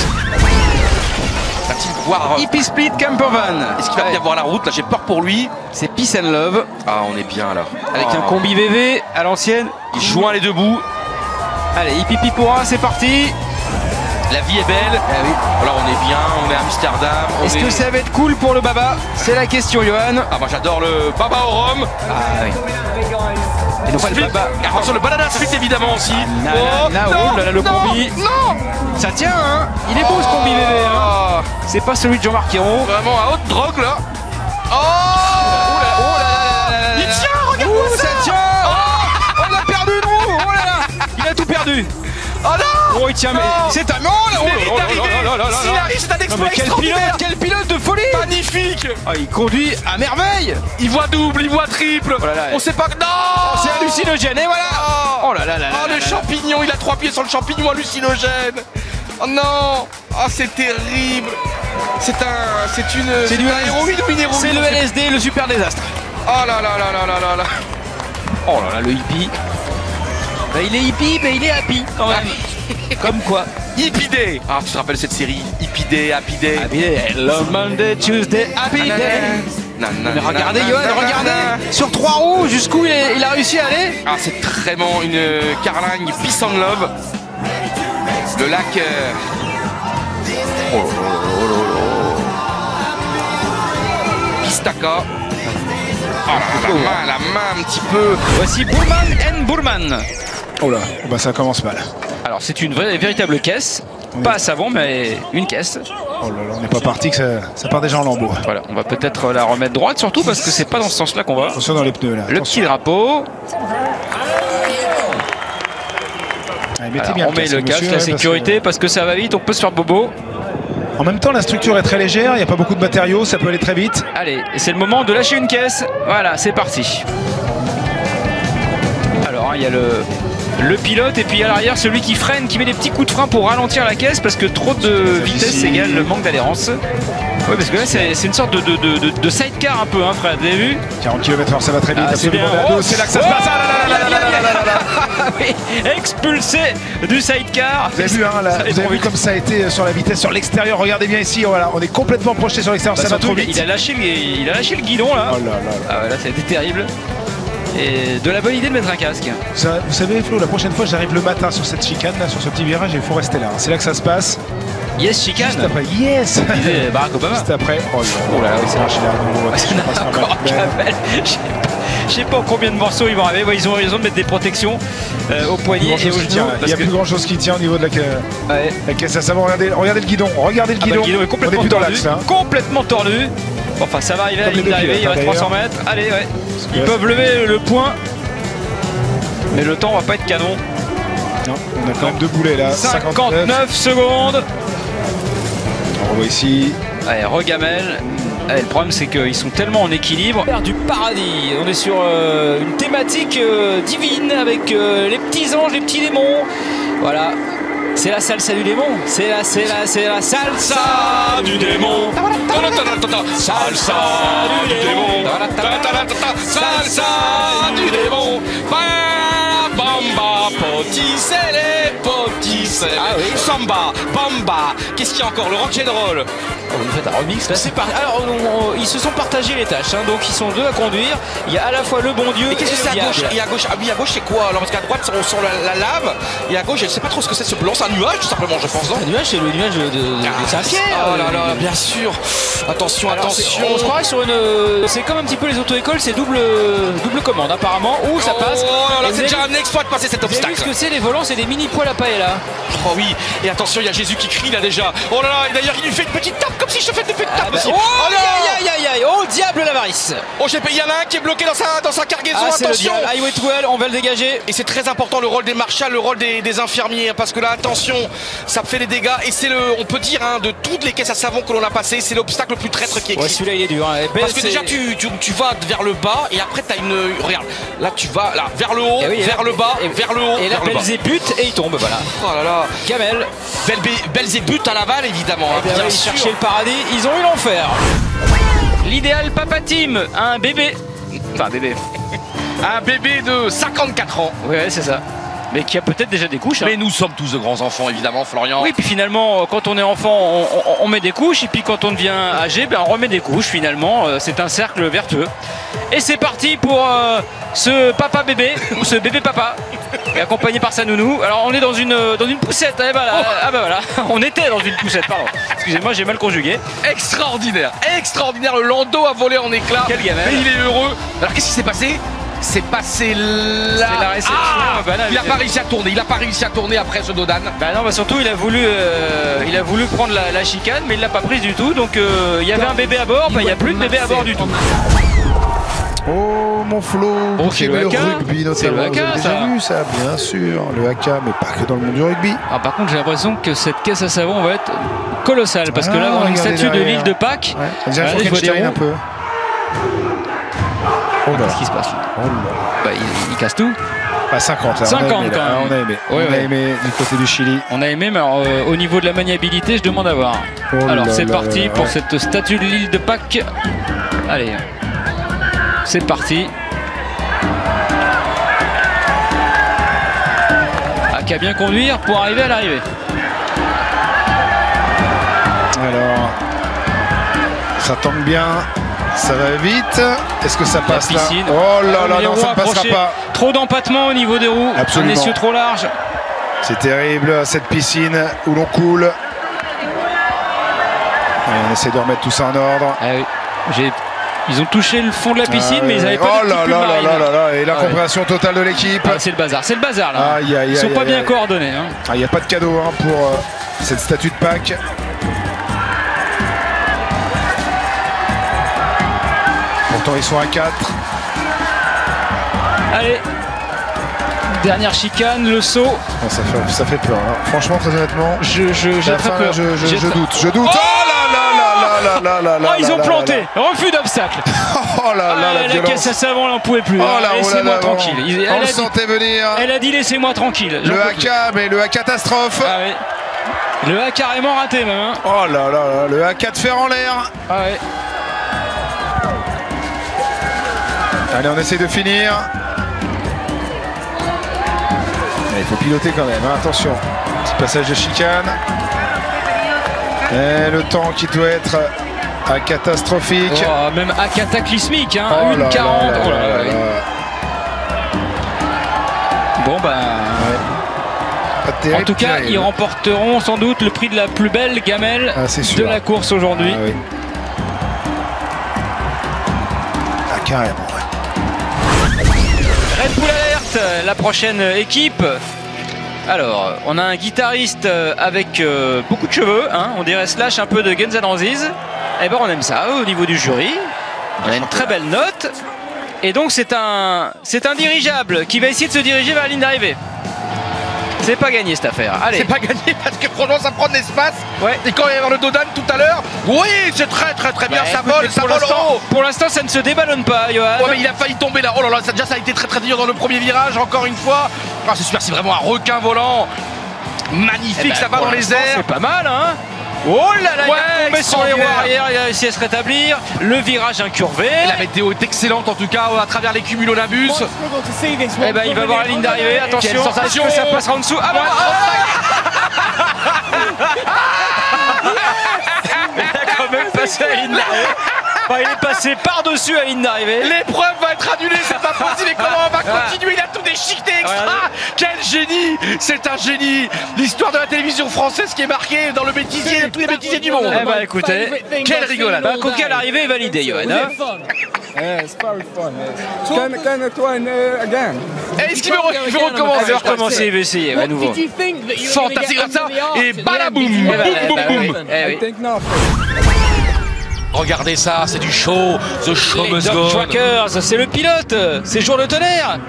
[SPEAKER 2] Va-t-il voir
[SPEAKER 5] Hippie Split Campervan?
[SPEAKER 2] Est-ce qu'il va bien voir la route? Là j'ai peur pour lui.
[SPEAKER 5] C'est Peace and Love.
[SPEAKER 2] Ah on est bien là.
[SPEAKER 5] Avec
[SPEAKER 2] oh.
[SPEAKER 5] un combi V V à l'ancienne.
[SPEAKER 2] Il joint les deux bouts.
[SPEAKER 5] Allez, Hippie Pipoura, c'est parti.
[SPEAKER 2] La vie est belle.
[SPEAKER 5] Ah oui.
[SPEAKER 2] Alors on est bien, on est à Amsterdam.
[SPEAKER 5] Est-ce
[SPEAKER 2] est...
[SPEAKER 5] que ça va être cool pour le Baba? C'est la question, Johan.
[SPEAKER 2] Ah moi j'adore le Baba au rhum.
[SPEAKER 5] Ah oui. Et donc
[SPEAKER 2] le Baba. Attention le banana split évidemment aussi.
[SPEAKER 5] Na, oh, na,
[SPEAKER 2] non,
[SPEAKER 5] oh là là, le
[SPEAKER 2] non,
[SPEAKER 5] combi.
[SPEAKER 2] Non.
[SPEAKER 5] Ça tient hein. Il est beau ce combi V V hein. C'est pas celui de Jean-Marc Ayrault.
[SPEAKER 2] Vraiment à haute drogue là. Oh, oh là, oh là, là, là, là. Il tient, regarde-moi ça.
[SPEAKER 5] Ça tient. Oh, on a perdu une roue. Oh là là. Il a tout perdu.
[SPEAKER 2] Oh non.
[SPEAKER 5] Oh il tient mais c'est un... Non là, oh, là, là, là, là,
[SPEAKER 2] S'il arrive c'est un exploit
[SPEAKER 5] quel pilote, quel pilote de folie.
[SPEAKER 2] Magnifique.
[SPEAKER 5] Oh, il conduit à merveille.
[SPEAKER 2] Il voit double, il voit triple.
[SPEAKER 5] Oh là là,
[SPEAKER 2] on sait pas... Non
[SPEAKER 5] oh, c'est hallucinogène et voilà. Oh là là là.
[SPEAKER 2] Oh
[SPEAKER 5] là,
[SPEAKER 2] le
[SPEAKER 5] là,
[SPEAKER 2] champignon, il a trois pieds sur le champignon hallucinogène. Oh non. Oh c'est terrible. C'est un... C'est une...
[SPEAKER 5] C'est du
[SPEAKER 2] héroïne ou une héroïne?
[SPEAKER 5] C'est le L S D, le super désastre.
[SPEAKER 2] Oh là là là là là là là.
[SPEAKER 5] Oh là là, le hippie. Bah, il est hippie, mais il est happy quand même. Comme quoi.
[SPEAKER 2] Hippie Day. Ah, tu te rappelles cette série? Hippie Day, Happy Day.
[SPEAKER 5] Happy Day. Hello Monday, Tuesday, Happy Day.
[SPEAKER 2] Na, na,
[SPEAKER 5] mais regardez,
[SPEAKER 2] na,
[SPEAKER 5] Johan,
[SPEAKER 2] na,
[SPEAKER 5] regardez.
[SPEAKER 2] Na, na.
[SPEAKER 5] Sur trois roues, jusqu'où il, il a réussi à aller.
[SPEAKER 2] Ah, c'est vraiment une carlingue Peace and Love. Le lac. Euh... Oh, oh, oh, oh, oh. Pistaka. Oh là, la main, la main un petit peu.
[SPEAKER 5] Voici Burman and Burman.
[SPEAKER 3] Oh là, bah ça commence mal.
[SPEAKER 5] Alors c'est une vraie, véritable caisse, oui. Pas à savon mais une caisse.
[SPEAKER 3] Oh là là, on n'est pas parti que ça, ça part déjà en lambeaux.
[SPEAKER 5] Voilà, on va peut-être la remettre droite surtout parce que c'est pas dans ce sens-là qu'on va.
[SPEAKER 3] Attention dans les pneus là.
[SPEAKER 5] Le petit drapeau.
[SPEAKER 3] Allez,
[SPEAKER 5] Alors,
[SPEAKER 3] bien
[SPEAKER 5] on met le casque, monsieur, la sécurité parce que... parce que ça va vite, on peut se faire bobo.
[SPEAKER 3] En même temps, la structure est très légère, il n'y a pas beaucoup de matériaux, ça peut aller très vite.
[SPEAKER 5] Allez, c'est le moment de lâcher une caisse. Voilà, c'est parti. Alors, il hein, y a le, le pilote et puis à l'arrière, celui qui freine, qui met des petits coups de frein pour ralentir la caisse parce que trop de vitesse égale le manque d'adhérence. Oui, parce que là, c'est une sorte de, de, de, de sidecar un peu, hein, Fred, vous avez vu?
[SPEAKER 3] quarante kilomètres heure, ça va très vite.
[SPEAKER 5] Ah, c'est bien.
[SPEAKER 3] Oh, c'est là que ça se passe. Ah, là, là, là, là, là, là,
[SPEAKER 5] là. Expulsé du sidecar.
[SPEAKER 3] Vous avez vu, hein, là, vous avez vu comme ça a été sur la vitesse, sur l'extérieur. Regardez bien ici, voilà, on est complètement projeté sur l'extérieur, bah, ça va trop vite.
[SPEAKER 5] Il a, lâché le, il a lâché le guidon là.
[SPEAKER 3] Oh là, là, là.
[SPEAKER 5] Ah ouais, là, ça a été terrible. Et de la bonne idée de mettre un casque.
[SPEAKER 3] Ça, vous savez, Flo, la prochaine fois, j'arrive le matin sur cette chicane, là, sur ce petit virage, et il faut rester là. C'est là que ça se passe.
[SPEAKER 5] Yes, chicane.
[SPEAKER 3] Juste après, yes.
[SPEAKER 5] Disait Barack Obama.
[SPEAKER 3] Juste après. Oh là,
[SPEAKER 5] oh là, là,
[SPEAKER 3] c'est marché là.
[SPEAKER 5] Encore Kamel. Je sais pas combien de morceaux ils vont arriver. Ouais, ils ont raison de mettre des protections euh, au poignet et au genou.
[SPEAKER 3] Il n'y a que... plus grand chose qui tient au niveau de la, ouais. la caisse à savon. Regardez, regardez le guidon. Regardez le guidon.
[SPEAKER 5] Ah bah, le guidon est complètement
[SPEAKER 3] on est
[SPEAKER 5] tordu.
[SPEAKER 3] Dans hein.
[SPEAKER 5] Complètement tordu. Bon, enfin, ça va arriver à la ligne d'arrivée. Il reste trois cents mètres. Allez, ouais. Ils peuvent lever le point. Mais le temps va pas être canon.
[SPEAKER 3] Non, on a quand même deux boulets là.
[SPEAKER 5] cinquante-neuf secondes.
[SPEAKER 3] On revoit ici.
[SPEAKER 5] Allez, regamelle. Ouais, le problème c'est qu'ils sont tellement en équilibre. Du paradis, on est sur euh, une thématique euh, divine avec euh, les petits anges, les petits démons. Voilà, c'est la salsa du démon. C'est la, c'est la, c'est la salsa du démon. Salsa du démon. Salsa du démon.
[SPEAKER 2] Bamba, poticelle, poticelle.
[SPEAKER 5] Ah oui.
[SPEAKER 2] Samba, bamba. Qu'est-ce qu'il y a encore? Le rock'n'roll.
[SPEAKER 5] Oh, vous faites un remix là, c'est par... Alors on, on, ils se sont partagés les tâches, hein, donc ils sont deux à conduire. Il y a à la fois le bon Dieu
[SPEAKER 2] et qu'est-ce que c'est à gauche? Et à gauche, ah oui, à gauche c'est quoi alors? Parce qu'à droite on sent la, la lave, et à gauche je ne sais pas trop ce que c'est ce blanc, c'est un nuage tout simplement, je pense.
[SPEAKER 5] Un nuage, c'est le nuage de, de,
[SPEAKER 2] ah,
[SPEAKER 5] de Saint-Pierre.
[SPEAKER 2] Oh là là, bien sûr. Attention, alors, attention.
[SPEAKER 5] On se croirait sur une. C'est comme un petit peu les auto-écoles, c'est double double commande apparemment, où ça passe.
[SPEAKER 2] Oh là là, c'est déjà un exploit de passer cet obstacle.
[SPEAKER 5] Vous savez ce que c'est les volants? C'est des mini poils à paella.
[SPEAKER 2] Oh oui, et attention, il y a Jésus qui crie là déjà. Oh là là, et d'ailleurs il lui fait une petite tape comme si je te fais une petite tape.
[SPEAKER 5] Ah bah,
[SPEAKER 2] aussi.
[SPEAKER 5] oh,
[SPEAKER 2] Oh
[SPEAKER 5] aïe aïe aïe aïe, oh diable l'avarice.
[SPEAKER 2] Oh j'ai payé, il y en a un qui est bloqué dans sa, dans sa cargaison,
[SPEAKER 5] ah,
[SPEAKER 2] attention.
[SPEAKER 5] Highway twelve, on va le dégager.
[SPEAKER 2] Et c'est très important le rôle des marshals, le rôle des, des infirmiers, parce que là attention, ça fait des dégâts, et c'est le, on peut dire hein, de toutes les caisses à savon que l'on a passé, c'est l'obstacle le plus traître qui existe.
[SPEAKER 5] Ouais, celui-là il est dur. Hein.
[SPEAKER 2] Parce que déjà tu, tu, tu vas vers le bas, et après tu as une, regarde, là tu vas là vers le haut, oui, vers là, le bas, et, vers le haut,
[SPEAKER 5] et là Belzébuth et il tombe, voilà.
[SPEAKER 2] Oh là là.
[SPEAKER 5] Gamel.
[SPEAKER 2] Belzébuth à Laval évidemment.
[SPEAKER 5] Eh bien, bien oui, sûr. Chercher le paradis, ils ont eu l'enfer. L'idéal Papa Team, un bébé. Enfin, bébé.
[SPEAKER 2] Un bébé de cinquante-quatre ans.
[SPEAKER 5] Oui, ouais, c'est ça. Mais qui a peut-être déjà des couches.
[SPEAKER 2] Mais
[SPEAKER 5] hein.
[SPEAKER 2] nous sommes tous de grands enfants, évidemment, Florian.
[SPEAKER 5] Oui, puis finalement, quand on est enfant, on, on, on met des couches. Et puis quand on devient âgé, ben, on remet des couches, finalement. C'est un cercle vertueux. Et c'est parti pour euh, ce papa-bébé, ou ce bébé-papa, accompagné par sa nounou. Alors, on est dans une, dans une poussette. Eh ben, là, oh. Ah ben voilà, on était dans une poussette, pardon. Excusez-moi, j'ai mal conjugué.
[SPEAKER 2] Extraordinaire, extraordinaire. Le landau a volé en éclats.
[SPEAKER 5] Quel gamin.
[SPEAKER 2] Mais il est heureux. Alors, qu'est-ce qui s'est passé? C'est passé là.
[SPEAKER 5] C'est la réception.
[SPEAKER 2] Ah
[SPEAKER 5] bah non,
[SPEAKER 2] il n'a pas réussi à tourner. Il n'a pas réussi à tourner après ce Dodan.
[SPEAKER 5] Bah non, bah surtout il a voulu, euh, il a voulu prendre la, la chicane, mais il l'a pas prise du tout. Donc euh, il y avait un bébé à bord, bah il n'y a plus de bébé à bord du tout.
[SPEAKER 3] Oh mon Flo,
[SPEAKER 5] oh,
[SPEAKER 3] vous aimez le, le rugby notamment.
[SPEAKER 5] Le haka,
[SPEAKER 3] vous avez déjà
[SPEAKER 5] ça.
[SPEAKER 3] vu ça, bien sûr, le haka, mais pas que dans le monde du rugby.
[SPEAKER 5] Ah, par contre j'ai l'impression que cette caisse à savon va être colossale, parce ah, que là on a une statue de l'île de Pâques.
[SPEAKER 3] Ouais. On dirait Frankenstein un peu.
[SPEAKER 5] Oh Qu'est-ce qui se passe là?
[SPEAKER 3] Oh là.
[SPEAKER 5] Bah, il, il casse tout.
[SPEAKER 3] Bah cinquante, là.
[SPEAKER 5] cinquante
[SPEAKER 3] on a aimé,
[SPEAKER 5] quand
[SPEAKER 3] là.
[SPEAKER 5] même.
[SPEAKER 3] On a aimé.
[SPEAKER 5] Ouais,
[SPEAKER 3] on a
[SPEAKER 5] ouais.
[SPEAKER 3] aimé du côté du Chili.
[SPEAKER 5] On a aimé, mais alors, euh, au niveau de la maniabilité, je demande à voir.
[SPEAKER 3] Oh
[SPEAKER 5] alors c'est
[SPEAKER 3] là
[SPEAKER 5] parti
[SPEAKER 3] là
[SPEAKER 5] pour
[SPEAKER 3] ouais.
[SPEAKER 5] cette statue de l'île de Pâques. Allez, c'est parti. Ah, qu'à bien conduire pour arriver à l'arrivée.
[SPEAKER 3] Alors, ça tombe bien. Ça va vite. Est-ce que ça passe là? Oh là là, non, ça ne passera pas.
[SPEAKER 5] Trop d'empattement au niveau des roues.
[SPEAKER 3] Absolument.
[SPEAKER 5] Un essieu trop large.
[SPEAKER 3] C'est terrible, cette piscine où l'on coule. Allez, on essaie de remettre tout ça en ordre.
[SPEAKER 5] Ah oui. J'ai... Ils ont touché le fond de la piscine, ah, mais ils n'avaient pas
[SPEAKER 3] oh
[SPEAKER 5] de
[SPEAKER 3] là là là là là là. Et l'incompréhension ah, ouais. totale de l'équipe.
[SPEAKER 5] Ah, c'est le bazar, c'est le bazar là.
[SPEAKER 3] Aïe, aïe,
[SPEAKER 5] ils sont
[SPEAKER 3] aïe,
[SPEAKER 5] pas
[SPEAKER 3] aïe,
[SPEAKER 5] bien
[SPEAKER 3] aïe.
[SPEAKER 5] coordonnés. Hein.
[SPEAKER 3] Ah, il n'y a pas de cadeau hein, pour euh, cette statue de Pâques. Pourtant ils sont à quatre.
[SPEAKER 5] Allez, dernière chicane, le saut.
[SPEAKER 3] Oh, ça, fait, ça fait peur. Hein. Franchement, très honnêtement,
[SPEAKER 5] je, je, j'ai très
[SPEAKER 3] fin,
[SPEAKER 5] peur.
[SPEAKER 3] Je, je, je
[SPEAKER 5] très...
[SPEAKER 3] doute. Je doute. Oh, oh là là là là là là là.
[SPEAKER 5] Oh, ils ont
[SPEAKER 3] là,
[SPEAKER 5] planté.
[SPEAKER 3] Là, là.
[SPEAKER 5] Refus d'obstacle.
[SPEAKER 3] Oh là là,
[SPEAKER 5] ah,
[SPEAKER 3] la,
[SPEAKER 5] la
[SPEAKER 3] violence.
[SPEAKER 5] caisse à savon, elle n'en pouvait plus.
[SPEAKER 3] Oh là,
[SPEAKER 5] laissez-moi
[SPEAKER 3] oh
[SPEAKER 5] tranquille.
[SPEAKER 3] Il,
[SPEAKER 5] elle
[SPEAKER 3] on le
[SPEAKER 5] dit,
[SPEAKER 3] sentait venir.
[SPEAKER 5] Elle a dit laissez-moi tranquille.
[SPEAKER 3] Le haka, mais le haka catastrophe.
[SPEAKER 5] Ah ouais. Le haka carrément raté même. Hein.
[SPEAKER 3] Oh là là là, le haka de fer en l'air.
[SPEAKER 5] Ah ouais.
[SPEAKER 3] Allez, on essaie de finir. Il faut piloter quand même, hein. Attention. Petit passage de chicane. Et le temps qui doit être à catastrophique.
[SPEAKER 5] Oh, même à cataclysmique, hein.
[SPEAKER 3] Oh
[SPEAKER 5] une quarante.
[SPEAKER 3] Là,
[SPEAKER 5] oh
[SPEAKER 3] là, là, là, là.
[SPEAKER 5] Bon bah.
[SPEAKER 3] Ouais. Terrible,
[SPEAKER 5] en tout cas,
[SPEAKER 3] terrible.
[SPEAKER 5] ils remporteront sans doute le prix de la plus belle gamelle
[SPEAKER 3] ah,
[SPEAKER 5] de la course aujourd'hui.
[SPEAKER 3] Ah, oui. Ah, carrément.
[SPEAKER 5] Red Bull Alert, la prochaine équipe. Alors, on a un guitariste avec euh, beaucoup de cheveux, hein, on dirait Slash un peu de Guns N' Roses. Eh ben, on aime ça au niveau du jury. On a une très belle note. Et donc, c'est un, c'est un dirigeable qui va essayer de se diriger vers la ligne d'arrivée. C'est pas gagné cette affaire. Allez.
[SPEAKER 2] C'est pas gagné parce que franchement ça prend de l'espace.
[SPEAKER 5] Ouais.
[SPEAKER 2] Et quand il y a le Dodan tout à l'heure, oui, c'est très très très bien,
[SPEAKER 5] Ouais,
[SPEAKER 2] ça
[SPEAKER 5] écoute,
[SPEAKER 2] vole,
[SPEAKER 5] mais
[SPEAKER 2] ça
[SPEAKER 5] pour
[SPEAKER 2] vole
[SPEAKER 5] l'instant-
[SPEAKER 2] haut.
[SPEAKER 5] Pour l'instant, ça ne se déballonne pas, Johan.
[SPEAKER 2] Ouais, mais il a failli tomber là. Oh là là, ça, déjà ça a été très très dur dans le premier virage, encore une fois. Ah, c'est super, c'est vraiment un requin volant. Magnifique,
[SPEAKER 5] Eh ben,
[SPEAKER 2] ça va
[SPEAKER 5] pour
[SPEAKER 2] dans les
[SPEAKER 5] l'instant,
[SPEAKER 2] airs.
[SPEAKER 5] C'est pas mal, hein. Oh là là,
[SPEAKER 2] Ouais,
[SPEAKER 5] il est tombé sur les roues
[SPEAKER 2] extraordinaire.
[SPEAKER 5] arrière, il a réussi à se rétablir. Le virage incurvé.
[SPEAKER 2] La météo est excellente en tout cas à travers les cumulonimbus.
[SPEAKER 5] Eh ben, il va voir la ligne d'arrivée. Attention,
[SPEAKER 2] Quelle sensation.
[SPEAKER 5] est-ce que ça passera en dessous? Ah bah, il a quand même passé à la ligne d'arrivée. Enfin, il est passé par-dessus la ligne d'arrivée.
[SPEAKER 2] L'épreuve va être annulée, c'est pas possible. Et comment on va continuer? Il a tout déchiqueté extra. Quel génie! C'est un génie. L'histoire de la télévision française qui est marquée dans le bêtisier, tous les bêtisiers du monde.
[SPEAKER 5] Eh ben, écoutez,
[SPEAKER 2] Quelle rigolade.
[SPEAKER 5] bah, Coquet à l'arrivée est validé, Johan. hein.
[SPEAKER 7] Yeah, it's very fun. Yes. Can, can I try uh, again?
[SPEAKER 2] Et est-ce qu'il veut, il veut
[SPEAKER 5] Il
[SPEAKER 2] recommencer?
[SPEAKER 5] va recommencer, il va essayer à nouveau.
[SPEAKER 2] Fantastique comme ça. Et balaboum, boum,
[SPEAKER 5] Eh ben,
[SPEAKER 2] boum,
[SPEAKER 5] bah,
[SPEAKER 2] boum,
[SPEAKER 5] oui.
[SPEAKER 2] boum.
[SPEAKER 5] Eh
[SPEAKER 7] I
[SPEAKER 5] oui.
[SPEAKER 7] think not.
[SPEAKER 2] Regardez ça, c'est du show. The show
[SPEAKER 5] Les
[SPEAKER 2] must
[SPEAKER 5] Dog
[SPEAKER 2] go on.
[SPEAKER 5] Trackers, c'est le pilote. C'est jour de tonnerre.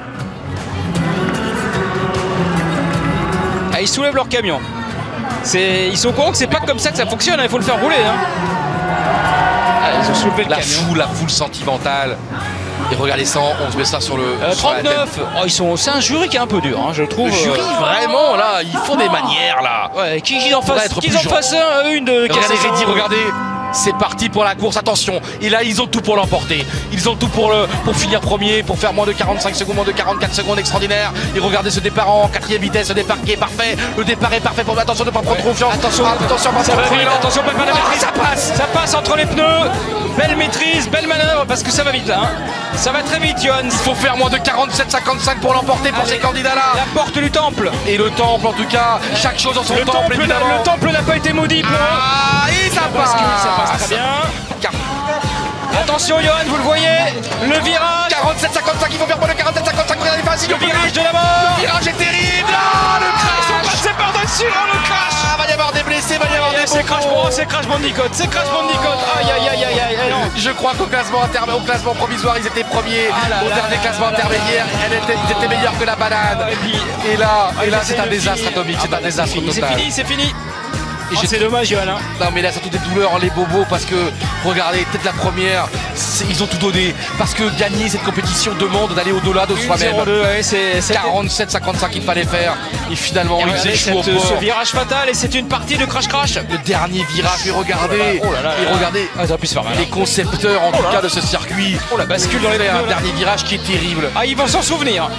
[SPEAKER 5] Ah, ils soulèvent leur camion. C'est, ils sont au courant que c'est pas comme ça que ça fonctionne. Il faut le faire rouler. Hein. Ah, ils ont soulevé le
[SPEAKER 2] La
[SPEAKER 5] camion.
[SPEAKER 2] foule, la foule sentimentale. Et regardez ça, on se met ça sur le.
[SPEAKER 5] Euh,
[SPEAKER 2] sur la tête.
[SPEAKER 5] trente-neuf. Oh, ils sont, c'est un jury qui est un peu dur, hein, je trouve.
[SPEAKER 2] Le jury,
[SPEAKER 5] euh,
[SPEAKER 2] vraiment, là, ils font des manières, là.
[SPEAKER 5] Ouais, qui, qui en
[SPEAKER 2] Faudrait
[SPEAKER 5] fasse,
[SPEAKER 2] être
[SPEAKER 5] qu'ils
[SPEAKER 2] plus
[SPEAKER 5] en
[SPEAKER 2] gentil.
[SPEAKER 5] fassent un, une de
[SPEAKER 2] Regardez,
[SPEAKER 5] Cassez
[SPEAKER 2] Reddy,
[SPEAKER 5] Savon.
[SPEAKER 2] regardez. C'est parti pour la course, attention. Et là, ils ont tout pour l'emporter. Ils ont tout pour, le, pour finir premier, pour faire moins de quarante-cinq secondes, moins de quarante-quatre secondes, extraordinaire. Et regardez ce départ en quatrième vitesse, ce départ qui est parfait. Le départ est parfait pour attention de ne pas prendre confiance.
[SPEAKER 5] Attention,
[SPEAKER 2] Ah, attention, pas
[SPEAKER 5] ça
[SPEAKER 2] prendre
[SPEAKER 5] va
[SPEAKER 2] trop
[SPEAKER 5] vite,
[SPEAKER 2] d'élan.
[SPEAKER 5] attention, pas de la
[SPEAKER 2] Ah,
[SPEAKER 5] maîtrise.
[SPEAKER 2] ça passe.
[SPEAKER 5] Ça passe entre les pneus. Belle maîtrise, belle manœuvre, parce que ça va vite là. Hein. Ça va très vite, Johan.
[SPEAKER 2] Il faut faire moins de quarante-sept cinquante-cinq pour l'emporter pour
[SPEAKER 5] Allez,
[SPEAKER 2] ces candidats-là.
[SPEAKER 5] La porte du temple.
[SPEAKER 2] Et le temple, en tout cas, chaque chose en son
[SPEAKER 5] Le
[SPEAKER 2] temple,
[SPEAKER 5] temple, n'a,
[SPEAKER 2] évidemment.
[SPEAKER 5] le temple n'a pas été maudit pour eux.
[SPEAKER 2] Ah, et ça passe.
[SPEAKER 5] Parce que ça passe très bien.
[SPEAKER 2] Car-
[SPEAKER 5] Attention, Johan, vous le voyez. Le virage.
[SPEAKER 2] quarante-sept cinquante-cinq, il faut faire moins de quarante-sept cinquante-cinq. Regardez, facile.
[SPEAKER 5] Le virage de la mort.
[SPEAKER 2] Le virage est terrible. Ah, le
[SPEAKER 5] Ils
[SPEAKER 2] crash.
[SPEAKER 5] sont passés par-dessus. Oh, le crash.
[SPEAKER 2] Ah, va y avoir des blessés, va y avoir des
[SPEAKER 5] C'est Crash,
[SPEAKER 2] bobos.
[SPEAKER 5] Bon, c'est Crash Bandicoot, c'est Crash Bandicoot. Aïe, aïe, aïe, aïe, aïe, aïe, non.
[SPEAKER 2] Je crois qu'au classement, interme- au classement provisoire, ils étaient premiers.
[SPEAKER 5] Ah là
[SPEAKER 2] Au
[SPEAKER 5] là
[SPEAKER 2] dernier
[SPEAKER 5] là
[SPEAKER 2] classement
[SPEAKER 5] là là
[SPEAKER 2] intermédiaire, elle était- ils étaient meilleurs que la banane.
[SPEAKER 5] Et puis-
[SPEAKER 2] Et là, et là,
[SPEAKER 5] Ah,
[SPEAKER 2] c'est un
[SPEAKER 5] le
[SPEAKER 2] désastre
[SPEAKER 5] fini.
[SPEAKER 2] atomique.
[SPEAKER 5] Ah,
[SPEAKER 2] C'est
[SPEAKER 5] bah,
[SPEAKER 2] un désastre
[SPEAKER 5] fini, C'est
[SPEAKER 2] total.
[SPEAKER 5] fini, c'est fini.
[SPEAKER 2] Et
[SPEAKER 5] Oh,
[SPEAKER 2] j'ai-
[SPEAKER 5] c'est dommage, Johan. Hein.
[SPEAKER 2] Non mais là surtout des douleurs, hein, les bobos, parce que regardez, peut-être la première, c'est- ils ont tout donné. Parce que gagner cette compétition demande d'aller au-delà de soi-même.
[SPEAKER 5] zéro deux, ouais, c'est c'est-
[SPEAKER 2] quarante-sept cinquante-cinq qu'il fallait faire. Et finalement,
[SPEAKER 5] Et
[SPEAKER 2] ils
[SPEAKER 5] regardez
[SPEAKER 2] échouent au
[SPEAKER 5] cette- ce
[SPEAKER 2] port.
[SPEAKER 5] virage fatal et c'est une partie de Crash Crash.
[SPEAKER 2] Le dernier virage, et regardez,
[SPEAKER 5] Oh là là là
[SPEAKER 2] et
[SPEAKER 5] là.
[SPEAKER 2] regardez,
[SPEAKER 5] Ah, ça aurait pu se faire mal.
[SPEAKER 2] les concepteurs en
[SPEAKER 5] Oh
[SPEAKER 2] tout
[SPEAKER 5] là
[SPEAKER 2] cas
[SPEAKER 5] là.
[SPEAKER 2] de ce circuit.
[SPEAKER 5] Oh la bascule dans les
[SPEAKER 2] fait
[SPEAKER 5] pneus,
[SPEAKER 2] un
[SPEAKER 5] là.
[SPEAKER 2] dernier virage qui est terrible.
[SPEAKER 5] Ah, ils vont s'en souvenir.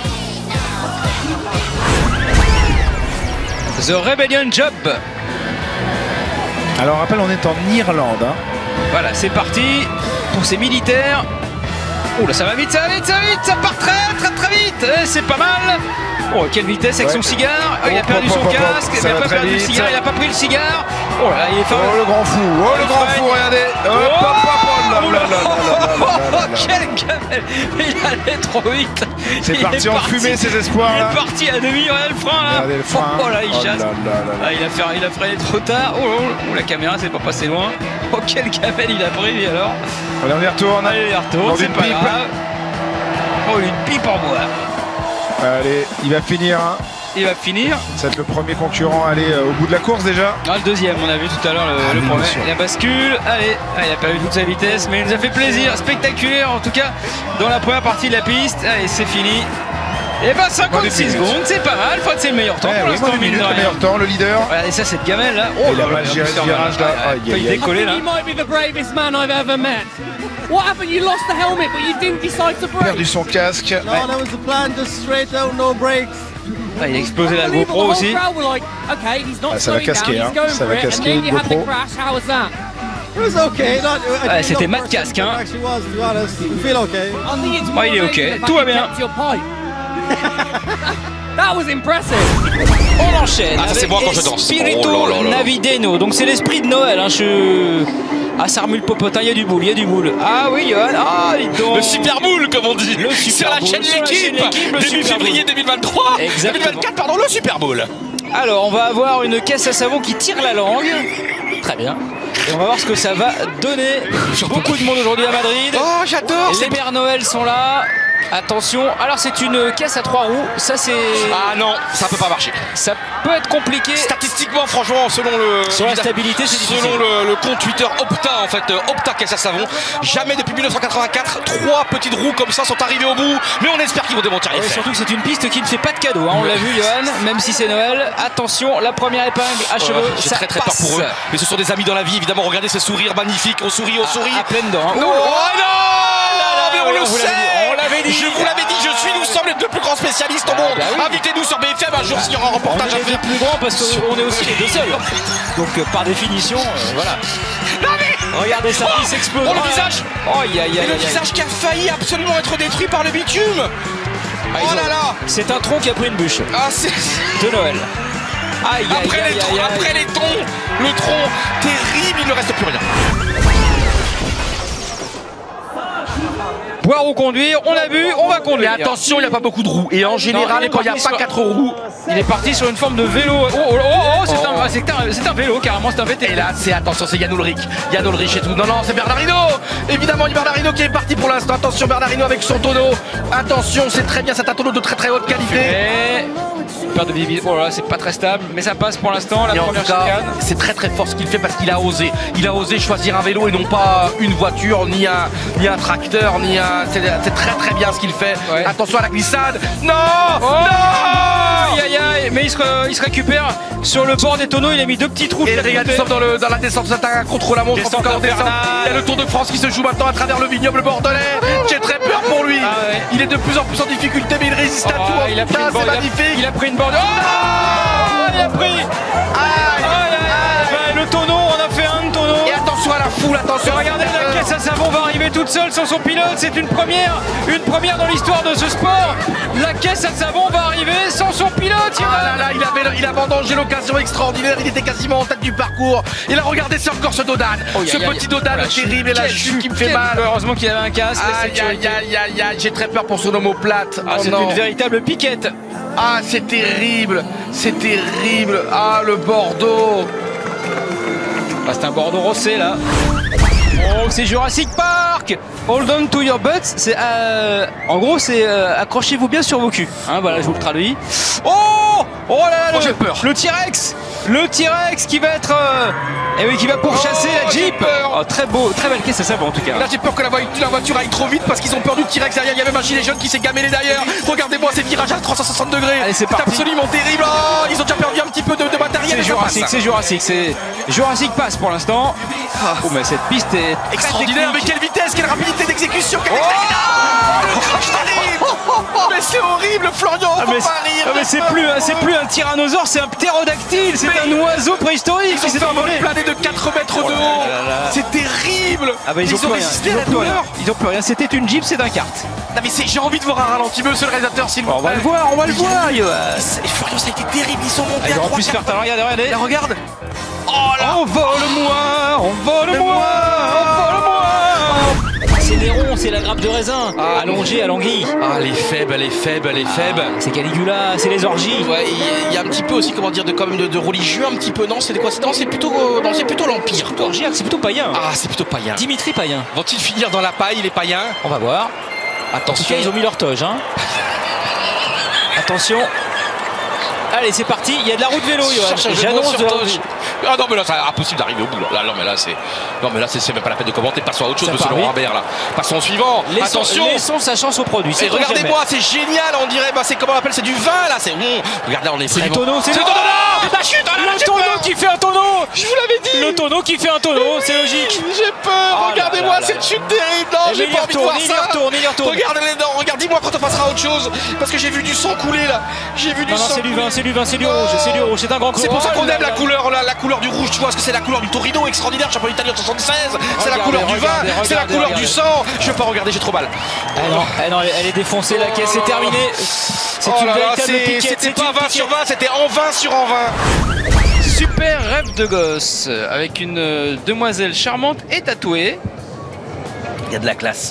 [SPEAKER 5] The Rebellion Job.
[SPEAKER 3] Alors on rappelle, on est en Irlande. Hein.
[SPEAKER 5] Voilà, c'est parti pour ces militaires. Oh là, ça va vite, ça va vite, ça va vite, ça part très très très vite. Eh, c'est pas mal. Oh, quelle vitesse avec
[SPEAKER 3] Ouais.
[SPEAKER 5] son cigare. Ah, il a
[SPEAKER 3] Hop,
[SPEAKER 5] perdu
[SPEAKER 3] hop,
[SPEAKER 5] son
[SPEAKER 3] hop, hop,
[SPEAKER 5] casque,
[SPEAKER 3] ça
[SPEAKER 5] il a
[SPEAKER 3] va
[SPEAKER 5] pas
[SPEAKER 3] très
[SPEAKER 5] perdu le
[SPEAKER 3] vite.
[SPEAKER 5] cigare, il a pas pris le cigare. Oh là là, il est fort.
[SPEAKER 3] Oh le grand fou, oh le grand fou, regardez. Hop, hop, hop, hop,
[SPEAKER 5] Oh
[SPEAKER 3] là,
[SPEAKER 5] là
[SPEAKER 3] là, là, là, là, là, là, là.
[SPEAKER 5] quel gamelle. Il allait trop vite.
[SPEAKER 3] C'est
[SPEAKER 5] Il
[SPEAKER 3] parti
[SPEAKER 5] est
[SPEAKER 3] en fumée ces espoirs
[SPEAKER 5] Il
[SPEAKER 3] là.
[SPEAKER 5] est parti à demi, regardez le frein là.
[SPEAKER 3] Regardez le frein.
[SPEAKER 5] Oh là, il
[SPEAKER 3] Oh
[SPEAKER 5] chasse.
[SPEAKER 3] là là là là.
[SPEAKER 5] Ah, il a fait, il a freiné trop tard. Oh, oh, oh, la caméra c'est pas passé loin. Oh, quel gamelle il a pris lui alors.
[SPEAKER 3] Allez, on y retourne.
[SPEAKER 5] Allez, il retourne,
[SPEAKER 3] Dans
[SPEAKER 5] c'est
[SPEAKER 3] une
[SPEAKER 5] pas
[SPEAKER 3] pipe.
[SPEAKER 5] grave. Oh, une pipe en bois.
[SPEAKER 3] Allez, il va finir. Hein.
[SPEAKER 5] Il va finir.
[SPEAKER 3] Ça va être le premier concurrent à aller euh, au bout de la course déjà.
[SPEAKER 5] Ah, le deuxième, on a vu tout à l'heure le,
[SPEAKER 3] Ah,
[SPEAKER 5] le
[SPEAKER 3] oui,
[SPEAKER 5] premier.
[SPEAKER 3] bien sûr.
[SPEAKER 5] Il a bascule. Allez, ah, il a perdu toute sa vitesse, mais il nous a fait plaisir. Spectaculaire en tout cas dans la première partie de la piste. Allez, c'est fini. Et ben cinquante-six
[SPEAKER 3] minutes.
[SPEAKER 5] secondes, c'est pas mal. Faut que c'est le meilleur temps
[SPEAKER 3] Ouais,
[SPEAKER 5] pour
[SPEAKER 3] oui,
[SPEAKER 5] l'instant,
[SPEAKER 3] moins d'une
[SPEAKER 5] mine
[SPEAKER 3] minute,
[SPEAKER 5] de
[SPEAKER 3] le
[SPEAKER 5] rien.
[SPEAKER 3] meilleur temps, le leader.
[SPEAKER 5] Regardez ça, cette gamelle là. Oh,
[SPEAKER 3] Il a
[SPEAKER 5] là
[SPEAKER 3] mal
[SPEAKER 5] là,
[SPEAKER 3] géré
[SPEAKER 5] putain,
[SPEAKER 3] ce virage,
[SPEAKER 5] là.
[SPEAKER 3] là.
[SPEAKER 5] Ah,
[SPEAKER 3] Aïe,
[SPEAKER 5] il a
[SPEAKER 3] aïe,
[SPEAKER 5] failli
[SPEAKER 3] aïe.
[SPEAKER 5] décoller là.
[SPEAKER 8] You might be the bravest man I've ever met. What happened? You lost the helmet, but you didn't decide to brake.
[SPEAKER 3] Perdu son casque.
[SPEAKER 9] No, that was the plan, just straight out, no brakes.
[SPEAKER 5] Ah, il a explosé la
[SPEAKER 8] Unbelievable,
[SPEAKER 5] GoPro
[SPEAKER 8] the whole
[SPEAKER 5] aussi.
[SPEAKER 8] crowd were like, okay, he's not
[SPEAKER 3] Ah, ça va
[SPEAKER 8] slowing
[SPEAKER 3] casquer,
[SPEAKER 8] down,
[SPEAKER 3] hein.
[SPEAKER 8] he's going
[SPEAKER 3] Ça
[SPEAKER 8] for
[SPEAKER 3] va
[SPEAKER 8] it,
[SPEAKER 3] casquer,
[SPEAKER 8] and then you had the
[SPEAKER 3] GoPro.
[SPEAKER 8] crash. How was that?
[SPEAKER 9] It was okay. Not, I
[SPEAKER 5] Ouais,
[SPEAKER 9] think
[SPEAKER 5] c'était
[SPEAKER 9] not
[SPEAKER 5] Matt
[SPEAKER 9] worse
[SPEAKER 5] Casque,
[SPEAKER 9] than
[SPEAKER 5] hein.
[SPEAKER 9] it actually was, to be honest. We feel okay.
[SPEAKER 8] I think it's
[SPEAKER 5] Ouais,
[SPEAKER 8] more
[SPEAKER 5] il est
[SPEAKER 8] amazing
[SPEAKER 5] ok.
[SPEAKER 8] the fact
[SPEAKER 5] Tout va
[SPEAKER 8] you
[SPEAKER 5] bien.
[SPEAKER 8] kept your pipe. That was impressive.
[SPEAKER 5] On enchaîne.
[SPEAKER 2] Ah, ça, c'est
[SPEAKER 5] avec
[SPEAKER 2] moi quand je danse.
[SPEAKER 5] Spirito
[SPEAKER 2] Oh là là là là.
[SPEAKER 5] Navideno. Donc c'est l'esprit de Noël. Hein. Je... Ah, ça remue le popotin. Il y a du boule, il y a du boule. Ah oui, Johan. Ah, dis donc.
[SPEAKER 2] Le Super Bowl, comme on dit,
[SPEAKER 5] Le
[SPEAKER 2] sur
[SPEAKER 5] Super
[SPEAKER 2] la
[SPEAKER 5] Bowl,
[SPEAKER 2] chaîne
[SPEAKER 5] sur la chaîne
[SPEAKER 2] L'équipe,
[SPEAKER 5] L'équipe, le
[SPEAKER 2] début
[SPEAKER 5] Super
[SPEAKER 2] février
[SPEAKER 5] Bowl.
[SPEAKER 2] deux mille vingt-trois,
[SPEAKER 5] Exactement.
[SPEAKER 2] deux mille vingt-quatre, pardon, le Super Bowl.
[SPEAKER 5] Alors, on va avoir une caisse à savon qui tire la langue. Très bien. Et on va voir ce que ça va donner. Beaucoup de monde aujourd'hui à Madrid.
[SPEAKER 2] Oh, j'adore.
[SPEAKER 5] Les Mères Noël sont là.
[SPEAKER 1] Attention, alors c'est une caisse à trois roues, ça c'est...
[SPEAKER 2] Ah non, ça peut pas marcher.
[SPEAKER 1] Ça peut être compliqué.
[SPEAKER 2] Statistiquement, franchement, selon le...
[SPEAKER 1] Sur la stabilité, c'est difficile.
[SPEAKER 2] Selon le, le compte Twitter Opta, en fait, Opta caisse à savon, jamais depuis mille neuf cent quatre-vingt-quatre, trois petites roues comme ça sont arrivées au bout, mais on espère qu'ils vont démentir les
[SPEAKER 1] Ouais,
[SPEAKER 2] faits.
[SPEAKER 1] surtout que c'est une piste qui ne fait pas de cadeau, hein. On l'a vu, Johan, même si c'est Noël. Attention, la première épingle à cheveux,
[SPEAKER 2] J'ai
[SPEAKER 1] ça
[SPEAKER 2] très très
[SPEAKER 1] passe.
[SPEAKER 2] peur pour eux, mais ce sont des amis dans la vie, évidemment. Regardez ce sourire magnifique, on sourit, on sourit.
[SPEAKER 1] À pleine dents.
[SPEAKER 2] Non, oh non, mais on
[SPEAKER 1] oui,
[SPEAKER 2] le
[SPEAKER 1] on vous l'avait
[SPEAKER 2] sait.
[SPEAKER 1] dit, on l'avait dit.
[SPEAKER 2] Je vous l'avais dit, je suis, nous sommes les deux plus grands spécialistes au monde.
[SPEAKER 1] bah oui.
[SPEAKER 2] Invitez-nous sur B F M un jour s'il y aura un
[SPEAKER 1] On
[SPEAKER 2] reportage
[SPEAKER 1] est
[SPEAKER 2] à
[SPEAKER 1] les deux
[SPEAKER 2] faire.
[SPEAKER 1] plus grands parce qu'on est aussi les deux seuls. Donc euh, par définition, euh, voilà. Regardez ça, il s'explose.
[SPEAKER 2] Oh, le visage.
[SPEAKER 1] Oh, aïe, aïe,
[SPEAKER 2] Et
[SPEAKER 1] aïe,
[SPEAKER 2] le
[SPEAKER 1] aïe.
[SPEAKER 2] visage qui a failli absolument être détruit par le bitume.
[SPEAKER 1] Ah, ils
[SPEAKER 2] Oh
[SPEAKER 1] ont-
[SPEAKER 2] là là.
[SPEAKER 1] C'est un tronc qui a pris une bûche
[SPEAKER 2] Ah, c'est...
[SPEAKER 1] de Noël. Aïe, aïe,
[SPEAKER 2] Après,
[SPEAKER 1] aïe,
[SPEAKER 2] les troncs,
[SPEAKER 1] aïe, aïe.
[SPEAKER 2] après les troncs, le tronc terrible, il ne reste plus rien.
[SPEAKER 1] Boire ou conduire, on a vu, on va
[SPEAKER 2] Et
[SPEAKER 1] conduire.
[SPEAKER 2] attention, il n'y a pas beaucoup de roues. Et en général,
[SPEAKER 1] il est
[SPEAKER 2] quand il n'y a
[SPEAKER 1] parti
[SPEAKER 2] pas
[SPEAKER 1] sur-
[SPEAKER 2] quatre roues,
[SPEAKER 1] Il est parti sur une forme de vélo. Oh, oh, oh, oh, c'est
[SPEAKER 2] Oh.
[SPEAKER 1] un, c'est un, c'est un vélo, carrément, c'est un V T T.
[SPEAKER 2] et là, c'est attention, c'est Yann Ulrich. Yann Ulrich et tout. Non, non, c'est Bernardino. Évidemment, Bernardino qui est parti pour l'instant. Attention, Bernardino avec son tonneau. Attention, c'est très bien, c'est un tonneau de très très haute qualité.
[SPEAKER 1] Et... Peur de visibilité, oh là là, c'est pas très stable, mais ça passe pour l'instant, la
[SPEAKER 2] Et en
[SPEAKER 1] première
[SPEAKER 2] tout cas,
[SPEAKER 1] chicane.
[SPEAKER 2] c'est très très fort ce qu'il fait parce qu'il a osé. Il a osé choisir un vélo et non pas une voiture, ni un, ni un tracteur, ni un. C'est c'est très très bien ce qu'il fait.
[SPEAKER 1] Ouais.
[SPEAKER 2] Attention à la glissade. Non,
[SPEAKER 1] Oh
[SPEAKER 2] non.
[SPEAKER 1] Aïe aïe aïe, mais il se, re- il se récupère sur le bord des tonneaux, il a mis deux petits trous. de
[SPEAKER 2] Et
[SPEAKER 1] chaque
[SPEAKER 2] regarde,
[SPEAKER 1] côté.
[SPEAKER 2] nous sommes dans, le, dans la descente, c'est un contre la montre. En
[SPEAKER 1] Descente
[SPEAKER 2] tout cas, on descend.
[SPEAKER 1] infernale.
[SPEAKER 2] Il y a le Tour de France qui se joue maintenant à travers le vignoble bordelais. J'ai très peur pour lui.
[SPEAKER 1] Ah ouais.
[SPEAKER 2] Il est de plus en plus en difficulté, mais il résiste à
[SPEAKER 1] Oh,
[SPEAKER 2] tout. En
[SPEAKER 1] il a
[SPEAKER 2] tout
[SPEAKER 1] pris
[SPEAKER 2] cas,
[SPEAKER 1] une borde-
[SPEAKER 2] c'est
[SPEAKER 1] il a-
[SPEAKER 2] magnifique.
[SPEAKER 1] Il a pris une borde. Oh, il a pris.
[SPEAKER 2] Aïe.
[SPEAKER 1] Aïe, aïe, aïe. Ben, le tonneau, on a fait un tonneau.
[SPEAKER 2] Et attention à la foule, attention.
[SPEAKER 1] Regardez, la caisse à savon va arriver toute seule sans son pilote. C'est une première, une première dans l'histoire de ce sport. La caisse à savon va arriver sans son pilote.
[SPEAKER 2] Ah là là, il avait, il a vendangé l'occasion extraordinaire, il était quasiment en tête du parcours. Et là, regardez, c'est encore ce Dodan.
[SPEAKER 1] Oh,
[SPEAKER 2] ce
[SPEAKER 1] aïe, aïe.
[SPEAKER 2] petit Dodan
[SPEAKER 1] La
[SPEAKER 2] terrible et la
[SPEAKER 1] Quelle
[SPEAKER 2] chute qui me fait
[SPEAKER 1] quelle-
[SPEAKER 2] mal.
[SPEAKER 1] Heureusement qu'il avait un casque. la
[SPEAKER 2] Aïe
[SPEAKER 1] sécurité.
[SPEAKER 2] aïe aïe aïe aïe, j'ai très peur pour son omoplate.
[SPEAKER 1] Ah,
[SPEAKER 2] Oh
[SPEAKER 1] c'est
[SPEAKER 2] non.
[SPEAKER 1] une véritable piquette.
[SPEAKER 2] Ah, c'est terrible, c'est terrible. Ah, le Bordeaux.
[SPEAKER 1] Ah, c'est un Bordeaux rossé là. Oh, c'est Jurassic Park. Hold on to your butts. C'est euh, en gros, c'est euh, accrochez-vous bien sur vos culs. Hein, voilà, je vous le traduis. Oh, oh là là,
[SPEAKER 2] Oh,
[SPEAKER 1] le,
[SPEAKER 2] j'ai peur.
[SPEAKER 1] le T-Rex, le T-Rex qui va être, euh, eh oui, qui va pourchasser
[SPEAKER 2] Oh,
[SPEAKER 1] la
[SPEAKER 2] j'ai
[SPEAKER 1] Jeep.
[SPEAKER 2] peur.
[SPEAKER 1] Oh, très beau, très belle caisse à savon en tout cas.
[SPEAKER 2] Là, j'ai peur que la, voie- la voiture aille trop vite parce qu'ils ont peur du T-Rex derrière. Il y a même un gilet jaune qui s'est gamellé derrière. Regardez-moi ces virages à trois cent soixante degrés.
[SPEAKER 1] Allez, c'est parti.
[SPEAKER 2] absolument terrible. Oh, ils ont déjà perdu un petit peu de, de matériel.
[SPEAKER 1] C'est
[SPEAKER 2] mais ça
[SPEAKER 1] Jurassic,
[SPEAKER 2] passe.
[SPEAKER 1] c'est Jurassic, c'est Jurassic Pass pour l'instant. Oh, mais cette piste est très
[SPEAKER 2] Extraordinaire, mais
[SPEAKER 1] technique.
[SPEAKER 2] quelle vitesse, quelle rapidité d'exécution, quelle
[SPEAKER 1] Oh
[SPEAKER 2] exécution. Le crash terrible. Mais c'est horrible, Florian,
[SPEAKER 1] Ah,
[SPEAKER 2] faut
[SPEAKER 1] mais,
[SPEAKER 2] pas rire.
[SPEAKER 1] ah, mais c'est plus, un- c'est plus un tyrannosaure, c'est un ptérodactyle, c'est
[SPEAKER 2] Mais-
[SPEAKER 1] un oiseau préhistorique
[SPEAKER 2] Ils ont
[SPEAKER 1] qui s'est
[SPEAKER 2] fait un vol
[SPEAKER 1] envolé.
[SPEAKER 2] plané de quatre mètres de
[SPEAKER 1] Oh là
[SPEAKER 2] haut.
[SPEAKER 1] là là.
[SPEAKER 2] C'est terrible.
[SPEAKER 1] Ah bah ils, ont, plus rien.
[SPEAKER 2] résisté
[SPEAKER 1] Ils
[SPEAKER 2] à
[SPEAKER 1] ont
[SPEAKER 2] la
[SPEAKER 1] plus rien.
[SPEAKER 2] douleur.
[SPEAKER 1] Ils ont plus rien. C'était une Jeep, c'est un kart.
[SPEAKER 2] Non mais c'est- j'ai envie de voir un ralenti, monsieur le réalisateur, s'il vous plaît.
[SPEAKER 1] On va le voir, on va le
[SPEAKER 2] Il y a-
[SPEAKER 1] voir. Johan.
[SPEAKER 2] Et Florian, ça a été terrible, ils sont montés
[SPEAKER 1] Ah, ils
[SPEAKER 2] à
[SPEAKER 1] auraient
[SPEAKER 2] trois,
[SPEAKER 1] pu se faire
[SPEAKER 2] quatre.
[SPEAKER 1] talent. Regardez, regardez.
[SPEAKER 2] Là, regarde. Oh là.
[SPEAKER 1] On vole-moi, on vole-moi, on vole-moi. C'est des ronds, c'est la grappe de raisin.
[SPEAKER 2] Ah.
[SPEAKER 1] Allongée à l'anguille.
[SPEAKER 2] Ah, elle est faible, elle est faible, elle est faible.
[SPEAKER 1] C'est Caligula, c'est les orgies.
[SPEAKER 2] Ouais, il y a- il y a un petit peu aussi, comment dire, de, quand même de, de religieux, un petit peu, non? C'est quoi? Non, c'est plutôt, euh, non, c'est plutôt l'Empire, toi.
[SPEAKER 1] Orgie, c'est plutôt païen.
[SPEAKER 2] Ah, c'est plutôt païen.
[SPEAKER 1] Dimitri païen.
[SPEAKER 2] Vont-ils finir dans la paille, les païens?
[SPEAKER 1] On va voir. En tout
[SPEAKER 2] Attention.
[SPEAKER 1] cas, ils ont mis leur toge. Hein. Attention. Allez, c'est parti. Il y a de la route vélo, Johan.
[SPEAKER 2] Cherche un jeu de mots
[SPEAKER 1] J'annonce
[SPEAKER 2] sur
[SPEAKER 1] de la
[SPEAKER 2] Toge.
[SPEAKER 1] route.
[SPEAKER 2] Ah non mais là c'est impossible d'arriver au bout là. Là, non mais là c'est non mais là c'est c'est même pas la peine de commenter. Passons à autre chose,
[SPEAKER 1] Ça
[SPEAKER 2] monsieur
[SPEAKER 1] part
[SPEAKER 2] Laurent
[SPEAKER 1] vite.
[SPEAKER 2] Imbert là. Passons au suivant.
[SPEAKER 1] Laissons,
[SPEAKER 2] Attention.
[SPEAKER 1] laissons sa chance au produit.
[SPEAKER 2] Et
[SPEAKER 1] sait-on
[SPEAKER 2] regardez-moi, c'est génial, on dirait, bah c'est comment on appelle, c'est du vin là, c'est mmh. Regardez, on est
[SPEAKER 1] C'est du
[SPEAKER 2] vraiment-
[SPEAKER 1] tonneau, c'est
[SPEAKER 2] le
[SPEAKER 1] le-
[SPEAKER 2] tonneau là. La chute, oh là là,
[SPEAKER 1] Le
[SPEAKER 2] j'ai
[SPEAKER 1] tonneau
[SPEAKER 2] peur.
[SPEAKER 1] qui fait un tonneau.
[SPEAKER 2] Je vous l'avais dit.
[SPEAKER 1] Le tonneau qui fait un tonneau, c'est logique.
[SPEAKER 2] J'ai peur,
[SPEAKER 1] Oh là
[SPEAKER 2] regardez-moi
[SPEAKER 1] là
[SPEAKER 2] cette
[SPEAKER 1] là.
[SPEAKER 2] chute terrible, non,
[SPEAKER 1] Eh
[SPEAKER 2] j'ai
[SPEAKER 1] mais il
[SPEAKER 2] pas
[SPEAKER 1] y
[SPEAKER 2] envie de voir
[SPEAKER 1] retourne, il y
[SPEAKER 2] ça.
[SPEAKER 1] retourne, il y retourne.
[SPEAKER 2] Regardez les dents, regarde, dis-moi quand on passera à autre chose, parce que j'ai vu du sang couler là, j'ai vu du
[SPEAKER 1] Non, non,
[SPEAKER 2] sang
[SPEAKER 1] c'est du
[SPEAKER 2] couler.
[SPEAKER 1] vin, c'est du vin, c'est du
[SPEAKER 2] Non.
[SPEAKER 1] rouge, c'est du rouge, c'est un grand coup.
[SPEAKER 2] C'est pour ça
[SPEAKER 1] Oh
[SPEAKER 2] qu'on
[SPEAKER 1] là
[SPEAKER 2] aime la
[SPEAKER 1] là.
[SPEAKER 2] couleur, la, la couleur du rouge, tu vois, parce que c'est la couleur du Torino extraordinaire, champion d'Italie en soixante-seize, c'est la
[SPEAKER 1] Regardez,
[SPEAKER 2] couleur du vin,
[SPEAKER 1] regardez,
[SPEAKER 2] c'est la
[SPEAKER 1] regardez,
[SPEAKER 2] couleur
[SPEAKER 1] regardez.
[SPEAKER 2] du sang. Je veux pas regarder, j'ai trop mal.
[SPEAKER 1] Ah non, ah non, elle est défoncée, la caisse, c'est terminé. C'est
[SPEAKER 2] Oh
[SPEAKER 1] une
[SPEAKER 2] là là,
[SPEAKER 1] véritable
[SPEAKER 2] c'est-
[SPEAKER 1] piquette.
[SPEAKER 2] c'était
[SPEAKER 1] c'est
[SPEAKER 2] pas
[SPEAKER 1] une
[SPEAKER 2] vingt sur
[SPEAKER 1] piquette.
[SPEAKER 2] vingt, c'était en vingt sur en vingt.
[SPEAKER 1] Super rêve de gosse avec une euh, demoiselle charmante et tatouée.
[SPEAKER 2] Il y a de la classe.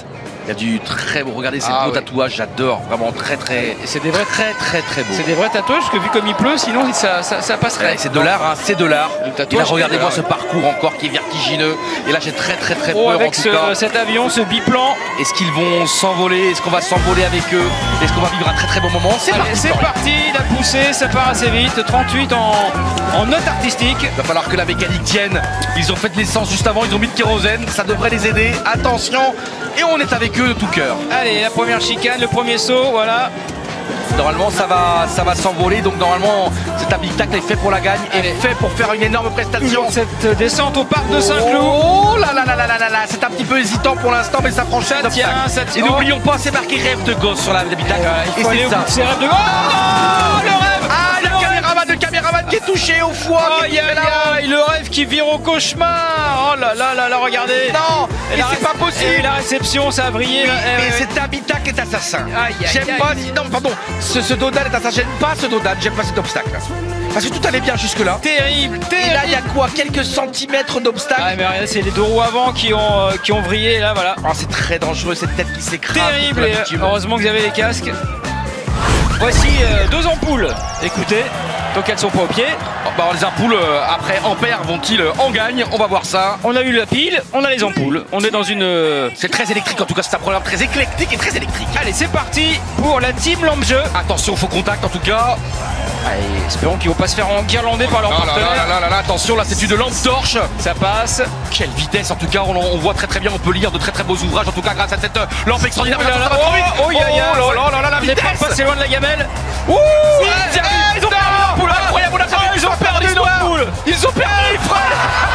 [SPEAKER 2] Il y a du très beau. Regardez ces
[SPEAKER 5] Ah,
[SPEAKER 2] beaux
[SPEAKER 5] oui.
[SPEAKER 2] tatouages, j'adore. Vraiment très très.
[SPEAKER 5] C'est des vrais,
[SPEAKER 2] très très très beau.
[SPEAKER 5] c'est des vrais tatouages parce que vu comme il pleut, sinon ça, ça, ça passerait.
[SPEAKER 2] Ouais, c'est de l'art, hein, c'est de l'art.
[SPEAKER 5] Le
[SPEAKER 2] Et
[SPEAKER 5] tatouage,
[SPEAKER 2] là, regardez-moi
[SPEAKER 5] c'est
[SPEAKER 2] ce parcours encore qui est vertigineux. Et là, j'ai très très très
[SPEAKER 5] Oh,
[SPEAKER 2] peur
[SPEAKER 5] avec
[SPEAKER 2] en tout
[SPEAKER 5] ce-
[SPEAKER 2] cas.
[SPEAKER 5] cet avion, ce biplan.
[SPEAKER 2] Est-ce qu'ils vont s'envoler? Est-ce qu'on va s'envoler avec eux? Est-ce qu'on va vivre un très très bon moment? C'est
[SPEAKER 5] Allez,
[SPEAKER 2] parti.
[SPEAKER 5] c'est
[SPEAKER 2] Florian.
[SPEAKER 5] parti, la poussée, ça part assez vite. trente-huit en, en note artistique.
[SPEAKER 2] Il va falloir que la mécanique tienne. Ils ont fait de l'essence juste avant, ils ont mis de kérosène. Ça devrait les aider. Attention. Et on est avec eux de tout cœur.
[SPEAKER 5] Allez, la première chicane, le premier saut, voilà.
[SPEAKER 2] Normalement, ça va, ça va s'envoler. Donc normalement, cet habitacle est fait pour la gagne et fait pour faire une énorme prestation.
[SPEAKER 5] Toujours cette descente au parc de Saint-Cloud.
[SPEAKER 2] Oh là là là là là là là, c'est un petit peu hésitant pour l'instant, mais ça franchit
[SPEAKER 5] Ça
[SPEAKER 2] un
[SPEAKER 5] tient,
[SPEAKER 2] obstacle.
[SPEAKER 5] ça tient.
[SPEAKER 2] Et n'oublions pas, c'est marqué rêve de gosse sur l'habitacle.
[SPEAKER 5] Il
[SPEAKER 2] Et
[SPEAKER 5] faut aller
[SPEAKER 2] c'est
[SPEAKER 5] au
[SPEAKER 2] ça.
[SPEAKER 5] bout de ses rêves de... Oh non, le rêve.
[SPEAKER 2] Ah, le caméraman, le caméraman qui est touché au foie. qui
[SPEAKER 5] Aïe
[SPEAKER 2] est
[SPEAKER 5] aïe
[SPEAKER 2] là.
[SPEAKER 5] aïe, le rêve qui vire au cauchemar. Oh là là là là, regardez.
[SPEAKER 2] Non,
[SPEAKER 5] Et
[SPEAKER 2] et
[SPEAKER 5] la
[SPEAKER 2] c'est
[SPEAKER 5] ré-
[SPEAKER 2] pas
[SPEAKER 5] Et
[SPEAKER 2] possible.
[SPEAKER 5] la réception, ça a brillé. là. Eh,
[SPEAKER 2] Mais
[SPEAKER 5] ouais, ouais.
[SPEAKER 2] cet habitacle est assassin.
[SPEAKER 5] Aïe, aïe,
[SPEAKER 2] J'aime
[SPEAKER 5] aïe.
[SPEAKER 2] pas, si- non, pardon, ce, ce dodan est assassin. J'aime pas ce dodan, j'aime pas cet obstacle. Parce que tout allait bien jusque-là.
[SPEAKER 5] Terrible,
[SPEAKER 2] Et
[SPEAKER 5] terrible.
[SPEAKER 2] là, il y a quoi? Quelques centimètres d'obstacle.
[SPEAKER 5] Ah mais regardez, c'est les deux roues avant qui ont, euh, qui ont vrillé là, voilà.
[SPEAKER 2] Oh, c'est très dangereux, cette tête qui s'écrase.
[SPEAKER 5] Terrible,
[SPEAKER 2] contre
[SPEAKER 5] et
[SPEAKER 2] la
[SPEAKER 5] euh,
[SPEAKER 2] bitume.
[SPEAKER 5] heureusement que vous avez les casques. Voici euh, deux ampoules, écoutez, donc elles sont pas au pied.
[SPEAKER 2] Oh, bah, les ampoules, euh, après, ampères vont-ils euh, en gagne? On va voir ça.
[SPEAKER 5] On a eu la pile, on a les ampoules, on est dans une... euh,
[SPEAKER 2] C'est très électrique, en tout cas, c'est un programme très éclectique et très électrique.
[SPEAKER 5] Allez, c'est parti pour la team Lampe-Jeu.
[SPEAKER 2] Attention, faux contact en tout cas.
[SPEAKER 5] Allez, espérons qu'ils vont pas se faire enguirlander par leur
[SPEAKER 2] Oh là là
[SPEAKER 5] partenaire.
[SPEAKER 2] là là là là, attention, là c'est une lampe torche.
[SPEAKER 5] Ça passe.
[SPEAKER 2] Quelle vitesse en tout cas, on, on voit très très bien, on peut lire de très très beaux ouvrages en tout cas grâce à cette euh, lampe extraordinaire.
[SPEAKER 5] Oh là là,
[SPEAKER 2] Ça va trop vite.
[SPEAKER 5] oh, oh, ya, ya.
[SPEAKER 2] Oh là là là là, la
[SPEAKER 5] On n'est pas
[SPEAKER 2] vitesse.
[SPEAKER 5] passé loin de la gamelle.
[SPEAKER 2] Ouh,
[SPEAKER 5] Ouais,
[SPEAKER 2] ils y arrivent.
[SPEAKER 5] ouais, ils ont perdu l'ampoule.
[SPEAKER 2] Incroyable, on a perdu,
[SPEAKER 5] Ah, ils ont perdu
[SPEAKER 2] l'histoire.
[SPEAKER 5] l'ampoule.
[SPEAKER 2] Ils ont perdu, frère.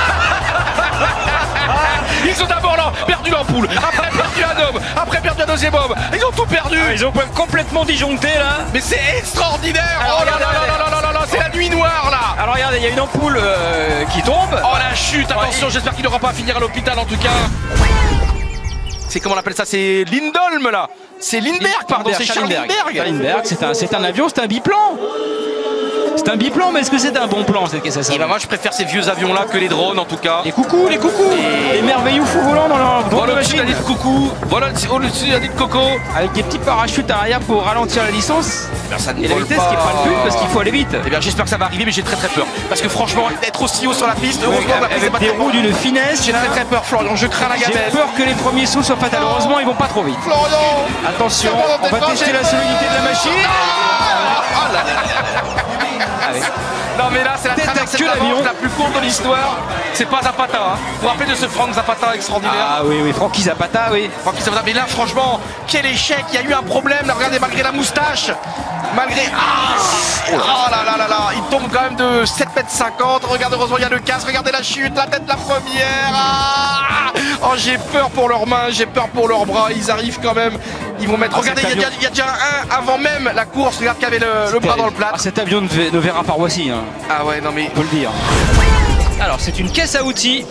[SPEAKER 2] Ils ont d'abord là, perdu l'ampoule, après perdu un homme, après perdu un deuxième homme. Ils ont tout perdu.
[SPEAKER 5] Ah, ils ont complètement disjoncté là.
[SPEAKER 2] Mais c'est extraordinaire.
[SPEAKER 5] Alors,
[SPEAKER 2] Oh là là
[SPEAKER 5] regardez,
[SPEAKER 2] là là là là là, c'est la nuit noire là.
[SPEAKER 5] Alors regardez, il y a une ampoule euh, qui tombe.
[SPEAKER 2] Oh la chute, attention,
[SPEAKER 5] Ouais.
[SPEAKER 2] j'espère qu'il n'aura pas à finir à l'hôpital en tout cas. C'est comment on appelle ça? C'est Lindholm là. C'est Lindbergh, pardon, c'est Charles Lindbergh.
[SPEAKER 5] Lindbergh, c'est un, c'est un avion, c'est un biplan. C'est un biplan, mais est-ce que c'est un bon plan cette caisse à
[SPEAKER 2] Et
[SPEAKER 5] savon?
[SPEAKER 2] bah moi je préfère ces vieux avions là que les drones en tout cas.
[SPEAKER 5] Les coucous, les coucous, les merveilleux fous volants dans leur drôle de
[SPEAKER 2] Voilà au-dessus
[SPEAKER 5] machine.
[SPEAKER 2] d'un nid de coucou, voilà au-dessus d'un nid de coco.
[SPEAKER 5] Avec des petits parachutes à l'arrière pour ralentir la licence.
[SPEAKER 2] Eh bien, ça ne
[SPEAKER 5] Et la
[SPEAKER 2] vole
[SPEAKER 5] vitesse qui est pas le but parce qu'il faut aller vite.
[SPEAKER 2] Eh bien j'espère que ça va arriver mais j'ai très très peur. Parce que franchement être aussi haut sur la piste,
[SPEAKER 5] Ouais,
[SPEAKER 2] heureusement la piste est
[SPEAKER 5] avec
[SPEAKER 2] pas
[SPEAKER 5] des
[SPEAKER 2] très
[SPEAKER 5] roues
[SPEAKER 2] forte.
[SPEAKER 5] d'une finesse.
[SPEAKER 2] J'ai très très peur Florian, je crains la
[SPEAKER 5] J'ai
[SPEAKER 2] gamelle.
[SPEAKER 5] peur que les premiers sauts soient fatals. Heureusement, ils vont pas trop vite.
[SPEAKER 2] Florian.
[SPEAKER 5] Attention,
[SPEAKER 2] Ça va
[SPEAKER 5] on va
[SPEAKER 2] dans tes
[SPEAKER 5] tester
[SPEAKER 2] bras,
[SPEAKER 5] la solidité de la machine.
[SPEAKER 2] Oh là là.
[SPEAKER 5] Allez.
[SPEAKER 2] Non mais là c'est la
[SPEAKER 5] Tête à
[SPEAKER 2] traversée
[SPEAKER 5] queue
[SPEAKER 2] de la
[SPEAKER 5] l'avion.
[SPEAKER 2] Manche la plus courte de l'histoire. C'est pas Zapata, hein. Vous vous rappelez de ce Frank Zapata extraordinaire?
[SPEAKER 5] Ah oui, oui, Francky Zapata, oui.
[SPEAKER 2] Franck Zapata, mais là franchement, quel échec, il y a eu un problème, là, regardez, malgré la moustache, malgré... Ah, oh là là là là, il tombe quand même de sept mètres cinquante, regardez, heureusement il y a le casque, regardez la chute, la tête la première, ah oh j'ai peur pour leurs mains, j'ai peur pour leurs bras, ils arrivent quand même, ils vont mettre...
[SPEAKER 5] Ah,
[SPEAKER 2] regardez,
[SPEAKER 5] cet
[SPEAKER 2] il y, a
[SPEAKER 5] avion.
[SPEAKER 2] déjà- il y a déjà un avant même la course, regarde qu'il y avait le, le bras dans le
[SPEAKER 5] Ah,
[SPEAKER 2] plâtre.
[SPEAKER 5] cet avion ne, ve- ne verra pas Roissy, hein,
[SPEAKER 2] Ah ouais, non mais...
[SPEAKER 5] faut le dire. Alors, c'est une caisse à outils.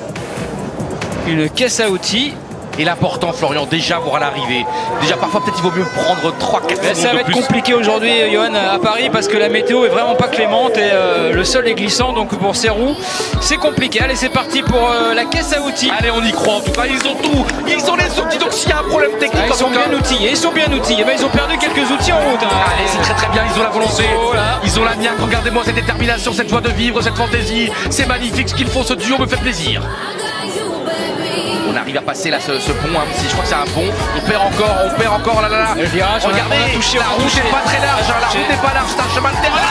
[SPEAKER 5] Une caisse à outils.
[SPEAKER 2] Et l'important, Florian, déjà voir l'arrivée. Déjà, parfois, peut-être il vaut mieux prendre trois quatre
[SPEAKER 5] Mais
[SPEAKER 2] secondes
[SPEAKER 5] ça
[SPEAKER 2] de
[SPEAKER 5] va être
[SPEAKER 2] plus.
[SPEAKER 5] compliqué aujourd'hui, Johan, à Paris, parce que la météo est vraiment pas clémente et euh, le sol est glissant, donc pour ces roues, c'est compliqué. Allez, c'est parti pour euh, la caisse à outils.
[SPEAKER 2] Allez, on y croit. En tout cas, ils ont tout. Ils ont les outils. Donc, s'il y a un problème technique,
[SPEAKER 5] Ah, ils
[SPEAKER 2] en
[SPEAKER 5] sont
[SPEAKER 2] tout cas-
[SPEAKER 5] bien outillés, ils sont bien outillés. Mais ils ont perdu quelques outils en route. hein.
[SPEAKER 2] Allez, c'est très très bien. Ils ont la volonté.
[SPEAKER 5] Oh là.
[SPEAKER 2] Ils ont la niaque. Regardez-moi cette détermination, cette joie de vivre, cette fantaisie. C'est magnifique. Ce qu'ils font, ce duo me fait plaisir. On arrive à passer là ce, ce pont, hein, si je crois que c'est un pont. On perd encore, on perd encore. Là, là, là.
[SPEAKER 5] Le virage, on a-
[SPEAKER 2] regardez,
[SPEAKER 5] on a touché,
[SPEAKER 2] la
[SPEAKER 5] on a
[SPEAKER 2] route
[SPEAKER 5] touché.
[SPEAKER 2] n'est pas très large. hein, La
[SPEAKER 5] touché.
[SPEAKER 2] route n'est pas large. C'est un chemin de terre.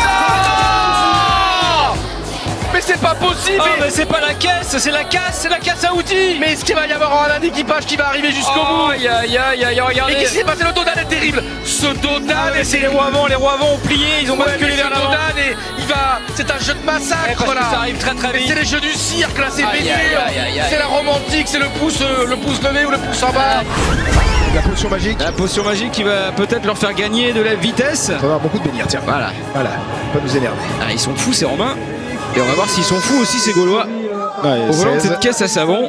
[SPEAKER 2] Ah mais c'est pas possible.
[SPEAKER 5] Oh,
[SPEAKER 2] mais-
[SPEAKER 5] mais c'est pas la caisse, c'est la casse, c'est la caisse à outils.
[SPEAKER 2] Mais est-ce qu'il va y avoir un équipage qui va arriver jusqu'au
[SPEAKER 5] Oh,
[SPEAKER 2] bout?
[SPEAKER 5] aïe aïe aïe aïe,
[SPEAKER 2] Et
[SPEAKER 5] regardez.
[SPEAKER 2] qu'est-ce qui s'est passé? Le Dodan est terrible. Ce Dodan
[SPEAKER 5] Ah, mais
[SPEAKER 2] est
[SPEAKER 5] c'est les
[SPEAKER 2] terrible.
[SPEAKER 5] roues avant, les roues avant ont plié, ils ont
[SPEAKER 2] Ouais,
[SPEAKER 5] basculé
[SPEAKER 2] mais
[SPEAKER 5] vers
[SPEAKER 2] ce
[SPEAKER 5] l'avant.
[SPEAKER 2] Dodan et il va. C'est un jeu de massacre
[SPEAKER 5] Ouais, parce que
[SPEAKER 2] là.
[SPEAKER 5] ça arrive très, très
[SPEAKER 2] Mais
[SPEAKER 5] vite.
[SPEAKER 2] c'est les jeux du cirque là, c'est
[SPEAKER 5] Aïe,
[SPEAKER 2] baigné.
[SPEAKER 5] aïe, aïe, aïe, aïe.
[SPEAKER 2] C'est la romantique, c'est le pouce, euh, le pouce levé ou le pouce en bas.
[SPEAKER 3] La potion magique.
[SPEAKER 5] La potion magique qui va peut-être leur faire gagner de la vitesse.
[SPEAKER 3] On va avoir beaucoup de bénir, tiens.
[SPEAKER 5] Voilà.
[SPEAKER 3] Voilà, pas nous énerver.
[SPEAKER 5] Ah, ils sont fous ces Romains. Et on va voir s'ils sont fous aussi ces Gaulois.
[SPEAKER 3] Ouais,
[SPEAKER 5] Au volant de
[SPEAKER 3] seize.
[SPEAKER 5] cette caisse à savon.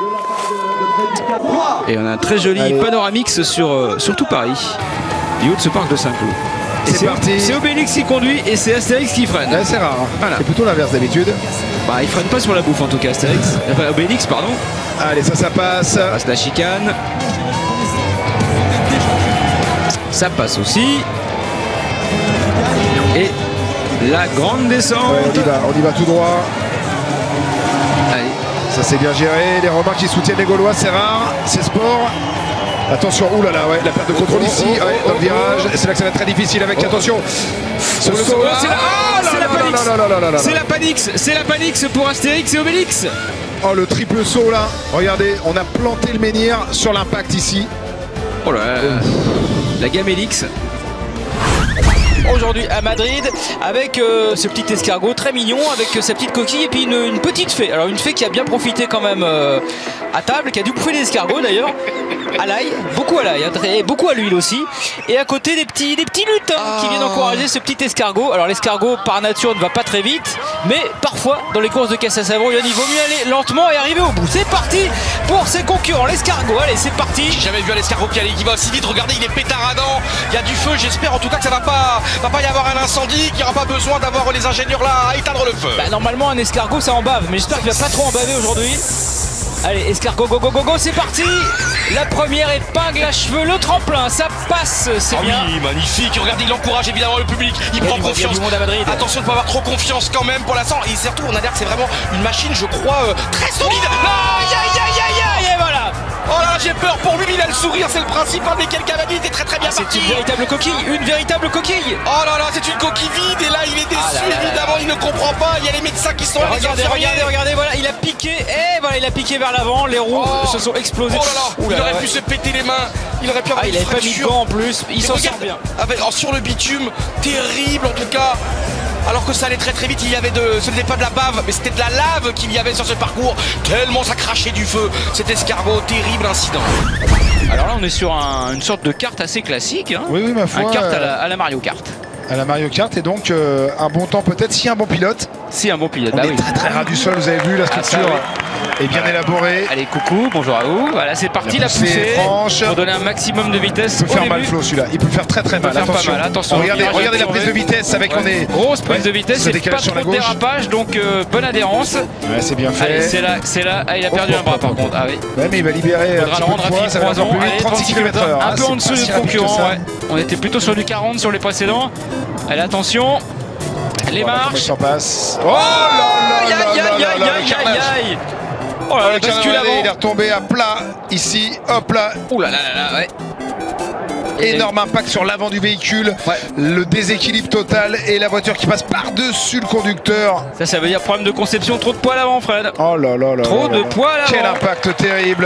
[SPEAKER 5] Et on a un très joli
[SPEAKER 3] Allez.
[SPEAKER 5] panoramix sur, euh, sur tout Paris. Du haut de ce parc de Saint-Cloud. Et
[SPEAKER 3] C'est parti.
[SPEAKER 5] C'est Obélix qui conduit et c'est Astérix qui freine.
[SPEAKER 3] Ouais, c'est rare. hein.
[SPEAKER 5] Voilà.
[SPEAKER 3] C'est plutôt l'inverse d'habitude.
[SPEAKER 5] Bah, il freine pas sur la bouffe en tout cas, Astérix. Enfin, Obélix, pardon.
[SPEAKER 3] Allez, ça, ça passe.
[SPEAKER 5] Passe la chicane. Ça passe aussi. Et la grande descente.
[SPEAKER 3] Ouais, on y va, on y va tout droit.
[SPEAKER 5] Allez.
[SPEAKER 3] Ça c'est bien géré. Les Romains qui soutiennent les Gaulois, c'est rare, c'est sport. Attention, oulala, ouais, la perte de contrôle
[SPEAKER 5] oh,
[SPEAKER 3] ici,
[SPEAKER 5] oh,
[SPEAKER 3] ouais,
[SPEAKER 5] oh,
[SPEAKER 3] dans le
[SPEAKER 5] oh,
[SPEAKER 3] virage.
[SPEAKER 5] oh.
[SPEAKER 3] C'est là que ça va être très difficile avec, oh. attention. Ce
[SPEAKER 5] oh,
[SPEAKER 3] saut là,
[SPEAKER 5] c'est la,
[SPEAKER 3] ah,
[SPEAKER 5] c'est la Panix.
[SPEAKER 3] là,
[SPEAKER 5] C'est la Panix, c'est la Panix pour Astérix et Obélix.
[SPEAKER 3] Oh, le triple saut là. Regardez, on a planté le menhir sur l'impact ici.
[SPEAKER 5] Oh là, la Gamélix.
[SPEAKER 1] Aujourd'hui à Madrid avec euh, ce petit escargot très mignon avec euh, sa petite coquille et puis une, une petite fée. Alors une fée qui a bien profité quand même euh, à table, qui a dû bouffer des escargots d'ailleurs, à l'ail, beaucoup à l'ail, hein, et beaucoup à l'huile aussi. Et à côté des petits, des petits lutins ah. qui viennent encourager ce petit escargot. Alors l'escargot par nature ne va pas très vite, mais parfois dans les courses de caisse à savon, il vaut mieux aller lentement et arriver au bout. C'est parti pour ses concurrents, l'escargot. Allez, c'est parti.
[SPEAKER 2] J'ai jamais vu un escargot qui, allait, qui va aussi vite. Regardez, il est pétaradant. Il y a du feu. J'espère en tout cas que ça va pas, va pas y avoir un incendie, qu'il n'y aura pas besoin d'avoir les ingénieurs là à éteindre le feu.
[SPEAKER 1] Bah, normalement, un escargot ça en bave, mais j'espère qu'il va pas trop en baver aujourd'hui. Allez, escargot, go, go, go, go, c'est parti. La première épingle à cheveux, le tremplin, ça passe, c'est
[SPEAKER 2] oh
[SPEAKER 1] bien.
[SPEAKER 2] Oui, magnifique. Regardez, il encourage évidemment le public. Il, il prend confiance. Attention de ne pas avoir trop confiance quand même pour l'instant. Et surtout, on a l'air que c'est vraiment une machine, je crois, euh, très solide.
[SPEAKER 1] Oh aïe, aïe, aïe, aïe, aïe, et voilà.
[SPEAKER 2] Oh là, j'ai peur pour lui, mais il a le sourire, c'est le principe. Hein, mais quel cavalier, était très très bien
[SPEAKER 1] ah,
[SPEAKER 2] parti.
[SPEAKER 1] C'est une véritable coquille, une véritable coquille.
[SPEAKER 2] Oh là là, c'est une coquille vide. Et là, il est déçu, ah là là évidemment, là là. Il ne comprend pas. Il y a les médecins qui sont là.
[SPEAKER 1] Regardez, regardez, regardez, voilà, il a piqué. Et voilà, il a piqué vers l'avant. Les roues oh. se sont explosées.
[SPEAKER 2] Oh là là,
[SPEAKER 1] Oula,
[SPEAKER 2] il aurait
[SPEAKER 1] ouais.
[SPEAKER 2] pu se péter les mains. Il aurait pu avoir
[SPEAKER 1] ah,
[SPEAKER 2] une
[SPEAKER 1] il avait pas mis de gants en plus. Il s'en sort bien.
[SPEAKER 2] Avec, oh, sur le bitume, terrible en tout cas. Alors que ça allait très très vite, il y avait de. Ce n'était pas de la bave, mais c'était de la lave qu'il y avait sur ce parcours. Tellement ça crachait du feu. Cet escargot, terrible incident.
[SPEAKER 5] Alors là, on est sur un, une sorte de carte assez classique. Hein.
[SPEAKER 3] Oui, oui, ma foi.
[SPEAKER 5] Un carte à la, à la Mario Kart.
[SPEAKER 3] À la Mario Kart, et donc euh, un bon temps peut-être, si un bon pilote.
[SPEAKER 5] Si un bon pilote,
[SPEAKER 3] on
[SPEAKER 5] bah
[SPEAKER 3] est
[SPEAKER 5] oui.
[SPEAKER 3] très très ras du sol, vous avez vu la structure ah, ça, oui. est bien voilà. élaborée.
[SPEAKER 5] Allez, coucou, bonjour à vous. Voilà, c'est parti, la poussée, la poussée franche. Pour donner un maximum de vitesse.
[SPEAKER 3] Il peut faire mal, Flo, celui-là. Il peut faire très très mal. Attention.
[SPEAKER 5] mal. Attention.
[SPEAKER 3] Regardez, regardez la prise de vitesse avec ouais. on est.
[SPEAKER 5] Grosse prise ouais. de vitesse, c'est pas trop de dérapage, donc euh, bonne adhérence.
[SPEAKER 3] Ouais, c'est bien fait.
[SPEAKER 5] C'est là, c'est là. Ah, il a perdu oh, un bras par contre. Ah oui.
[SPEAKER 3] Ouais, mais il va libérer un petit peu de poids, ça va un peu plus vite, trente-six kilomètres heure.
[SPEAKER 5] Un peu en dessous du concurrent. On était plutôt sur du quarante sur les précédents. Allez, attention. Les marches.
[SPEAKER 3] Oh là
[SPEAKER 5] là là là là là, aïe.
[SPEAKER 3] Oh là, le bascule avant. Il est retombé à plat ici. Hop là.
[SPEAKER 5] Ouh là là là là, ouais.
[SPEAKER 3] Énorme impact sur l'avant du véhicule, ouais. le déséquilibre total et la voiture qui passe par-dessus le conducteur.
[SPEAKER 5] Ça, ça veut dire problème de conception, trop de poids à l'avant, Fred.
[SPEAKER 3] Oh là là là.
[SPEAKER 5] Trop
[SPEAKER 3] là
[SPEAKER 5] de
[SPEAKER 3] là.
[SPEAKER 5] poids à l'avant.
[SPEAKER 3] Quel impact terrible.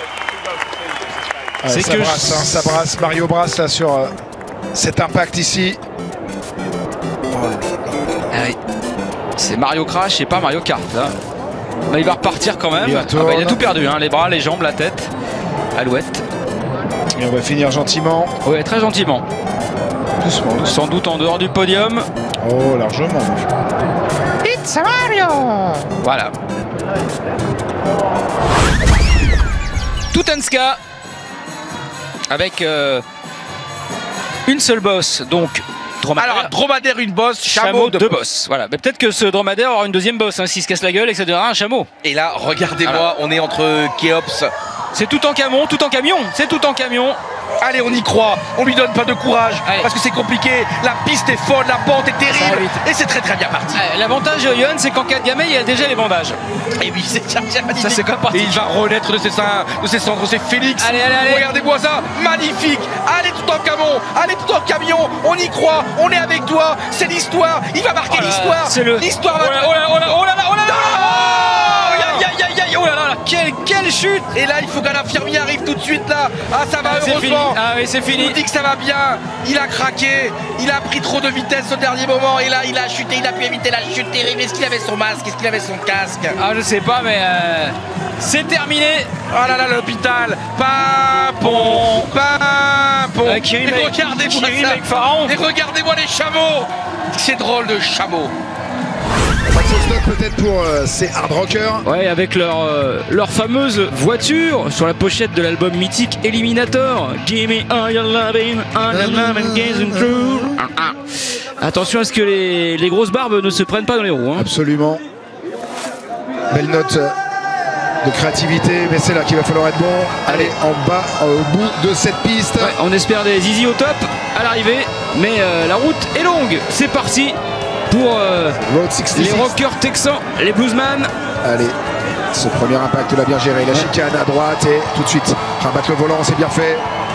[SPEAKER 5] C'est
[SPEAKER 3] ouais, ça
[SPEAKER 5] que
[SPEAKER 3] brasse,
[SPEAKER 5] je...
[SPEAKER 3] hein, ça brasse. Mario brasse là sur euh, cet impact ici.
[SPEAKER 5] Oh là là. Ah oui. C'est Mario Crash et pas Mario Kart. Là, là il va repartir quand même. Il, ah bah, il a tout perdu, hein, les bras, les jambes, la tête. Alouette.
[SPEAKER 3] Et on va finir gentiment.
[SPEAKER 5] Ouais, très gentiment.
[SPEAKER 3] Doucement, doucement.
[SPEAKER 5] Sans doute en dehors du podium.
[SPEAKER 3] Oh, largement.
[SPEAKER 10] It's Mario.
[SPEAKER 5] Voilà. Tutanska. Avec euh, une seule bosse, donc dromadaire.
[SPEAKER 2] Alors, dromadaire, une bosse, chameau,
[SPEAKER 5] chameau
[SPEAKER 2] deux
[SPEAKER 5] deux
[SPEAKER 2] bosses.
[SPEAKER 5] bosses. Voilà. Mais peut-être que ce dromadaire aura une deuxième bosse, hein, s'il se casse la gueule et que ça deviendra un chameau.
[SPEAKER 2] Et là, regardez-moi, alors, on est entre Kéops.
[SPEAKER 5] C'est tout en camion, tout en camion, c'est tout en camion.
[SPEAKER 2] Allez, on y croit, on lui donne pas de courage. Allez. Parce que c'est compliqué, la piste est folle, la pente est terrible et c'est très très bien parti.
[SPEAKER 5] L'avantage, Johan, c'est qu'en cas de gamet, il y a déjà les bandages.
[SPEAKER 2] Et oui, c'est ça,
[SPEAKER 5] ça c'est comme parti.
[SPEAKER 2] Et il va renaître de ses, seins, de ses cendres, c'est Félix.
[SPEAKER 5] Allez, allez, allez.
[SPEAKER 2] Regardez-moi ça, magnifique. Allez, tout en camion, allez, tout en camion, on y croit, on est avec toi, c'est l'histoire, il va marquer oh l'histoire.
[SPEAKER 5] C'est le...
[SPEAKER 2] L'histoire va...
[SPEAKER 5] Oh là, oh là, oh là, oh là, oh là, oh aïe, aïe, aïe, oh là là, quelle, quelle chute.
[SPEAKER 2] Et là, il faut qu'un infirmier arrive tout de suite là. Ah, ça va, ah, heureusement.
[SPEAKER 5] Ah oui, c'est fini.
[SPEAKER 2] Il nous dit que ça va bien. Il a craqué. Il a pris trop de vitesse au dernier moment. Et là, il a chuté. Il a pu éviter la chute terrible. Est-ce qu'il avait son masque? Est-ce qu'il avait son casque?
[SPEAKER 5] Ah, je sais pas, mais euh, c'est terminé.
[SPEAKER 2] Oh là là, l'hôpital. Pimpon. Pimpon.
[SPEAKER 5] Euh, et regardez-moi ça.
[SPEAKER 2] Et regardez-moi les chameaux. C'est drôle de chameaux.
[SPEAKER 3] Peut-être pour euh, ces hard rockers.
[SPEAKER 5] Ouais, avec leur, euh, leur fameuse voiture sur la pochette de l'album mythique Eliminator. Give me all your loving, all your loving gazing through. Attention à ce que les, les grosses barbes ne se prennent pas dans les roues. Hein.
[SPEAKER 3] Absolument. Belle note de créativité, mais c'est là qu'il va falloir être bon. Allez, en bas, au bout de cette piste.
[SPEAKER 5] Ouais, on espère des zizi au top à l'arrivée, mais euh, la route est longue. C'est parti pour euh, les rockers texans, les bluesman.
[SPEAKER 3] Allez, ce premier impact l'a bien géré. La chicane à droite et tout de suite rabattre le volant, c'est bien fait.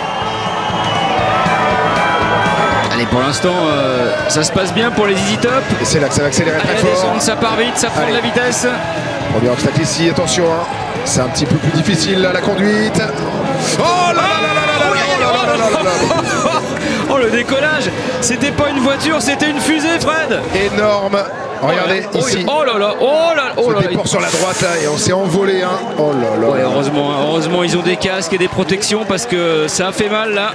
[SPEAKER 5] Allez, pour l'instant, euh, ça se passe bien pour les Easy Top.
[SPEAKER 3] Et c'est là que ça va accélérer très
[SPEAKER 5] Allez,
[SPEAKER 3] fort.
[SPEAKER 5] descendre, ça part vite, ça prend
[SPEAKER 3] Allez.
[SPEAKER 5] de la vitesse.
[SPEAKER 3] Premier obstacle ici, attention, hein. C'est un petit peu plus difficile là, la conduite. Oh là là là là là là là là là là.
[SPEAKER 5] Oh, le décollage, c'était pas une voiture, c'était une fusée, Fred.
[SPEAKER 3] Énorme. Regardez
[SPEAKER 5] oh,
[SPEAKER 3] ici.
[SPEAKER 5] Oh là là, oh là, oh là.
[SPEAKER 3] Ce déport sur la droite là et on s'est envolé, hein. Oh là là.
[SPEAKER 5] Ouais, heureusement, heureusement, ils ont des casques et des protections parce que ça a fait mal là.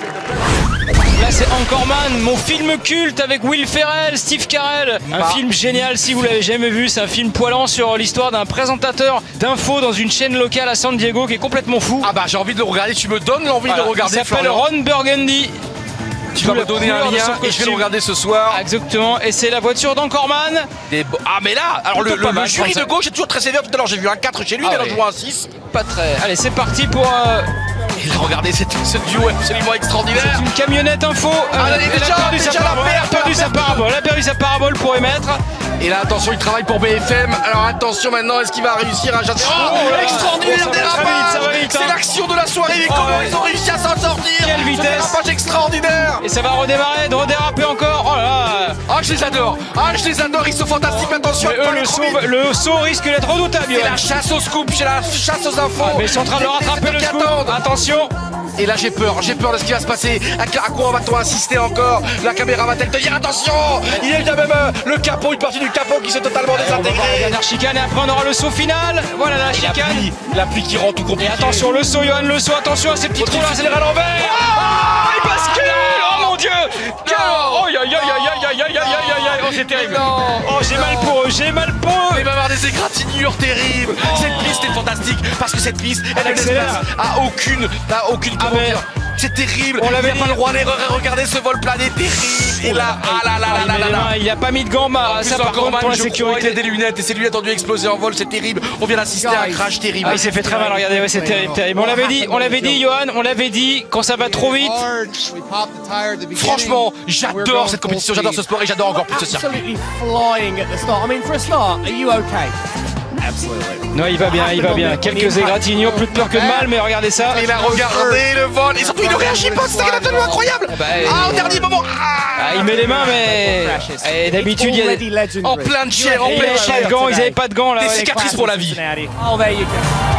[SPEAKER 1] Là c'est Anchorman, mon film culte avec Will Ferrell, Steve Carell. Un
[SPEAKER 2] bah.
[SPEAKER 1] film génial si vous l'avez jamais vu. C'est un film poilant sur l'histoire d'un présentateur d'infos dans une chaîne locale à San Diego qui est complètement fou.
[SPEAKER 2] Ah bah j'ai envie de le regarder, tu me donnes l'envie
[SPEAKER 1] Voilà.
[SPEAKER 2] de le regarder.
[SPEAKER 1] Il s'appelle
[SPEAKER 2] Florian.
[SPEAKER 1] Ron Burgundy.
[SPEAKER 2] Tu vas me donner un lien et je vais le regarder ce soir.
[SPEAKER 1] Exactement, et c'est la voiture d'Anchorman.
[SPEAKER 2] Des bo- Ah mais là, alors le,
[SPEAKER 1] Plutôt pas
[SPEAKER 2] le,
[SPEAKER 1] mal,
[SPEAKER 2] le jury
[SPEAKER 1] je pense.
[SPEAKER 2] de gauche est toujours très sévère. Tout à l'heure j'ai vu un quatre chez lui,
[SPEAKER 1] Ah
[SPEAKER 2] mais là
[SPEAKER 1] ouais.
[SPEAKER 2] je vois un six.
[SPEAKER 1] Pas très. Allez, c'est parti pour euh,
[SPEAKER 2] Et là regardez cette- ce duo absolument extraordinaire.
[SPEAKER 1] une camionnette info. Euh,
[SPEAKER 2] Ah, elle est
[SPEAKER 1] elle
[SPEAKER 2] déjà-
[SPEAKER 1] a perdu sa
[SPEAKER 2] déjà la
[SPEAKER 1] parabole, elle a
[SPEAKER 2] perte,
[SPEAKER 1] perdu
[SPEAKER 2] la
[SPEAKER 1] sa
[SPEAKER 2] perte.
[SPEAKER 1] parabole, elle a perdu sa parabole pour émettre.
[SPEAKER 2] Et là attention, il travaille pour B F M. Alors attention maintenant, est-ce qu'il va réussir à chasser? Oh,
[SPEAKER 1] Oh là,
[SPEAKER 2] extraordinaire
[SPEAKER 1] ça va très
[SPEAKER 2] dérapage.
[SPEAKER 1] vite, ça va vite, hein.
[SPEAKER 2] C'est l'action de la soirée, mais
[SPEAKER 1] Oh,
[SPEAKER 2] comment
[SPEAKER 1] ouais.
[SPEAKER 2] ils ont réussi à s'en sortir?
[SPEAKER 1] Quelle
[SPEAKER 2] Ce
[SPEAKER 1] vitesse.
[SPEAKER 2] dérapage extraordinaire.
[SPEAKER 1] Et ça va redémarrer, de redéraper encore. Oh là là.
[SPEAKER 2] Ah je les adore. Ah je les adore, ils sont fantastiques. Attention,
[SPEAKER 1] Mais eux, le, saut, le saut risque d'être redoutable.
[SPEAKER 2] c'est
[SPEAKER 1] Johan.
[SPEAKER 2] la chasse au scoop, c'est la chasse aux infos.
[SPEAKER 1] Ah, mais ils sont en train de le rattraper le scoop. Attention.
[SPEAKER 2] Et là j'ai peur, j'ai peur de ce qui va se passer. À à quoi va-t-on insister encore? La caméra va-t-elle te dire attention? Il y a même euh, le capot, une partie du capot qui s'est totalement
[SPEAKER 1] On va voir la
[SPEAKER 2] désintégrée.
[SPEAKER 1] dernière chicane et après on aura le saut final. Voilà la
[SPEAKER 2] Et la
[SPEAKER 1] chicane.
[SPEAKER 2] pluie, la pluie qui rend tout
[SPEAKER 1] Et
[SPEAKER 2] compliqué.
[SPEAKER 1] attention le saut, Johan, le saut, attention à ces petits trous là.
[SPEAKER 2] accélérer à l'envers.
[SPEAKER 1] Ah, il bascule. Oh mon dieu. Quel- Oh aïe aïe aïe aïe aïe aïe aïe aïe aïe. Oh c'est terrible.
[SPEAKER 2] Non.
[SPEAKER 1] Oh j'ai mal pour eux, j'ai mal pour eux.
[SPEAKER 2] Il va y avoir des égratignures terribles. Cette piste est fantastique parce que cette piste, elle ne laisse
[SPEAKER 1] accélère.
[SPEAKER 2] place à aucune, à aucune
[SPEAKER 1] Ah,
[SPEAKER 2] comment
[SPEAKER 1] mais-
[SPEAKER 2] dire. C'est terrible.
[SPEAKER 1] On l'avait
[SPEAKER 2] Il y a pas
[SPEAKER 1] dit.
[SPEAKER 2] le droit à l'erreur. Et regardez ce vol plané terrible. Et là, ah là là
[SPEAKER 1] Ah,
[SPEAKER 2] là
[SPEAKER 1] il
[SPEAKER 2] là
[SPEAKER 1] met
[SPEAKER 2] là
[SPEAKER 1] les
[SPEAKER 2] là.
[SPEAKER 1] mains, il a pas mis de gants, bah,
[SPEAKER 2] En plus,
[SPEAKER 1] ça par
[SPEAKER 2] encore
[SPEAKER 1] contre
[SPEAKER 2] mal,
[SPEAKER 1] pour la
[SPEAKER 2] je crois, il
[SPEAKER 1] sécurité.
[SPEAKER 2] a des lunettes et ses lunettes ont dû exploser en vol, c'est terrible. On vient d'assister à un crash terrible.
[SPEAKER 1] Ah, il s'est fait très mal, regardez, ouais, c'est terrible, terrible. On l'avait dit, on l'avait dit, Johan, on l'avait dit, quand ça va trop vite.
[SPEAKER 2] Franchement, j'adore cette compétition, j'adore ce sport et j'adore encore plus ce circuit.
[SPEAKER 8] Absolutely flying at the start. I mean, for a start, are you okay? Absolutely.
[SPEAKER 1] Non, il va bien, il va bien. Quelques égratignures, plus de peur que de mal, mais regardez ça.
[SPEAKER 2] Il a regardé le vol et surtout il ne réagit pas, c'est absolument incroyable.
[SPEAKER 1] bah,
[SPEAKER 2] Ah, au dernier moment,
[SPEAKER 1] Ah, il met les mains, mais et d'habitude, il y a des...
[SPEAKER 2] en plein de chair, en
[SPEAKER 1] Et il
[SPEAKER 2] plein
[SPEAKER 1] avait
[SPEAKER 2] de
[SPEAKER 1] pas de
[SPEAKER 2] chair.
[SPEAKER 1] gants, ils avaient pas de gants là.
[SPEAKER 2] Des
[SPEAKER 1] ouais.
[SPEAKER 2] cicatrices pour la vie.
[SPEAKER 8] Oh, there you go.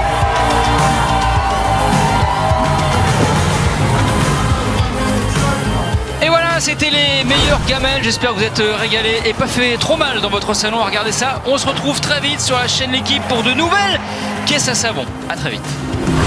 [SPEAKER 1] Et voilà, c'était les meilleurs gamelles. J'espère que vous êtes régalés et pas fait trop mal dans votre salon à regarder ça. On se retrouve très vite sur la chaîne L'équipe pour de nouvelles caisses à savon. À très vite.